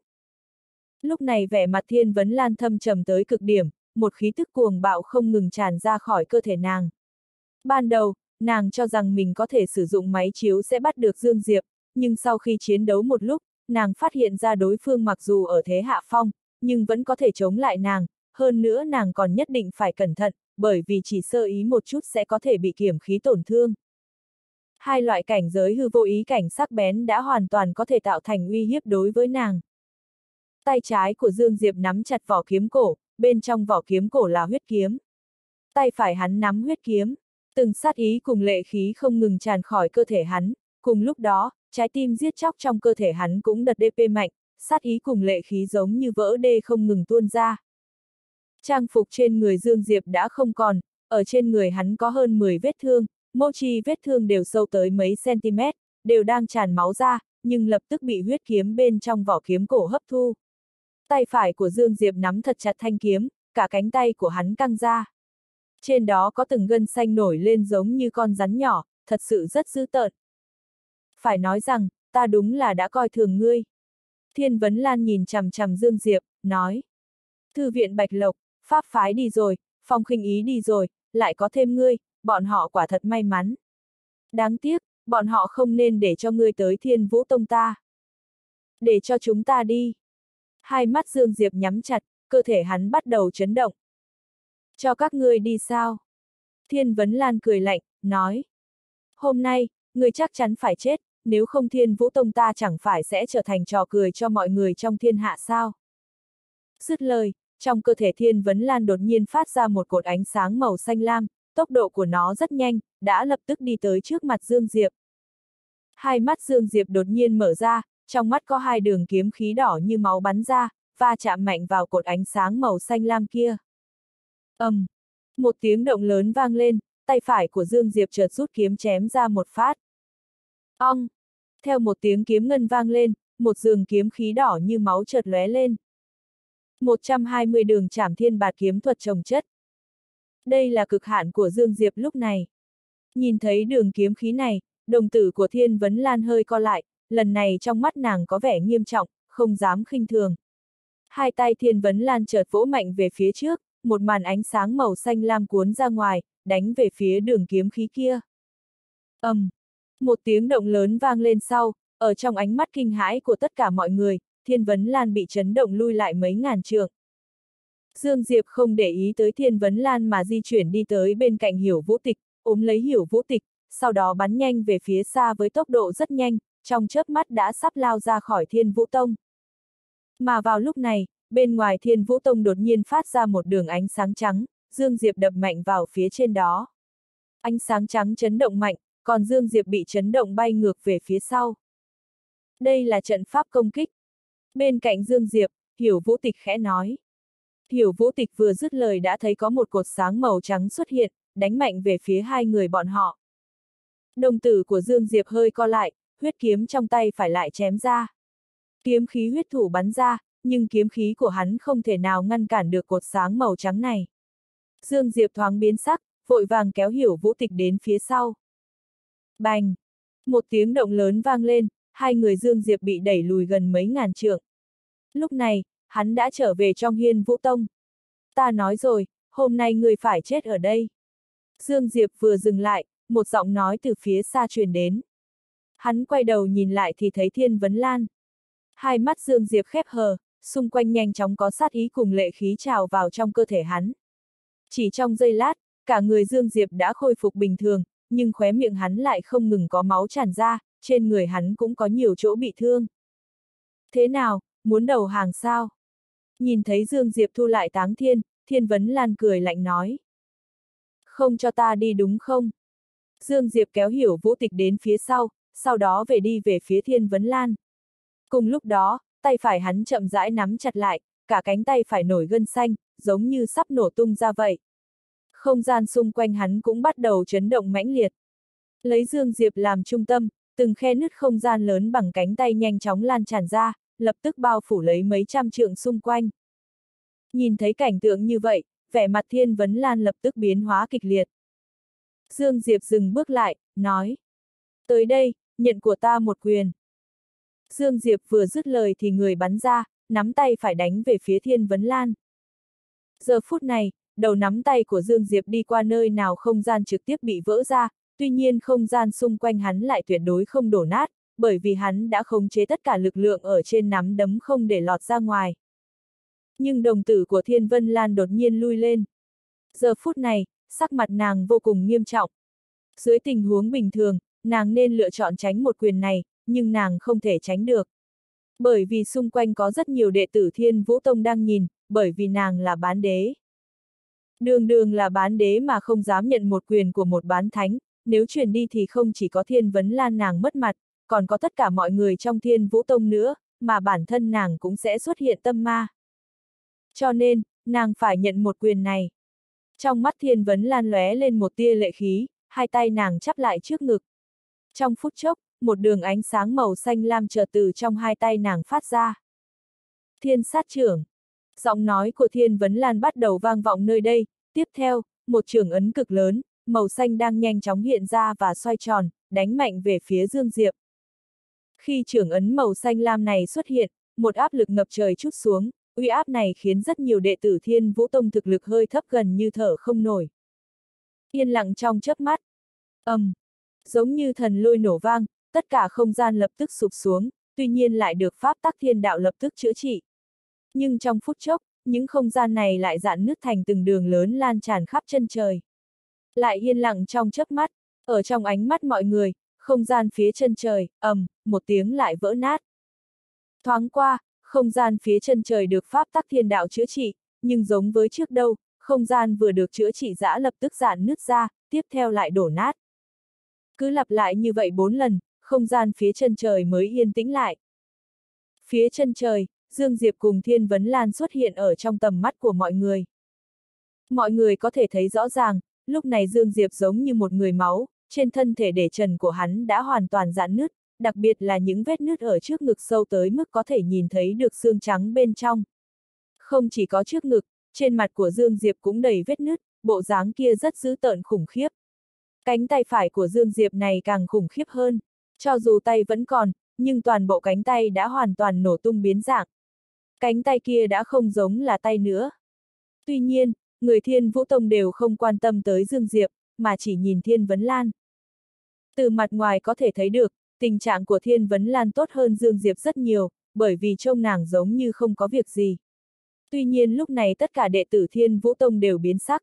Lúc này vẻ mặt Thiên Vấn Lan thâm trầm tới cực điểm, một khí tức cuồng bạo không ngừng tràn ra khỏi cơ thể nàng. Ban đầu, nàng cho rằng mình có thể sử dụng máy chiếu sẽ bắt được Dương Diệp, nhưng sau khi chiến đấu một lúc, nàng phát hiện ra đối phương mặc dù ở thế hạ phong, nhưng vẫn có thể chống lại nàng, hơn nữa nàng còn nhất định phải cẩn thận, bởi vì chỉ sơ ý một chút sẽ có thể bị kiểm khí tổn thương. Hai loại cảnh giới hư vô ý cảnh sắc bén đã hoàn toàn có thể tạo thành uy hiếp đối với nàng. Tay trái của Dương Diệp nắm chặt vỏ kiếm cổ, bên trong vỏ kiếm cổ là huyết kiếm. Tay phải hắn nắm huyết kiếm, từng sát ý cùng lệ khí không ngừng tràn khỏi cơ thể hắn, cùng lúc đó, trái tim giết chóc trong cơ thể hắn cũng đập đê pê mạnh, sát ý cùng lệ khí giống như vỡ đê không ngừng tuôn ra. Trang phục trên người Dương Diệp đã không còn, ở trên người hắn có hơn mười vết thương, mỗi chi vết thương đều sâu tới mấy cm, đều đang tràn máu ra, nhưng lập tức bị huyết kiếm bên trong vỏ kiếm cổ hấp thu. Tay phải của Dương Diệp nắm thật chặt thanh kiếm, cả cánh tay của hắn căng ra. Trên đó có từng gân xanh nổi lên giống như con rắn nhỏ, thật sự rất dữ tợn. Phải nói rằng, ta đúng là đã coi thường ngươi. Thiên Vấn Lan nhìn chằm chằm Dương Diệp, nói. Thư viện Bạch Lộc, pháp phái đi rồi, Phong Khinh Ý đi rồi, lại có thêm ngươi, bọn họ quả thật may mắn. Đáng tiếc, bọn họ không nên để cho ngươi tới Thiên Vũ Tông ta. Để cho chúng ta đi. Hai mắt Dương Diệp nhắm chặt, cơ thể hắn bắt đầu chấn động. Cho các ngươi đi sao? Thiên Vấn Lan cười lạnh, nói. Hôm nay, ngươi chắc chắn phải chết, nếu không Thiên Vũ Tông ta chẳng phải sẽ trở thành trò cười cho mọi người trong thiên hạ sao? Dứt lời, trong cơ thể Thiên Vấn Lan đột nhiên phát ra một cột ánh sáng màu xanh lam, tốc độ của nó rất nhanh, đã lập tức đi tới trước mặt Dương Diệp. Hai mắt Dương Diệp đột nhiên mở ra, trong mắt có hai đường kiếm khí đỏ như máu bắn ra, va chạm mạnh vào cột ánh sáng màu xanh lam kia. ầm, um, một tiếng động lớn vang lên, tay phải của Dương Diệp chợt rút kiếm chém ra một phát. Ong! Theo một tiếng kiếm ngân vang lên, một dường kiếm khí đỏ như máu chợt lóe lên. một trăm hai mươi đường trảm thiên bạt kiếm thuật chồng chất. Đây là cực hạn của Dương Diệp lúc này. Nhìn thấy đường kiếm khí này, đồng tử của Thiên Vấn Lan hơi co lại, lần này trong mắt nàng có vẻ nghiêm trọng, không dám khinh thường. Hai tay Thiên Vấn Lan chợt vỗ mạnh về phía trước, một màn ánh sáng màu xanh lam cuốn ra ngoài, đánh về phía đường kiếm khí kia. ầm, um, một tiếng động lớn vang lên sau, ở trong ánh mắt kinh hãi của tất cả mọi người, Thiên Vấn Lan bị chấn động lui lại mấy ngàn trượng. Dương Diệp không để ý tới Thiên Vấn Lan mà di chuyển đi tới bên cạnh Hiểu Vũ Tịch, ôm lấy Hiểu Vũ Tịch, sau đó bắn nhanh về phía xa với tốc độ rất nhanh, trong chớp mắt đã sắp lao ra khỏi Thiên Vũ Tông. Mà vào lúc này, bên ngoài Thiên Vũ Tông đột nhiên phát ra một đường ánh sáng trắng, Dương Diệp đập mạnh vào phía trên đó. Ánh sáng trắng chấn động mạnh, còn Dương Diệp bị chấn động bay ngược về phía sau. Đây là trận pháp công kích. Bên cạnh Dương Diệp, Hiểu Vũ Tịch khẽ nói. Hiểu Vũ Tịch vừa dứt lời đã thấy có một cột sáng màu trắng xuất hiện, đánh mạnh về phía hai người bọn họ. Đồng tử của Dương Diệp hơi co lại, huyết kiếm trong tay phải lại chém ra. Kiếm khí huyết thủ bắn ra, nhưng kiếm khí của hắn không thể nào ngăn cản được cột sáng màu trắng này. Dương Diệp thoáng biến sắc, vội vàng kéo Hiểu Vũ Tịch đến phía sau. Bành! Một tiếng động lớn vang lên, hai người Dương Diệp bị đẩy lùi gần mấy ngàn trượng. Lúc này, hắn đã trở về trong Hiên Vũ Tông. Ta nói rồi, hôm nay ngươi phải chết ở đây. Dương Diệp vừa dừng lại, một giọng nói từ phía xa truyền đến. Hắn quay đầu nhìn lại thì thấy Thiên Vấn Lan. Hai mắt Dương Diệp khép hờ, xung quanh nhanh chóng có sát ý cùng lệ khí trào vào trong cơ thể hắn. Chỉ trong giây lát, cả người Dương Diệp đã khôi phục bình thường, nhưng khóe miệng hắn lại không ngừng có máu tràn ra, trên người hắn cũng có nhiều chỗ bị thương. Thế nào, muốn đầu hàng sao? Nhìn thấy Dương Diệp thu lại táng thiên, Thiên Vấn Lan cười lạnh nói. Không cho ta đi đúng không? Dương Diệp kéo Hiểu Vũ Tịch đến phía sau, sau đó về đi về phía Thiên Vấn Lan. Cùng lúc đó, tay phải hắn chậm rãi nắm chặt lại, cả cánh tay phải nổi gân xanh, giống như sắp nổ tung ra vậy. Không gian xung quanh hắn cũng bắt đầu chấn động mãnh liệt. Lấy Dương Diệp làm trung tâm, từng khe nứt không gian lớn bằng cánh tay nhanh chóng lan tràn ra, lập tức bao phủ lấy mấy trăm trượng xung quanh. Nhìn thấy cảnh tượng như vậy, vẻ mặt Thiên Vấn Lan lập tức biến hóa kịch liệt. Dương Diệp dừng bước lại, nói. Tới đây, nhận của ta một quyền. Dương Diệp vừa dứt lời thì người bắn ra, nắm tay phải đánh về phía Thiên Vấn Lan. Giờ phút này, đầu nắm tay của Dương Diệp đi qua nơi nào không gian trực tiếp bị vỡ ra, tuy nhiên không gian xung quanh hắn lại tuyệt đối không đổ nát, bởi vì hắn đã khống chế tất cả lực lượng ở trên nắm đấm không để lọt ra ngoài. Nhưng đồng tử của Thiên Vấn Lan đột nhiên lui lên. Giờ phút này, sắc mặt nàng vô cùng nghiêm trọng. Dưới tình huống bình thường, nàng nên lựa chọn tránh một quyền này, nhưng nàng không thể tránh được. Bởi vì xung quanh có rất nhiều đệ tử Thiên Vũ Tông đang nhìn, bởi vì nàng là bán đế. Đường đường là bán đế mà không dám nhận một quyền của một bán thánh, nếu truyền đi thì không chỉ có Thiên Vấn Lan nàng mất mặt, còn có tất cả mọi người trong Thiên Vũ Tông nữa, mà bản thân nàng cũng sẽ xuất hiện tâm ma. Cho nên, nàng phải nhận một quyền này. Trong mắt Thiên Vấn Lan lóe lên một tia lệ khí, hai tay nàng chắp lại trước ngực. Trong phút chốc, một đường ánh sáng màu xanh lam chợt từ trong hai tay nàng phát ra. Thiên sát trưởng. Giọng nói của Thiên Vấn Lan bắt đầu vang vọng nơi đây, tiếp theo, một trưởng ấn cực lớn, màu xanh đang nhanh chóng hiện ra và xoay tròn, đánh mạnh về phía Dương Diệp. Khi trưởng ấn màu xanh lam này xuất hiện, một áp lực ngập trời trút xuống, uy áp này khiến rất nhiều đệ tử Thiên Vũ Tông thực lực hơi thấp gần như thở không nổi. Yên lặng trong chớp mắt. ầm, um, giống như thần lôi nổ vang, tất cả không gian lập tức sụp xuống, tuy nhiên lại được pháp tắc thiên đạo lập tức chữa trị. Nhưng trong phút chốc, những không gian này lại rạn nứt thành từng đường lớn lan tràn khắp chân trời. Lại yên lặng trong chớp mắt, ở trong ánh mắt mọi người, không gian phía chân trời, ầm, um, một tiếng lại vỡ nát. Thoáng qua, không gian phía chân trời được pháp tắc thiên đạo chữa trị, nhưng giống với trước đâu, không gian vừa được chữa trị giã lập tức rạn nứt ra, tiếp theo lại đổ nát. Cứ lặp lại như vậy bốn lần, không gian phía chân trời mới yên tĩnh lại. Phía chân trời, Dương Diệp cùng Thiên Vấn Lan xuất hiện ở trong tầm mắt của mọi người. Mọi người có thể thấy rõ ràng, lúc này Dương Diệp giống như một người máu, trên thân thể để trần của hắn đã hoàn toàn rạn nứt, đặc biệt là những vết nứt ở trước ngực sâu tới mức có thể nhìn thấy được xương trắng bên trong. Không chỉ có trước ngực, trên mặt của Dương Diệp cũng đầy vết nứt, bộ dáng kia rất dữ tợn khủng khiếp. Cánh tay phải của Dương Diệp này càng khủng khiếp hơn, cho dù tay vẫn còn, nhưng toàn bộ cánh tay đã hoàn toàn nổ tung biến dạng. Cánh tay kia đã không giống là tay nữa. Tuy nhiên, người Thiên Vũ Tông đều không quan tâm tới Dương Diệp, mà chỉ nhìn Thiên Vấn Lan. Từ mặt ngoài có thể thấy được, tình trạng của Thiên Vấn Lan tốt hơn Dương Diệp rất nhiều, bởi vì trông nàng giống như không có việc gì. Tuy nhiên lúc này tất cả đệ tử Thiên Vũ Tông đều biến sắc.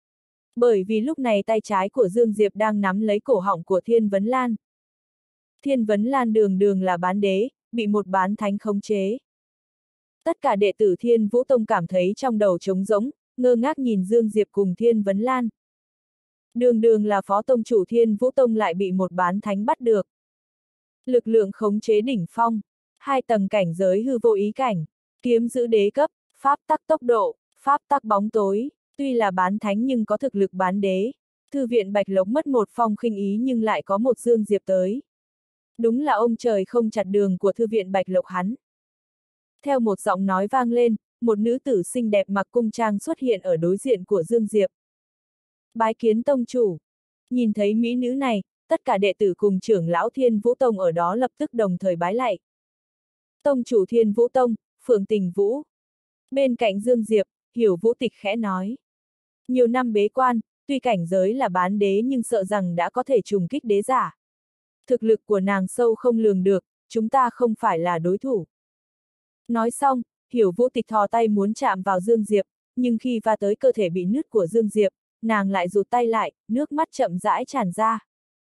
Bởi vì lúc này tay trái của Dương Diệp đang nắm lấy cổ họng của Thiên Vấn Lan. Thiên Vấn Lan đường đường là bán đế, bị một bán thánh khống chế. Tất cả đệ tử Thiên Vũ Tông cảm thấy trong đầu trống rỗng, ngơ ngác nhìn Dương Diệp cùng Thiên Vấn Lan. Đường đường là phó tông chủ Thiên Vũ Tông lại bị một bán thánh bắt được. Lực lượng khống chế đỉnh phong, hai tầng cảnh giới hư vô ý cảnh, kiếm giữ đế cấp, pháp tắc tốc độ, pháp tắc bóng tối, tuy là bán thánh nhưng có thực lực bán đế. Thư viện Bạch Lộc mất một phong khinh ý nhưng lại có một Dương Diệp tới. Đúng là ông trời không chặt đường của thư viện Bạch Lộc hắn. Theo một giọng nói vang lên, một nữ tử xinh đẹp mặc cung trang xuất hiện ở đối diện của Dương Diệp. Bái kiến tông chủ. Nhìn thấy mỹ nữ này, tất cả đệ tử cùng trưởng lão Thiên Vũ Tông ở đó lập tức đồng thời bái lạy. Tông chủ Thiên Vũ Tông, Phượng Tình Vũ. Bên cạnh Dương Diệp, Hiểu Vũ Tịch khẽ nói. Nhiều năm bế quan, tuy cảnh giới là bán đế nhưng sợ rằng đã có thể trùng kích đế giả. Thực lực của nàng sâu không lường được, chúng ta không phải là đối thủ. Nói xong, Hiểu Vũ Tịch thò tay muốn chạm vào Dương Diệp, nhưng khi va tới cơ thể bị nứt của Dương Diệp, nàng lại rụt tay lại, nước mắt chậm rãi tràn ra.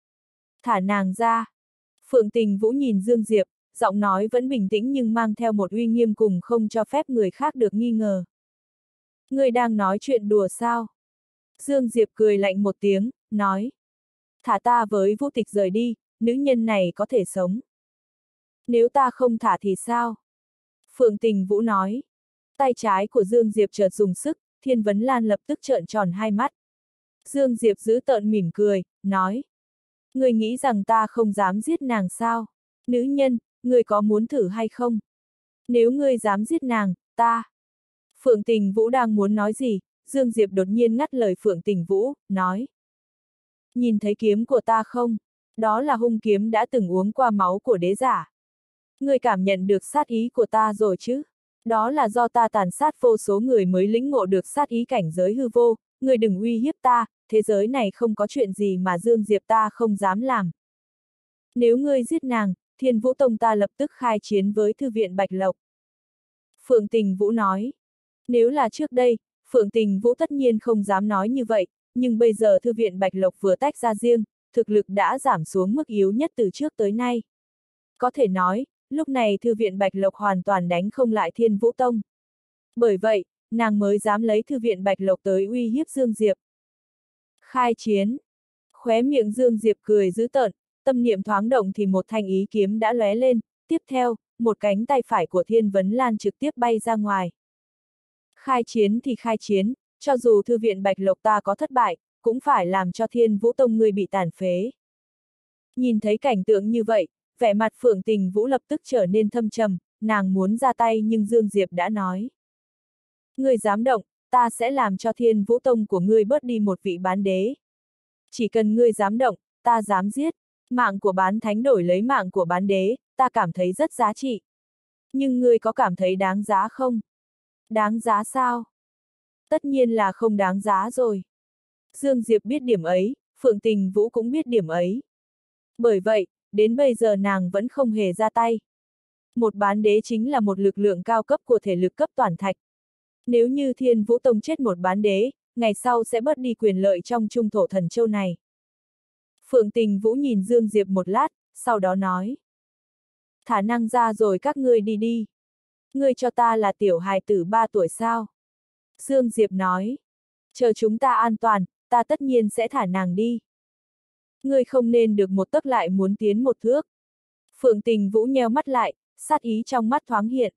Thả nàng ra. Phượng Tình Vũ nhìn Dương Diệp, giọng nói vẫn bình tĩnh nhưng mang theo một uy nghiêm cùng không cho phép người khác được nghi ngờ. Ngươi đang nói chuyện đùa sao? Dương Diệp cười lạnh một tiếng, nói. Thả ta với Vũ Tịch rời đi, nữ nhân này có thể sống. Nếu ta không thả thì sao? Phượng Tình Vũ nói. Tay trái của Dương Diệp chợt dùng sức, Thiên Vấn Lan lập tức trợn tròn hai mắt. Dương Diệp giữ tợn mỉm cười, nói. Ngươi nghĩ rằng ta không dám giết nàng sao? Nữ nhân, ngươi có muốn thử hay không? Nếu ngươi dám giết nàng, ta... Phượng Tình Vũ đang muốn nói gì, Dương Diệp đột nhiên ngắt lời Phượng Tình Vũ, nói. Nhìn thấy kiếm của ta không? Đó là hung kiếm đã từng uống qua máu của đế giả. Ngươi cảm nhận được sát ý của ta rồi chứ? Đó là do ta tàn sát vô số người mới lĩnh ngộ được sát ý cảnh giới hư vô, ngươi đừng uy hiếp ta, thế giới này không có chuyện gì mà Dương Diệp ta không dám làm. Nếu ngươi giết nàng, Thiên Vũ Tông ta lập tức khai chiến với Thư viện Bạch Lộc. Phượng Tình Vũ nói. Nếu là trước đây, Phượng Tình Vũ tất nhiên không dám nói như vậy, nhưng bây giờ Thư viện Bạch Lộc vừa tách ra riêng, thực lực đã giảm xuống mức yếu nhất từ trước tới nay. Có thể nói, lúc này Thư viện Bạch Lộc hoàn toàn đánh không lại Thiên Vũ Tông. Bởi vậy, nàng mới dám lấy Thư viện Bạch Lộc tới uy hiếp Dương Diệp. Khai chiến. Khóe miệng Dương Diệp cười dữ tợn, tâm niệm thoáng động thì một thanh ý kiếm đã lóe lên, tiếp theo, một cánh tay phải của Thiên Vấn Lan trực tiếp bay ra ngoài. Khai chiến thì khai chiến, cho dù Thư viện Bạch Lộc ta có thất bại, cũng phải làm cho Thiên Vũ Tông ngươi bị tàn phế. Nhìn thấy cảnh tượng như vậy, vẻ mặt Phượng Tình Vũ lập tức trở nên thâm trầm, nàng muốn ra tay nhưng Dương Diệp đã nói. Ngươi dám động, ta sẽ làm cho Thiên Vũ Tông của ngươi bớt đi một vị bán đế. Chỉ cần ngươi dám động, ta dám giết, mạng của bán thánh đổi lấy mạng của bán đế, ta cảm thấy rất giá trị. Nhưng ngươi có cảm thấy đáng giá không? Đáng giá sao? Tất nhiên là không đáng giá rồi. Dương Diệp biết điểm ấy, Phượng Tình Vũ cũng biết điểm ấy. Bởi vậy, đến bây giờ nàng vẫn không hề ra tay. Một bán đế chính là một lực lượng cao cấp của thể lực cấp toàn thạch. Nếu như Thiên Vũ Tông chết một bán đế, ngày sau sẽ bớt đi quyền lợi trong trung thổ thần châu này. Phượng Tình Vũ nhìn Dương Diệp một lát, sau đó nói. Thả năng ra rồi các ngươi đi đi. Ngươi cho ta là tiểu hài tử ba tuổi sao? Dương Diệp nói. Chờ chúng ta an toàn, ta tất nhiên sẽ thả nàng đi. Ngươi không nên được một tấc lại muốn tiến một thước. Phượng Tình Vũ nheo mắt lại, sát ý trong mắt thoáng hiện.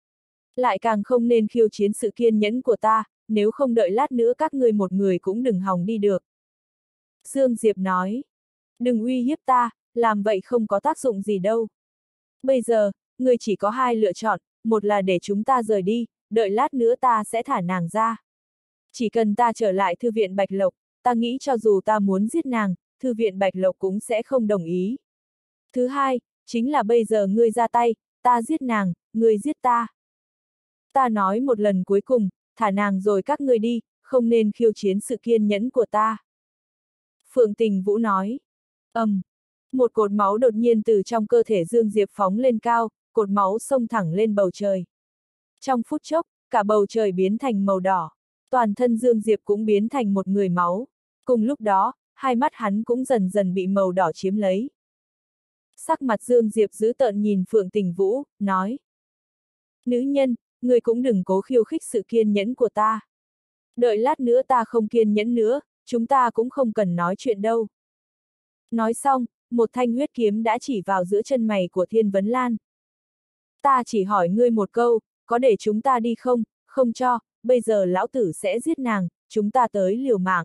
Lại càng không nên khiêu chiến sự kiên nhẫn của ta, nếu không đợi lát nữa các ngươi một người cũng đừng hòng đi được. Dương Diệp nói. Đừng uy hiếp ta, làm vậy không có tác dụng gì đâu. Bây giờ, ngươi chỉ có hai lựa chọn, một là để chúng ta rời đi, đợi lát nữa ta sẽ thả nàng ra. Chỉ cần ta trở lại thư viện Bạch Lộc, ta nghĩ cho dù ta muốn giết nàng, thư viện Bạch Lộc cũng sẽ không đồng ý. Thứ hai, chính là bây giờ ngươi ra tay, ta giết nàng, ngươi giết ta. Ta nói một lần cuối cùng, thả nàng rồi các ngươi đi, không nên khiêu chiến sự kiên nhẫn của ta. Phượng Tình Vũ nói. Ầm, um, một cột máu đột nhiên từ trong cơ thể Dương Diệp phóng lên cao, cột máu xông thẳng lên bầu trời. Trong phút chốc, cả bầu trời biến thành màu đỏ, toàn thân Dương Diệp cũng biến thành một người máu. Cùng lúc đó, hai mắt hắn cũng dần dần bị màu đỏ chiếm lấy. Sắc mặt Dương Diệp dữ tợn nhìn Phượng Tình Vũ, nói. Nữ nhân, ngươi cũng đừng cố khiêu khích sự kiên nhẫn của ta. Đợi lát nữa ta không kiên nhẫn nữa, chúng ta cũng không cần nói chuyện đâu. Nói xong, một thanh huyết kiếm đã chỉ vào giữa chân mày của Thiên Vấn Lan. Ta chỉ hỏi ngươi một câu, có để chúng ta đi không, không cho, bây giờ lão tử sẽ giết nàng, chúng ta tới liều mạng.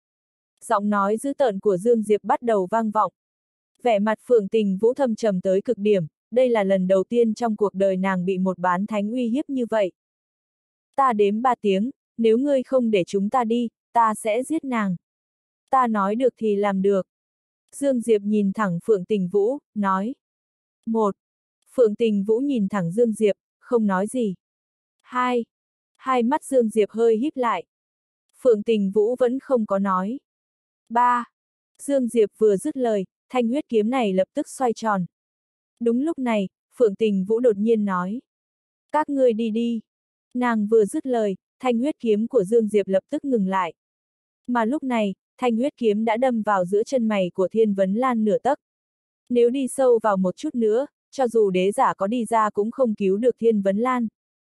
Giọng nói dữ tợn của Dương Diệp bắt đầu vang vọng. Vẻ mặt Phượng Tình Vũ thâm trầm tới cực điểm, đây là lần đầu tiên trong cuộc đời nàng bị một bán thánh uy hiếp như vậy. Ta đếm ba tiếng, nếu ngươi không để chúng ta đi, ta sẽ giết nàng. Ta nói được thì làm được. Dương Diệp nhìn thẳng Phượng Tình Vũ, nói. Một. Phượng Tình Vũ nhìn thẳng Dương Diệp, không nói gì. Hai. Hai mắt Dương Diệp hơi híp lại. Phượng Tình Vũ vẫn không có nói. Ba. Dương Diệp vừa dứt lời, thanh huyết kiếm này lập tức xoay tròn. Đúng lúc này, Phượng Tình Vũ đột nhiên nói. Các ngươi đi đi. Nàng vừa dứt lời, thanh huyết kiếm của Dương Diệp lập tức ngừng lại. Mà lúc này, thanh huyết kiếm đã đâm vào giữa chân mày của Thiên Vấn Lan nửa tấc. Nếu đi sâu vào một chút nữa, cho dù đế giả có đi ra cũng không cứu được Thiên Vấn Lan.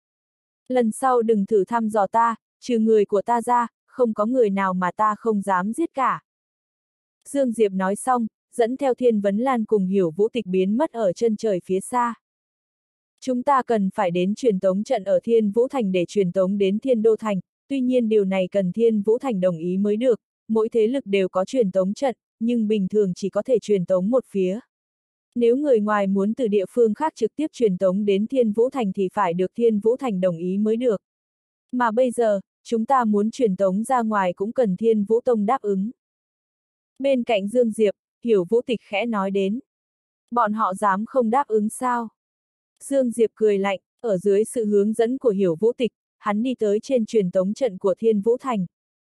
Lần sau đừng thử thăm dò ta, trừ người của ta ra, không có người nào mà ta không dám giết cả. Dương Diệp nói xong, dẫn theo Thiên Vấn Lan cùng Hiểu Vũ Tịch biến mất ở chân trời phía xa. Chúng ta cần phải đến truyền tống trận ở Thiên Vũ Thành để truyền tống đến Thiên Đô Thành, tuy nhiên điều này cần Thiên Vũ Thành đồng ý mới được, mỗi thế lực đều có truyền tống trận, nhưng bình thường chỉ có thể truyền tống một phía. Nếu người ngoài muốn từ địa phương khác trực tiếp truyền tống đến Thiên Vũ Thành thì phải được Thiên Vũ Thành đồng ý mới được. Mà bây giờ, chúng ta muốn truyền tống ra ngoài cũng cần Thiên Vũ Tông đáp ứng. Bên cạnh Dương Diệp, Hiểu Vũ Tịch khẽ nói đến. Bọn họ dám không đáp ứng sao? Dương Diệp cười lạnh, ở dưới sự hướng dẫn của Hiểu Vũ Tịch, hắn đi tới trên truyền tống trận của Thiên Vũ Thành.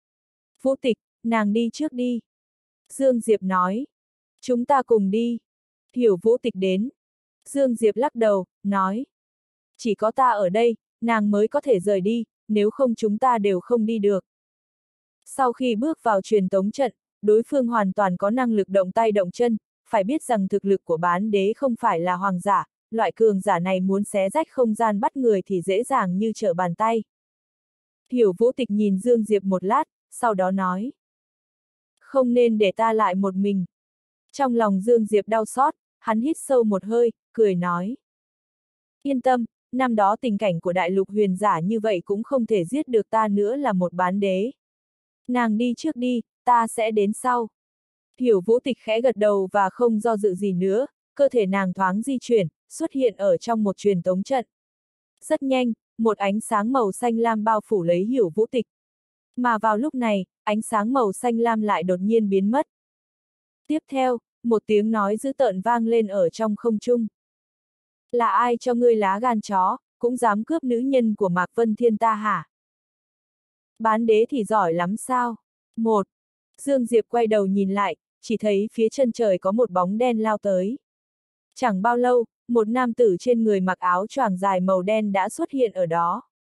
Vũ Tịch, nàng đi trước đi. Dương Diệp nói. Chúng ta cùng đi. Hiểu Vũ Tịch đến. Dương Diệp lắc đầu, nói. Chỉ có ta ở đây, nàng mới có thể rời đi, nếu không chúng ta đều không đi được. Sau khi bước vào truyền tống trận, đối phương hoàn toàn có năng lực động tay động chân, phải biết rằng thực lực của bán đế không phải là hoàng giả, loại cường giả này muốn xé rách không gian bắt người thì dễ dàng như trở bàn tay. Hiểu Vũ Tịch nhìn Dương Diệp một lát, sau đó nói. Không nên để ta lại một mình. Trong lòng Dương Diệp đau xót, hắn hít sâu một hơi, cười nói. Yên tâm, năm đó tình cảnh của đại lục huyền giả như vậy cũng không thể giết được ta nữa là một bán đế. Nàng đi trước đi, ta sẽ đến sau. Hiểu Vũ Tịch khẽ gật đầu và không do dự gì nữa, cơ thể nàng thoáng di chuyển, xuất hiện ở trong một truyền tống trận. Rất nhanh, một ánh sáng màu xanh lam bao phủ lấy Hiểu Vũ Tịch. Mà vào lúc này, ánh sáng màu xanh lam lại đột nhiên biến mất. Tiếp theo, một tiếng nói dữ tợn vang lên ở trong không trung. Là ai cho ngươi lá gan chó, cũng dám cướp nữ nhân của Mạc Vân Thiên ta hả? Bán đế thì giỏi lắm sao? Một. Dương Diệp quay đầu nhìn lại, chỉ thấy phía chân trời có một bóng đen lao tới. Chẳng bao lâu, một nam tử trên người mặc áo choàng dài màu đen đã xuất hiện ở đó.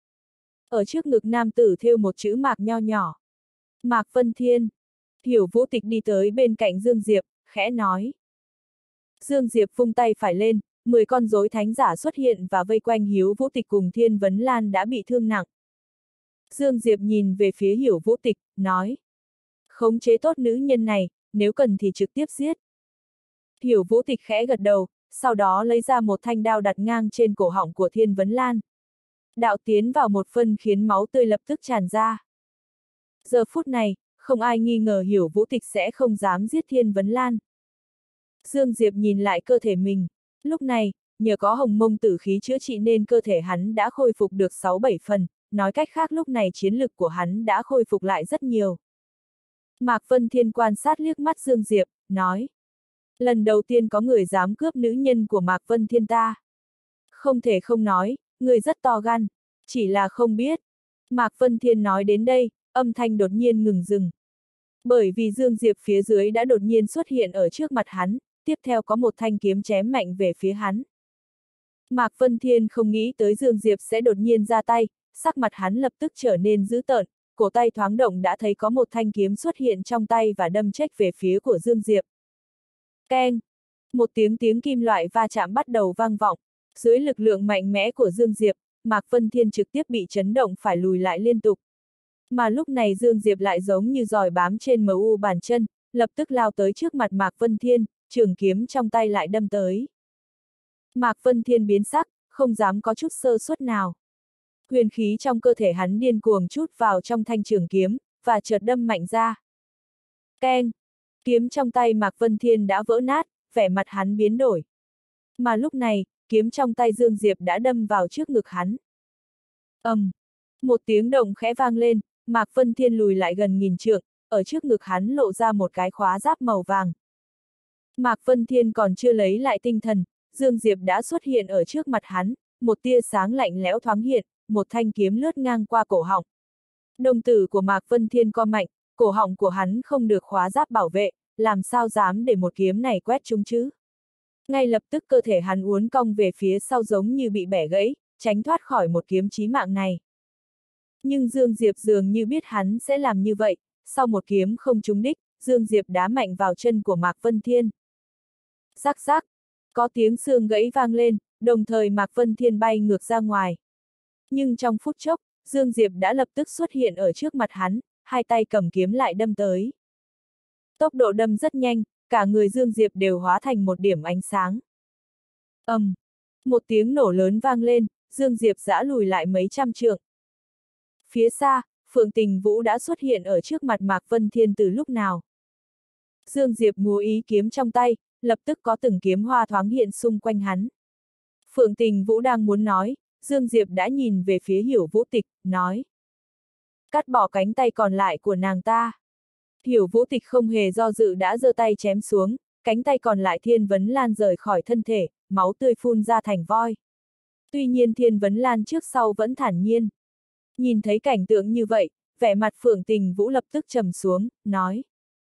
Ở trước ngực nam tử thêu một chữ Mạc nho nhỏ. Mạc Vân Thiên. Hiểu Vũ Tịch đi tới bên cạnh Dương Diệp, khẽ nói. Dương Diệp vung tay phải lên, mười con rối thánh giả xuất hiện và vây quanh Hiếu Vũ Tịch cùng Thiên Vấn Lan đã bị thương nặng. Dương Diệp nhìn về phía Hiểu Vũ Tịch, nói. Khống chế tốt nữ nhân này, nếu cần thì trực tiếp giết. Hiểu Vũ Tịch khẽ gật đầu, sau đó lấy ra một thanh đao đặt ngang trên cổ họng của Thiên Vấn Lan. Đạo tiến vào một phân khiến máu tươi lập tức tràn ra. Giờ phút này, không ai nghi ngờ Hiểu Vũ Tịch sẽ không dám giết Thiên Vấn Lan. Dương Diệp nhìn lại cơ thể mình. Lúc này, nhờ có hồng mông tử khí chữa trị nên cơ thể hắn đã khôi phục được sáu bảy phần, nói cách khác lúc này chiến lực của hắn đã khôi phục lại rất nhiều. Mạc Vân Thiên quan sát liếc mắt Dương Diệp, nói. Lần đầu tiên có người dám cướp nữ nhân của Mạc Vân Thiên ta. Không thể không nói, người rất to gan, chỉ là không biết. Mạc Vân Thiên nói đến đây, âm thanh đột nhiên ngừng dừng. Bởi vì Dương Diệp phía dưới đã đột nhiên xuất hiện ở trước mặt hắn, tiếp theo có một thanh kiếm chém mạnh về phía hắn. Mạc Vân Thiên không nghĩ tới Dương Diệp sẽ đột nhiên ra tay, sắc mặt hắn lập tức trở nên dữ tợn, cổ tay thoáng động đã thấy có một thanh kiếm xuất hiện trong tay và đâm chếch về phía của Dương Diệp. Keng! Một tiếng tiếng kim loại va chạm bắt đầu vang vọng, dưới lực lượng mạnh mẽ của Dương Diệp, Mạc Vân Thiên trực tiếp bị chấn động phải lùi lại liên tục. Mà lúc này Dương Diệp lại giống như giòi bám trên em u bàn chân, lập tức lao tới trước mặt Mạc Vân Thiên, trường kiếm trong tay lại đâm tới. Mạc Vân Thiên biến sắc, không dám có chút sơ suất nào. Huyền khí trong cơ thể hắn điên cuồng trút vào trong thanh trường kiếm, và chợt đâm mạnh ra. Keng! Kiếm trong tay Mạc Vân Thiên đã vỡ nát, vẻ mặt hắn biến đổi. Mà lúc này, kiếm trong tay Dương Diệp đã đâm vào trước ngực hắn. ầm, um, một tiếng động khẽ vang lên, Mạc Vân Thiên lùi lại gần nghìn trượng, ở trước ngực hắn lộ ra một cái khóa giáp màu vàng. Mạc Vân Thiên còn chưa lấy lại tinh thần, Dương Diệp đã xuất hiện ở trước mặt hắn, một tia sáng lạnh lẽo thoáng hiện, một thanh kiếm lướt ngang qua cổ họng. Đồng tử của Mạc Vân Thiên co mạnh, cổ họng của hắn không được khóa giáp bảo vệ, làm sao dám để một kiếm này quét trúng chứ? Ngay lập tức cơ thể hắn uốn cong về phía sau giống như bị bẻ gãy, tránh thoát khỏi một kiếm chí mạng này. Nhưng Dương Diệp dường như biết hắn sẽ làm như vậy, sau một kiếm không trúng đích, Dương Diệp đá mạnh vào chân của Mạc Vân Thiên. Rắc rắc, có tiếng xương gãy vang lên, đồng thời Mạc Vân Thiên bay ngược ra ngoài. Nhưng trong phút chốc, Dương Diệp đã lập tức xuất hiện ở trước mặt hắn, hai tay cầm kiếm lại đâm tới. Tốc độ đâm rất nhanh, cả người Dương Diệp đều hóa thành một điểm ánh sáng. ầm, um, một tiếng nổ lớn vang lên, Dương Diệp giã lùi lại mấy trăm trượng. Phía xa, Phượng Tình Vũ đã xuất hiện ở trước mặt Mạc Vân Thiên từ lúc nào. Dương Diệp múa ý kiếm trong tay, lập tức có từng kiếm hoa thoáng hiện xung quanh hắn. Phượng Tình Vũ đang muốn nói, Dương Diệp đã nhìn về phía Hiểu Vũ Tịch, nói. Cắt bỏ cánh tay còn lại của nàng ta. Hiểu Vũ Tịch không hề do dự đã giơ tay chém xuống, cánh tay còn lại Thiên Vấn Lan rời khỏi thân thể, máu tươi phun ra thành voi. Tuy nhiên Thiên Vấn Lan trước sau vẫn thản nhiên. Nhìn thấy cảnh tượng như vậy, vẻ mặt Phượng Tình Vũ lập tức trầm xuống, nói.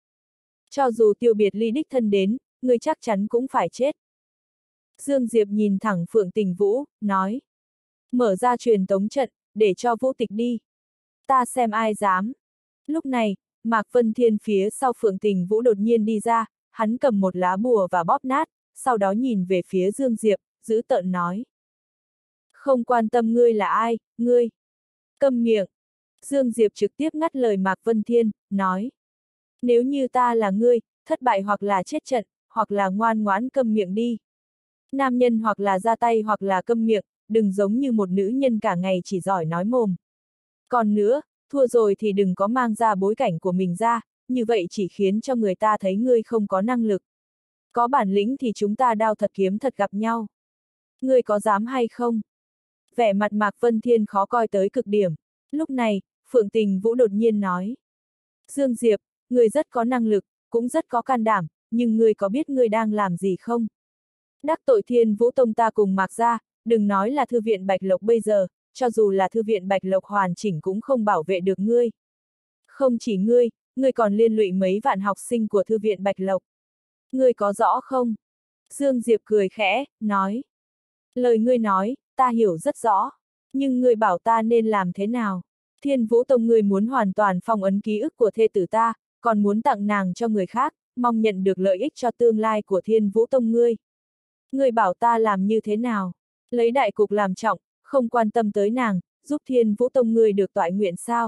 Cho dù Tiêu Biệt Ly đích thân đến, ngươi chắc chắn cũng phải chết. Dương Diệp nhìn thẳng Phượng Tình Vũ, nói. Mở ra truyền tống trận, để cho Vũ Tịch đi. Ta xem ai dám. Lúc này, Mạc Vân Thiên phía sau Phượng Tình Vũ đột nhiên đi ra, hắn cầm một lá bùa và bóp nát, sau đó nhìn về phía Dương Diệp, giữ tợn nói. Không quan tâm ngươi là ai, ngươi. Câm miệng. Dương Diệp trực tiếp ngắt lời Mạc Vân Thiên, nói. Nếu như ta là ngươi, thất bại hoặc là chết trận, hoặc là ngoan ngoãn câm miệng đi. Nam nhân hoặc là ra tay hoặc là câm miệng, đừng giống như một nữ nhân cả ngày chỉ giỏi nói mồm. Còn nữa, thua rồi thì đừng có mang ra bối cảnh của mình ra, như vậy chỉ khiến cho người ta thấy ngươi không có năng lực. Có bản lĩnh thì chúng ta đao thật kiếm thật gặp nhau. Ngươi có dám hay không? Vẻ mặt Mạc Vân Thiên khó coi tới cực điểm. Lúc này, Phượng Tình Vũ đột nhiên nói. Dương Diệp, ngươi rất có năng lực, cũng rất có can đảm, nhưng ngươi có biết ngươi đang làm gì không? Đắc tội Thiên Vũ Tông ta cùng Mạc gia, đừng nói là thư viện Bạch Lộc bây giờ, cho dù là thư viện Bạch Lộc hoàn chỉnh cũng không bảo vệ được ngươi. Không chỉ ngươi, ngươi còn liên lụy mấy vạn học sinh của thư viện Bạch Lộc. Ngươi có rõ không? Dương Diệp cười khẽ, nói. Lời ngươi nói, ta hiểu rất rõ. Nhưng ngươi bảo ta nên làm thế nào? Thiên Vũ Tông ngươi muốn hoàn toàn phong ấn ký ức của thê tử ta, còn muốn tặng nàng cho người khác, mong nhận được lợi ích cho tương lai của Thiên Vũ Tông ngươi. Ngươi bảo ta làm như thế nào? Lấy đại cục làm trọng, không quan tâm tới nàng, giúp Thiên Vũ Tông ngươi được toại nguyện sao?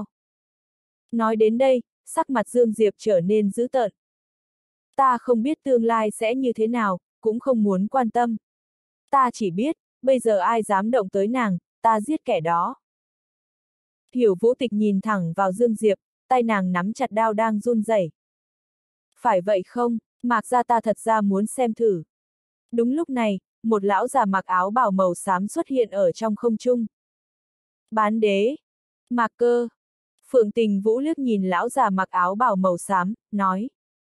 Nói đến đây, sắc mặt Dương Diệp trở nên dữ tợn. Ta không biết tương lai sẽ như thế nào, cũng không muốn quan tâm. Ta chỉ biết, bây giờ ai dám động tới nàng, ta giết kẻ đó. Hiểu Vũ Tịch nhìn thẳng vào Dương Diệp, tay nàng nắm chặt đao đang run rẩy. Phải vậy không, Mạc gia ta thật ra muốn xem thử. Đúng lúc này, một lão già mặc áo bào màu xám xuất hiện ở trong không trung. Bán đế, Mạc Cơ. Phượng Tình Vũ liếc nhìn lão già mặc áo bào màu xám, nói.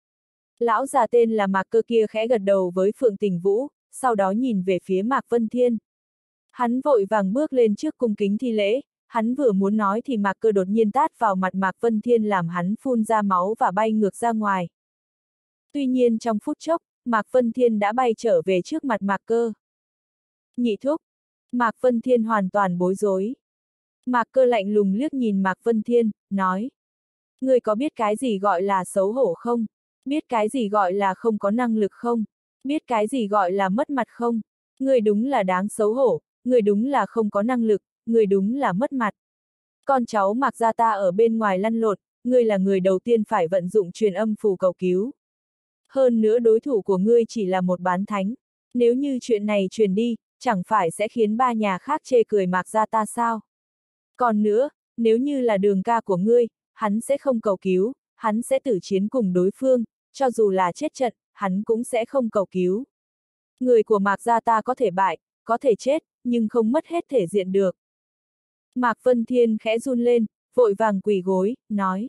Lão già tên là Mạc Cơ kia khẽ gật đầu với Phượng Tình Vũ, sau đó nhìn về phía Mạc Vân Thiên. Hắn vội vàng bước lên trước cung kính thi lễ, hắn vừa muốn nói thì Mạc Cơ đột nhiên tát vào mặt Mạc Vân Thiên làm hắn phun ra máu và bay ngược ra ngoài. Tuy nhiên trong phút chốc, Mạc Vân Thiên đã bay trở về trước mặt Mạc Cơ. Nhị thúc, Mạc Vân Thiên hoàn toàn bối rối. Mạc Cơ lạnh lùng liếc nhìn Mạc Vân Thiên, nói. Ngươi có biết cái gì gọi là xấu hổ không? Biết cái gì gọi là không có năng lực không? Biết cái gì gọi là mất mặt không? Ngươi đúng là đáng xấu hổ, ngươi đúng là không có năng lực, ngươi đúng là mất mặt. Con cháu Mạc gia ta ở bên ngoài lăn lộn, ngươi là người đầu tiên phải vận dụng truyền âm phù cầu cứu. Hơn nữa đối thủ của ngươi chỉ là một bán thánh. Nếu như chuyện này truyền đi, chẳng phải sẽ khiến ba nhà khác chê cười Mạc gia ta sao? Còn nữa, nếu như là Đường ca của ngươi, hắn sẽ không cầu cứu, hắn sẽ tử chiến cùng đối phương, cho dù là chết trận, hắn cũng sẽ không cầu cứu. Người của Mạc gia ta có thể bại, có thể chết, nhưng không mất hết thể diện được. Mạc Vân Thiên khẽ run lên, vội vàng quỳ gối, nói.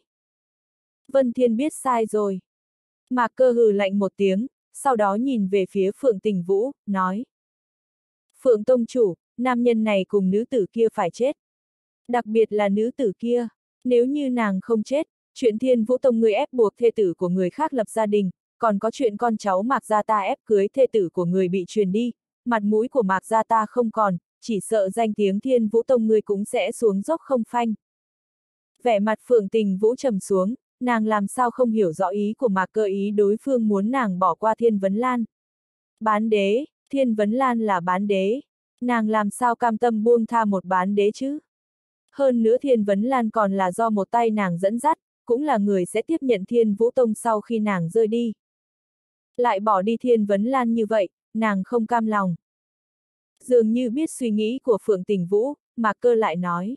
Vân Thiên biết sai rồi. Mạc Cơ hừ lạnh một tiếng, sau đó nhìn về phía Phượng Tình Vũ, nói. Phượng Tông chủ, nam nhân này cùng nữ tử kia phải chết. Đặc biệt là nữ tử kia, nếu như nàng không chết, chuyện Thiên Vũ Tông người ép buộc thê tử của người khác lập gia đình, còn có chuyện con cháu Mạc gia ta ép cưới thê tử của người bị truyền đi, mặt mũi của Mạc gia ta không còn, chỉ sợ danh tiếng Thiên Vũ Tông người cũng sẽ xuống dốc không phanh. Vẻ mặt Phượng Tình Vũ trầm xuống, nàng làm sao không hiểu rõ ý của Mạc Cơ, ý đối phương muốn nàng bỏ qua Thiên Vấn Lan. Bán đế, Thiên Vấn Lan là bán đế, nàng làm sao cam tâm buông tha một bán đế chứ? Hơn nữa Thiên Vấn Lan còn là do một tay nàng dẫn dắt, cũng là người sẽ tiếp nhận Thiên Vũ Tông sau khi nàng rơi đi. Lại bỏ đi Thiên Vấn Lan như vậy, nàng không cam lòng. Dường như biết suy nghĩ của Phượng Tình Vũ, Mạc Cơ lại nói.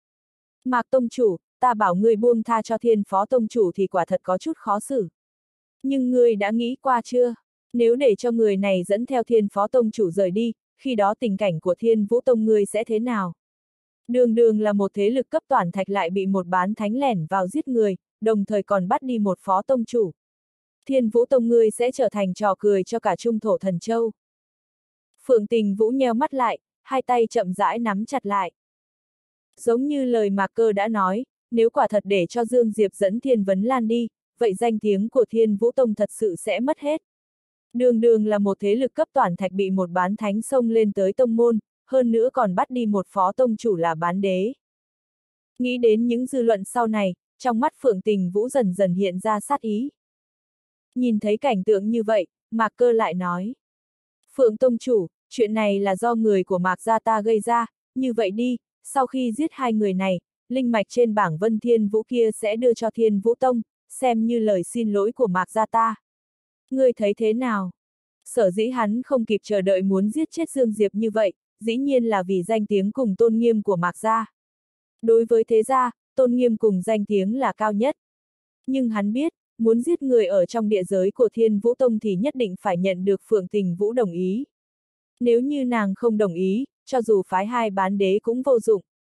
Mạc Tông chủ, ta bảo ngươi buông tha cho Thiên Phó Tông chủ thì quả thật có chút khó xử. Nhưng ngươi đã nghĩ qua chưa? Nếu để cho người này dẫn theo Thiên Phó Tông chủ rời đi, khi đó tình cảnh của Thiên Vũ Tông ngươi sẽ thế nào? Đường đường là một thế lực cấp toàn thạch lại bị một bán thánh lẻn vào giết người, đồng thời còn bắt đi một phó tông chủ. Thiên Vũ Tông ngươi sẽ trở thành trò cười cho cả Trung Thổ Thần Châu. Phượng Tình Vũ nheo mắt lại, hai tay chậm rãi nắm chặt lại. Giống như lời Mạc Cơ đã nói, nếu quả thật để cho Dương Diệp dẫn Thiên Vấn Lan đi, vậy danh tiếng của Thiên Vũ Tông thật sự sẽ mất hết. Đường đường là một thế lực cấp toàn thạch bị một bán thánh xông lên tới tông môn, hơn nữa còn bắt đi một phó tông chủ là bán đế. Nghĩ đến những dư luận sau này, trong mắt Phượng Tình Vũ dần dần hiện ra sát ý. Nhìn thấy cảnh tượng như vậy, Mạc Cơ lại nói. Phượng Tông chủ, chuyện này là do người của Mạc gia ta gây ra, như vậy đi, sau khi giết hai người này, linh mạch trên bảng Vân Thiên Vũ kia sẽ đưa cho Thiên Vũ Tông, xem như lời xin lỗi của Mạc gia ta. Ngươi thấy thế nào? Sở dĩ hắn không kịp chờ đợi muốn giết chết Dương Diệp như vậy, dĩ nhiên là vì danh tiếng cùng tôn nghiêm của Mạc gia. Đối với thế gia, tôn nghiêm cùng danh tiếng là cao nhất. Nhưng hắn biết, muốn giết người ở trong địa giới của Thiên Vũ Tông thì nhất định phải nhận được Phượng Tình Vũ đồng ý. Nếu như nàng không đồng ý, cho dù phái hai bán đế cũng vô dụng.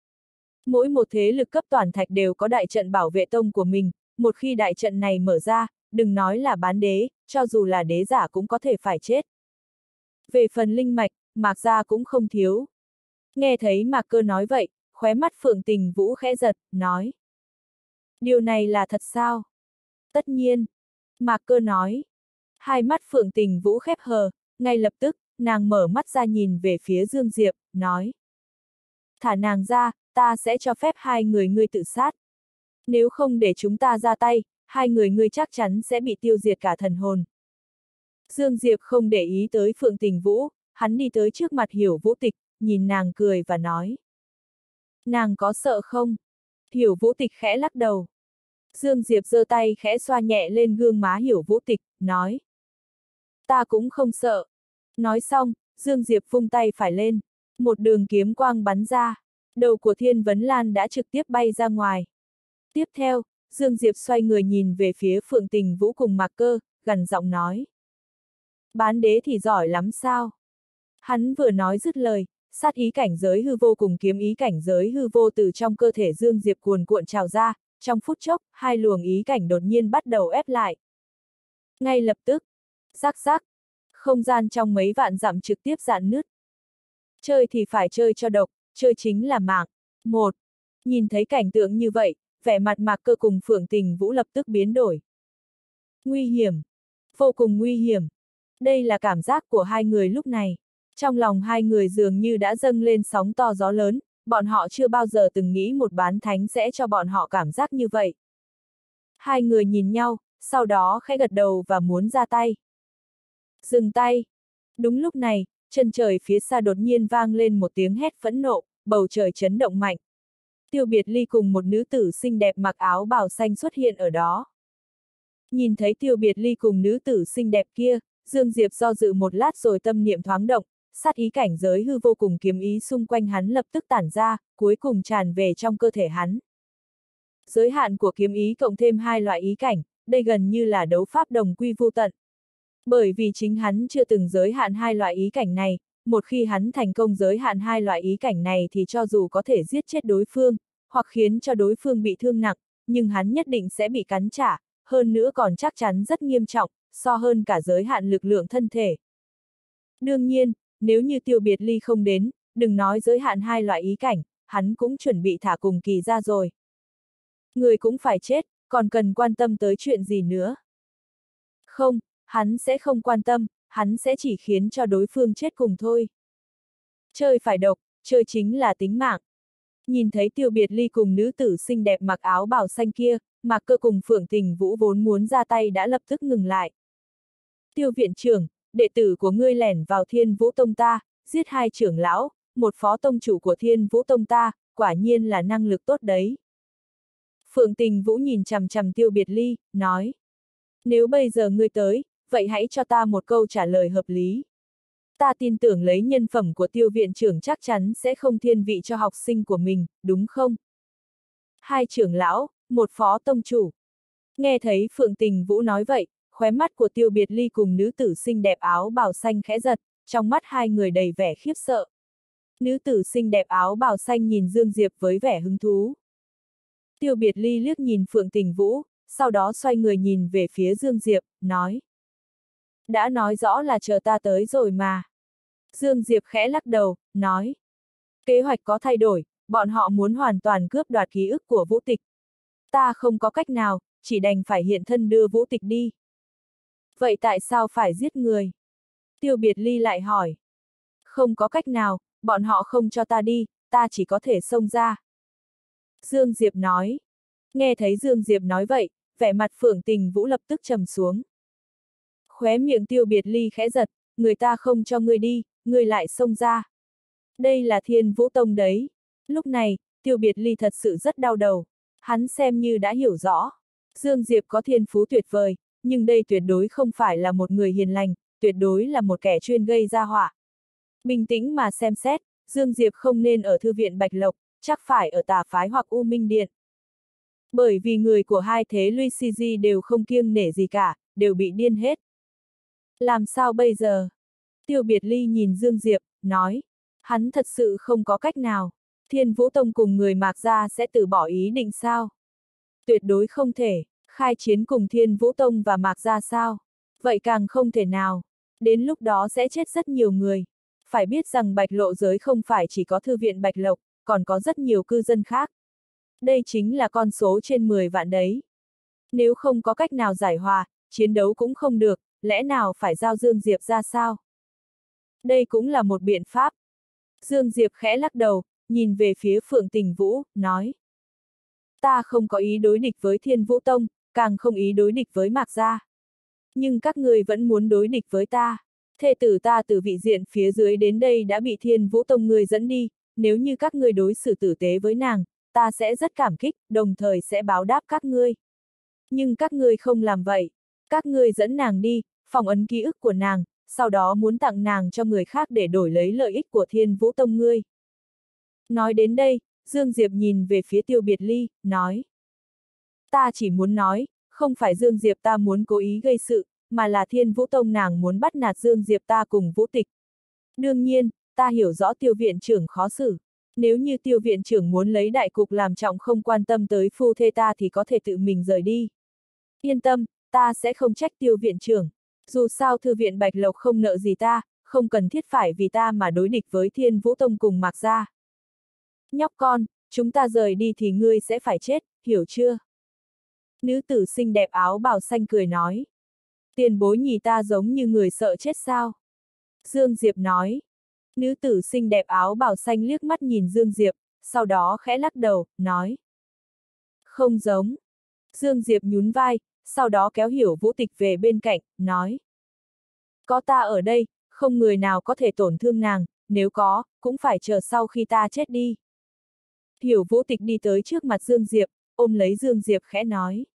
Mỗi một thế lực cấp toàn thạch đều có đại trận bảo vệ tông của mình, một khi đại trận này mở ra, đừng nói là bán đế, cho dù là đế giả cũng có thể phải chết. Về phần linh mạch, Mạc gia cũng không thiếu. Nghe thấy Mạc Cơ nói vậy, khóe mắt Phượng Tình Vũ khẽ giật, nói. Điều này là thật sao? Tất nhiên. Mạc Cơ nói. Hai mắt Phượng Tình Vũ khép hờ, ngay lập tức, nàng mở mắt ra nhìn về phía Dương Diệp, nói. Thả nàng ra, ta sẽ cho phép hai người ngươi tự sát. Nếu không để chúng ta ra tay, hai người ngươi chắc chắn sẽ bị tiêu diệt cả thần hồn. Dương Diệp không để ý tới Phượng Tình Vũ, hắn đi tới trước mặt Hiểu Vũ Tịch, nhìn nàng cười và nói. Nàng có sợ không? Hiểu Vũ Tịch khẽ lắc đầu. Dương Diệp giơ tay khẽ xoa nhẹ lên gương má Hiểu Vũ Tịch, nói. Ta cũng không sợ. Nói xong, Dương Diệp vung tay phải lên. Một đường kiếm quang bắn ra. Đầu của Thiên Vấn Lan đã trực tiếp bay ra ngoài. Tiếp theo, Dương Diệp xoay người nhìn về phía Phượng Tình Vũ cùng Mạc Cơ, gằn giọng nói. Bán đế thì giỏi lắm sao? Hắn vừa nói dứt lời, sát ý cảnh giới hư vô cùng kiếm ý cảnh giới hư vô từ trong cơ thể Dương Diệp cuồn cuộn trào ra, trong phút chốc, hai luồng ý cảnh đột nhiên bắt đầu ép lại. Ngay lập tức, rắc rắc, không gian trong mấy vạn dặm trực tiếp rạn nứt. Chơi thì phải chơi cho độc, chơi chính là mạng. Một, nhìn thấy cảnh tượng như vậy, vẻ mặt Mạc Cơ cùng Phượng Tình Vũ lập tức biến đổi. Nguy hiểm, vô cùng nguy hiểm. Đây là cảm giác của hai người lúc này. Trong lòng hai người dường như đã dâng lên sóng to gió lớn, bọn họ chưa bao giờ từng nghĩ một bán thánh sẽ cho bọn họ cảm giác như vậy. Hai người nhìn nhau, sau đó khẽ gật đầu và muốn ra tay. Dừng tay. Đúng lúc này, chân trời phía xa đột nhiên vang lên một tiếng hét phẫn nộ, bầu trời chấn động mạnh. Tiêu Biệt Ly cùng một nữ tử xinh đẹp mặc áo bào xanh xuất hiện ở đó. Nhìn thấy Tiêu Biệt Ly cùng nữ tử xinh đẹp kia, Dương Diệp do dự một lát rồi tâm niệm thoáng động, sát ý cảnh giới hư vô cùng kiếm ý xung quanh hắn lập tức tản ra, cuối cùng tràn về trong cơ thể hắn. Giới hạn của kiếm ý cộng thêm hai loại ý cảnh, đây gần như là đấu pháp đồng quy vô tận. Bởi vì chính hắn chưa từng giới hạn hai loại ý cảnh này, một khi hắn thành công giới hạn hai loại ý cảnh này thì cho dù có thể giết chết đối phương, hoặc khiến cho đối phương bị thương nặng, nhưng hắn nhất định sẽ bị cắn trả, hơn nữa còn chắc chắn rất nghiêm trọng, so hơn cả giới hạn lực lượng thân thể. Đương nhiên, nếu như Tiêu Biệt Ly không đến, đừng nói giới hạn hai loại ý cảnh, hắn cũng chuẩn bị thả cùng kỳ ra rồi. Người cũng phải chết, còn cần quan tâm tới chuyện gì nữa? Không, hắn sẽ không quan tâm, hắn sẽ chỉ khiến cho đối phương chết cùng thôi. Chơi phải độc, chơi chính là tính mạng. Nhìn thấy Tiêu Biệt Ly cùng nữ tử xinh đẹp mặc áo bào xanh kia, Mạc Cơ cùng Phượng Tình Vũ vốn muốn ra tay đã lập tức ngừng lại. Tiêu viện trưởng, đệ tử của ngươi lẻn vào Thiên Vũ Tông ta, giết hai trưởng lão, một phó tông chủ của Thiên Vũ Tông ta, quả nhiên là năng lực tốt đấy. Phượng Tình Vũ nhìn chằm chằm Tiêu Biệt Ly, nói. Nếu bây giờ ngươi tới, vậy hãy cho ta một câu trả lời hợp lý. Ta tin tưởng lấy nhân phẩm của Tiêu viện trưởng chắc chắn sẽ không thiên vị cho học sinh của mình, đúng không? Hai trưởng lão, một phó tông chủ. Nghe thấy Phượng Tình Vũ nói vậy, khóe mắt của Tiêu Biệt Ly cùng nữ tử xinh đẹp áo bào xanh khẽ giật, trong mắt hai người đầy vẻ khiếp sợ. Nữ tử xinh đẹp áo bào xanh nhìn Dương Diệp với vẻ hứng thú. Tiêu Biệt Ly liếc nhìn Phượng Tình Vũ, sau đó xoay người nhìn về phía Dương Diệp, nói. Đã nói rõ là chờ ta tới rồi mà. Dương Diệp khẽ lắc đầu, nói. Kế hoạch có thay đổi, bọn họ muốn hoàn toàn cướp đoạt ký ức của Vũ Tịch. Ta không có cách nào, chỉ đành phải hiện thân đưa Vũ Tịch đi. Vậy tại sao phải giết người? Tiêu Biệt Ly lại hỏi. Không có cách nào, bọn họ không cho ta đi, ta chỉ có thể xông ra. Dương Diệp nói. Nghe thấy Dương Diệp nói vậy, vẻ mặt Phượng Tình Vũ lập tức trầm xuống. Khóe miệng Tiêu Biệt Ly khẽ giật, người ta không cho ngươi đi, ngươi lại xông ra. Đây là Thiên Vũ Tông đấy. Lúc này, Tiêu Biệt Ly thật sự rất đau đầu. Hắn xem như đã hiểu rõ. Dương Diệp có thiên phú tuyệt vời, nhưng đây tuyệt đối không phải là một người hiền lành, tuyệt đối là một kẻ chuyên gây ra họa. Bình tĩnh mà xem xét, Dương Diệp không nên ở Thư viện Bạch Lộc, chắc phải ở Tà Phái hoặc U Minh Điện. Bởi vì người của hai thế Luigi đều không kiêng nể gì cả, đều bị điên hết. Làm sao bây giờ? Tiêu Biệt Ly nhìn Dương Diệp, nói. Hắn thật sự không có cách nào. Thiên Vũ Tông cùng người Mạc gia sẽ từ bỏ ý định sao? Tuyệt đối không thể. Khai chiến cùng Thiên Vũ Tông và Mạc gia sao? Vậy càng không thể nào. Đến lúc đó sẽ chết rất nhiều người. Phải biết rằng Bạch Lộ giới không phải chỉ có thư viện Bạch Lộc, còn có rất nhiều cư dân khác. Đây chính là con số trên mười vạn đấy. Nếu không có cách nào giải hòa, chiến đấu cũng không được, lẽ nào phải giao Dương Diệp ra sao? Đây cũng là một biện pháp. Dương Diệp khẽ lắc đầu, nhìn về phía Phượng Tình Vũ, nói. Ta không có ý đối địch với Thiên Vũ Tông, càng không ý đối địch với Mạc Gia. Nhưng các người vẫn muốn đối địch với ta. Thê tử ta từ vị diện phía dưới đến đây đã bị Thiên Vũ Tông người dẫn đi, nếu như các ngươi đối xử tử tế với nàng, ta sẽ rất cảm kích, đồng thời sẽ báo đáp các ngươi. Nhưng các ngươi không làm vậy. Các ngươi dẫn nàng đi, phong ấn ký ức của nàng, sau đó muốn tặng nàng cho người khác để đổi lấy lợi ích của Thiên Vũ Tông ngươi. Nói đến đây, Dương Diệp nhìn về phía Tiêu Biệt Ly, nói. Ta chỉ muốn nói, không phải Dương Diệp ta muốn cố ý gây sự, mà là Thiên Vũ Tông nàng muốn bắt nạt Dương Diệp ta cùng Vũ Tịch. Đương nhiên, ta hiểu rõ Tiêu viện trưởng khó xử. Nếu như Tiêu viện trưởng muốn lấy đại cục làm trọng không quan tâm tới phu thê ta thì có thể tự mình rời đi. Yên tâm, ta sẽ không trách Tiêu viện trưởng. Dù sao thư viện Bạch Lộc không nợ gì ta, không cần thiết phải vì ta mà đối địch với Thiên Vũ Tông cùng Mạc Gia. Nhóc con, chúng ta rời đi thì ngươi sẽ phải chết, hiểu chưa? Nữ tử xinh đẹp áo bào xanh cười nói. Tiền bối nhìn ta giống như người sợ chết sao? Dương Diệp nói. Nữ tử xinh đẹp áo bào xanh liếc mắt nhìn Dương Diệp, sau đó khẽ lắc đầu, nói. Không giống. Dương Diệp nhún vai, sau đó kéo Hiểu Vũ Tịch về bên cạnh, nói. Có ta ở đây, không người nào có thể tổn thương nàng, nếu có, cũng phải chờ sau khi ta chết đi. Hiểu Vũ Tịch đi tới trước mặt Dương Diệp, ôm lấy Dương Diệp khẽ nói.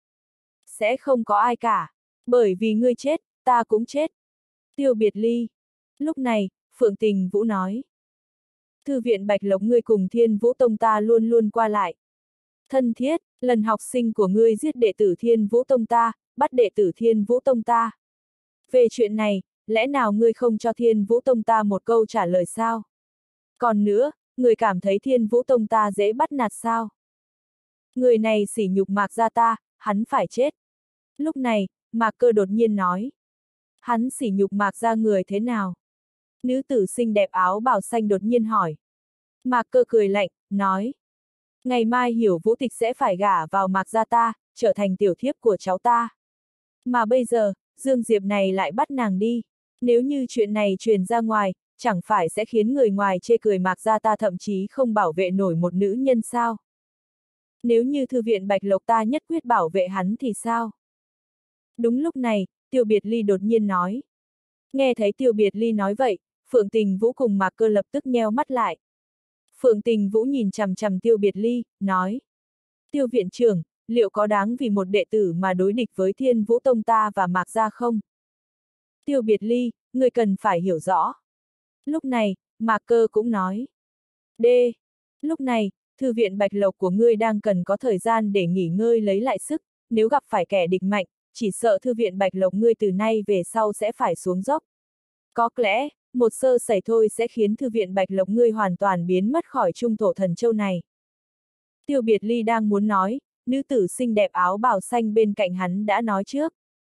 Sẽ không có ai cả, bởi vì ngươi chết, ta cũng chết. Tiêu Biệt Ly. Lúc này, Phượng Tình Vũ nói. Thư viện Bạch Lộc ngươi cùng Thiên Vũ Tông ta luôn luôn qua lại. Thân thiết, lần học sinh của ngươi giết đệ tử Thiên Vũ Tông ta, bắt đệ tử Thiên Vũ Tông ta. Về chuyện này, lẽ nào ngươi không cho Thiên Vũ Tông ta một câu trả lời sao? Còn nữa, người cảm thấy Thiên Vũ Tông ta dễ bắt nạt sao? Người này sỉ nhục Mạc Gia ta, hắn phải chết. Lúc này, Mạc Cơ đột nhiên nói. Hắn sỉ nhục Mạc Gia người thế nào? Nữ tử xinh đẹp áo bào xanh đột nhiên hỏi. Mạc Cơ cười lạnh, nói. Ngày mai Hiểu Vũ Tịch sẽ phải gả vào Mạc Gia ta, trở thành tiểu thiếp của cháu ta. Mà bây giờ, Dương Diệp này lại bắt nàng đi. Nếu như chuyện này truyền ra ngoài, chẳng phải sẽ khiến người ngoài chê cười Mạc Gia ta thậm chí không bảo vệ nổi một nữ nhân sao? Nếu như thư viện Bạch Lộc ta nhất quyết bảo vệ hắn thì sao? Đúng lúc này, Tiêu Biệt Ly đột nhiên nói. Nghe thấy Tiêu Biệt Ly nói vậy, Phượng Tình Vũ cùng Mạc Cơ lập tức nheo mắt lại. Phượng Tình Vũ nhìn chằm chằm Tiêu Biệt Ly, nói. Tiêu viện trưởng, liệu có đáng vì một đệ tử mà đối địch với Thiên Vũ Tông ta và Mạc Gia không? Tiêu Biệt Ly, người cần phải hiểu rõ. Lúc này, Mạc Cơ cũng nói. D. Lúc này, thư viện Bạch Lộc của ngươi đang cần có thời gian để nghỉ ngơi lấy lại sức, nếu gặp phải kẻ địch mạnh, chỉ sợ thư viện Bạch Lộc ngươi từ nay về sau sẽ phải xuống dốc. Có lẽ, một sơ sẩy thôi sẽ khiến thư viện Bạch Lộc ngươi hoàn toàn biến mất khỏi trung thổ thần châu này. Tiêu Biệt Ly đang muốn nói, nữ tử xinh đẹp áo bào xanh bên cạnh hắn đã nói trước.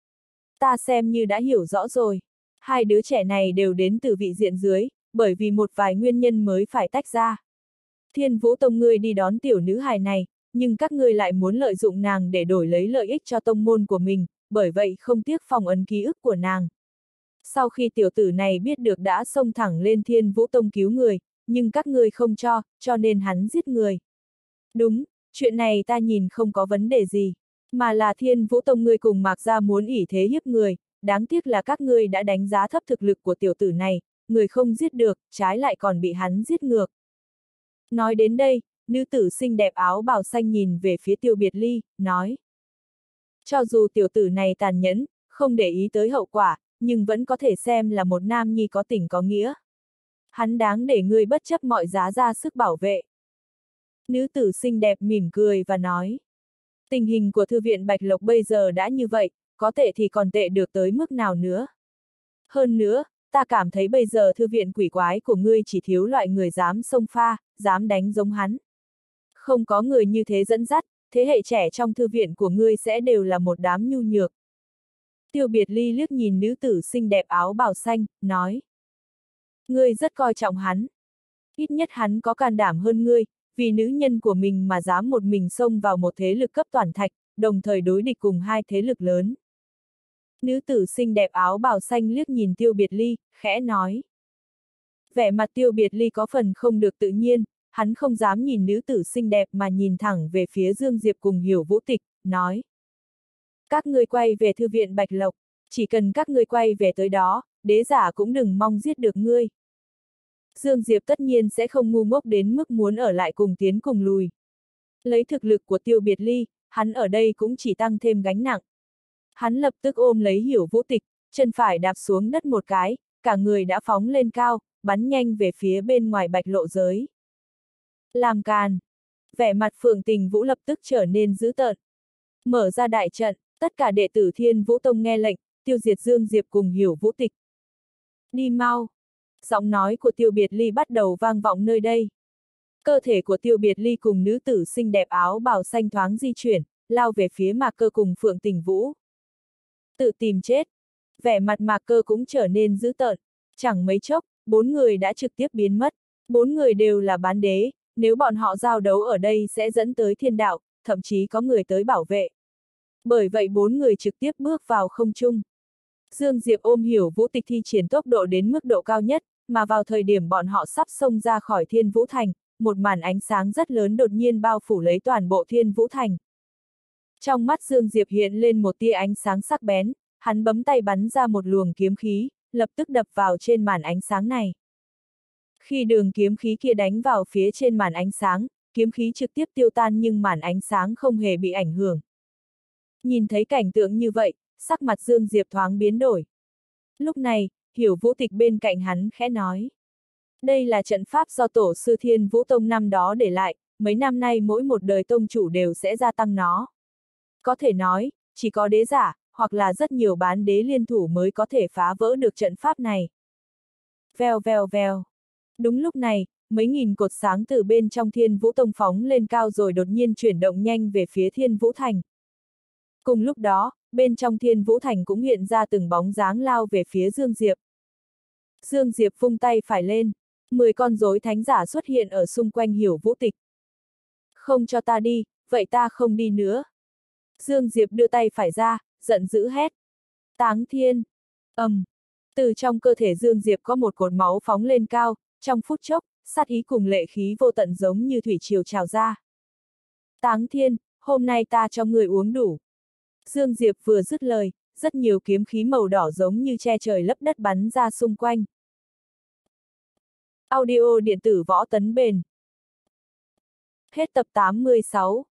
Ta xem như đã hiểu rõ rồi. Hai đứa trẻ này đều đến từ vị diện dưới, bởi vì một vài nguyên nhân mới phải tách ra. Thiên Vũ Tông ngươi đi đón tiểu nữ hài này, nhưng các ngươi lại muốn lợi dụng nàng để đổi lấy lợi ích cho tông môn của mình, bởi vậy không tiếc phong ấn ký ức của nàng. Sau khi tiểu tử này biết được đã xông thẳng lên Thiên Vũ Tông cứu người, nhưng các ngươi không cho, cho nên hắn giết người. Đúng, chuyện này ta nhìn không có vấn đề gì, mà là Thiên Vũ Tông ngươi cùng Mạc Gia muốn ỷ thế hiếp người, đáng tiếc là các ngươi đã đánh giá thấp thực lực của tiểu tử này, người không giết được, trái lại còn bị hắn giết ngược. Nói đến đây, nữ tử xinh đẹp áo bào xanh nhìn về phía Tiêu Biệt Ly, nói. Cho dù tiểu tử này tàn nhẫn, không để ý tới hậu quả, nhưng vẫn có thể xem là một nam nhi có tình có nghĩa. Hắn đáng để ngươi bất chấp mọi giá ra sức bảo vệ. Nữ tử xinh đẹp mỉm cười và nói. Tình hình của thư viện Bạch Lộc bây giờ đã như vậy, có tệ thì còn tệ được tới mức nào nữa. Hơn nữa, ta cảm thấy bây giờ thư viện quỷ quái của ngươi chỉ thiếu loại người dám xông pha, dám đánh giống hắn. Không có người như thế dẫn dắt, thế hệ trẻ trong thư viện của ngươi sẽ đều là một đám nhu nhược. Tiêu Biệt Ly liếc nhìn nữ tử xinh đẹp áo bào xanh, nói. Ngươi rất coi trọng hắn. Ít nhất hắn có can đảm hơn ngươi, vì nữ nhân của mình mà dám một mình xông vào một thế lực cấp toàn thạch, đồng thời đối địch cùng hai thế lực lớn. Nữ tử xinh đẹp áo bào xanh liếc nhìn Tiêu Biệt Ly, khẽ nói. Vẻ mặt Tiêu Biệt Ly có phần không được tự nhiên, hắn không dám nhìn nữ tử xinh đẹp mà nhìn thẳng về phía Dương Diệp cùng Hiểu Vũ Tịch, nói. Các ngươi quay về thư viện Bạch Lộc, chỉ cần các ngươi quay về tới đó, đế giả cũng đừng mong giết được ngươi. Dương Diệp tất nhiên sẽ không ngu ngốc đến mức muốn ở lại cùng tiến cùng lùi. Lấy thực lực của Tiêu Biệt Ly, hắn ở đây cũng chỉ tăng thêm gánh nặng. Hắn lập tức ôm lấy Hiểu Vũ Tịch, chân phải đạp xuống đất một cái, cả người đã phóng lên cao, bắn nhanh về phía bên ngoài Bạch Lộ giới. Làm càn. Vẻ mặt Phượng Tình Vũ lập tức trở nên dữ tợn. Mở ra đại trận, tất cả đệ tử Thiên Vũ Tông nghe lệnh, tiêu diệt Dương Diệp cùng Hiểu Vũ Tịch. Đi mau. Giọng nói của Tiêu Biệt Ly bắt đầu vang vọng nơi đây. Cơ thể của Tiêu Biệt Ly cùng nữ tử xinh đẹp áo bào xanh thoáng di chuyển, lao về phía Mạc Cơ cùng Phượng Tình Vũ. Tự tìm chết. Vẻ mặt Mạc Cơ cũng trở nên dữ tợn. Chẳng mấy chốc, bốn người đã trực tiếp biến mất. Bốn người đều là bán đế, nếu bọn họ giao đấu ở đây sẽ dẫn tới thiên đạo, thậm chí có người tới bảo vệ. Bởi vậy bốn người trực tiếp bước vào không trung. Dương Diệp ôm Hiểu Vũ Tịch thi triển tốc độ đến mức độ cao nhất, mà vào thời điểm bọn họ sắp xông ra khỏi Thiên Vũ Thành, một màn ánh sáng rất lớn đột nhiên bao phủ lấy toàn bộ Thiên Vũ Thành. Trong mắt Dương Diệp hiện lên một tia ánh sáng sắc bén, hắn bấm tay bắn ra một luồng kiếm khí, lập tức đập vào trên màn ánh sáng này. Khi đường kiếm khí kia đánh vào phía trên màn ánh sáng, kiếm khí trực tiếp tiêu tan nhưng màn ánh sáng không hề bị ảnh hưởng. Nhìn thấy cảnh tượng như vậy, sắc mặt Dương Diệp thoáng biến đổi. Lúc này, Hiểu Vũ Tịch bên cạnh hắn khẽ nói. Đây là trận pháp do tổ sư Thiên Vũ Tông năm đó để lại, mấy năm nay mỗi một đời tông chủ đều sẽ gia tăng nó. Có thể nói, chỉ có đế giả, hoặc là rất nhiều bán đế liên thủ mới có thể phá vỡ được trận pháp này. Vèo vèo vèo. Đúng lúc này, mấy nghìn cột sáng từ bên trong Thiên Vũ Tông phóng lên cao rồi đột nhiên chuyển động nhanh về phía Thiên Vũ Thành. Cùng lúc đó, bên trong Thiên Vũ Thành cũng hiện ra từng bóng dáng lao về phía Dương Diệp. Dương Diệp vung tay phải lên, mười con rối thánh giả xuất hiện ở xung quanh Hiểu Vũ Tịch. Không cho ta đi, vậy ta không đi nữa. Dương Diệp đưa tay phải ra, giận dữ hét. Táng thiên. Ầm. Um. Từ trong cơ thể Dương Diệp có một cột máu phóng lên cao, trong phút chốc, sát ý cùng lệ khí vô tận giống như thủy triều trào ra. Táng thiên, hôm nay ta cho người uống đủ. Dương Diệp vừa dứt lời, rất nhiều kiếm khí màu đỏ giống như che trời lấp đất bắn ra xung quanh. Audio điện tử Võ Tấn Bền. Hết tập tám mươi sáu.